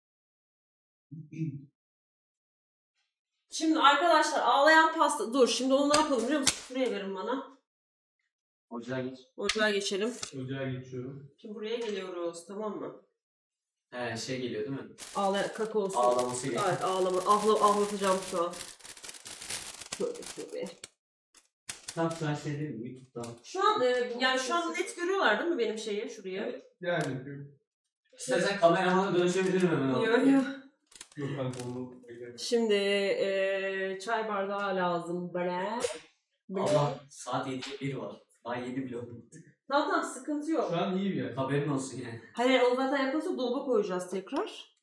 Speaker 1: Şimdi arkadaşlar ağlayan pasta. Dur şimdi onu ne yapalım biliyor musun? Şuraya verin bana.
Speaker 4: Ocağa geç.
Speaker 1: Ocağa geçelim.
Speaker 5: Ocağa geçiyorum.
Speaker 1: Şimdi buraya geliyoruz tamam mı?
Speaker 4: He şey geliyor değil mi?
Speaker 1: Ağlayan kakaosu.
Speaker 4: Ağlaması geliyor.
Speaker 1: Evet ağlama. Ahla, ahlatacağım şu an. Şöyle şöyle.
Speaker 4: Tam sen şey değil mi? YouTube'dan.
Speaker 1: Şu an e, yani şu an net görüyorlar değil mi benim şeyi şuraya?
Speaker 5: Yani
Speaker 4: İstersen kameramana dönüşebilirim hemen abi.
Speaker 1: Yok yok.
Speaker 5: yok kanka onu beklemedim.
Speaker 1: Şimdi e, çay bardağı lazım bana.
Speaker 4: Allah saat yediye bir var. Daha yedi bile oldu.
Speaker 1: Tamam tamam sıkıntı yok.
Speaker 5: Şu an iyi bir yer.
Speaker 4: Haberin olsun yani.
Speaker 1: Hayır onu zaten yapılırsa dolaba koyacağız tekrar.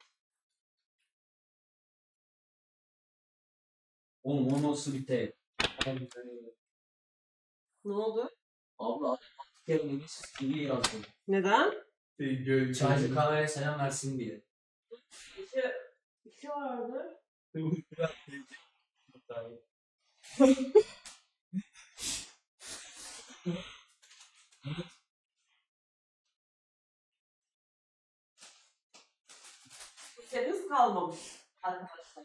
Speaker 4: Oğlum o nasıl bir tek?
Speaker 1: Ne oldu?
Speaker 4: Abla kendini iyi yazdım.
Speaker 1: Neden?
Speaker 5: Şey, gö
Speaker 4: Çaycı kameraya selam versin diye.
Speaker 1: İşi, işi vardı. Setimiz kalmamış arkadaşlar.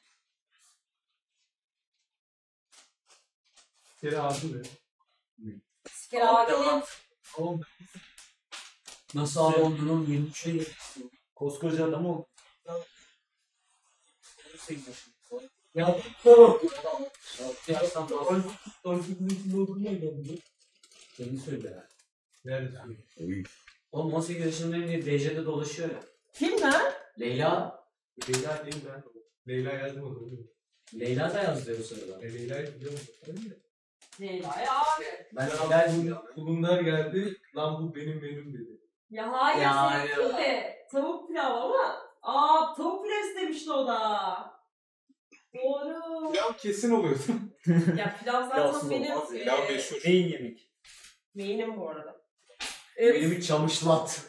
Speaker 5: Seri ağzı be.
Speaker 1: Skere bakalım.
Speaker 5: Oğlum
Speaker 4: Nasıl abi olduğunu yirmi üçe geçti.
Speaker 3: Koskoca adam ol.
Speaker 4: Ya tamam. Ya sen
Speaker 5: Orkutun içinde olduğunu nereden biliyor?
Speaker 4: Kendi söyle ya.
Speaker 5: Nerede söylüyor?
Speaker 4: Oğlum on sekiz yaşındayım diye D J'de dolaşıyor ya.
Speaker 1: Kim lan?
Speaker 4: Leyla.
Speaker 5: Leyla değil ben. Leyla yazmadı değil mi?
Speaker 4: Leyla da yazdı o sırada.
Speaker 5: E, Leyla'yı biliyor musun? Öyle mi?
Speaker 1: Leyla'ya abi.
Speaker 4: Ben
Speaker 5: Ya
Speaker 4: Leyla'yı
Speaker 5: bu-
Speaker 4: bilmiyorum.
Speaker 5: Kulunlar geldi. Lan bu benim menüm dedi.
Speaker 1: Ya hayır
Speaker 4: Ya,
Speaker 1: seninki de tavuk pilav ama aa tavuk pilav istemişti o da. Doğru.
Speaker 2: Ya kesin oluyor.
Speaker 1: Ya pilav
Speaker 3: Pilavsız
Speaker 1: zaten benim
Speaker 3: olmaz ya.
Speaker 1: e,
Speaker 2: Pilav meşhur.
Speaker 3: Neyin yemek?
Speaker 1: main'im bu arada. Evet.
Speaker 4: Benim bir çamışlat.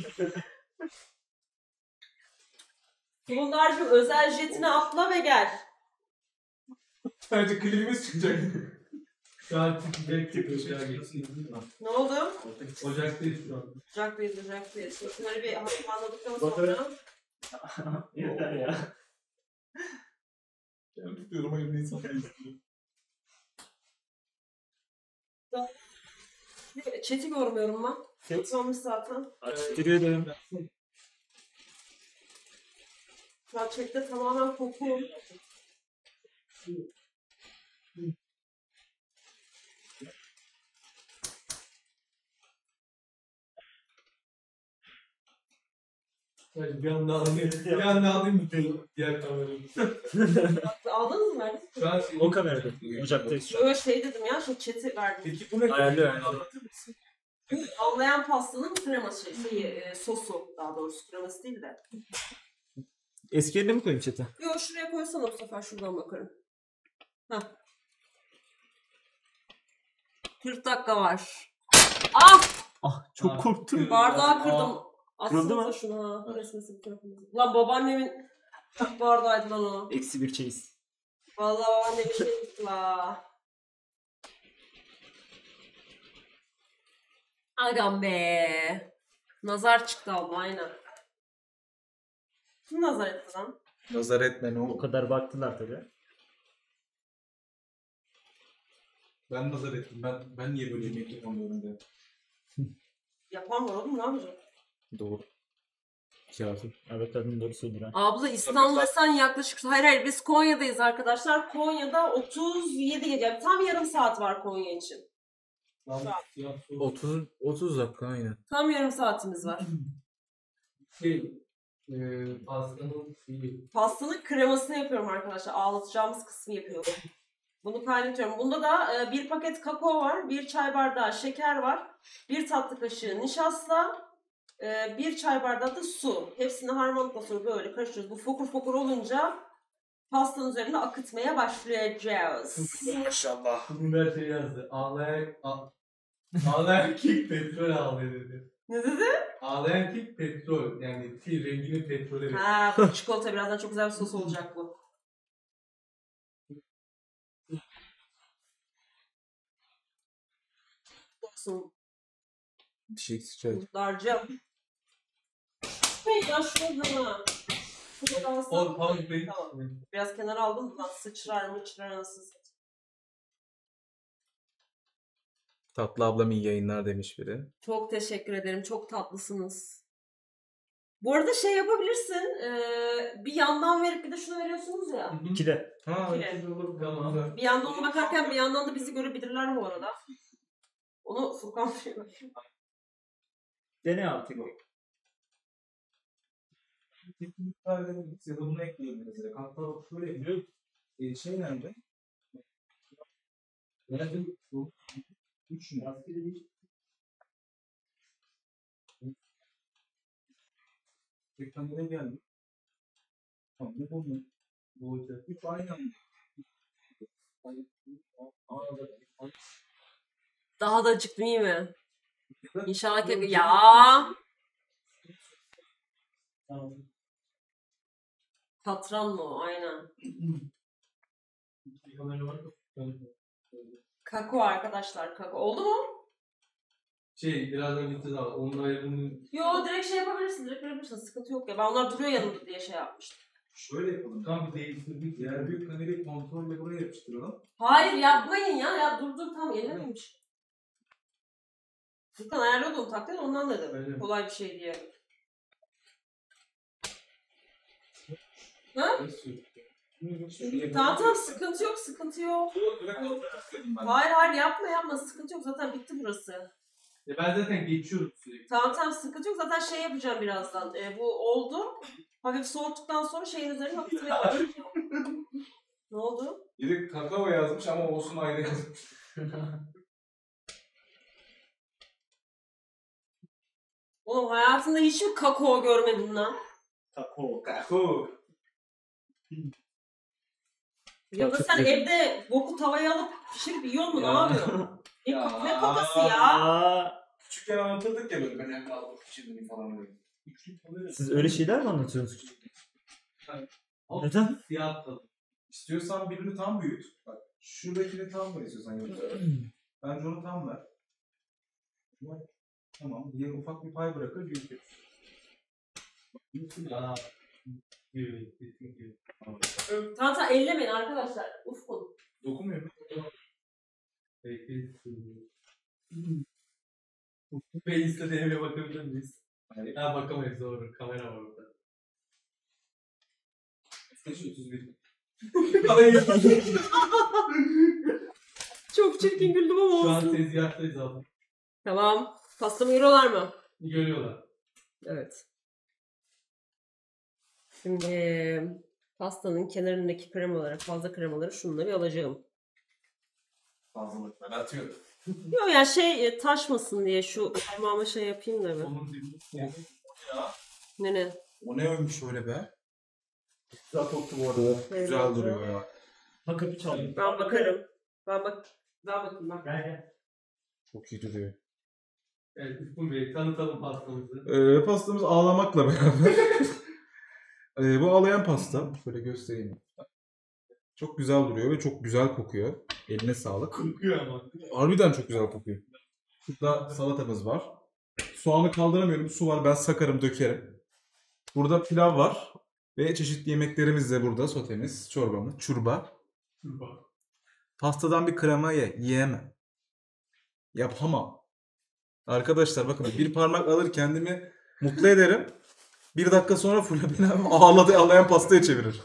Speaker 1: Bulundar'cığım özel jetine atla ve gel.
Speaker 2: Bence klibimiz çıkacak.
Speaker 5: Şu an çıkacak çıkıyor. Şu an geçti.
Speaker 1: Ne oldu?
Speaker 5: Ocaktayız şu an.
Speaker 1: Uzaktayız uzaktayız. Şunları bir hafif anladıktan
Speaker 3: Bakalım.
Speaker 1: sonra.
Speaker 3: Yeter ya.
Speaker 2: Ben tutuyorum hayırlı insanlar istiyor.
Speaker 1: Chat'i görmüyorum ben.
Speaker 3: Chat.
Speaker 1: Chat olmuş zaten.
Speaker 3: Açtırıyorum.
Speaker 1: Şu an chat'te tamamen koku.
Speaker 5: Hadi bir anda alayım. Bir anda alayım bir diğer kamerayı.
Speaker 1: Aldınız mı? Verdiniz mi?
Speaker 5: Şu an senin-
Speaker 3: O kamerada. Ocaktayız şu an.
Speaker 1: Öyle şey dedim ya, şey chat'i verdim.
Speaker 5: Peki bu ne?
Speaker 3: Ayarlı, ayarlı.
Speaker 5: Anlatır mısın?
Speaker 1: Avlayan pastanın kreması, şey, e, sosu daha doğrusu, kreması değil de.
Speaker 3: Eski yerine mi koyayım chat'e?
Speaker 1: Yo şuraya koysana bu sefer, şuradan bakarım. Heh. kırk dakika var. Ah!
Speaker 3: Ah çok
Speaker 5: Ah.
Speaker 3: korktum.
Speaker 1: Bardağı kırdım.
Speaker 3: Kırıldı
Speaker 1: Atsanıza
Speaker 3: mı?
Speaker 1: şunu ha. Resmesi bu tarafımıza. Lan babaannemin bardağıydı lan o.
Speaker 3: Eksi bir çeyiz.
Speaker 1: Vallahi babaannemin şeydi la. Agam be. Nazar çıktı abla aynen. Kim nazar etti lan?
Speaker 2: Nazar etme ne
Speaker 3: O
Speaker 2: olur.
Speaker 3: kadar baktılar tabii.
Speaker 2: Ben nazar ettim. Ben ben niye böyle yemek yapamıyorum diye.
Speaker 1: Yapan var oğlum, ne yapacak?
Speaker 3: Doğru. Kafi. Evet kadın doğru söylüyor.
Speaker 1: Abla İstanbul'a sen yaklaşık... Hayır hayır biz Konya'dayız arkadaşlar. Konya'da otuz yedi gece. Yani tam yarım saat var Konya için.
Speaker 5: Lan siyah su.
Speaker 2: otuz otuz dakika aynen.
Speaker 1: Tam yarım saatimiz var.
Speaker 5: Şey, e, pastanın şeyi.
Speaker 1: Pastanın kremasını yapıyorum arkadaşlar. Ağlatacağımız kısmı yapıyorum. Bunu kaynatıyorum. Bunda da e, bir paket kakao var, bir çay bardağı şeker var, bir tatlı kaşığı nişasta, e, bir çay bardağı da su. Hepsini harmanlıkla sonra böyle karıştırıyoruz. Bu fokur fokur olunca pastanın üzerine akıtmaya başlayacağız.
Speaker 2: Maşallah.
Speaker 5: Bugün her şey yazdı. Ağlayan, a- ağlayan kek petrol ağlıyor dedi.
Speaker 1: Ne dedi?
Speaker 5: Ağlayan kek petrol. Yani şey, rengini petrole ver.
Speaker 1: Ha, bu çikolata birazdan çok güzel bir sos olacak bu. Olsun.
Speaker 2: Bir şey sıçraydı.
Speaker 1: Darcım. Hey ya şurada ha. Şurada
Speaker 5: Ol,
Speaker 1: alsam.
Speaker 5: pardon, ben-
Speaker 1: Tamam. Biraz kenara aldım da sıçrar mıçrar nasıl.
Speaker 2: Tatlı ablam iyi yayınlar demiş biri.
Speaker 1: Çok teşekkür ederim. Çok tatlısınız. Bu arada şey yapabilirsin. eee, bir yandan verip bir de şunu veriyorsunuz ya.
Speaker 3: İkide.
Speaker 2: Ha,
Speaker 1: Bile.
Speaker 2: güzel olur.
Speaker 5: Tamam.
Speaker 2: Güzel.
Speaker 1: Bir yandan ona bakarken bir yandan da bizi görebilirler bu arada. Onu Furkan diyor.
Speaker 3: Dene artık.
Speaker 2: Ya da bunu ekleyebiliriz. direkt. Hatta şöyle yapıyor. Ee, şey nerede? Nerede? Bu. Üç mü? Ekranlara geldi. Tamam bu bunu. Bu olacak. Üç aynı anda.
Speaker 1: Daha da acıktım iyi mi? İnşallah ki... Ya. Patron mu? Aynen. Kako arkadaşlar. Kako. Oldu mu?
Speaker 5: Şey birazdan bitti daha. Onun ayarını
Speaker 1: Yo direkt şey yapabilirsin. Direkt verebilirsin. Sıkıntı yok ya. Ben onlar duruyor yanımda diye şey yapmıştım.
Speaker 2: Şöyle yapalım.
Speaker 5: tam bir değiştirdik ya.
Speaker 2: Diğer büyük kamerayı kontrolle buraya yapıştıralım.
Speaker 1: Hayır yapmayın ya. Ya dur dur tam elimmiş. Furkan ayarladı onu takdir ondan dedim.
Speaker 5: Öyle mi?
Speaker 1: Kolay bir şey diye. Ha? Tamam tamam sıkıntı yok sıkıntı yok. Hayır hayır yapma yapma sıkıntı yok zaten bitti burası.
Speaker 5: Ya ben zaten geçiyorum sürekli.
Speaker 1: Tamam tamam sıkıntı yok zaten şey yapacağım birazdan. Ee, bu oldu. Hafif soğuttuktan sonra şeyin üzerine hafif Ne oldu?
Speaker 2: Biri kakao yazmış ama olsun ayrı yazmış.
Speaker 1: Oğlum hayatında hiç mi kakao görmedin lan?
Speaker 3: Kakao.
Speaker 2: Kakao.
Speaker 1: Ya da sen evde boku tavaya alıp pişirip yiyor mu? Ne
Speaker 2: Ya.
Speaker 1: yapıyorsun? Ne,
Speaker 2: Ya.
Speaker 1: kok- ne kokası ya?
Speaker 3: Aa,
Speaker 2: Küçükken anlatırdık ya böyle ben hem aldım pişirdim falan böyle.
Speaker 3: siz öyle şeyler mi anlatıyorsunuz? Neden?
Speaker 5: Siyah tadı.
Speaker 2: İstiyorsan birini tam büyüt. Bak şuradakini tam ver istiyorsan yoksa. Bence onu tam ver. Ama tamam. Diğer ufak bir pay bırakır büyütür.
Speaker 5: Aa. Gibi, kesinlikle.
Speaker 1: Tamam tamam ellemeyin arkadaşlar. Ufkun.
Speaker 2: Dokunmuyor mu?
Speaker 5: Peki. Bu Face'le devreye bakabilir miyiz?
Speaker 2: Hayır.
Speaker 5: Ha bakamayız doğru. Kamera var orada.
Speaker 2: Kaç otuz bir.
Speaker 1: Çok çirkin güldüm ama
Speaker 5: Şu an
Speaker 1: olsun.
Speaker 5: tezgahtayız abi.
Speaker 1: Tamam. Pastamı yiyorlar mı?
Speaker 5: Görüyorlar.
Speaker 1: Evet. Şimdi pastanın kenarındaki kremaları, fazla kremaları şunları alacağım.
Speaker 2: Fazlalıkları atıyorum.
Speaker 1: Yok ya şey e, taşmasın diye şu parmağıma şey yapayım da bir.
Speaker 5: Onun dibine.
Speaker 1: Ne ne?
Speaker 2: O ne ölmüş öyle be?
Speaker 3: Güzel koktu bu arada.
Speaker 2: Güzel duruyor ya.
Speaker 3: Ha kapı çaldı.
Speaker 1: Ben bakarım. Ben bak. Ben bakayım bak.
Speaker 3: Gel gel.
Speaker 2: Çok iyi duruyor.
Speaker 5: Evet Ufkun Bey tanıtalım pastamızı.
Speaker 2: Ee, pastamız ağlamakla beraber. ee, bu ağlayan pasta. Şöyle göstereyim. Çok güzel duruyor ve çok güzel kokuyor. Eline sağlık.
Speaker 5: Kokuyor ama.
Speaker 2: Harbiden çok güzel kokuyor. Burada salatamız var. Soğanı kaldıramıyorum. Su var. Ben sakarım, dökerim. Burada pilav var. Ve çeşitli yemeklerimiz de burada. Sotemiz, çorbamız, çurba. Pastadan bir krema ye. Yiyemem. Yapamam. Arkadaşlar bakın bir parmak alır kendimi mutlu ederim. Bir dakika sonra full beni ağladı ağlayan pastaya çevirir.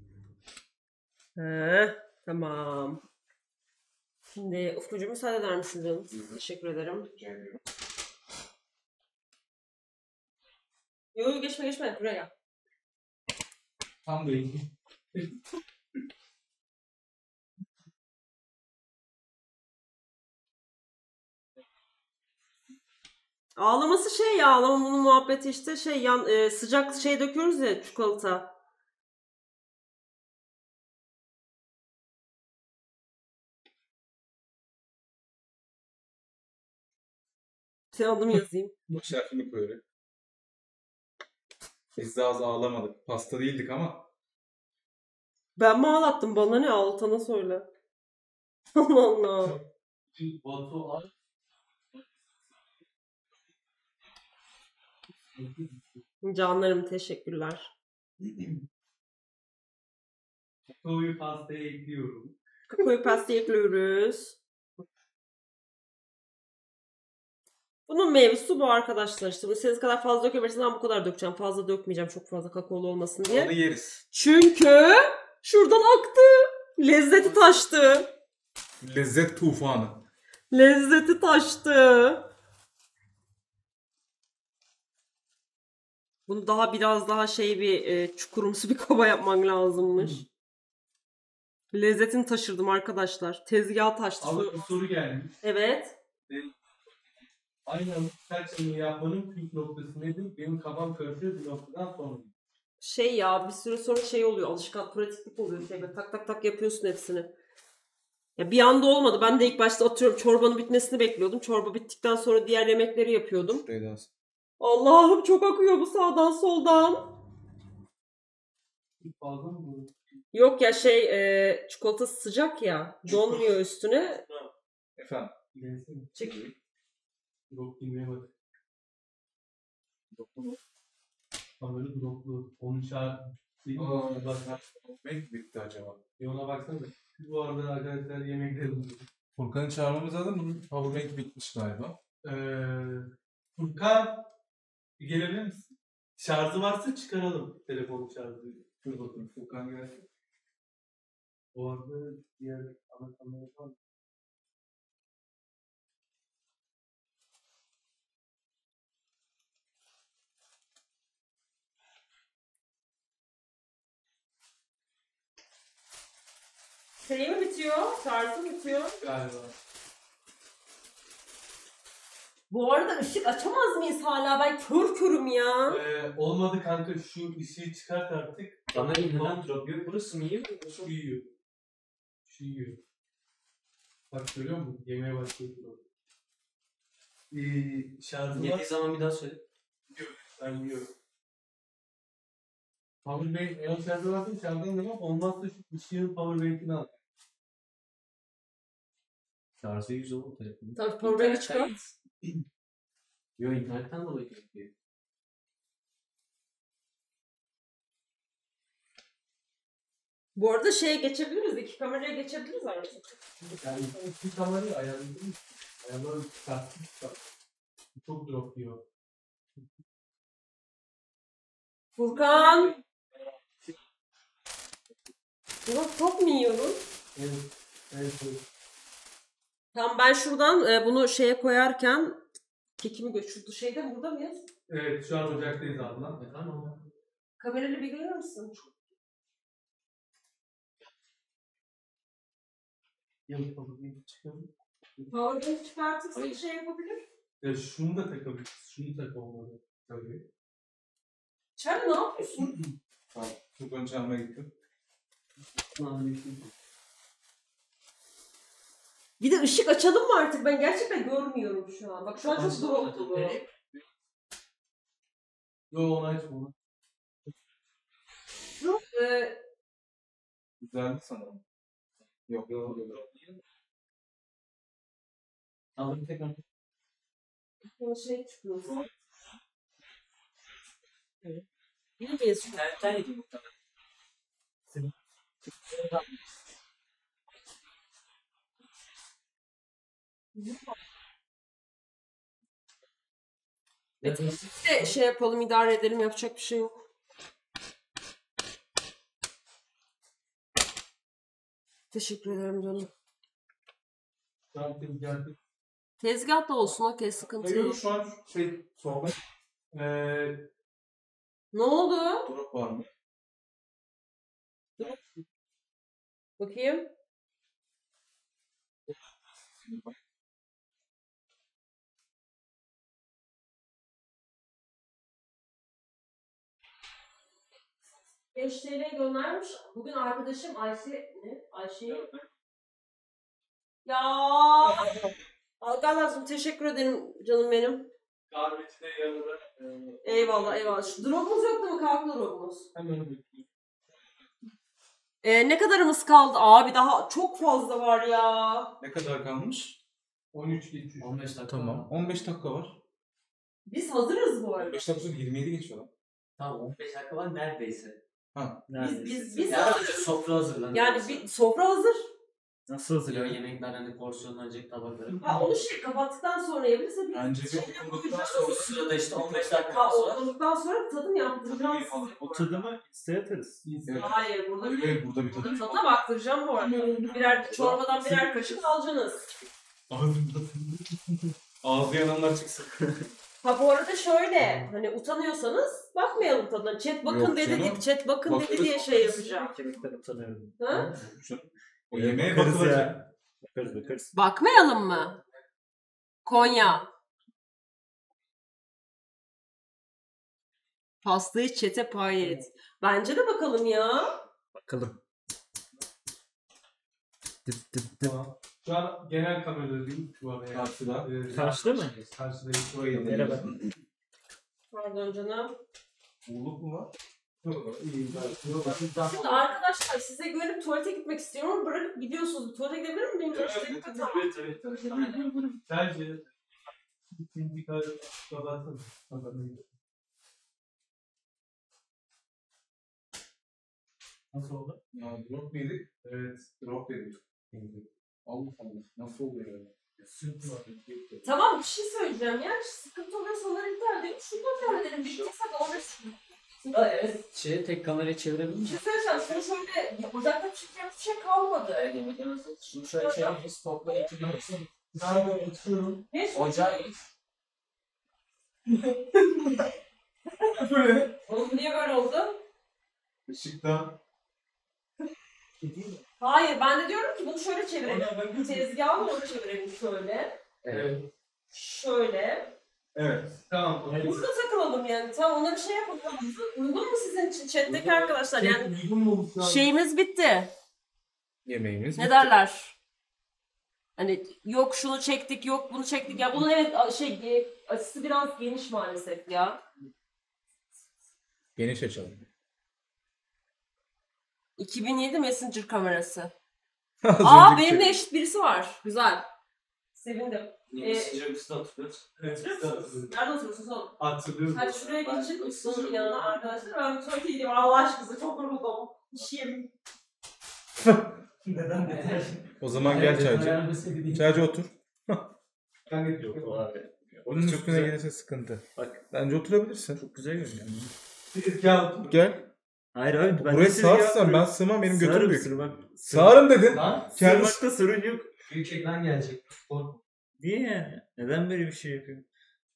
Speaker 1: He, tamam. Şimdi Ufkucuğum müsaade eder misin canım? Teşekkür ederim. Yok yok geçme geçme buraya gel.
Speaker 5: Tam değil.
Speaker 1: Ağlaması şey ya ağlamanın muhabbeti işte şey yan e, sıcak şey döküyoruz ya çikolata. Sen adımı yazayım.
Speaker 2: Baş harfini koyuyor. Biz daha az ağlamadık. Pasta değildik ama.
Speaker 1: Ben mi ağlattım? Bana ne ağlatana söyle. Allah Allah.
Speaker 5: Batu al.
Speaker 1: Canlarım teşekkürler.
Speaker 5: Kakaoyu pastaya ekliyorum.
Speaker 1: Kakaoyu pastaya ekliyoruz. Bunun meyvesi bu arkadaşlar. İşte bunu istediğiniz kadar fazla dökebilirsiniz. Ben bu kadar dökeceğim. Fazla dökmeyeceğim. Çok fazla kakaolu olmasın diye.
Speaker 2: Onu yeriz.
Speaker 1: Çünkü şuradan aktı. Lezzeti taştı.
Speaker 2: Lezzet tufanı.
Speaker 1: Lezzeti taştı. Bunu daha biraz daha şey bir e, çukurumsu bir kaba yapman lazımmış. Lezzetini taşırdım arkadaşlar. Tezgah taştı.
Speaker 5: Ama bir soru gelmiş.
Speaker 1: Evet.
Speaker 5: Aynen perçemini yapmanın püf noktası nedir? Benim kafam karışıyor bir noktadan sonra.
Speaker 1: Şey ya bir süre sonra şey oluyor. Alışkan pratiklik oluyor. Şey, böyle tak tak tak yapıyorsun hepsini. Ya bir anda olmadı. Ben de ilk başta atıyorum çorbanın bitmesini bekliyordum. Çorba bittikten sonra diğer yemekleri yapıyordum.
Speaker 2: Şurayı da alsın.
Speaker 1: Allah'ım çok akıyor bu sağdan soldan.
Speaker 5: Fazla mı bu?
Speaker 1: Yok ya şey e, çikolatası sıcak ya. Donmuyor üstüne.
Speaker 2: Efendim.
Speaker 5: Gelsene.
Speaker 1: Çekil.
Speaker 5: Drop girmeye bak. Kamera droplu. Onu çağır. Değil mi?
Speaker 2: Aa,
Speaker 5: Bak.
Speaker 2: Belki bitti acaba.
Speaker 5: Bir ona baksana. Bu arada arkadaşlar yemeklerimiz.
Speaker 2: Furkan'ı çağırmamız lazım. Bunun powerbank bitmiş galiba.
Speaker 5: Eee Furkan. Bir gelebilir misin? Şarjı varsa çıkaralım. Telefonu şarjı.
Speaker 2: Dur bakayım Furkan gelsin.
Speaker 5: O arada diğer ana kamera var mı?
Speaker 1: Şey mi bitiyor? Şarjı mı bitiyor?
Speaker 5: Galiba.
Speaker 1: Bu arada ışık açamaz mıyız hala? Ben kör körüm ya.
Speaker 5: Ee, olmadı kanka şu ışığı çıkart artık.
Speaker 4: Kamera neden drop yiyor? Burası mı iyi mi?
Speaker 5: Şu yiyor. Şu yiyor. Bak görüyor musun? Yemeye başlıyor. Ee, şarjı var.
Speaker 4: Yediği zaman bir daha söyle.
Speaker 5: Ben yiyorum. Powerbank, eğer şarjı varsa şarjdan devam. Olmazsa şu ışığın powerbank'ini al.
Speaker 4: Şarjı yüz oldu telefonu.
Speaker 1: Tabii powerbank'i çıkart.
Speaker 4: Yo internetten dolayı gerekiyor.
Speaker 1: Bu arada şeye geçebiliriz. İki kameraya geçebiliriz artık.
Speaker 5: Yani iki kamerayı ayarladım. Ayarları çıkarttım. Çok drop diyor.
Speaker 1: Furkan. Drop top mu yiyoruz?
Speaker 5: Evet. Evet. Evet.
Speaker 1: Tamam ben şuradan e, bunu şeye koyarken kekimi göçürdü. Şeyde mi, burada mıyız?
Speaker 5: Evet, şu an ocaktayız abla.
Speaker 4: Efendim?
Speaker 1: Kamerayla bir gelir misin?
Speaker 5: Yanıt alıp çıkalım.
Speaker 1: Powerbank çıkartırsa bir şey yapabilir.
Speaker 5: Ya şunu da takabiliriz. Şunu tak olmalı. Tabii.
Speaker 1: Çağrı ne yapıyorsun?
Speaker 2: Tamam. Furkan'ı çağırmaya gittim.
Speaker 1: Bir de ışık açalım mı artık? Ben gerçekten görmüyorum şu an. Bak şu an çok drop dolu.
Speaker 5: Yo onu açma onu.
Speaker 1: Şu e,
Speaker 2: Güzeldi sanırım. Yok yok yok.
Speaker 4: Aldım tekrar.
Speaker 1: o şey çıkıyor. Evet. Yine miyiz şu an?
Speaker 4: İnternetten yedim muhtemelen.
Speaker 1: Evet, bir de şey yapalım, idare edelim. Yapacak bir şey yok. Teşekkür ederim canım.
Speaker 5: Şu an biz geldik.
Speaker 1: Tezgah da olsun, okey, sıkıntı
Speaker 2: Hayır
Speaker 1: yok.
Speaker 2: şu an şey sohbet.
Speaker 5: Ee,
Speaker 1: Ne oldu?
Speaker 2: Drop var mı?
Speaker 1: Bakayım. beş T L göndermiş. Bugün arkadaşım Ayşe ne? Ayşe'yi. Ya. Algan lazım. Teşekkür ederim canım benim.
Speaker 5: kahveci de yanında. E,
Speaker 1: Eyvallah eyvallah. Şu drop'umuz yoktu mu? Kalktı drop'umuz.
Speaker 5: hemen bekliyorum.
Speaker 1: Ee, ne kadarımız kaldı? Abi daha çok fazla var ya.
Speaker 2: Ne kadar kalmış?
Speaker 5: on üç geçiyor.
Speaker 4: on beş dakika.
Speaker 2: Tamam. on beş dakika var.
Speaker 1: Biz hazırız bu arada.
Speaker 2: on beş dakika sonra yirmi yedi geçiyor lan.
Speaker 4: Tamam on beş dakika var neredeyse.
Speaker 2: Ha.
Speaker 1: Biz biz biz
Speaker 4: Ya önce sofra hazırlanıyor.
Speaker 1: yani bir sofra hazır.
Speaker 3: Nasıl
Speaker 4: Yo,
Speaker 3: hazırlıyor?
Speaker 4: yemekler hani porsiyonlanacak tabakları.
Speaker 1: Ha onu şey kapattıktan sonra yapabiliriz. Biz
Speaker 2: Bence bir
Speaker 1: şey
Speaker 2: okunduktan
Speaker 1: yapacağız.
Speaker 2: sonra
Speaker 4: O sırada işte on beş dakika
Speaker 1: Ha
Speaker 4: sonra.
Speaker 1: okuduktan sonra tadım yaptıracağız.
Speaker 3: O tadımı size atarız.
Speaker 2: Evet.
Speaker 1: Hayır burada bir
Speaker 2: Evet burada bir tadı.
Speaker 1: burada tadına baktıracağım bu arada. Birer çorbadan birer kaşık alacaksınız.
Speaker 2: Ağzımda. Ağzı yananlar çıksın.
Speaker 1: Ha bu arada şöyle hani utanıyorsanız bakmayalım tadına. Chat bakın
Speaker 2: Yok
Speaker 1: dedi
Speaker 2: canım.
Speaker 1: diye, chat bakın
Speaker 2: Bakarız.
Speaker 1: dedi diye şey yapacağım.
Speaker 3: Kemikten utanıyorum.
Speaker 1: Ha?
Speaker 2: O yemeğe
Speaker 3: Bakarız
Speaker 2: bakılacak.
Speaker 3: ya. Bakarız bakarız.
Speaker 1: Bakmayalım mı? Konya. Pastayı çete pay et. Bence de bakalım ya.
Speaker 3: Bakalım. Tıp tıp tıp.
Speaker 5: Tamam. Şu an genel kameradayım. Bu arada.
Speaker 2: Karşıda.
Speaker 5: Ee,
Speaker 3: Karşıda mı?
Speaker 5: Karşıdayım.
Speaker 2: Burayı
Speaker 3: Merhaba.
Speaker 1: Pardon canım.
Speaker 2: Buğuluk mu var?
Speaker 5: Yok, iyi, gayet. Yok,
Speaker 1: Şimdi arkadaşlar size güvenip tuvalete gitmek istiyorum ama bırakıp gidiyorsunuz. Tuvalete gidebilir miyim? Benim işte tamam.
Speaker 5: evet, evet. Bence ikinci kadar kapatsın.
Speaker 3: Nasıl oldu?
Speaker 2: Ya drop mu yedik?
Speaker 5: Evet.
Speaker 2: Drop yedik. Allah Allah. Nasıl oluyor öyle?
Speaker 3: Süt var.
Speaker 1: Tamam bir şey söyleyeceğim ya. Sıkıntı oluyorsa onları iptal edelim. Şunu iptal edelim. Bittiyse de orası.
Speaker 4: Ha, evet. Şey tek kamerayı çevirebilir
Speaker 1: Bir
Speaker 4: misin?
Speaker 1: şey söyleyeceğim. Şunu şöyle ocakta pişireceğimiz bir şey kalmadı.
Speaker 4: Şunu şöyle çevirin. Stopla getiriyorsun.
Speaker 5: Ben böyle açıyorum.
Speaker 1: Ne?
Speaker 4: Ocağı
Speaker 5: Böyle.
Speaker 1: Oğlum niye böyle oldu?
Speaker 2: Işıktan.
Speaker 1: Hayır ben de diyorum ki bunu şöyle çevirelim. Tezgahı doğru çevirelim şöyle.
Speaker 5: Evet.
Speaker 1: Şöyle.
Speaker 2: Evet.
Speaker 5: Tamam.
Speaker 3: Evet.
Speaker 1: Burada takılalım yani. Tamam ona bir şey yapalım. Uygun mu sizin için chat'teki arkadaşlar? Yani
Speaker 5: Uygun mu olmuş lan?
Speaker 1: şeyimiz bitti.
Speaker 2: Yemeğimiz.
Speaker 1: Ne derler? Hani yok şunu çektik, yok bunu çektik. Ya bunun evet şey e, açısı biraz geniş maalesef ya.
Speaker 2: Geniş açalım.
Speaker 1: iki bin yedi Messenger kamerası. Aa benim de eşit birisi var. Güzel. Sevindim. Ee,
Speaker 4: Sıcaklıkta oturuyoruz.
Speaker 5: Evet.
Speaker 1: Hatırlıyor musunuz? Nerede oturuyorsunuz oğlum?
Speaker 5: Hatırlıyorum.
Speaker 1: Hadi şuraya geçin. Üstünün yanına arkadaşlar. Ben bir tuvalete gideyim. Allah aşkına çok yoruldum. İşim.
Speaker 3: Neden detay?
Speaker 2: O zaman gel çaycı. Çaycı otur.
Speaker 5: Ben de diyorum.
Speaker 3: Yok abi.
Speaker 2: Onun üstüne gelirse sıkıntı. Bak bence oturabilirsin.
Speaker 3: Çok güzel görünüyor.
Speaker 5: Bir kağıt.
Speaker 2: Gel.
Speaker 3: Hayır abi ben
Speaker 2: Burayı
Speaker 3: de sizi ya-
Speaker 2: sağırsan ben sığmam, benim götüm
Speaker 3: Sığarım,
Speaker 2: büyük.
Speaker 3: sığırmak.
Speaker 2: Sağırım dedin.
Speaker 5: Lan.
Speaker 2: Kendisi.
Speaker 3: Sığırmakta sorun yok.
Speaker 5: Büyük ekran gelecek. Korkma.
Speaker 3: Niye yani? Neden böyle bir şey yapıyorsun?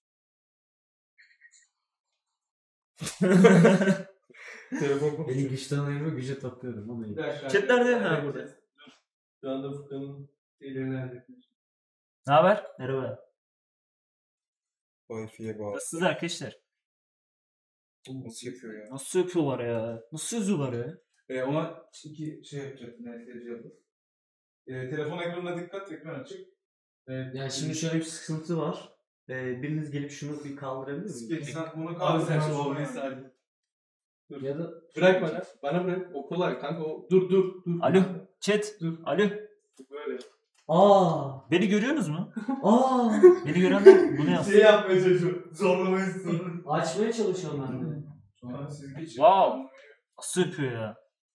Speaker 2: Telefon
Speaker 4: Benim güçten ayırma güce topluyorum. Onu
Speaker 5: Bir dakika.
Speaker 3: Chat nerede? Ha, burada.
Speaker 5: Şu anda Furkan'ın şeyleri nerede?
Speaker 3: Ne haber? Merhaba.
Speaker 2: Wi-Fi'ye bağlı.
Speaker 3: Nasılsınız arkadaşlar?
Speaker 2: Nasıl yapıyor ya?
Speaker 3: Nasıl yapıyorlar ya? Nasıl yazıyorlar ya?
Speaker 2: E, ona iki şey yapacak. Ne yapacak? E, telefon ekranına dikkat. Ekran açık.
Speaker 3: Evet, yani şimdi şöyle bir sıkıntı var. Ee, biriniz gelip şunu bir kaldırabilir
Speaker 2: Peki
Speaker 3: mi?
Speaker 2: sen bunu
Speaker 5: Abi
Speaker 2: kaldır.
Speaker 5: sen
Speaker 2: ben
Speaker 5: şu
Speaker 2: şunu-
Speaker 5: olmayı sadece. Dur.
Speaker 4: Ya da
Speaker 5: Bırak bana. Bana bırak. O kolay kanka. O... Dur dur dur.
Speaker 3: Alo, chat.
Speaker 5: Dur.
Speaker 3: Alo.
Speaker 5: Böyle.
Speaker 3: Aa, beni görüyorsunuz mu? Aa, beni görenler bunu yapsın.
Speaker 5: Şey yapmaya çalışıyor. Zorlamayı istiyorum.
Speaker 4: açmaya çalışıyorum ben de.
Speaker 2: Sonra siz geçin.
Speaker 3: Wow. Nasıl yapıyor ya?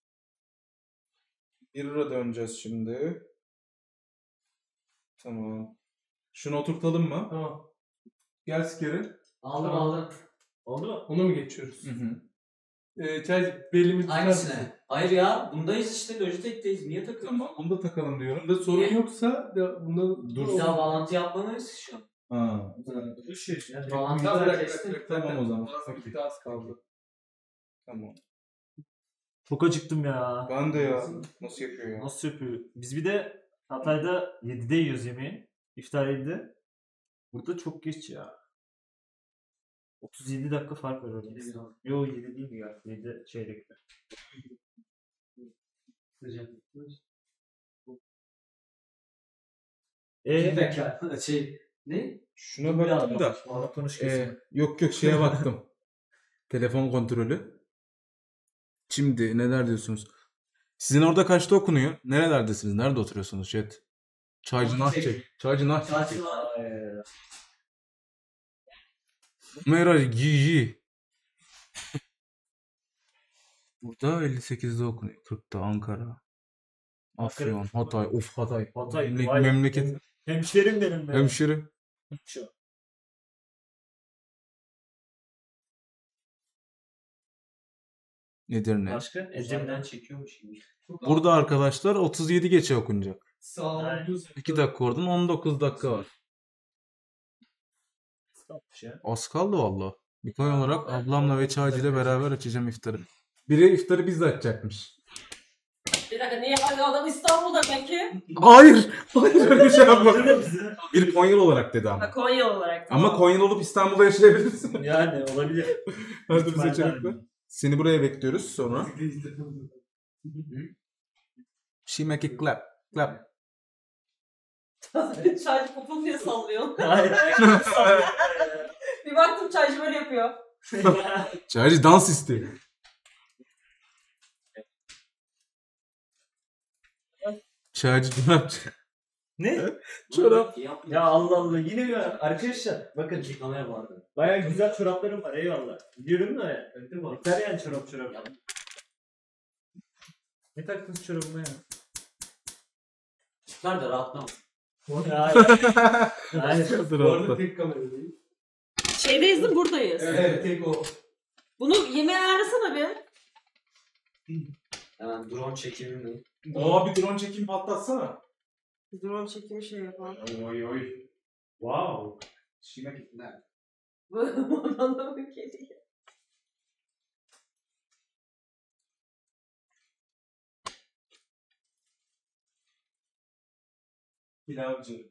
Speaker 2: Bir lira döneceğiz şimdi. Tamam. Şunu oturtalım mı?
Speaker 5: Tamam.
Speaker 2: Gel sikeri.
Speaker 4: Aldım
Speaker 5: Tamam.
Speaker 4: aldım.
Speaker 3: Oldu mu?
Speaker 5: Ona mı geçiyoruz?
Speaker 2: Hı hı.
Speaker 5: Ee, çay belimi tutar mısın?
Speaker 4: Hangisine? Hayır ya bundayız işte Logitech'teyiz. Niye takıyorsun?
Speaker 2: Tamam, bunu da takalım diyorum.
Speaker 5: Bunda sorun
Speaker 4: Niye?
Speaker 5: yoksa da bunda
Speaker 2: Dur.
Speaker 4: Bir daha bağlantı yapmalıyız şu an.
Speaker 2: Ha.
Speaker 3: Bu şey ya.
Speaker 4: Bağlantıyı
Speaker 5: Tamam,
Speaker 4: da
Speaker 5: bırak,
Speaker 4: kestim.
Speaker 5: bırak,
Speaker 2: Tamam o zaman.
Speaker 5: Az bir az kaldı.
Speaker 2: Tamam.
Speaker 3: Çok acıktım ya.
Speaker 2: Ben de ya. Nasıl yapıyor ya?
Speaker 3: Nasıl yapıyor? Biz bir de Hatay'da yedide yiyoruz yemeği. İftar yedide. Burada çok geç ya. otuz yedi dakika fark var orada. Yo yedi değil mi ya? yedi çeyrekte.
Speaker 4: Bir
Speaker 3: Eee
Speaker 4: dakika. Şey ne?
Speaker 2: Şuna baktım da.
Speaker 3: Ona konuş
Speaker 2: Ee,
Speaker 3: kesin.
Speaker 2: yok yok şeye baktım. Telefon kontrolü. Şimdi neler diyorsunuz? Sizin orada kaçta okunuyor? Nerelerdesiniz? Nerede oturuyorsunuz chat? Çaycı nah çek. Çaycı nah çek.
Speaker 4: Çarşı var.
Speaker 3: Eee,
Speaker 2: Meral Gigi. Burada elli sekizde okunuyor. kırkta Ankara. Afyon, Hatay. Of Hatay.
Speaker 3: Hatay,
Speaker 2: Memle-
Speaker 3: vay.
Speaker 2: memleket.
Speaker 3: Hemşerim benim be.
Speaker 2: Hemşire.
Speaker 3: Şu.
Speaker 2: Edirne.
Speaker 3: Başka? Edirne'den çekiyormuş gibi.
Speaker 2: Burada arkadaşlar otuz yedi geçe okunacak.
Speaker 5: Sağ ol.
Speaker 3: Aynen.
Speaker 2: iki dakika oradan on dokuz dakika var.
Speaker 3: Sıkıntmış ya.
Speaker 2: Az kaldı valla. Bir koy olarak ablamla ve çaycı ile beraber açacağım iftarı. Biri iftarı biz de açacakmış.
Speaker 1: Bir dakika niye hala adam İstanbul'da peki?
Speaker 2: Hayır. Hayır öyle bir şey yapma.
Speaker 3: Değil mi bize?
Speaker 2: Bir Konyalı olarak dedi
Speaker 1: Ha,
Speaker 2: ama.
Speaker 1: Konya olarak.
Speaker 2: Ama
Speaker 1: tamam.
Speaker 2: Konyalı olup İstanbul'da yaşayabilirsin.
Speaker 3: Yani olabilir.
Speaker 2: Her türlü
Speaker 3: İhtimaller
Speaker 2: seçenek var.
Speaker 3: var.
Speaker 2: Seni buraya bekliyoruz sonra. She make it clap. Klap.
Speaker 1: Çaycı poponu diye sallıyor.
Speaker 3: Hayır.
Speaker 1: Bir baktım çaycı böyle yapıyor.
Speaker 2: Çaycı dans istiyor. Çaycı ne yapacak?
Speaker 3: Ne?
Speaker 2: Çorap.
Speaker 4: Yap.
Speaker 3: Ya Allah Allah yine ya. Arkadaşlar bakın
Speaker 4: Kamera vardı.
Speaker 3: bayağı güzel çoraplarım var eyvallah. Biliyorum da ya. Yeter yani çorap çorap. Ne taktınız çorabıma ya?
Speaker 4: Çıkar da rahatlama.
Speaker 3: Hayır. Hayır.
Speaker 5: Bu arada tek kameradayım.
Speaker 1: Şeydeyiz değil mi? Buradayız.
Speaker 5: Evet tek o.
Speaker 1: Bunu yemeğe ayarlasana bir.
Speaker 4: Hemen drone çekimi mi?
Speaker 2: Oo bir drone çekimi patlatsana.
Speaker 1: Drone çekimi şey yapalım.
Speaker 2: Oy oy. Wow. Şime gitti ne?
Speaker 1: Oradan da mı geliyor?
Speaker 2: Pilavcı.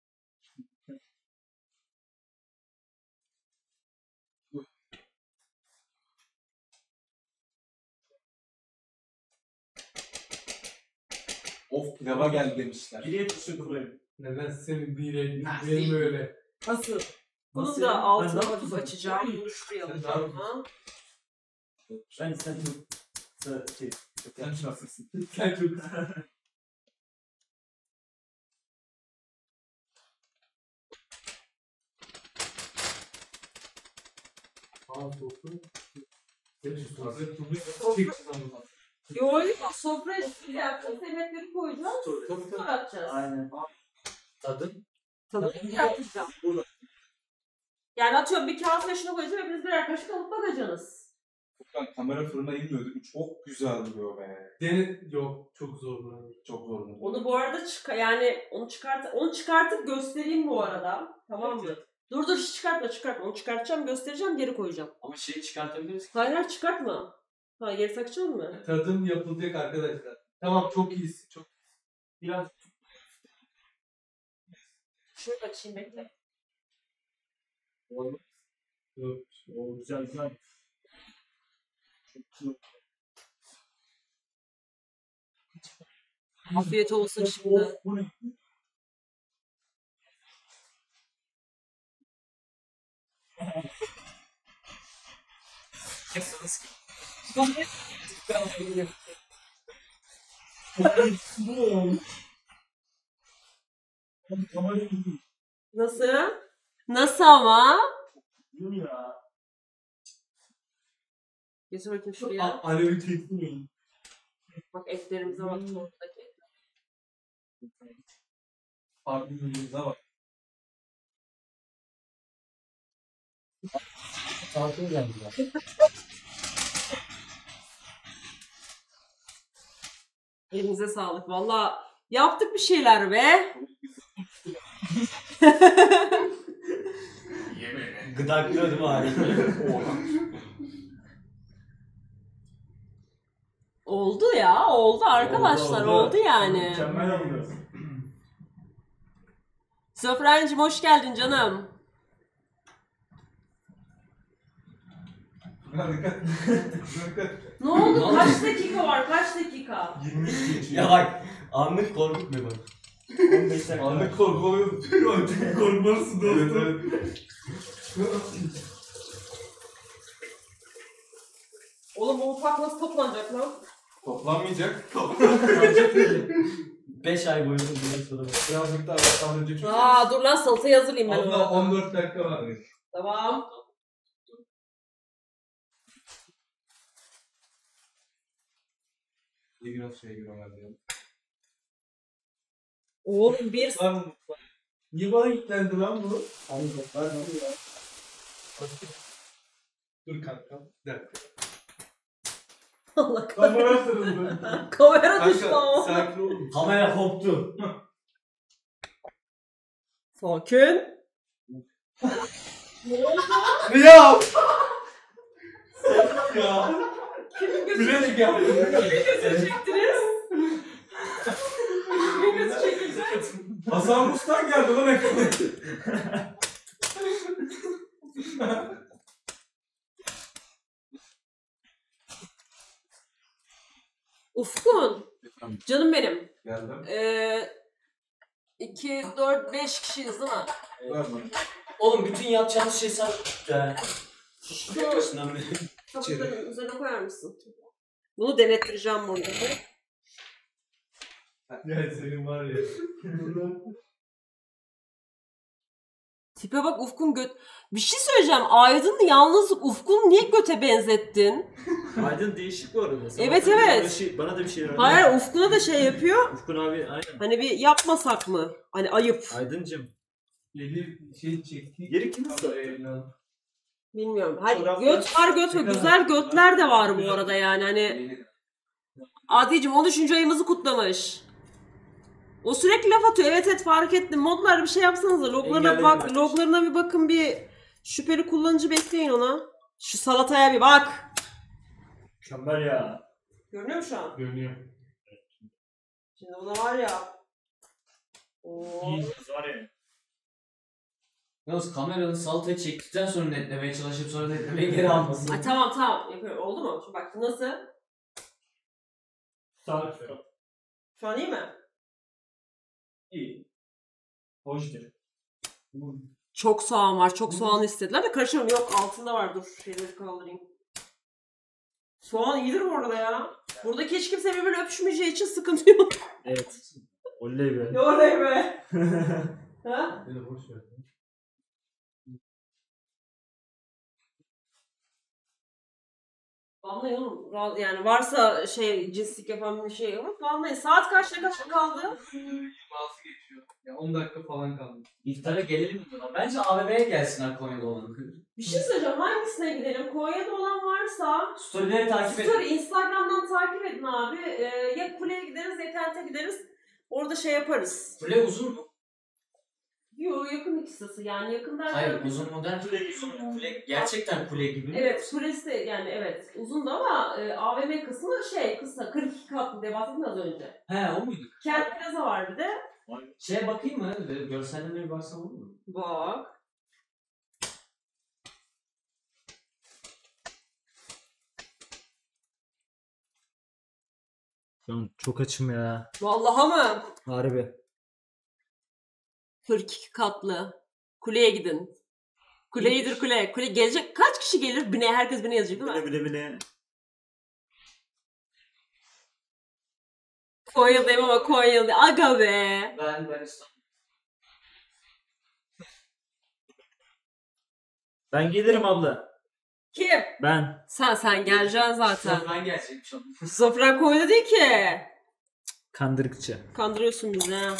Speaker 2: Of pilava gel demişler.
Speaker 3: Biri yetişti buraya.
Speaker 5: Neden senin bir rengi benim öyle.
Speaker 1: Nasıl? Bunun
Speaker 3: Nasıl
Speaker 1: da
Speaker 3: ya? Ben
Speaker 1: altını
Speaker 3: ne
Speaker 1: hafif
Speaker 3: yapayım?
Speaker 1: açacağım. Yumuşlayalım.
Speaker 5: Sen ne yapıyorsun?
Speaker 1: Tamam.
Speaker 3: Ben sen çok Sa- şey, çok yanlış nasılsın?
Speaker 5: Sen çok Aa sosu. Sen şu sosu.
Speaker 1: Yo yo sofra üstüne yapacağız. Yemekleri koyacağız. Sonra atacağız.
Speaker 3: Aynen.
Speaker 4: Tadın.
Speaker 1: Tadını yapacağım. Yani atıyorum bir kağıt şuna koyacağım. Hepiniz birer kaşık alıp bakacaksınız.
Speaker 2: Furkan kamera fırına inmiyordu. Çok güzel duruyor be.
Speaker 5: Dene yok çok zor bu.
Speaker 2: Çok zor.
Speaker 1: Onu bu arada çık yani onu çıkart onu çıkartıp göstereyim bu arada. Tamam mı? Dur dur hiç çıkartma çıkartma. Onu çıkartacağım göstereceğim geri koyacağım.
Speaker 4: Ama şeyi çıkartabiliriz ki.
Speaker 1: Hayır hayır çıkartma. Ha geri takacaksın mı?
Speaker 5: Tadım yapılacak arkadaşlar. Tamam çok iyisin. Çok
Speaker 3: Biraz
Speaker 1: Şunu açayım bekle.
Speaker 5: Yok.
Speaker 3: o güzel güzel.
Speaker 1: Afiyet olsun şimdi.
Speaker 3: Bu ne?
Speaker 1: Nasıl? Nasıl ama?
Speaker 3: Bu ne ya?
Speaker 1: Getir bakayım şuraya.
Speaker 5: A- Alevi çekmiyorum.
Speaker 1: Bak etlerimize bak ortadaki.
Speaker 5: Farklı yüzümüze bak.
Speaker 4: Tatil geldiler.
Speaker 1: Elinize sağlık. Valla yaptık bir şeyler be.
Speaker 4: Gıdaklıyordum abi.
Speaker 1: Oldu ya. Oldu arkadaşlar. Oldu,
Speaker 3: Oldu, oldu.
Speaker 1: yani.
Speaker 3: Mükemmel oldu.
Speaker 1: Sofrancığım hoş geldin canım. Ne oldu? Kaç dakika var? Kaç dakika?
Speaker 2: yirmi üç geçiyor.
Speaker 4: Ya bak anlık korkutmuyor bak.
Speaker 3: on beş dakika.
Speaker 2: Anlık korku oluyor. Anlık korkmalısın dostum.
Speaker 1: Oğlum bu ufak nasıl toplanacak lan?
Speaker 2: Toplanmayacak.
Speaker 4: beş ay boyunca bundan sonra.
Speaker 2: Birazcık daha Allah'tan önce çok.
Speaker 1: Aa dur lan salatayı hazırlayayım ben
Speaker 5: Abla
Speaker 1: ona.
Speaker 5: on dört dakika var.
Speaker 1: Tamam.
Speaker 2: Bir biraz şeye göre verdim.
Speaker 1: Oğlum bir
Speaker 5: Var mı? Niye bana yüklendi lan bu? Dur kanka. Bir dakika.
Speaker 1: Allah kahretsin.
Speaker 5: Kamera sırıldı.
Speaker 1: Kamera düştü
Speaker 5: Kanka
Speaker 1: ama.
Speaker 5: sakin ol.
Speaker 4: Kamera koptu.
Speaker 1: Sakin.
Speaker 5: Ya! ya!
Speaker 1: Kimin gözü
Speaker 5: Bilerek yaptım.
Speaker 1: gözü çektiniz? Kimin gözü çekildi?
Speaker 2: Hasan Rus'tan geldi lan ekranı.
Speaker 1: Ufkun. Canım benim.
Speaker 2: Geldim.
Speaker 1: Ee, iki, dört, beş kişiyiz değil mi?
Speaker 2: Ver bana.
Speaker 4: Oğlum bütün yapacağımız şey sen... Ee,
Speaker 1: Şu
Speaker 4: başından beri.
Speaker 1: kapıların üzerine koyar mısın? Bunu denettireceğim burada.
Speaker 5: Ya senin var ya.
Speaker 1: Tipe bak Ufkun göt... Bir şey söyleyeceğim. Aydın yalnız Ufkun niye göte benzettin?
Speaker 3: Aydın değişik bu arada. Sabah
Speaker 1: Evet,
Speaker 3: da
Speaker 1: evet.
Speaker 3: Bana, bir şey, bana da bir şey öğrendi.
Speaker 1: Hayır Ufkun'a da şey yapıyor.
Speaker 3: Ufkun abi aynen.
Speaker 1: Hani bir yapmasak mı? Hani ayıp.
Speaker 3: Aydıncım.
Speaker 5: Elif şey çekti.
Speaker 3: Geri kim
Speaker 5: Ama elinden.
Speaker 1: Bilmiyorum. Hayır
Speaker 3: Çoraplar-
Speaker 1: göt var göt var. Güzel götler de var bu arada yani. Hani Adiyeciğim on üçüncü ayımızı kutlamış. O sürekli laf atıyor. Evet evet fark ettim. Modlar bir şey yapsanıza. Loglarına
Speaker 3: Engelledim
Speaker 1: bak,
Speaker 3: ben.
Speaker 1: loglarına bir bakın, bir şüpheli kullanıcı bekleyin ona. Şu salataya bir bak.
Speaker 3: Mükemmel ya.
Speaker 1: Görünüyor mu şu an?
Speaker 5: Görünüyor.
Speaker 1: Şimdi bu da var ya. Oo.
Speaker 3: İyiyiniz var ya.
Speaker 4: Yalnız kameranın salatayı çektikten sonra netlemeye çalışıp sonra netlemeye geri almasın.
Speaker 1: Ay, tamam tamam yapıyorum. Oldu mu? Şimdi bak nasıl?
Speaker 3: Sağ
Speaker 1: Şu an iyi mi?
Speaker 3: İyi. Hoştur.
Speaker 1: Çok soğan var. Çok soğan istediler de karışıyorum. Yok altında var. Dur şeyleri kaldırayım. Soğan iyidir bu arada ya. Buradaki hiç kimse birbirine öpüşmeyeceği için sıkıntı yok.
Speaker 3: Evet. Oley be.
Speaker 1: Oley be. Ha?
Speaker 5: Böyle boş ver.
Speaker 1: Vallahi oğlum ra- yani varsa şey cinslik yapan bir şey yok. Vallahi saat kaç ne kaç kaldı?
Speaker 5: yirmi altı geçiyor. Ya on dakika falan kaldı.
Speaker 4: İftara gelelim mi? Bence A V M'ye gelsinler Konya'da olan.
Speaker 1: Bir şey söyleyeceğim. Hangisine gidelim? Konya'da olan varsa
Speaker 4: Storyleri takip et.
Speaker 1: Story Instagram'dan takip edin abi. Ee, ya kuleye gideriz ya kente gideriz. Orada şey yaparız.
Speaker 4: Kule uzun mu?
Speaker 1: Yo yakın ikisi yani yakın derken.
Speaker 4: Hayır uzun modern kule uzun mu? Kule gerçekten kule gibi mi?
Speaker 1: Evet kulesi de yani evet uzun da ama e, A V M kısmı şey kısa kırk iki katlı diye bahsettim az önce.
Speaker 4: He o muydu?
Speaker 1: Kent Plaza var bir de.
Speaker 4: Şeye bakayım mı? Görsellerine bir baksam olur mu?
Speaker 1: Bak.
Speaker 3: Şu an çok açım ya.
Speaker 1: Vallahi mı?
Speaker 3: Harbi.
Speaker 1: kırk iki katlı. Kuleye gidin. Kule iyidir kule. Kule gelecek. Kaç kişi gelir? Bine, herkes bine yazacak değil mi?
Speaker 3: Bile bile bile.
Speaker 1: Konya'dayım ama Konya'da. Aga be.
Speaker 4: Ben ben İstanbul.
Speaker 3: Ben gelirim abla.
Speaker 1: Kim?
Speaker 3: Ben.
Speaker 1: Sen sen geleceksin zaten.
Speaker 4: Ben gelecekmiş oğlum.
Speaker 1: Sofran Konya'da değil ki.
Speaker 3: Kandırıkçı.
Speaker 1: Kandırıyorsun bizi ha.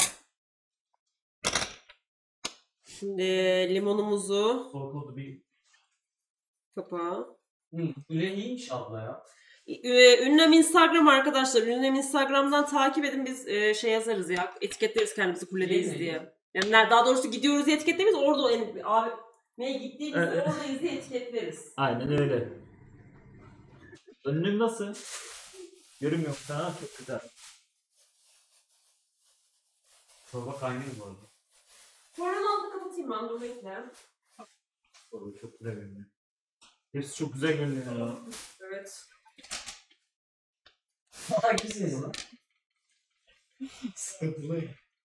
Speaker 1: Şimdi limonumuzu
Speaker 3: Soğuk oldu bir.
Speaker 1: kapağı.
Speaker 4: Hı, Kule iyiymiş abla ya.
Speaker 1: Ee, Ünlem Instagram arkadaşlar. Ünlem Instagram'dan takip edin. Biz e, şey yazarız ya. Etiketleriz kendimizi kuledeyiz
Speaker 4: Değil mi?
Speaker 1: diye. Yani ner- daha doğrusu gidiyoruz diye etiketlemeyiz. Orada en, abi, neye gittiğimizde
Speaker 3: Evet.
Speaker 1: oradayız diye etiketleriz.
Speaker 3: Aynen öyle. Önlüğüm nasıl? Görünmüyor mu sana? Çok güzel.
Speaker 4: Çorba kaynıyor bu arada.
Speaker 1: Sonra altı kapatayım ben. Dur bekle.
Speaker 3: Oo, çok güzel görünüyor. Hepsi çok güzel görünüyor ya.
Speaker 1: Evet.
Speaker 4: Hangisiniz lan?
Speaker 3: Sıkıntılı.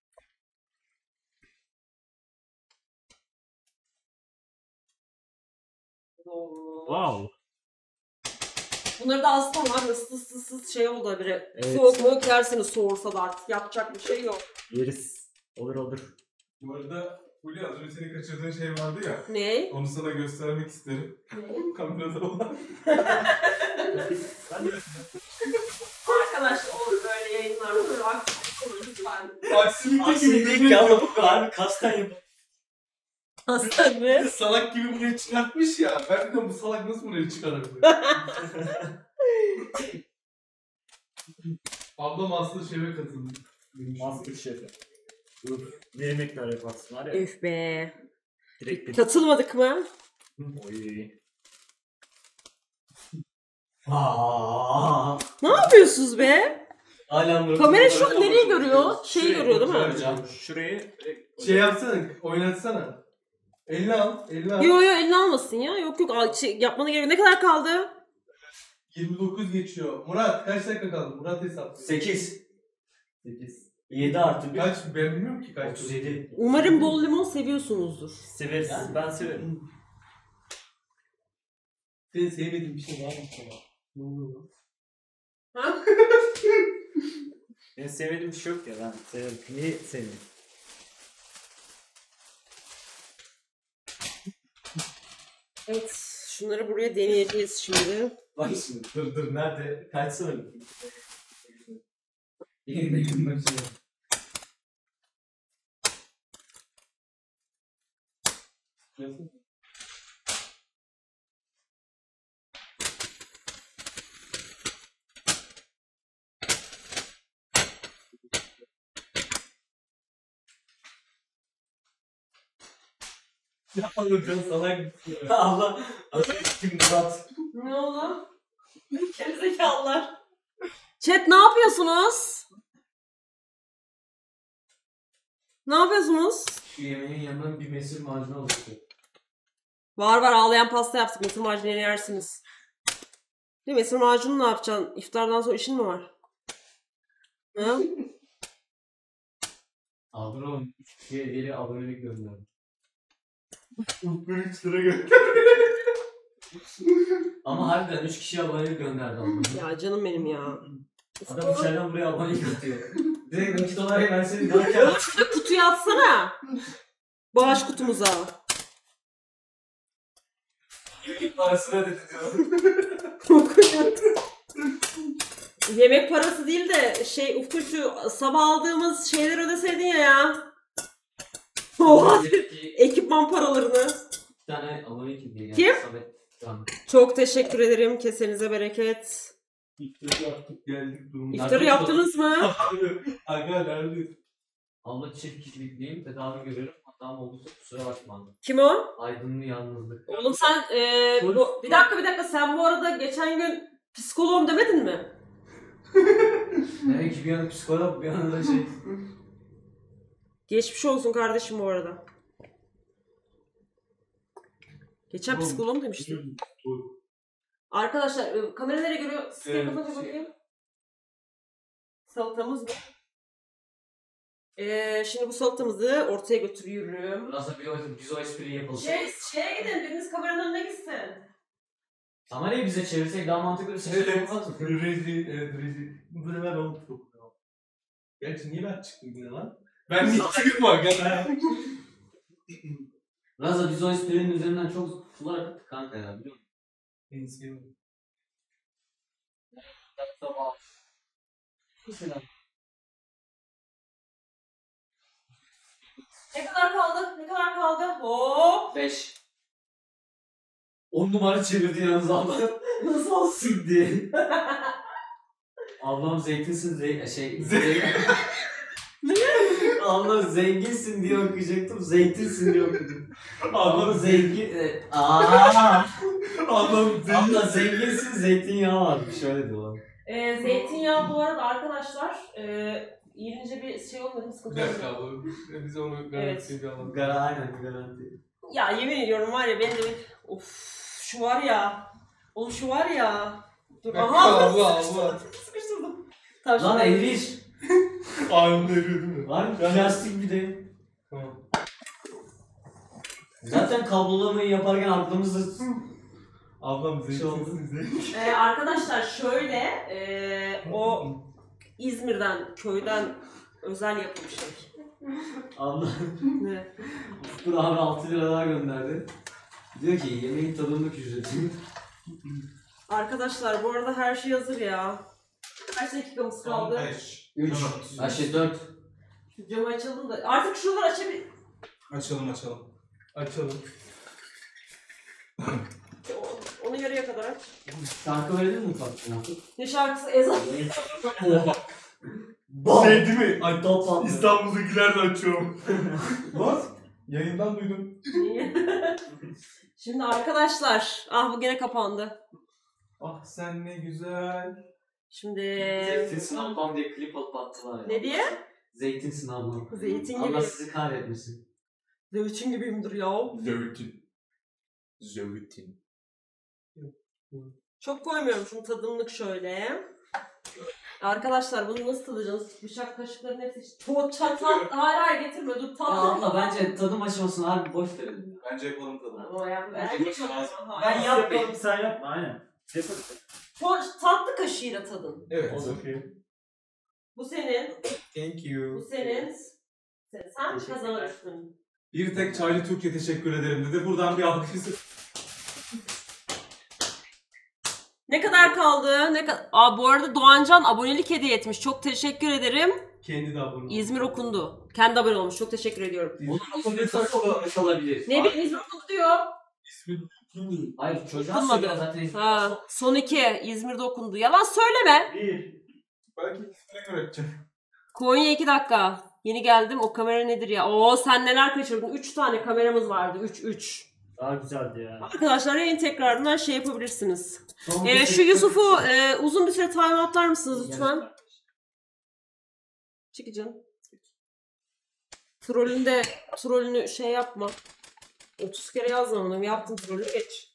Speaker 1: Oo.
Speaker 3: Wow.
Speaker 1: Bunları da aslında var. Isıt ısıt ısıt şey oldu habire.
Speaker 3: Evet.
Speaker 1: Soğuk moğuk yersiniz soğursa da artık yapacak bir şey yok.
Speaker 3: Yeriz. Olur olur.
Speaker 2: Bu arada Fulya az önce senin kaçırdığın şey vardı ya.
Speaker 1: Ne?
Speaker 2: Onu sana göstermek isterim. Kamerada olan.
Speaker 1: Arkadaşlar olur böyle yayınlar olur. Aksilik olur lütfen.
Speaker 5: Aksilikte
Speaker 4: Aksilik ya bu abi kasten yap.
Speaker 1: Aslan mı?
Speaker 5: salak gibi buraya çıkartmış ya. Ben de bu salak nasıl buraya çıkarabilir? Ablam Masterchef'e katıldı.
Speaker 3: Masterchef'e. Dur. Ne yemekler yaparsın var ya.
Speaker 1: Üf be.
Speaker 3: Direkt bir.
Speaker 1: Katılmadık mı?
Speaker 3: Oy.
Speaker 4: Aa.
Speaker 1: Ne yapıyorsunuz be?
Speaker 4: Hala
Speaker 1: Kamera şu an nereyi görüyor? Şeyi görüyor değil mi?
Speaker 4: Hocam.
Speaker 3: Şurayı direkt.
Speaker 5: Şey yapsana, oynatsana. Elini al, elini al.
Speaker 1: Yo yo elini almasın ya. Yok yok al- şey, yapmana gerek yok. Ne kadar kaldı?
Speaker 5: yirmi dokuz geçiyor. Murat kaç dakika kaldı? Murat hesaplı.
Speaker 4: sekiz. sekiz. yedi artı bir.
Speaker 5: Kaç? Ben bilmiyorum ki kaç.
Speaker 4: otuz yedi.
Speaker 1: Umarım bol limon seviyorsunuzdur.
Speaker 3: Severiz.
Speaker 4: Yani.
Speaker 3: Ben severim.
Speaker 5: Senin sevmediğin bir şey var mı sana? Ne oluyor lan?
Speaker 1: Ha?
Speaker 3: Benim sevmediğim bir şey yok ya, ben severim. Niye sevmiyorum?
Speaker 1: Evet. Şunları buraya deneyeceğiz şimdi.
Speaker 4: Bak şimdi dur dur nerede? Kaç sıra? Yeni bir gün başlıyor.
Speaker 5: Nasıl? Ya oğlum can salak mısın ya?
Speaker 4: Allah. Allah kim Murat?
Speaker 1: Ne oldu? Gerizekalılar. Chat ne yapıyorsunuz? Ne yapıyorsunuz?
Speaker 4: Şu yemeğin yanından bir mesir macunu oluştu.
Speaker 1: Var var, ağlayan pasta yaptık. Mısır macunu yersiniz. Değil mi? Mısır macunu ne yapacaksın? İftardan sonra işin mi var? Ha?
Speaker 4: Aldır oğlum. üç kişiye geri abonelik gönderdim.
Speaker 5: Ufkun üç lira gönder.
Speaker 4: Ama harbiden üç kişiye abonelik gönderdi adam.
Speaker 1: Ya canım benim ya.
Speaker 4: Adam içeriden buraya abonelik atıyor. Direkt nakit olarak versene daha kâr.
Speaker 1: Şurada kutuya atsana. Bağış kutumuza.
Speaker 4: Parasını ödedi diyor.
Speaker 1: Yemek parası değil de şey Ufku, şu sabah aldığımız şeyleri ödeseydin ya ya. Oha.
Speaker 4: Bir
Speaker 1: Ekipman paralarını.
Speaker 4: tane abonelik hediye geldi.
Speaker 1: Kim?
Speaker 4: Samet Can.
Speaker 1: Çok teşekkür ederim. Kesenize bereket.
Speaker 5: İftarı yaptık geldik durumda.
Speaker 1: İftarı yaptınız mı?
Speaker 5: Aga neredesin?
Speaker 4: Abla çift kişilikliyim. Tedavi görüyorum. Hatam olduysa kusura bakma.
Speaker 1: Kim o?
Speaker 4: Aydınlı yalnızlık.
Speaker 1: Oğlum sen e, bu, bir dakika bir dakika, sen bu arada geçen gün psikoloğum demedin mi?
Speaker 4: Demek ki bir yana psikolog bir yana da şey.
Speaker 1: Geçmiş olsun kardeşim bu arada. Geçen
Speaker 5: Oğlum,
Speaker 1: psikoloğum demiştim.
Speaker 5: Dur.
Speaker 1: Arkadaşlar e, kamera nereye görüyor? Siz
Speaker 5: Evet,
Speaker 1: kapatın
Speaker 5: şey-
Speaker 1: bakayım. Salatamız bu. Ee, şimdi bu salatamızı ortaya götürüyorum.
Speaker 4: Burası bir o güzel espri yapalım.
Speaker 1: Şey, şeye gidin, biriniz kameranın önüne gitsin.
Speaker 4: Kamerayı bize çevirsek daha mantıklı bir ses
Speaker 5: Evet.
Speaker 4: olmaz mı?
Speaker 5: Rezil, evet rezil. Bu sefer ben tuttum. Gerçi niye ben çıktım yine lan? Ben niye çıkma aga?
Speaker 4: Raza biz o esprinin üzerinden çok sular akıttık kanka ya biliyor musun?
Speaker 5: En sevdiğim.
Speaker 4: Tamam. Mesela.
Speaker 1: Ne kadar kaldı? Ne kadar kaldı? Hop!
Speaker 4: beş. on numara çevirdi yalnız abla.
Speaker 1: Nasıl olsun?
Speaker 4: Sikti. Ablam zeytinsin zey şey zey Ablam zenginsin diye okuyacaktım. Zeytinsin diye okudum. Ablam zengin e, aaa.
Speaker 5: Allah'ım zengin.
Speaker 4: Abla zenginsin zeytinyağı varmış şöyle diyorlar.
Speaker 1: Ee, zeytinyağı bu arada arkadaşlar e, yiyince bir şey olmadı mı?
Speaker 5: Bir
Speaker 1: Sıkıntı
Speaker 5: dakika
Speaker 1: olmadı.
Speaker 5: abi. Biz onu garanti alalım.
Speaker 4: Gara aynen garanti.
Speaker 1: Ya yemin ediyorum var ya, benim de bir... Of, şu var ya. Oğlum şu var ya. Dur, aha!
Speaker 5: Allah Allah.
Speaker 1: Sıkıştırdım. Tamam,
Speaker 4: Lan
Speaker 1: şimdi-
Speaker 4: eğriş.
Speaker 5: Ağzını eriyor değil mi?
Speaker 4: Var mı? Plastik bir de.
Speaker 5: Tamam.
Speaker 4: Zaten kablolamayı yaparken aklımızda
Speaker 5: Ablam
Speaker 4: Şey oldu.
Speaker 5: zeytinsin zeytin.
Speaker 1: Ee, arkadaşlar şöyle, e, o İzmir'den, köyden özel yapılmış şey.
Speaker 4: abla
Speaker 1: Ne?
Speaker 4: Ufkur abi altı lira daha gönderdi. Diyor ki yemeğin tadımlık ücreti.
Speaker 1: Arkadaşlar bu arada her şey hazır ya. Kaç dakikamız kaldı?
Speaker 2: beş.
Speaker 4: üç.
Speaker 2: Tamam.
Speaker 4: Ayşe dört.
Speaker 1: Şu camı açalım da. Artık şuraları açabilir...
Speaker 2: Açalım açalım.
Speaker 5: Açalım.
Speaker 1: O- Onu yarıya kadar aç.
Speaker 4: Şarkı verelim mi ufaktan?
Speaker 1: Ne şarkısı? Ezan.
Speaker 5: Oha.
Speaker 4: Bam!
Speaker 5: Şey değil mi?
Speaker 4: Ay top patladı.
Speaker 5: İstanbul'dakiler de açıyorum. Bak. Yayından duydum.
Speaker 1: Niye? Şimdi arkadaşlar. Ah bu gene kapandı.
Speaker 5: Ah sen ne güzel.
Speaker 1: Şimdi...
Speaker 4: Zeytinsin ablam diye klip alıp attılar ya.
Speaker 1: Ne diye?
Speaker 4: Zeytinsin ablam.
Speaker 1: Zeytin
Speaker 4: Allah
Speaker 1: gibi.
Speaker 4: sizi kahretmesin.
Speaker 1: Zeytin gibiyimdir ya.
Speaker 2: Zeytin. Zeytin.
Speaker 1: Çok koymuyorum, şunu tadımlık şöyle. Arkadaşlar bunu nasıl tadacaksınız? Bıçak kaşıkların hepsi. Tuğ çatal. Hayır hayır getirme dur.
Speaker 4: Ya
Speaker 1: Tatlı.
Speaker 4: abla bence tadım aşamasını abi boş verin.
Speaker 2: Bence yapalım tadını.
Speaker 1: Ama ya, ben,
Speaker 4: Ben
Speaker 1: ben
Speaker 4: yapmayayım.
Speaker 3: Sen yapma aynen.
Speaker 1: tatlı kaşığıyla tadın.
Speaker 2: Evet.
Speaker 1: Bu senin.
Speaker 2: Thank you.
Speaker 1: Bu senin. Sen, sen kazanırsın.
Speaker 2: Bir tek Çaycı Türkiye teşekkür ederim dedi. Buradan bir alkış.
Speaker 1: Ne kadar kaldı? Ne kadar? Aa bu arada Doğancan abonelik hediye etmiş. Çok teşekkür ederim.
Speaker 5: Kendi de abone.
Speaker 1: İzmir okundu. Kendi abone olmuş. Çok teşekkür ediyorum.
Speaker 4: Onun aslında nasıl olabilir?
Speaker 1: Ne bileyim İzmir okundu diyor.
Speaker 4: Hayır çocuğa
Speaker 1: Okunmadı.
Speaker 4: söylüyor zaten.
Speaker 1: Ha, son iki. İzmir'de okundu. Yalan söyleme.
Speaker 3: Bir.
Speaker 2: Belki ismine göre edeceğim.
Speaker 1: Konya iki dakika. Yeni geldim. O kamera nedir ya? Oo sen neler kaçırdın? Üç tane kameramız vardı. Üç, üç.
Speaker 3: Daha güzeldi ya.
Speaker 1: Arkadaşlar yayın tekrarından şey yapabilirsiniz.
Speaker 4: Son
Speaker 1: Ee,
Speaker 4: bir
Speaker 1: şu
Speaker 4: tek-
Speaker 1: Yusuf'u e, uzun bir süre time atlar mısınız lütfen? Çıkacağım. Trollünde trollünü şey yapma. otuz kere yazmadım. Yaptım trollü geç.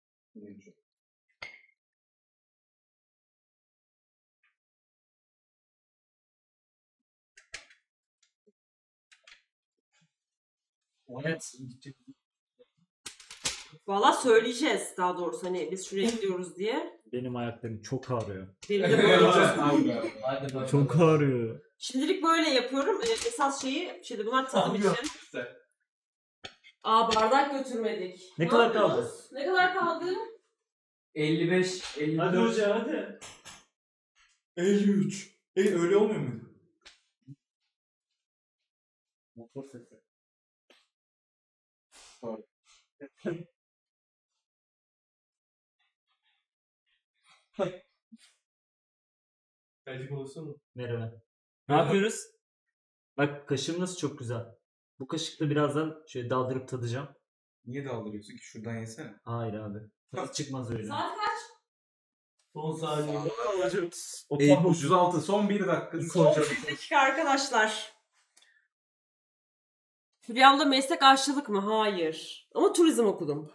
Speaker 4: Evet.
Speaker 1: Valla söyleyeceğiz daha doğrusu hani biz şuraya gidiyoruz diye.
Speaker 3: Benim ayaklarım çok ağrıyor.
Speaker 1: Benim de böyle.
Speaker 4: Hadi bakalım.
Speaker 3: Çok ağrıyor.
Speaker 1: Şimdilik böyle yapıyorum. Ee, esas şeyi şimdi bunlar tadım için.
Speaker 5: Güzel.
Speaker 1: Aa bardak götürmedik.
Speaker 3: Ne kadar kaldı?
Speaker 1: yapıyoruz? Ne kadar kaldı?
Speaker 4: elli beş, elli dört.
Speaker 3: Hadi hoca hadi.
Speaker 2: elli üç. E öyle olmuyor mu?
Speaker 3: Motor sesi.
Speaker 5: Belki konuşsana.
Speaker 3: Merhaba. Ne yapıyoruz? Bak kaşığım nasıl çok güzel. Bu kaşıkla birazdan şöyle daldırıp tadacağım.
Speaker 2: Niye daldırıyorsun ki? Şuradan yesene.
Speaker 3: Hayır abi. Tadı çıkmaz öyle.
Speaker 1: Saat kaç?
Speaker 5: Son saniye.
Speaker 2: E otuz altı. Son bir dakika.
Speaker 1: Son bir dakika arkadaşlar. Hülya'mda meslek aşçılık mı? Hayır. Ama turizm okudum.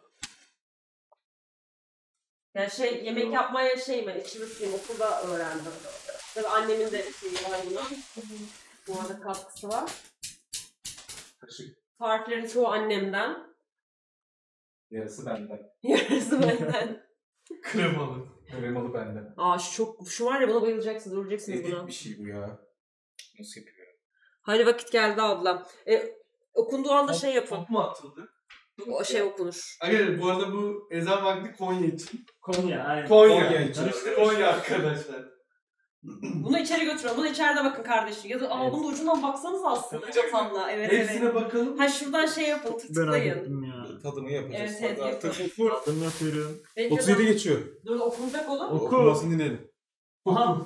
Speaker 1: Yani şey yemek yapmaya şey mi? İçimizdeyim okulda öğrendim. Tabii annemin de şeyi var buna. Bu arada katkısı var.
Speaker 2: Kaşık.
Speaker 1: Tariflerin çoğu annemden.
Speaker 2: Yarısı benden.
Speaker 1: Yarısı benden.
Speaker 5: Kremalı.
Speaker 2: Kremalı benden.
Speaker 1: Aa şu çok şu var ya buna bayılacaksınız, öleceksiniz
Speaker 2: Etik
Speaker 1: buna.
Speaker 2: bir şey bu ya. Nasıl yapıyor?
Speaker 1: Hadi vakit geldi abla. E, okunduğu anda şey yapın.
Speaker 5: Top mu atıldı?
Speaker 1: O şey okunur.
Speaker 5: Hayır bu arada bu ezan vakti Konya için.
Speaker 3: Konya aynen.
Speaker 5: Konya.
Speaker 2: Konya için.
Speaker 5: İşte Konya arkadaşlar.
Speaker 1: Bunu içeri götürün. Bunu içeride bakın kardeşim. Ya da aa,
Speaker 3: Evet.
Speaker 1: bunun da ucundan baksanız aslında
Speaker 5: Evet.
Speaker 1: çatalla. Evet
Speaker 5: Hepsine
Speaker 1: evet.
Speaker 5: bakalım.
Speaker 1: Ha şuradan şey yapın,
Speaker 3: Merak
Speaker 1: tırtıklayın.
Speaker 3: ettim ya.
Speaker 2: Tadımı yapacağız.
Speaker 1: Evet, evet,
Speaker 2: Hadi artık.
Speaker 3: Tadım yapıyorum.
Speaker 1: Belki
Speaker 2: otuz yedi
Speaker 1: adam-
Speaker 2: geçiyor.
Speaker 1: Dur okunacak oğlum.
Speaker 3: Oku.
Speaker 2: Okumasını dinleyelim.
Speaker 3: Aha.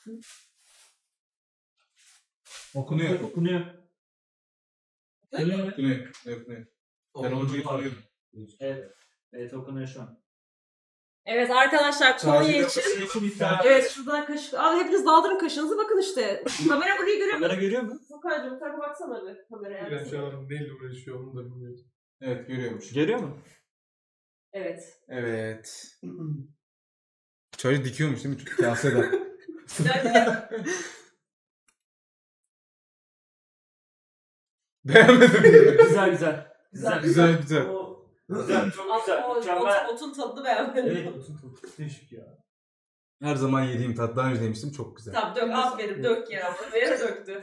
Speaker 2: Okunuyor.
Speaker 3: Okunuyor.
Speaker 2: Okunuyor. Okunuyor. Ben hocayı tanıyorum.
Speaker 3: Evet. Evet okunuyor şu an.
Speaker 1: Evet arkadaşlar Konya için. Evet şuradan kaşık. Abi hepiniz daldırın kaşığınızı bakın işte. Kamera burayı görüyor mu?
Speaker 3: Kamera görüyor mu?
Speaker 1: Furkan'cığım bu tarafa baksana bir kameraya.
Speaker 5: Ben şu an neyle uğraşıyorum onu da bilmiyorum.
Speaker 2: Evet görüyormuş.
Speaker 3: Görüyor mu?
Speaker 1: Evet.
Speaker 2: Evet. Çayı dikiyormuş değil mi? Kaseden.
Speaker 1: Güzel.
Speaker 2: Beğenmedim.
Speaker 3: Güzel güzel. Güzel
Speaker 2: Güzel güzel.
Speaker 3: O- Güzel çok güzel.
Speaker 1: O,
Speaker 3: Mükemmel.
Speaker 1: ot, otun tadını beğenmedim.
Speaker 3: Evet otun çok değişik ya.
Speaker 2: Her zaman yediğim tat. Daha önce demiştim çok güzel.
Speaker 1: Tamam dök aferin dök yere abla. Yere döktü.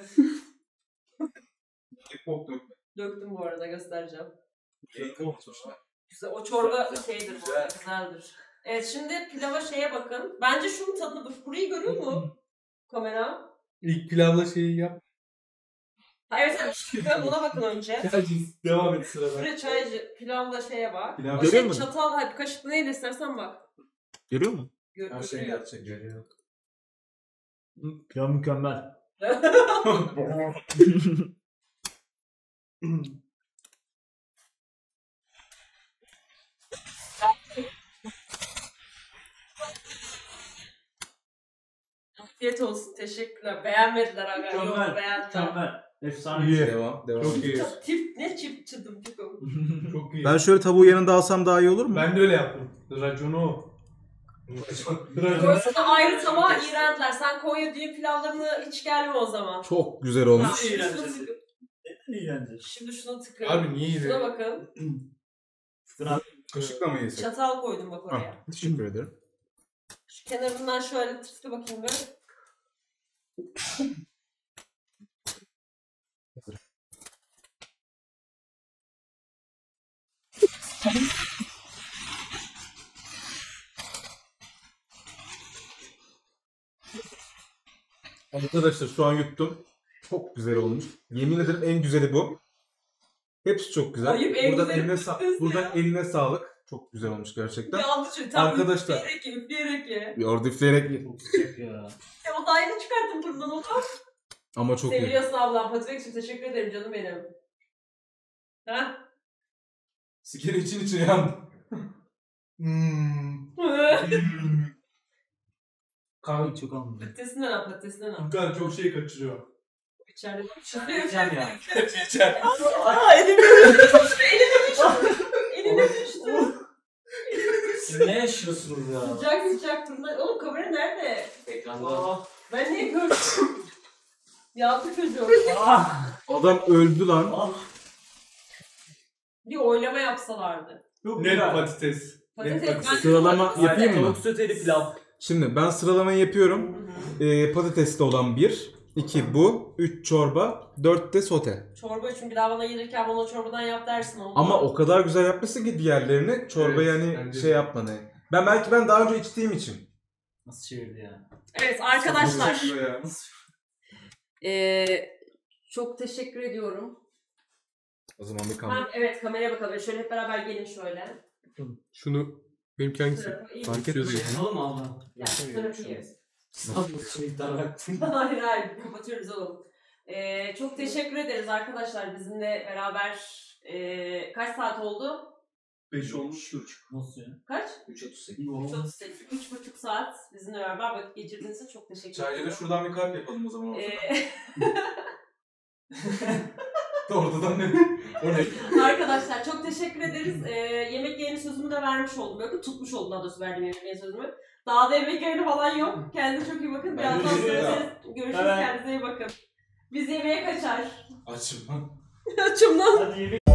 Speaker 2: Bok dökme.
Speaker 1: Döktüm bu arada göstereceğim.
Speaker 2: Bok
Speaker 1: Güzel. O çorba şeydir bu arada, güzeldir. Evet şimdi pilava şeye bakın. Bence şunun tadını bak. Burayı görüyor mu kamera?
Speaker 5: İlk pilavla şeyi yap.
Speaker 1: Ha, evet evet. Buna bakın önce.
Speaker 5: Tercih. Devam et sıradan.
Speaker 1: Buraya çaycı pilavla şeye bak.
Speaker 2: Pilav
Speaker 1: O
Speaker 3: görüyor
Speaker 1: şey
Speaker 3: musun?
Speaker 1: çatal, hayır kaşıkla neyle istersen bak.
Speaker 3: Görüyor mu?
Speaker 1: Gör,
Speaker 2: Her şey
Speaker 1: görüyor.
Speaker 2: gerçek. Görüyor.
Speaker 3: Pilav mükemmel.
Speaker 1: Afiyet olsun. Teşekkürler. Beğenmediler aga. Yok
Speaker 3: Mükemmel.
Speaker 1: beğendiler.
Speaker 3: Mükemmel. Efsane.
Speaker 5: İyi.
Speaker 2: Devam. Devam.
Speaker 5: Çok iyi.
Speaker 1: Tip ne çip çıdım tipim.
Speaker 5: Çok iyi.
Speaker 2: Ben şöyle tavuğu yanında alsam daha iyi olur mu?
Speaker 5: Ben de öyle yaptım. Raconu o.
Speaker 1: Koysana ayrı tabağa iğrendiler. Sen Konya düğün pilavlarını hiç gelme o zaman.
Speaker 2: Çok güzel olmuş.
Speaker 1: Şimdi şunu
Speaker 3: İğrenç.
Speaker 1: tık-
Speaker 3: İğrenç.
Speaker 1: Şimdi şunu tıkın.
Speaker 5: Abi niye
Speaker 1: Şuna
Speaker 5: yine?
Speaker 1: bakın.
Speaker 2: Kaşıkla mı yesek?
Speaker 1: Çatal koydum bak oraya.
Speaker 2: Ah, teşekkür ederim.
Speaker 1: Şu kenarından şöyle tırtıkla bakayım bir.
Speaker 2: Arkadaşlar şu an yuttum. Çok güzel olmuş. Yemin ederim en güzeli bu. Hepsi çok güzel.
Speaker 1: Ayıp, en
Speaker 2: buradan
Speaker 1: güzeli
Speaker 2: eline,
Speaker 1: bu
Speaker 2: sa-
Speaker 1: kız
Speaker 2: buradan
Speaker 1: ya.
Speaker 2: eline sağlık. Çok güzel olmuş gerçekten.
Speaker 1: Yanlış bir tam
Speaker 2: Arkadaşlar-
Speaker 1: üfleyerek ye, üfleyerek ye.
Speaker 2: Bir orada üfleyerek ye.
Speaker 4: Çok sıcak ya.
Speaker 1: Ya o da aynı çıkarttım fırından onu.
Speaker 2: Ama çok iyi.
Speaker 1: Seviliyorsun ablam. Patimek için teşekkür ederim canım benim. Ha?
Speaker 2: Siker için için yandım. Hmm.
Speaker 5: Kanka
Speaker 3: Çok almadım.
Speaker 1: Patatesinden al, patatesinden al.
Speaker 5: Furkan çok şey kaçırıyor.
Speaker 1: İçeride
Speaker 4: Yiyeceğim ya.
Speaker 1: Aa elime düştü, elime düştü. Elime düştü.
Speaker 4: Siz ne yaşıyorsunuz ya?
Speaker 1: Sıcak sıcak fırından. Oğlum kamera nerede?
Speaker 4: Ekranda.
Speaker 1: Ben niye gördüm? Yandı çocuğum.
Speaker 2: Adam öldü lan.
Speaker 1: Bir oylama yapsalardı.
Speaker 3: Çok
Speaker 5: Net
Speaker 3: güzel.
Speaker 5: patates.
Speaker 1: Patates.
Speaker 5: Net patates.
Speaker 2: Sıralama yapayım mı?
Speaker 3: Tavuk soteli pilav.
Speaker 2: Şimdi ben sıralamayı yapıyorum. Ee, patatesli olan bir, iki bu, üç çorba, dört de sote.
Speaker 1: Çorba için bir daha bana gelirken bana çorbadan yap dersin oldu.
Speaker 2: Ama o kadar güzel yapmışsın ki diğerlerini çorba
Speaker 5: Evet,
Speaker 2: yani
Speaker 5: bence
Speaker 2: şey
Speaker 5: de.
Speaker 2: yapmadı. Ben belki ben daha önce içtiğim için.
Speaker 4: Nasıl çevirdi ya?
Speaker 1: Evet arkadaşlar.
Speaker 2: Çok ya.
Speaker 1: Ee, çok teşekkür ediyorum.
Speaker 2: O zaman bir kamera.
Speaker 1: Ben, evet kameraya bakalım. Şöyle hep beraber gelin şöyle.
Speaker 5: Şunu benimki hangisi?
Speaker 1: Tarafı iyi.
Speaker 5: Fark etmez.
Speaker 4: Yapalım abla.
Speaker 1: Ya, şu tarafı iyi.
Speaker 4: Sandım şimdi daraktım.
Speaker 1: Hayır hayır kapatıyoruz oğlum. Ee, çok teşekkür ederiz arkadaşlar bizimle beraber ee, kaç saat oldu?
Speaker 5: beş olmuştur.
Speaker 4: Nasıl ya?
Speaker 1: Kaç?
Speaker 4: üç otuz sekiz.
Speaker 1: üç otuz sekiz. üç buçuk saat bizimle beraber vakit geçirdiğiniz için çok teşekkür
Speaker 2: Çaycıda
Speaker 1: ederim.
Speaker 2: şuradan bir kalp yapalım o zaman.
Speaker 1: Ee,
Speaker 2: Ortadan ne? O ne?
Speaker 1: arkadaşlar çok teşekkür ederiz. Ee, yemek yayını sözümü de vermiş oldum. Yok tutmuş oldum daha doğrusu verdiğim yemek yayını sözümü. Daha da yemek yayını falan yok. Kendinize çok iyi bakın. Birazdan
Speaker 2: Görüşürüz.
Speaker 1: görüşürüz. Görüşürüz.
Speaker 3: Evet.
Speaker 1: Kendinize iyi bakın. Biz yemeğe kaçar.
Speaker 2: Açım lan.
Speaker 1: Açım lan.
Speaker 3: Hadi yemek.